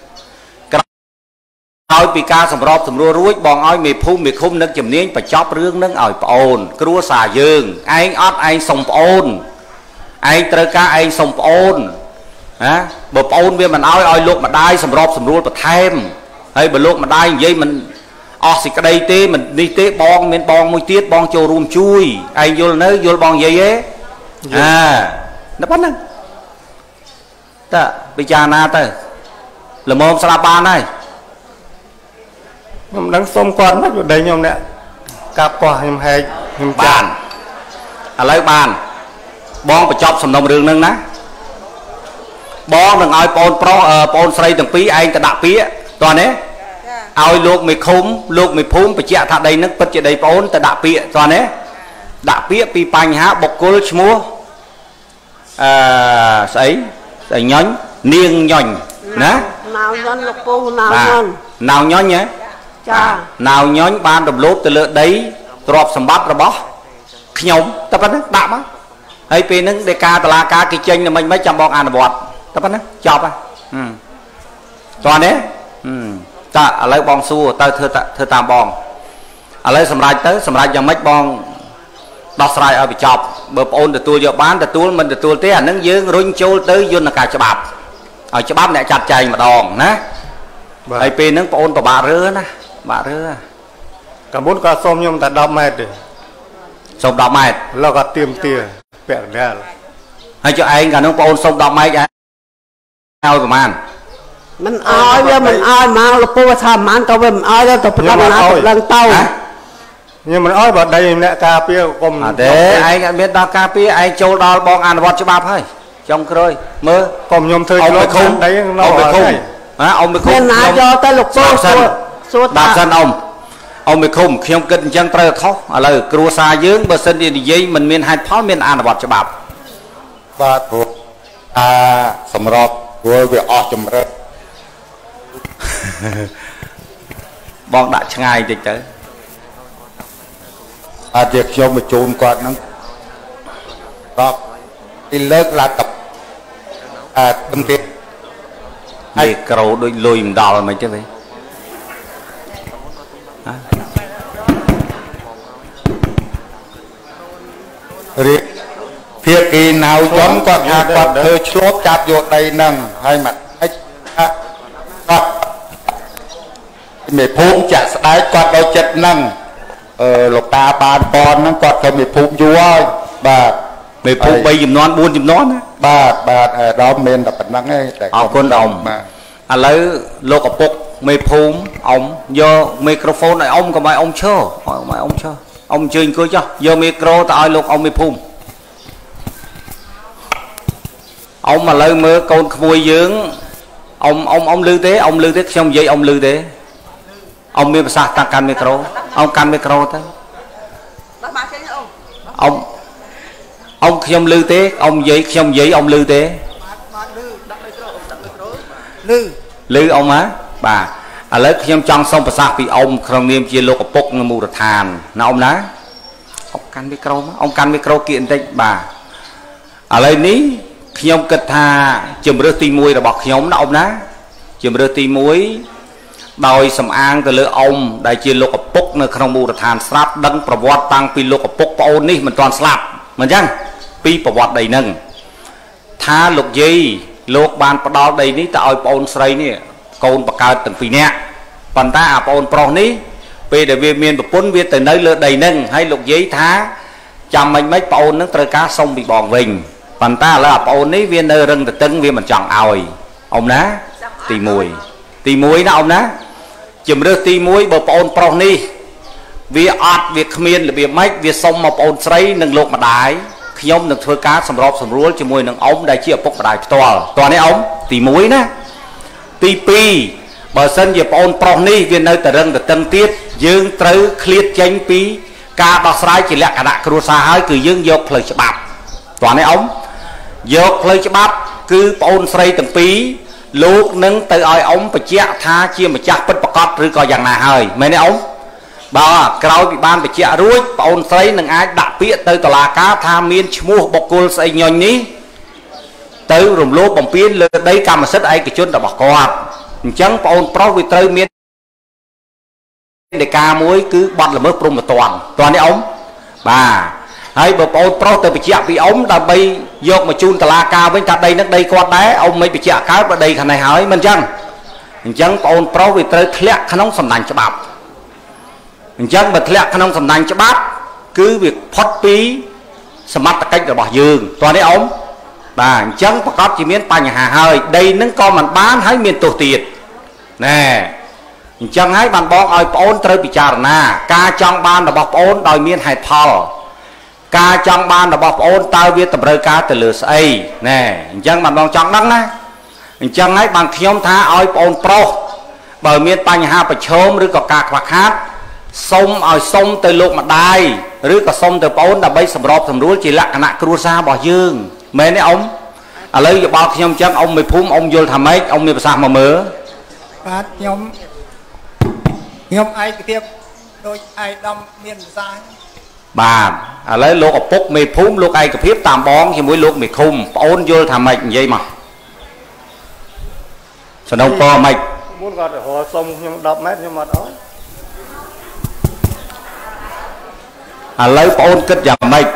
ក្រោយពីការសម្របសម្រួលរួចបងឲ្យមេភូមិមេឃុំនឹកជំនាញបញ្ចប់រឿងហ្នឹងឲ្យប្អូនគ្រួសារយើងឯងអត់ឯងសុំប្អូនឯងត្រូវការឯងសុំប្អូនណាបើប្អូនវាមិនឲ្យលោកម្ដាយសម្របសម្រួលបន្ថែមហើយបើលោកម្ដាយនិយាយមិនអស់សេចក្តីទេមិននេះទេបងមានបងមួយទៀតបងចូលរួមជួយឯងយល់នៅយល់បងនិយាយទេដល់ប៉ុណ្ណឹងតើពិចារណាទៅល្មមស្ដាប់បានហើយខ្ញុំដឹងសុំគាត់មិនប្តីខ្ញុំអ្នកកាប់កោះខ្ញុំហែកខ្ញុំបានឥឡូវបានបងបញ្ចប់សំណុំរឿងហ្នឹងណាបងនឹងឲ្យបងប្រុសបងស្រីទាំងពីរឯងទៅដាក់ពាក្យតោះណាឲ្យលោកមេឃុំលោកមេភូមិបញ្ជាក់ថាដីហ្នឹងពិតជាដីបងអូនទៅដាក់ពាក្យតោះណាដាក់ពាក្យពីបញ្ហាបុគ្គលឈ្មោះស្អីញ៉ាញ់នាងញ៉ាញ់ណាណៅញ៉ាញ់លោកពូណៅញ៉ាញ់ណៅញ៉ាញ់ហ៎ចាណៅញ៉ាញ់បានរំលោភទៅលើដីទ្រព្យសម្បត្តិរបស់ខ្ញុំតែប៉ុណ្ណឹងដាក់មកហើយពេលហ្នឹងដែលការតឡាការគេចេញតែមិនចាំបងអនុវត្តតែប៉ុណ្ណឹងចប់ហើយតោះនេះតើឥឡូវបងសួរទៅធ្វើតាមបងឥឡូវសម្រាប់ទៅសម្រាប់យ៉ាងម៉េចបងដោះស្រាយឲ្យបញ្ចប់បើប្អូនទទួលយកបានទទួលមិនទទួលទេអានឹងយើងរុញចូលទៅយន្តការច្បាប់ឲ្យច្បាប់អ្នកចាត់ចែងម្ដងណាហើយពេលហ្នឹងប្អូនពិបាករើណាបាក់រើកាលមុនក៏សុំខ្ញុំតែ10ម៉ែត្រទេសុំ10ម៉ែត្រแล้วក៏ទៀមទាពាក់កណ្ដាលហើយចុះឯងកាលនោះប្អូនសុំ10ម៉ែត្រឲ្យប្រហែលមិនអោយវាមិនអោយមកលពូថាប្រហែលក៏វាមិនអោយទៅប្រកាសណាឡើងទៅខ្ញុំមិនអោយបើដីអ្នកការពារកុំអត់ទេឯងអត់មានដល់ការពារឯងចូលដល់បងអនុវត្តច្បាប់ហើយចុងក្រោយមើលកុំខ្ញុំធ្វើឆ្លងដីនៅអ៊ំមេឃុំអ៊ំមេឃុំណាយកទៅលោកពូសួរតាសិនអ៊ំមេឃុំខ្ញុំគិតអញ្ចឹងត្រូវខុសឥឡូវគ្រួសារយើងបើសិនជានិយាយមិនមានហេតុផលមានអនុវត្តច្បាប់បាទព្រោះសម្រាប់ព្រោះវាអស់ចម្រិតបងដាក់ឆ្ងាយតិចទៅអាចជាខ្ញុំបញ្ជូនគាត់ហ្នឹងរាប់ពីលើកឡាប់ទំទៀតហើយក្រូដូចលុយមិនដល់មិនទេវិញរៀបភាគីណៅចំគាត់ថាគាត់ធ្វើឆ្លប់ចាប់យកដីហ្នឹងហើយមកគាត់មេភូមិចាក់ស្ដែកគាត់ដល់ចិត្តហ្នឹងលោកតាបានបនហ្នឹងគាត់ធ្វើមេភូមិយូរហើយបាទមេភូមិ3ចំនួន4ចំនួនណាបាទអារម្មណ៍មានតែប៉ុណ្្នឹងឯងតែអរគុណអ៊ំឥឡូវលោកឪពុកមេភូមិអ៊ំយកមីក្រូហ្វូនឲ្យអ៊ំកុំឲ្យអ៊ំឈរអ៊ំអញ្ជើញអង្គុយចុះយកមីក្រូទៅឲ្យលោកអ៊ំមេភូមិអ៊ំឥឡូវមើលកូនក្មួយយើងអ៊ំឮទេអ៊ំឮទេខ្ញុំនិយាយអ៊ំឮទេអ៊ំមានប្រសាសន៍តាកាន់មីក្រូអ៊ំកាន់មីក្រូទៅអ៊ំខ្ញុំឮទេអ៊ំនិយាយខ្ញុំនិយាយអ៊ំឮទេឮអ៊ំហ៎បាទឥឡូវខ្ញុំចង់សុំប្រសាសន៍ពីអ៊ំក្នុងនាមជាលោកឪពុកនៅមូលដ្ឋានណាអ៊ំណាអ៊ំកាន់មីក្រូមកអ៊ំកាន់មីក្រូគៀកបន្តិចបាទឥឡូវនេះខ្ញុំគិតថាជំរឿសទី1របស់ខ្ញុំណាអ៊ំណាជំរឿសទី1ដោយសំអាងទៅលើអ៊ំដែលជាលោកឪពុកនៅក្នុងមូលដ្ឋានស្រាប់ដឹងប្រវត្តិតាំងពីលោកឪពុកប្អូននេះមិនទាន់ស្លាប់មិនអញ្ចឹងពីប្រវត្តិដីហ្នឹងថាលោកយាយលោកបានផ្ដល់ដីនេះទៅឲ្យប្អូនស្រីនេះកូនបកើតទាំងពីរនាក់ប៉ុន្តែអាប្អូនប្រុសនេះពេលដែលវាមានប្រពន្ធវាទៅនៅលើដីហ្នឹងហើយលោកយាយថាចាំមិនប្អូនហ្នឹងត្រូវការសុំពីបងវិញប៉ុន្តែឥឡូវអាប្អូននេះវានៅរឹងតឹងវាមិនចង់ឲ្យអ៊ំណាទី1ណាអ៊ំណាជំរឿសទី1បើប្អូនប្រុសនេះវាអត់វាគ្មានរបៀបម៉េចវាសុំមកប្អូនស្រីនិងលោកម្ដាយខ្ញុំនឹងធ្វើការសម្របសម្រួលជាមួយនឹងអ៊ំដែលជាឪពុកម្ដាយផ្ទាល់តោះនេះអ៊ំទី1ណាទី2បើសិនជាប្អូនប្រុសនេះវានៅតែរឹងតឹងទៀតយើងត្រូវឃ្លាតចេញពីការដោះស្រាយជាលក្ខណៈគ្រួសារហើយគឺយើងយកផ្លូវច្បាប់តោះនេះអ៊ំយកផ្លូវច្បាប់គឺប្អូនស្រីទាំងពីរលោកនឹងទៅឲ្យអ៊ំបញ្ជាក់ថាជាម្ចាស់ពិតប្រាកដឬក៏យ៉ាងណាហើយមែនទេអ៊ំបើក្រោយពីបានបញ្ជាក់រួចប្អូនស្រីនឹងអាចដាក់ពាក្យទៅតុលាការថាមានឈ្មោះបុគ្គលស្អីញញនេះទៅរំលោភបំពានលើដីកម្មសិទ្ធិឯកជនរបស់គាត់អញ្ចឹងប្អូនប្រុសវាត្រូវមានដីកាមួយគឺបទល្មើសព្រហ្មទណ្ឌតើនេះអ៊ំបាទហើយបើប្អូនប្រុសទៅបញ្ជាក់ពីអ៊ំដើម្បីយកមកជូនតុលាការវិញថាដីនឹងដីគាត់ដែរអ៊ំមិនបញ្ជាក់កើតបើដីខាងនេះហើយមិនអញ្ចឹងប្អូនប្រុសវាត្រូវធ្លាក់ក្នុងសំណាញ់ច្បាប់អញ្ចឹងបើធ្លាក់ក្នុងសំណាញ់ច្បាប់គឺវាផុតពីសមត្ថកិច្ចរបស់យើងតើនេះអ៊ំបាទអញ្ចឹងប្រកបជាមានបញ្ហាហើយដីនឹងក៏មិនបានហើយមានទោសទៀតណែអញ្ចឹងហើយបានបងឲ្យប្អូនត្រូវពិចារណាការចង់បានរបស់ប្អូនដោយមានហេតុផលការចង់បានរបស់ប្អូនតើវាតម្រូវការទៅលើស្អីណែអញ្ចឹងបានបងចង់ដឹងណាអញ្ចឹងហើយបានខ្ញុំថាឲ្យប្អូនប្រុសបើមានបញ្ហាប្រឈមឬក៏ការខ្វះខាតសុំឲ្យសុំទៅលោកម្ដាយឬក៏សុំទៅប្អូនដើម្បីសម្របសម្រួលជាលក្ខណៈគ្រួសាររបស់យើងមែនទេអ៊ំឥឡូវយោបល់ខ្ញុំអញ្ចឹងអ៊ំមួយភូមិអ៊ំយល់ថាម៉េចអ៊ំមានប្រសាសន៍មកមើលបាទខ្ញុំឯកភាពដូចឯកឧត្តមមានប្រសាសន៍បាទឥឡូវលោកឪពុកមេភូមិលោកឯកភាពតាមបងជាមួយលោកមេឃុំប្អូនយល់ថាម៉េចនិយាយមកសំណុំពរម៉េចមុនគាត់រកសុំខ្ញុំ10ម៉ែត្រខ្ញុំអត់អោយឥឡូវប្អូនគិតយ៉ាងម៉េច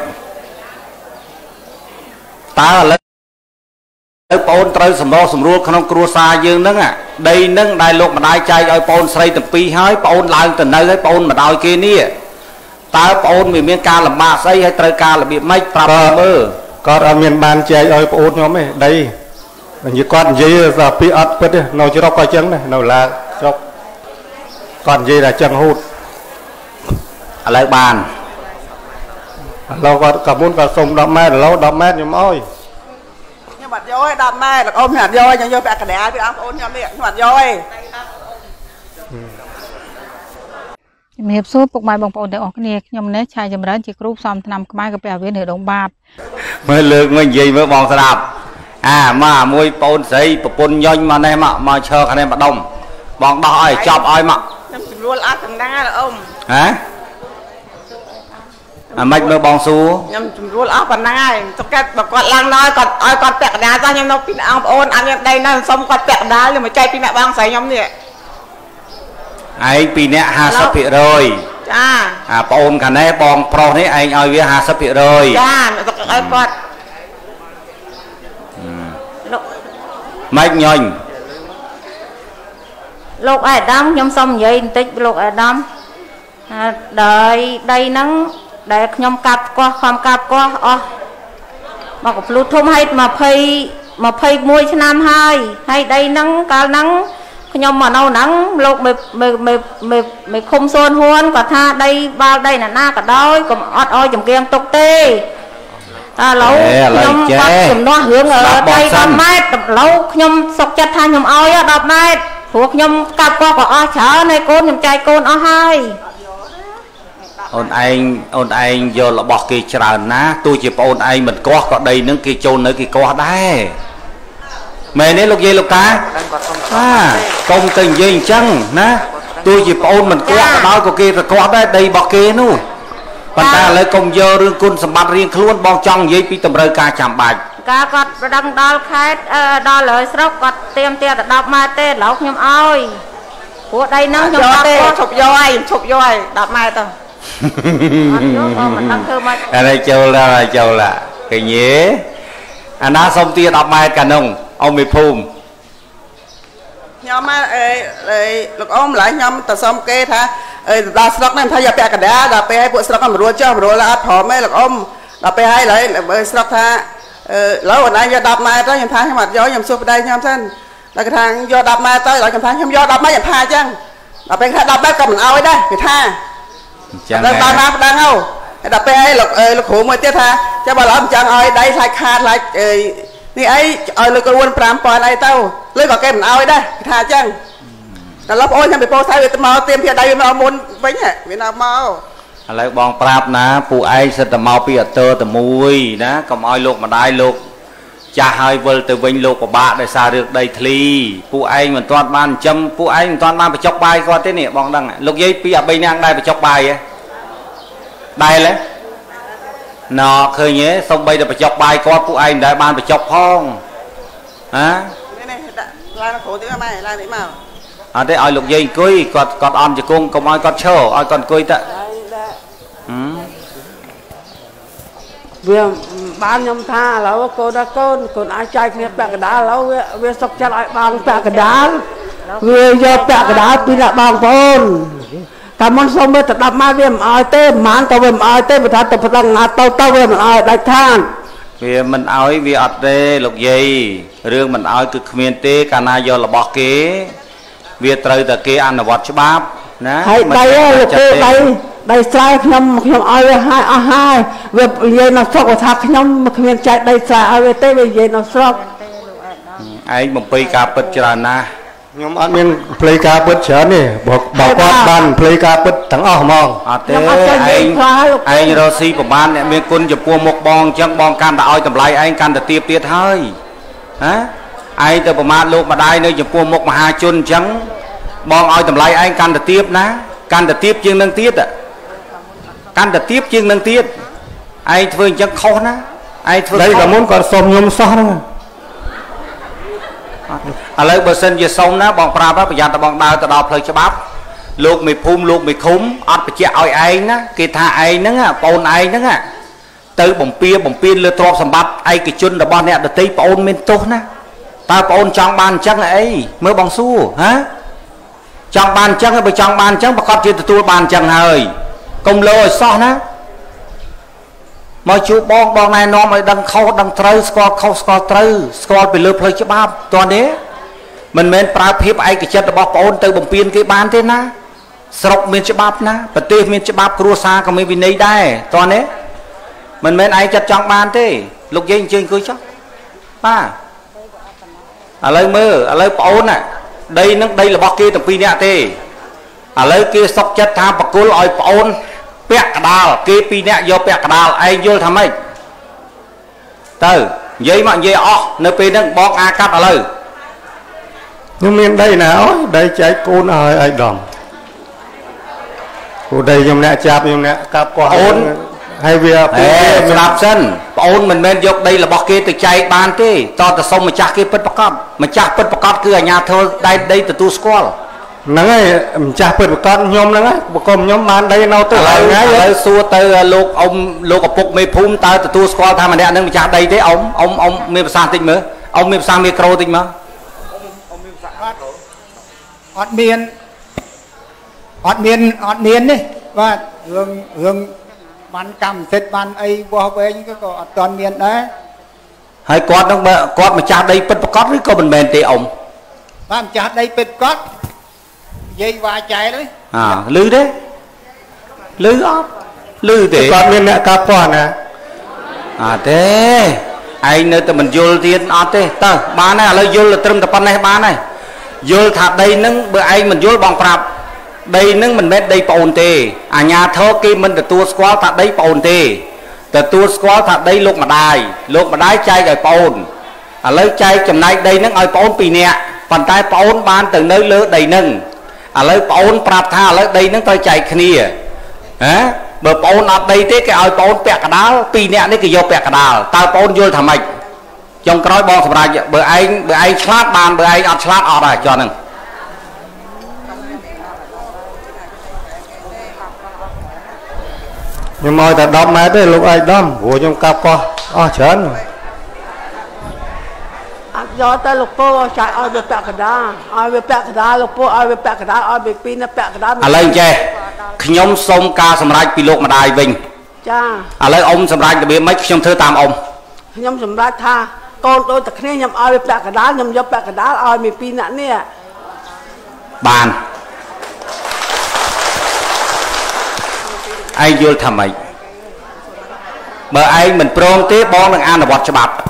តើឥឡូវប្អូនត្រូវសម្របសម្រួលក្នុងគ្រួសារយើងហ្នឹងដីហ្នឹងដែលលោកម្ដាយចែកឲ្យប្អូនស្រីទាំងពីរហើយប្អូនឡើងទៅនៅហើយប្អូនមិនឲ្យគេនេះតើប្អូនមានការលំបាកស្អីហើយត្រូវការរបៀបម៉េចប្រាប់មើលគាត់អត់មានបានចែកឲ្យប្អូនខ្ញុំទេដីនិយាយគាត់និយាយថាពីអត់ពិតទេនៅជ្រុកក៏អញ្ចឹងដែរនៅឡាជ្រុកគាត់និយាយថាអញ្ចឹងហូតឥឡូវបានឥឡូវគាត់ក៏មុនគាត់សុំ10ម៉ែត្រឥឡូវ10ម៉ែត្រខ្ញុំឲ្យខ្ញុំអត់យកទេ10ម៉ែត្រលោកអ៊ំខ្ញុំអត់យកខ្ញុំយកពាក់កណ្ដាលពីបងប្អូនខ្ញុំនេះខ្ញុំអត់យកទេជំរាបសួរពុកម៉ែបងប្អូនទាំងអស់គ្នាខ្ញុំនេះឆាយចម្រើនជាគ្រូផ្សំថ្នាំខ្មែរកាពះវៀននៅដងបាតមើលលើកមកនិយាយមើលបងស្ដាប់មកមួយប្អូនស្រីប្រពន្ធញញមកនេះមកឈរខាងនេះម្ដុំបងដោះឲ្យចប់ឲ្យមកខ្ញុំស្រួលអត់សំណាងលោកអ៊ំមិនមើលបងសួរខ្ញុំស្រួលអស់ប៉ុណ្ណឹងហើយទុកគាត់បើគាត់ឡើងដល់គាត់ឲ្យគាត់ពាក់កណ្ដាលចោះខ្ញុំនៅពីបងប្អូនអត់មានដីនៅសុំគាត់ពាក់កណ្ដាលខ្ញុំមកចែកពីអ្នកបងស្រីខ្ញុំនេះឯងពីអ្នក 50% ចាប្អូនខាងនេះបងប្រុសនេះឯងឲ្យវា 50% ចាទុកឲ្យគាត់ម៉េចញញលោកអាដាមខ្ញុំសុំនិយាយបន្តិចលោកអាដាមដោយដីហ្នឹងដែលខ្ញុំកាប់កោះខំកាប់កោះអស់មកកំភ្លូធំឲ្យ21ឆ្នាំហើយដីហ្នឹងកាលហ្នឹងខ្ញុំមកនៅហ្នឹងលោកមេឃុំសូនហ៊ួនគាត់ថាដីបាល់ដីណាក៏ដោយកុំអត់ឲ្យចំគៀងទុកទេឥឡូវខ្ញុំគាត់ចំនួនរឿងដី10ម៉ែត្រឥឡូវខ្ញុំសុកចិត្តថាខ្ញុំឲ្យ10ម៉ែត្រព្រោះខ្ញុំកាប់ក៏អស់ច្រើនហើយកូនខ្ញុំចែកកូនអស់ហើយអូនឯងយករបស់គេច្រើនណាទោះជាប្អូនឯងមិនកោះក៏ដីនឹងគេចូលនៅគេកោះដែរមែនទេលោកយាយលោកតាកុំទៅនិយាយអញ្ចឹងណាទោះជាប្អូនមិនកោះក៏ដោយក៏គេទៅកោះដែរដីរបស់គេនោះប៉ុន្តែឥឡូវកុំយករឿងគុណសម្បត្តិរៀងខ្លួនបងចង់និយាយពីតម្រូវការចាំបាច់ការគាត់ប្រដឹងដល់ខេត្តដល់លើស្រុកគាត់เตรียมតែ10ម៉ែត្រទេឥឡូវខ្ញុំឲ្យព្រោះដីហ្នឹងខ្ញុំទេឈប់យកឲ្យ10ម៉ែត្រទៅអត់យកក៏មិនដឹងធ្វើម៉េចអានេះចូលឃើញទេអាណាសុំទា10ម៉ែត្រកានុងអ៊ំមេភូមិខ្ញុំមកលោកអ៊ំម្ល៉េះខ្ញុំទៅសុំគេថាដល់ស្រុកនេះថាយកពាក់កណ្ដាលដល់ពេលឲ្យពួកស្រុកមិនរួចចុះមិនរួចអត់ព្រមទេលោកអ៊ំដល់ពេលឲ្យឡើយស្រុកថាឡូវអនឡាញយក10ម៉ែត្រទៅខ្ញុំថាខ្ញុំអត់យកខ្ញុំសួរប្តីខ្ញុំសិនដល់គេថាយក10ម៉ែត្រទៅដល់ខ្ញុំថាខ្ញុំយក10ម៉ែត្រខ្ញុំថាអញ្ចឹងដល់ពេលថា10ម៉ែត្រក៏មិនឲ្យដែរគេថាអញ្ចឹងដល់បានណាប្តឹងហៅដល់ពេលឲ្យលោកគ្រូមួយទៀតថាចាំបើឡើយមិនចឹងឲ្យដៃខ្លាចខាតខ្លាចនេះអីឲ្យលោកគ្រូ5000អីទៅលើក៏គេមិនឲ្យដែរគេថាអញ្ចឹងដល់បងប្អូនខ្ញុំពីពោធិ៍សាត់វាមកទៀមភាដៃវាមកមុនវិញវានៅមកឥឡូវបងប្រាប់ណាពួកឯងសិតតែមកពីអតើតែមួយណាកុំឲ្យលោកម្ដាយលោកចាស់ហើយវិលទៅវិញលោកប្របាកដោយសាររឿងដីធ្លីពួកឯងមិនទាន់បានចំពួកឯងមិនទាន់បានបញ្ចុកបាយគាត់ទេនេះបងដឹងលោកយាយពីអា3នាក់ដែរបញ្ចុកបាយហ៎ដែរទេណ៎ឃើញទេសូម្បីតែបញ្ចុកបាយគាត់ពួកឯងមិនដែលបានបញ្ចុកផងហ៎នេះដាក់ឡើងគ្រូទៀតម៉ែឡើងនេះមកអត់ទេឲ្យលោកយាយអង្គុយគាត់អន់ជង្គង់កុំឲ្យគាត់ឈរឲ្យគាត់អង្គុយតើវាបានខ្ញុំថាឥឡូវកូនដល់កូនអាចចែកគ្នាពាក់កណ្ដាលឥឡូវវាសុកចិត្តឲ្យបងពាក់កណ្ដាលវាយកពាក់កណ្ដាលពីអ្នកបងប្អូនតែមុនសុំទៅ10ម៉ែវាមិនឲ្យទេប្រហែលទៅវាមិនឲ្យទេបើថាទៅប្តឹងណាទៅវាមិនឲ្យដាច់ខាតវាមិនឲ្យវាអត់ទេលោកយាយរឿងមិនឲ្យគឺគ្មានទេកាលណាយករបស់គេវាត្រូវតែគេអនុវត្តច្បាប់ណាហើយដៃលោកគ្រូដៃស្រែខ្ញុំឲ្យវាឲ្យអស់ហើយវានិយាយនៅស្រុកថាខ្ញុំគ្មានចែកដីស្រែឲ្យវាទេវានិយាយនៅស្រុកឯងបំពេញការពិតច្រើនណាស់ខ្ញុំអត់មានផ្លេការពិតច្រើនទេបើគាត់បានផ្លេការពិតទាំងអស់ហ្មងអត់ទេឯងរស់ស៊ីប្រហែលអ្នកមានគុណចំពោះមុខបងអញ្ចឹងបងកាន់តែឲ្យតម្លៃឯងកាន់តែទៀបទៀតហើយហ៎ឯងទៅប្រមាថលោកម្ដាយនៅចំពោះមុខមហាជនអញ្ចឹងបងឲ្យតម្លៃឯងកាន់តែទៀបណាកាន់តែទៀបជាងនឹងទៀតកាន់តែទៀបជាងនឹងទៀតឯងធ្វើអញ្ចឹងខុសណាឯងធ្វើតែមុនគាត់សុំខ្ញុំសោះហ្នឹងឥឡូវបើសិនជាសុំណាបងប្រាប់ប្រយ័ត្នតែបងដើរទៅដល់ផ្លូវច្បាប់លោកមេភូមិលោកមេឃុំអត់បញ្ជាក់ឲ្យឯងណាគេថាឯងហ្នឹងបងឯងហ្នឹងទៅបំពេញលើទ្រព្យសម្បត្តិឯកជនរបស់អ្នកដទៃបងមានទោសណាតើបងចង់បានអញ្ចឹងអីមើលបងសួរហ៎ចង់បានអញ្ចឹងបើចង់បានអញ្ចឹងប្រកាសជាទទួលបានអញ្ចឹងហើយកុំលោឲ្យសោះណាមកជួបបងណែនាំឲ្យដឹងខុសដឹងត្រូវស្គាល់ខុសស្គាល់ត្រូវស្គាល់ពីលើផ្លូវច្បាប់តើនេះមិនមែនប្រើភាពឯកចិត្តរបស់បងទៅបំពេញគេបានទេណាស្រុកមានច្បាប់ណាប្រទេសមានច្បាប់គ្រួសារក៏មានវិន័យដែរតើនេះមិនមែនឯងចិត្តចង់បានទេលោកយាយអញ្ជើញអង្គុយចុះបាទឥឡូវមើលឥឡូវបងណាដីនឹងដីរបស់គេទាំងពីរនាក់ទេឥឡូវគេសុកចិត្តថាបកគលឲ្យបងពាក់កដាលគេពីរនាក់យកពាក់កដាលឯងយល់ថាម៉េចទៅនិយាយមកនិយាយអស់នៅពេលហ្នឹងបងអាកាត់ឥឡូវខ្ញុំមានដីណាអូដីចែកកូនឲ្យឯដំគូដីខ្ញុំអ្នកចាប់ខ្ញុំអ្នកកាប់គាត់អូនហើយវាស្ដាប់សិនបងអូនមិនមែនយកដីរបស់គេទៅចែកបានទេតទៅសុំម្ចាស់គេពិតប្រកបម្ចាស់ពិតប្រកបគឺអាជ្ញាធរដែនដីទទួលស្គាល់ហ្នឹងហើយម្ចាស់ពិតប្រកបខ្ញុំហ្នឹងបកុំខ្ញុំបានដីនៅទៅហើយឥឡូវសួរទៅលោកអ៊ំលោកឪពុកមេភូមិតើទទួលស្គាល់ថាម្នាក់ហ្នឹងម្ចាស់ដីទេអ៊ំមានប្រសាសន៍តិចមើលអ៊ំមានប្រសាសន៍មីក្រូតិចមកអ៊ំមានប្រសាសន៍អត់មាននេះបាទរឿងបានកម្មសិទ្ធិបានអីបោះវែងក៏អត់ទាន់មានដែរហើយគាត់នឹងគាត់ម្ចាស់ដីពិតប្រកបឬក៏មិនមែនទេអ៊ំបាទម្ចាស់ដីពិតប្រកបនិយាយវាចែកទេលឺទេលឺអត់លឺទេគាត់មានអ្នកកាប់គាត់ណាអត់ទេឯងនៅតែមិនយល់ទៀតអត់ទេតើបានហើយឥឡូវយល់ត្រឹមតែប៉ុណ្ណេះបានហើយយល់ថាដីហ្នឹងបើឯងមិនយល់បងប្រាប់ដីហ្នឹងមិនមែនដីប្អូនទេអាជ្ញាធរគេមិនទទួលស្គាល់ថាដីប្អូនទេទទួលស្គាល់ថាដីលោកម្ដាយចែកឲ្យប្អូនឥឡូវចែកចំណែកដីហ្នឹងឲ្យប្អូន2នាក់ប៉ុន្តែប្អូនបានទៅនៅលើដីហ្នឹងឥឡូវប្អូនប្រាប់ថាឥឡូវដីហ្នឹងត្រូវចែកគ្នាបើប្អូនអត់ដីទេគេឲ្យប្អូនពាក់កដាល2នាក់នេះគេយកពាក់កដាលតើប្អូនយល់ថាម៉េចចុងក្រោយបងសម្រាប់បើឯងឆ្លាតបានបើឯងអត់ឆ្លាតអត់ហើយចុះហ្នឹងខ្ញុំឲ្យតែ10ម៉ែត្រទេលោកឯកដំព្រោះខ្ញុំកាប់កោះអស់ច្រើនអត់យកទៅលោកពូចាយឲ្យវាពាក់កដាលឲ្យវាពាក់កដាលលោកពូឲ្យវាពាក់កដាលឲ្យវាពីរនាក់ពាក់កដាលឥឡូវចេះខ្ញុំសូមការសម្រេចពីលោកម្ដាយវិញចាឥឡូវអ៊ំសម្រេចរបៀបម៉េចខ្ញុំធ្វើតាមអ៊ំខ្ញុំសម្រេចថាកូនដូចតែគ្នាខ្ញុំឲ្យវាពាក់កដាលខ្ញុំយកពាក់កដាលឲ្យមីពីរនាក់នេះបានឯងយល់ថាម៉េចបើឯងមិនព្រមទេបងនឹងអនុវត្តច្បាប់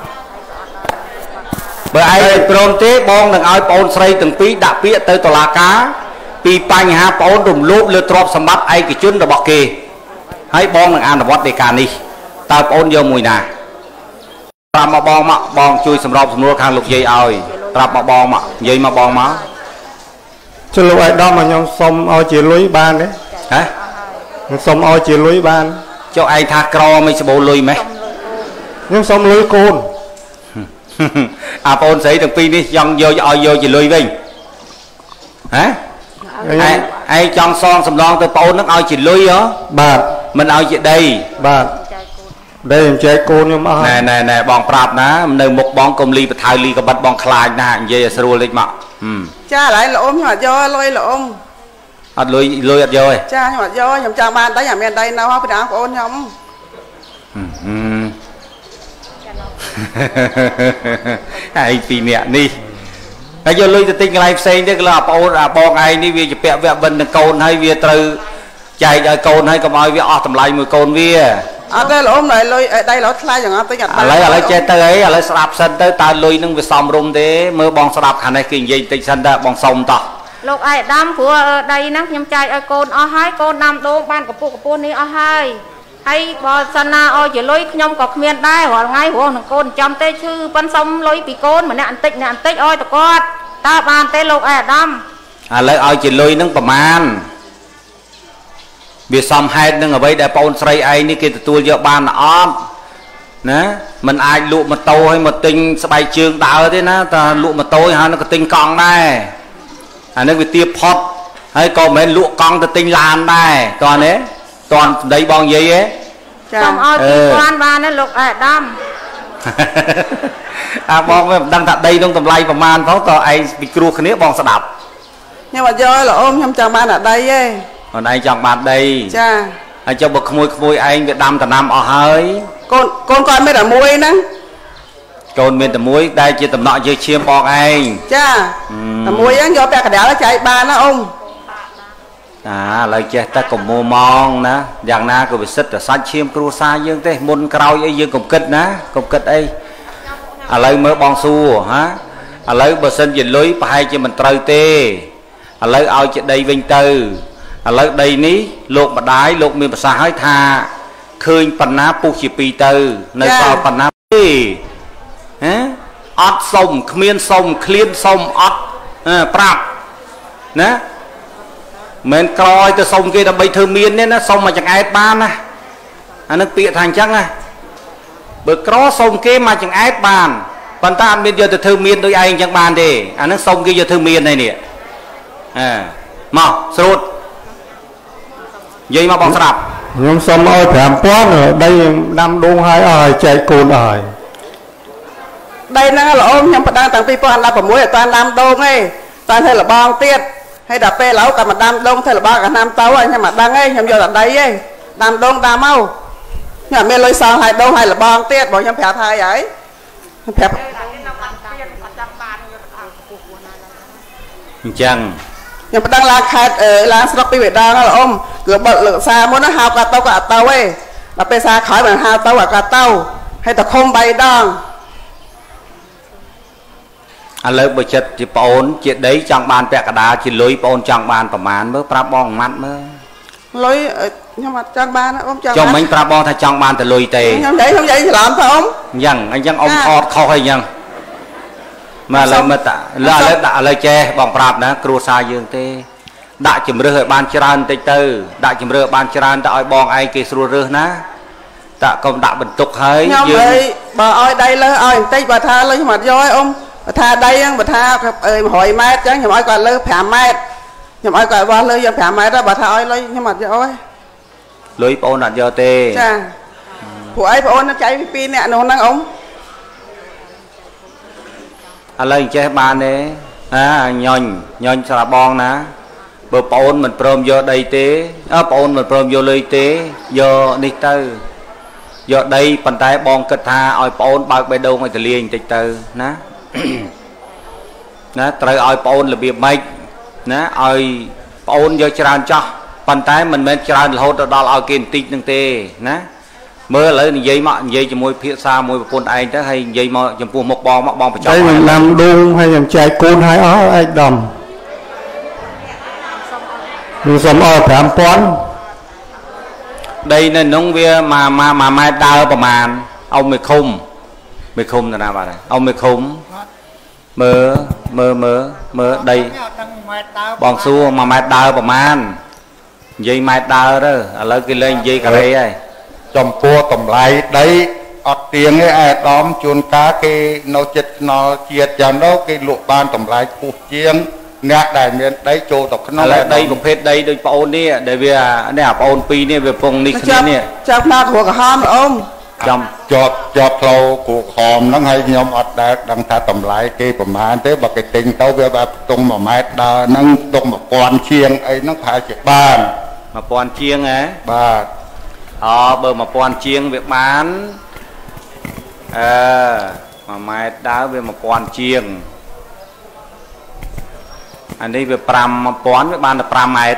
បើឯងមិនព្រមទេបងនឹងឲ្យប្អូនស្រីទាំងពីរដាក់ពាក្យទៅតុលាការពីបញ្ហាប្អូនរំលោភលើទ្រព្យសម្បត្តិឯកជនរបស់គេហើយបងនឹងអនុវត្តនៃការនេះតើប្អូនយកមួយណាប្រាប់មកបងមកបងជួយសម្របសម្រួលខាងលោកយាយឲ្យប្រាប់មកបងមកនិយាយមកបងមកចុះលោកអាយដាមឲ្យខ្ញុំសុំឲ្យជាលុយបានទេហ៎ខ្ញុំសុំឲ្យជាលុយបានចុះឯងថាក្រមិនសបោលុយម៉េះខ្ញុំសុំលុយកូនអាបងស្រីទាំងពីរនេះចង់យកឲ្យយកជាលុយវិញហ៎ឯងចង់សងសំឡងទៅបងនឹងឲ្យជាលុយហ៎បាទមិនឲ្យជាដីបាទដីខ្ញុំចែកកូនខ្ញុំអស់ណែបងប្រាប់ណានៅមុខបងកុំលីបថៅលីកបិតបងខ្លាចណានិយាយឲ្យស្រួលតិចមកចាឥឡូវលោកអ៊ំខ្ញុំអត់យកលុយលោកអ៊ំអត់លុយអត់យកទេចាខ្ញុំអត់យកខ្ញុំចង់បានដីអាមានដីនៅហើយពីបងប្អូនខ្ញុំហើយពីអ្នកនេះហើយយកលុយទៅទិញកន្លែងផ្សេងទៀតក៏បងប្អូនបងឯងនេះវាជាពាក់វគ្គបិណ្ឌនឹងកូនហើយវាត្រូវចែកឲ្យកូនហើយកុំឲ្យវាអស់តម្លៃមួយកូនវាអត់ទេលោកអ៊ំលុយដីរត់ថ្លៃយ៉ាងណាទិញអត់បានឥឡូវចេះទៅអីឥឡូវស្ដាប់សិនទៅតើលុយនឹងវាសមរម្យទេមើលបងស្ដាប់ខាងនេះគេនិយាយតិចសិនតើបងសុំតោះលោកអាយដាំព្រោះដីហ្នឹងខ្ញុំចែកឲ្យកូនអស់ហើយកូនដាំដូងបានកំពុះនេះអស់ហើយហើយបើសិនណាឲ្យជាលុយខ្ញុំក៏គ្មានដែររាល់ថ្ងៃព្រោះនឹងកូនចាំទេឈឺប៉ិនសុំលុយពីកូនម្នាក់បន្តិចឲ្យទៅគាត់តើបានទេលោកអាយដាំឥឡូវឲ្យជាលុយនឹងប្រមាណវាសមហេតុនឹងអ្វីដែលបងស្រីឯងនេះគេទទួលយកបានអត់ណាมันអាចលក់ម៉ូតូឲ្យមកទិញស្បែកជើងដើរទេណាតែលក់ម៉ូតូហើយនឹងក៏ទិញកង់ដែរអានឹងវាទៀបផុតហើយក៏មិនមែនលក់កង់ទៅទិញឡានដែរតើនេះតន់សម្ដីបងនិយាយទេចាសូមឲ្យ2000បានណាលោកអាយដាំបងមិនដឹងថាដីនឹងតម្លៃប្រមាណផងតើឯងពីគ្រោះគ្នាបងស្ដាប់ខ្ញុំអត់យកលោកអ៊ំខ្ញុំចង់បានអាដីទេខ្លួនឯងចង់បានដីចាហើយចុះបើក្មួយឯងវាដាំតំណាំអស់ហើយកូនគាត់មានតែមួយហ្នឹងកូនមានតែមួយដែលជាតំណក់យើងឈាមបងឯងចាតែមួយហ្នឹងយកពាក់កណ្ដាលចែកបានណាអ៊ំឥឡូវចេះតែកុំម៉ងណាយ៉ាងណាក៏វិសិទ្ធតែសាច់ឈាមគ្រួសារយើងទេមុនក្រោយអីយើងកុំគិតណាកុំគិតអីឥឡូវមើលបងសួរហាឥឡូវបើសិនជាលុយប្រហែលជាមិនត្រូវទេឥឡូវឲ្យជាដីវិញទៅឥឡូវដីនេះលោកម្ដាយលោកមានប្រសាសន៍ឲ្យថាឃើញប៉ុណ្ណាពុះជា2ទៅនៅសល់ប៉ុណ្ណាទេហ៎អត់សុំគ្មានសុំឃ្លានសុំអត់ប្រាប់ណាមិនក្រោយទៅសុំគេដើម្បីធ្វើមានទេណាសុំមកចង្អែតបានណាអានឹងពាក្យថាអញ្ចឹងណាបើក្រសុំគេមកចង្អែតបានប៉ុន្តែអត់មានយកទៅធ្វើមានដោយឯងអញ្ចឹងបានទេអានឹងសុំគេយកធ្វើមានហើយនេះមកស្រួតនិយាយមកបងស្ដាប់ខ្ញុំសុំឲ្យ5000ដីដាំដូងហើយអស់ហើយចែកកូនអស់ហើយដីហ្នឹងលោកអ៊ំខ្ញុំផ្ដាំតាំង2016អត់បានដាំដូងទេតែធ្វើលបងទៀតហើយដល់ពេលឥឡូវក៏មកដាំដូងធ្វើលបងក៏ដាំទៅខ្ញុំមិនដឹងទេខ្ញុំយកតែដីទេដាំដូងដាំមកខ្ញុំអត់មានលុយសងហើយដូងហើយលបងទៀតបងខ្ញុំប្រាប់ហើយខ្ញុំប្រាប់អញ្ចឹងខ្ញុំប្តឹងឡើងខេត្តឡើងស្រុកពីបេដងលោកអ៊ំគឺបើលើកសារមុនហៅកាត់ទៅក៏អត់ទៅទេដល់ពេលសារក្រោយបានហៅទៅក៏កាត់ទៅហើយតែឃុំ3ដងឥឡូវបើចិត្តជាប្អូនជាដីចង់បានពាក់កណ្ដាលជាលុយប្អូនចង់បានប្រមាណមើលប្រាប់បងម៉ាត់មើលលុយខ្ញុំអត់ចង់បានអ៊ំចង់ចុះមិញប្រាប់បងថាចង់បានតែលុយទេខ្ញុំនិយាយច្រឡំទៅអ៊ំអញ្ចឹងអ៊ំថតខុសហើយអញ្ចឹងមកឥឡូវមើលតាឥឡូវចេះបងប្រាប់ណាគ្រួសារយើងទេដាក់ជំរឿសឲ្យបានច្រើនបន្តិចទៅដាក់ជំរឿសបានច្រើនទៅឲ្យបងឯងគេស្រួលរើសណាតាកុំដាក់បន្ទុកហើយយើងបើឲ្យដីលើឲ្យបន្តិចបើថាលើខ្ញុំអត់យកឲ្យអ៊ំបើថាដីហ្នឹងបើថា100ម៉ែត្រអញ្ចឹងខ្ញុំឲ្យគាត់លើ5ម៉ែត្រខ្ញុំឲ្យគាត់បោះលើយក5ម៉ែត្របើថាឲ្យលុយខ្ញុំអត់យកទេលុយបងអត់យកទេចាព្រោះអីបងចៃពី2នាក់នោះហ្នឹងអ៊ំឥឡូវចេះបានទេញញស្រាប់បងណាបើប្អូនមិនព្រមយកដីទេប្អូនមិនព្រមយកលុយទេយកនេះទៅយកដីប៉ុន្តែបងគិតថាឲ្យប្អូនបើកបេះដូងឲ្យទលាបន្តិចទៅណាត្រូវឲ្យប្អូនរបៀបម៉េចណាឲ្យប្អូនយកច្រើនចោះប៉ុន្តែមិនមែនច្រើនរហូតដល់ឲ្យគេបន្តិចនឹងទេណាមើលឥឡូវនិយាយមកនិយាយជាមួយភាសាមួយប្រពន្ធឯងទៅហើយនិយាយមកចំពោះមុខបងមកបងបញ្ចប់ហើយខ្ញុំដាំដូងហើយខ្ញុំចែកកូនឲ្យអស់ឯកដំខ្ញុំសុំឲ្យ5000 ដីនៅក្នុងវាមួយម៉ែត្រដើរប្រមាណអ៊ំមួយឃុំ mấy khum là nào bà này ông mấy khum mơ đây bọn xua mà mát đào bà man dây mát đào đó lấy cái lên dây cả đây ấy trong cua tầm lại đấy ọt tiếng ấy ai đóm chuồn cá cái nó chết nó chiết cho nó cái lụa ban tầm lại cuộc chiêng nè đại miền đấy chỗ tộc nó là đây một hết đây đôi paon đi để vì này à paon pi này về phong nick này chọc na của cả ham ôm trong chọt lâu cuộc hòm nó hay nhóm ọt đã đăng thả tầm lại cái phẩm hạn thế và cái tình tao về bà tung mà mát đào nâng tung mà quan chiêng ấy nó phải chỉ bàn mà quan chiêng á bà bờ mà quan chiêng việc bán mà mát đào về mà quan chiêng anh đi về pram mà pón với ban là pram mát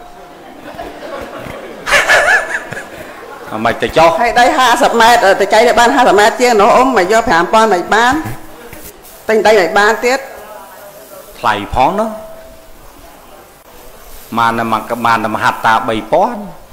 mày tự cho hay đây 50 mét ở từ cây để ban 50 mét chiêng nó ôm mày do phàm pon mày bán tình đây mày bán tiết thầy phón đó mà hạt ta bầy pón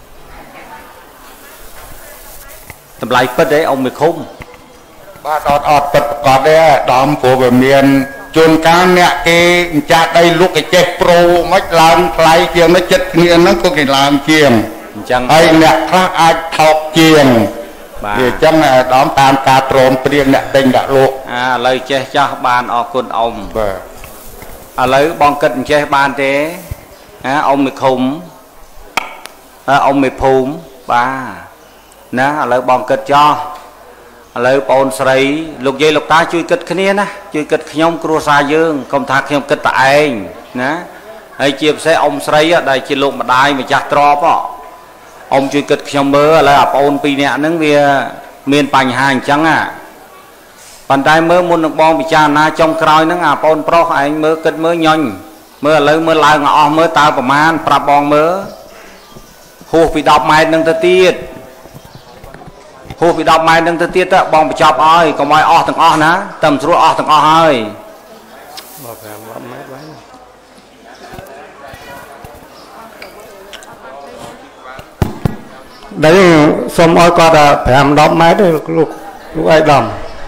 tầm lại phết đấy ông mày không ba ọt bật còn đây đom của về miền chuồn cá nè cái cha đây lúc cái chết pro mất làm lại chiêng nó chết nghĩa nó có cái làm chiêng chẳng ai nè khác ai thọc chiêng thì chẳng là đón tam ca trộn riêng nè tình đã lộ lời che cho ban ở quân ông lấy bong cận che ban thế ông mày khùng ông mày phùm ba nè lấy bong cận cho lấy bồn sấy lục dây lục ta chui cất cái này nè chui cất nhom cua sa dương công thác nhom cất tại anh nè hay chia sẻ ông sấy đây chỉ lục mà đai mà chặt trò đó ông chui cất nhom mơ là bồn pi nè nâng về miền Pành Hàng trắng bàn tay mơ muốn được bong bị cha na trong còi nâng bồn pro anh mơ cất mơ nhon mơ lấy mơ lại ngõ mơ tao của man pra bong mơ hồ bị đọc mai nâng ta tiết hồ bị đọc mai nâng ta tiết á bong bị chọc ơi còn mai o thằng o ná tầm số o thằng o hơi đấy xong ơi có đã phải đọc máy đấy lúc ai đầm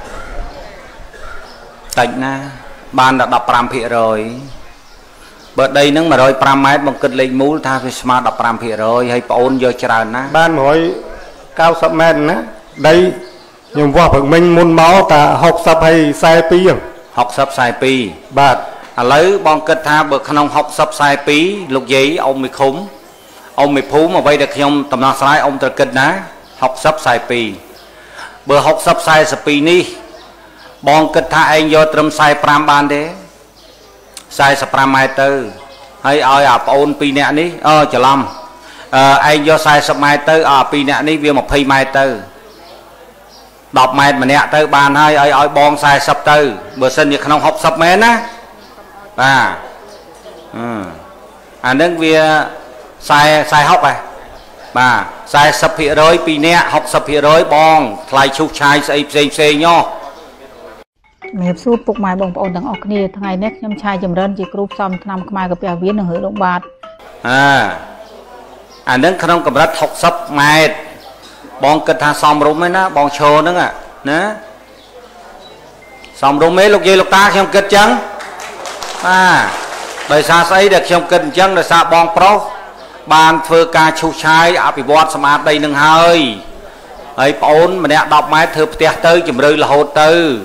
tạch na ban đã đọc 5% rồi bữa đây nâng mà rồi 5 mét bằng kịch lên mũ tha phải smart đọc 5% rồi hay ôn vô chờ na ban hỏi cao sập men á đây nhưng qua phần mình muốn máu ta học sập hay sai pi học sập sai pi bạt lấy bong kịch tha bữa khăn học sập sai pi lục giấy ông mày khúng ông mày phú mà vay được không tầm nào sai ông tự kịch ná học sập sai pi bữa học sập sai pi ní bong kịch tha anh vô trầm sai 5 ban đấy sai 5 mét tư hay ơi ôn pi nè ní chờ lâm anh vô sai 10 mét tư pi nè ní viên 20 mét tư 10 mét mà nè tư bàn hay ơi bong sai sập tư bữa sinh như không học sập mét á nâng vì sai học này bà sai sập phía rồi pi nè học sập phía rồi bong lại chụp chai xây nhau miệp su phục mài bông bồn đằng ọc nia ngày nét nhâm chai chầm rân chỉ group xong năm mai gặp bèo viên ở hướng đông bát nâng không cầm rất học sắp mệt bong cất tha xong rung mấy ná bong chô nâng nè xong rung mấy lục dây lục ta không kết chăng đời xa xây được không kết chăng đời xa bong pro bàn phơ ca chu chai bị bọt smart đây nâng hơi ấy bồn mà nè đọc máy thử tẹt tới chầm rơi là hột tư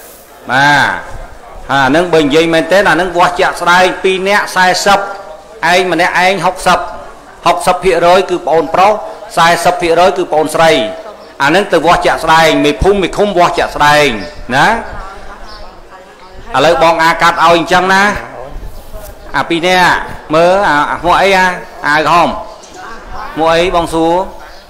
nâng bình dây men thế là nâng qua chặt đây pi nè sai sập anh mà nè anh học sập phía rồi cứ bồn pro sai sập phía rồi cứ bồn sray nâng từ qua chặt đây mày phun mày không qua chặt đây nè lấy bong cắt ao hình chăng na pi nè mơ mua ấy không mua ấy bong xuống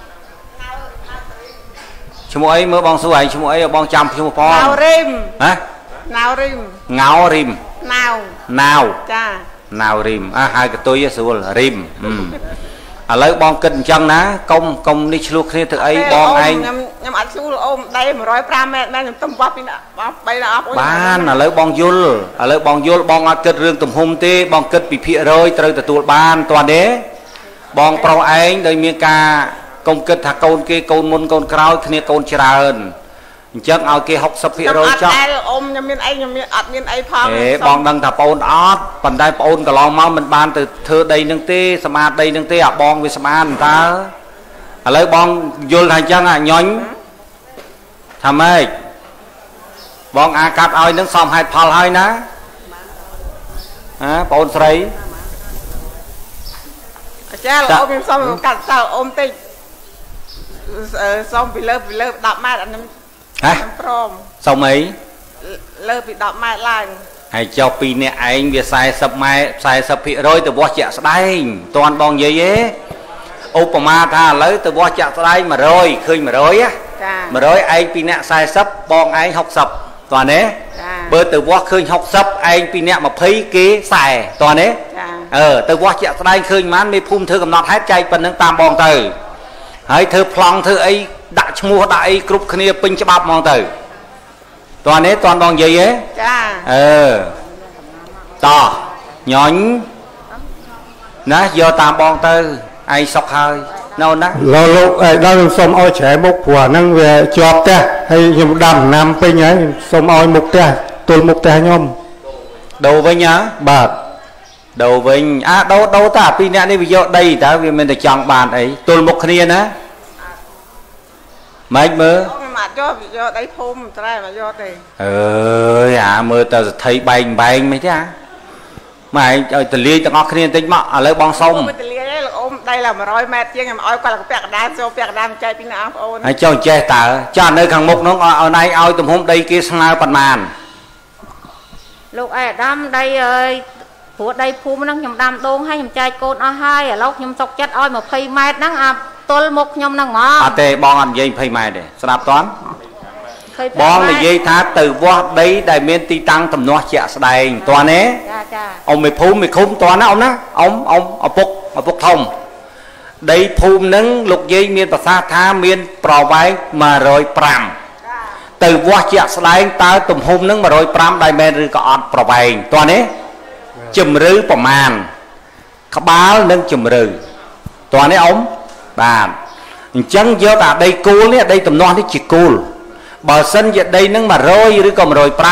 chú mua ấy mơ bong xuống ấy chú mua ấy bong trăm chú mua phong nào rim hả ngáo rim nào cha nào rim hai cái tôi với rim lấy bong kinh chân ná công đi luôn khi thực ấy bong anh nhầm ăn xuống ôm đây 150 mét nên tầm bắp bay là bán lấy bong dul bong kết riêng tầm hôm tê bong kết bị phía rồi từ từ tuột ban toàn đế bong pro anh đây miếng ca công kết thà côn kia côn môn côn cào kia côn tràn ចឹងឲ្យគេ 60% ចុះអ៊ំខ្ញុំមានអីខ្ញុំមានអត់មានអីផងបងដឹងថាបងអត់ប៉ុន្តែបងកន្លងមកមិនបានទៅធ្វើដីនឹងទេសមាដីនឹងទេអាបងវាស្មានតើឥឡូវបងយល់ថាចឹងអាញញថាម៉េចបងអាកាត់ឲ្យនឹងសមហេតុផលហើយណាបងស្រីអាចារ្យអ៊ំខ្ញុំសុំកាត់តើអ៊ំតិចសុំពីលើ10ម៉ែត្រអាខ្ញុំព្រមសុំអីលើពី10ម៉ែត្រឡើងហើយចុះពីអ្នកឯងវា40ម៉ែត្រ40%ទៅវាស់ជាក់ស្ដែងតន់បងនិយាយទេឧបមាថាឥឡូវទៅវាស់ជាក់ស្ដែង100ឃើញ100ណា100ឯងពីអ្នក40បងឯង60តើណាបើទៅវាស់ឃើញ60ឯងពីអ្នក20គេ40តើណាទៅវាស់ជាក់ស្ដែងឃើញប៉ុន្មានមេភូមិធ្វើកំណត់ហេតុចែកប៉ុណ្្នឹងតាមបងទៅហើយធ្វើប្លង់ធ្វើអីដាក់ឈ្មោះដាក់អីគ្រប់គ្នាពេញច្បាប់ហ្មងទៅតើនេះតន់បងនិយាយទេចាតោះញញណាយកតាមបងទៅឯងសុខហើយនៅណាលោកឯដល់ខ្ញុំសុំឲ្យច្រែមុខព្រោះហ្នឹងវាជាប់ផ្ទះហើយខ្ញុំដាំដំណាំពេញហើយសុំឲ្យមុខផ្ទះទល់មុខផ្ទះខ្ញុំដូរវិញហ៎បាទដូរវិញដូរតាពីអ្នកនេះវាយកដីតើវាមិនតែចង់បានអីទល់មុខគ្នាណាម៉េចមើលខ្ញុំអត់យកដីភូមិត្រែមកយកទេអើយមើលទៅសទ្ធិបែងមិនទេម៉ែឲ្យតលាយទាំងអស់គ្នាបន្តិចមកឥឡូវបងសុំតលាយឯងលោកអ៊ំដីឡើង100ម៉ែត្រជាងខ្ញុំឲ្យគាត់ពាក់កណ្ដាលចូលពាក់កណ្ដាលចែកពីអ្នកបងប្អូនហើយចុះចេះតើចានៅខាងមុខនោះឲ្យណៃឲ្យទំហំដីគេស្មើប៉ុន្មានលោកឯអាដាមដីអើយព្រោះដីភូមិហ្នឹងខ្ញុំដាំដូងហើយខ្ញុំចែកកូនអស់ហើយឥឡូវខ្ញុំសុកចិត្តឲ្យ20ម៉ែត្រហ្នឹងទល់មុខខ្ញុំហ្នឹងហ្មងអត់ទេបងអត់និយាយ20ម៉ែត្រទេស្ដាប់តន់បងនិយាយថាទៅវាស់ដីដែលមានទីតាំងទំនាស់ជាក់ស្ដែងតើណាចាអ៊ំមេភូមិមេឃុំតើណាអ៊ំណាអ៊ំឪពុកធំដីភូមិហ្នឹងលោកយាយមានប្រសាសន៍ថាមានប្រវែង105ទៅវាស់ជាក់ស្ដែងតើទំហំហ្នឹង105ដែរមែនឬក៏អត់ប្រវែងតើណាជំរឿប្រមាណក្បាលនិងជំរឿតើណាអ៊ំបាទអញ្ចឹងយកអាដីគូលនេះដីទំនាស់នេះជាគូលបើសិនជាដីនឹង100ឬក៏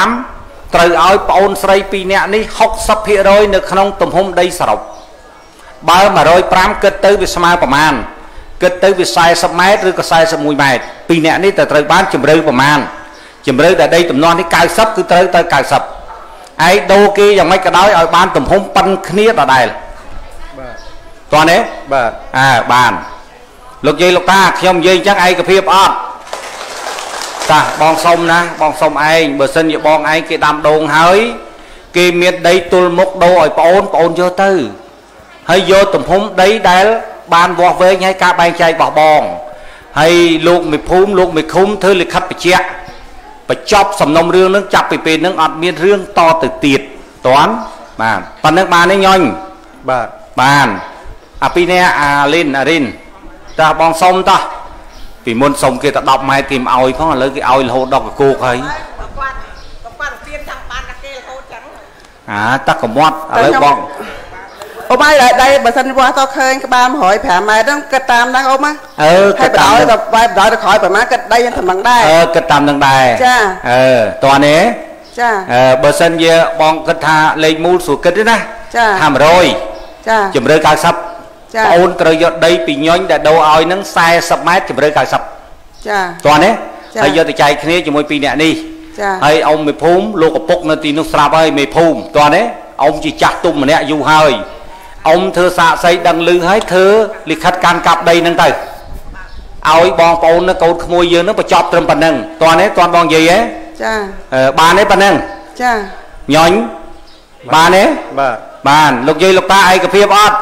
105ត្រូវឲ្យប្អូនស្រី2នាក់នេះ 60% នៅក្នុងទំហំដីសរុបបើ105គិតទៅវាស្មើប្រមាណគិតទៅវា40ម៉ែត្រឬក៏41ម៉ែត្រ2នាក់នេះទៅត្រូវបានជំរឿប្រមាណជំរឿតែដីទំនាស់នេះ90គឺត្រូវទៅ90ឯដូរគេយ៉ាងម៉េចក៏ដោយឲ្យបានទំហំប៉ុនគ្នាដដែលបាទតើណាបាទបានលោកយាយលោកតាខ្ញុំនិយាយអញ្ចឹងឯកភាពអត់តាបងសុំណាបងសុំឯងបើសិនជាបងឯងគេដាំដូងហើយគេមានដីទល់មុខដូរឲ្យប្អូនយកទៅហើយយកទំហំដីដែលបានវាស់វែងឲ្យការបែងចែករបស់បងហើយលោកមេភូមិលោកមេឃុំធ្វើលិខិតបញ្ជាក់បញ្ចប់សំណុំរឿងនឹងចាប់ពីពេលនឹងអត់មានរឿងតទៅទៀតតន់បាទប៉ុណ្្នឹងបានទេញញបាទបានអាពីនេះអាលីនអារិនតាបងសុំតោះពីមុនសុំគេតែ10ម៉ែត្រគេមិនឲ្យផងឥឡូវគេឲ្យរហូតដល់កគោកហើយគាត់ទៀនចង់បានតែគេរហូតចឹងតាកមាត់ឥឡូវបងអូម៉ៃដៃបើសិនវាស់តឃើញក្បាល105ម៉ែត្រហ្នឹងគិតតាមហ្នឹងអូម៉ាគិតតាមទៅបែបដល់ទៅក្រោយប្រហែលគិតដីយ៉ាងហ្នឹងដែរគិតតាមហ្នឹងដែរចាតើនេះចាបើសិនជាបងគិតថាលេខមូលស្រួលគិតទេណាចាថា100 ចាជំរឿ90បងអូនត្រូវយកដីពីញញដែលដូរឲ្យនឹង40ម៉ែត្រជំរឿ90 ចាតើនេះហើយយកទៅចែកគ្នាជាមួយ2នាក់នេះហើយអ៊ំមេភូមិលោកឪពុកនៅទីនោះស្រាប់ហើយមេភូមិតើនេះអ៊ំជាចាស់ទុំម្នាក់យូរហើយអ៊ំធ្វើសាកសីដឹងលឺហើយធ្វើលិខិតកាន់កាប់ដីហ្នឹងទៅឲ្យបងប្អូននៅកូនក្មួយយើងនឹងបញ្ចប់ត្រឹមប៉ុណ្្នឹងតើនេះតើបងនិយាយទេចាបានទេប៉ុណ្្នឹងចាញញបានទេបាទបានលោកយាយលោកតាឯកភាពអត់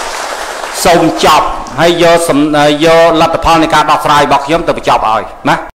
សូមចប់ហើយយកលទ្ធផលនៃការដោះស្រាយរបស់ខ្ញុំទៅបញ្ចប់ឲ្យណា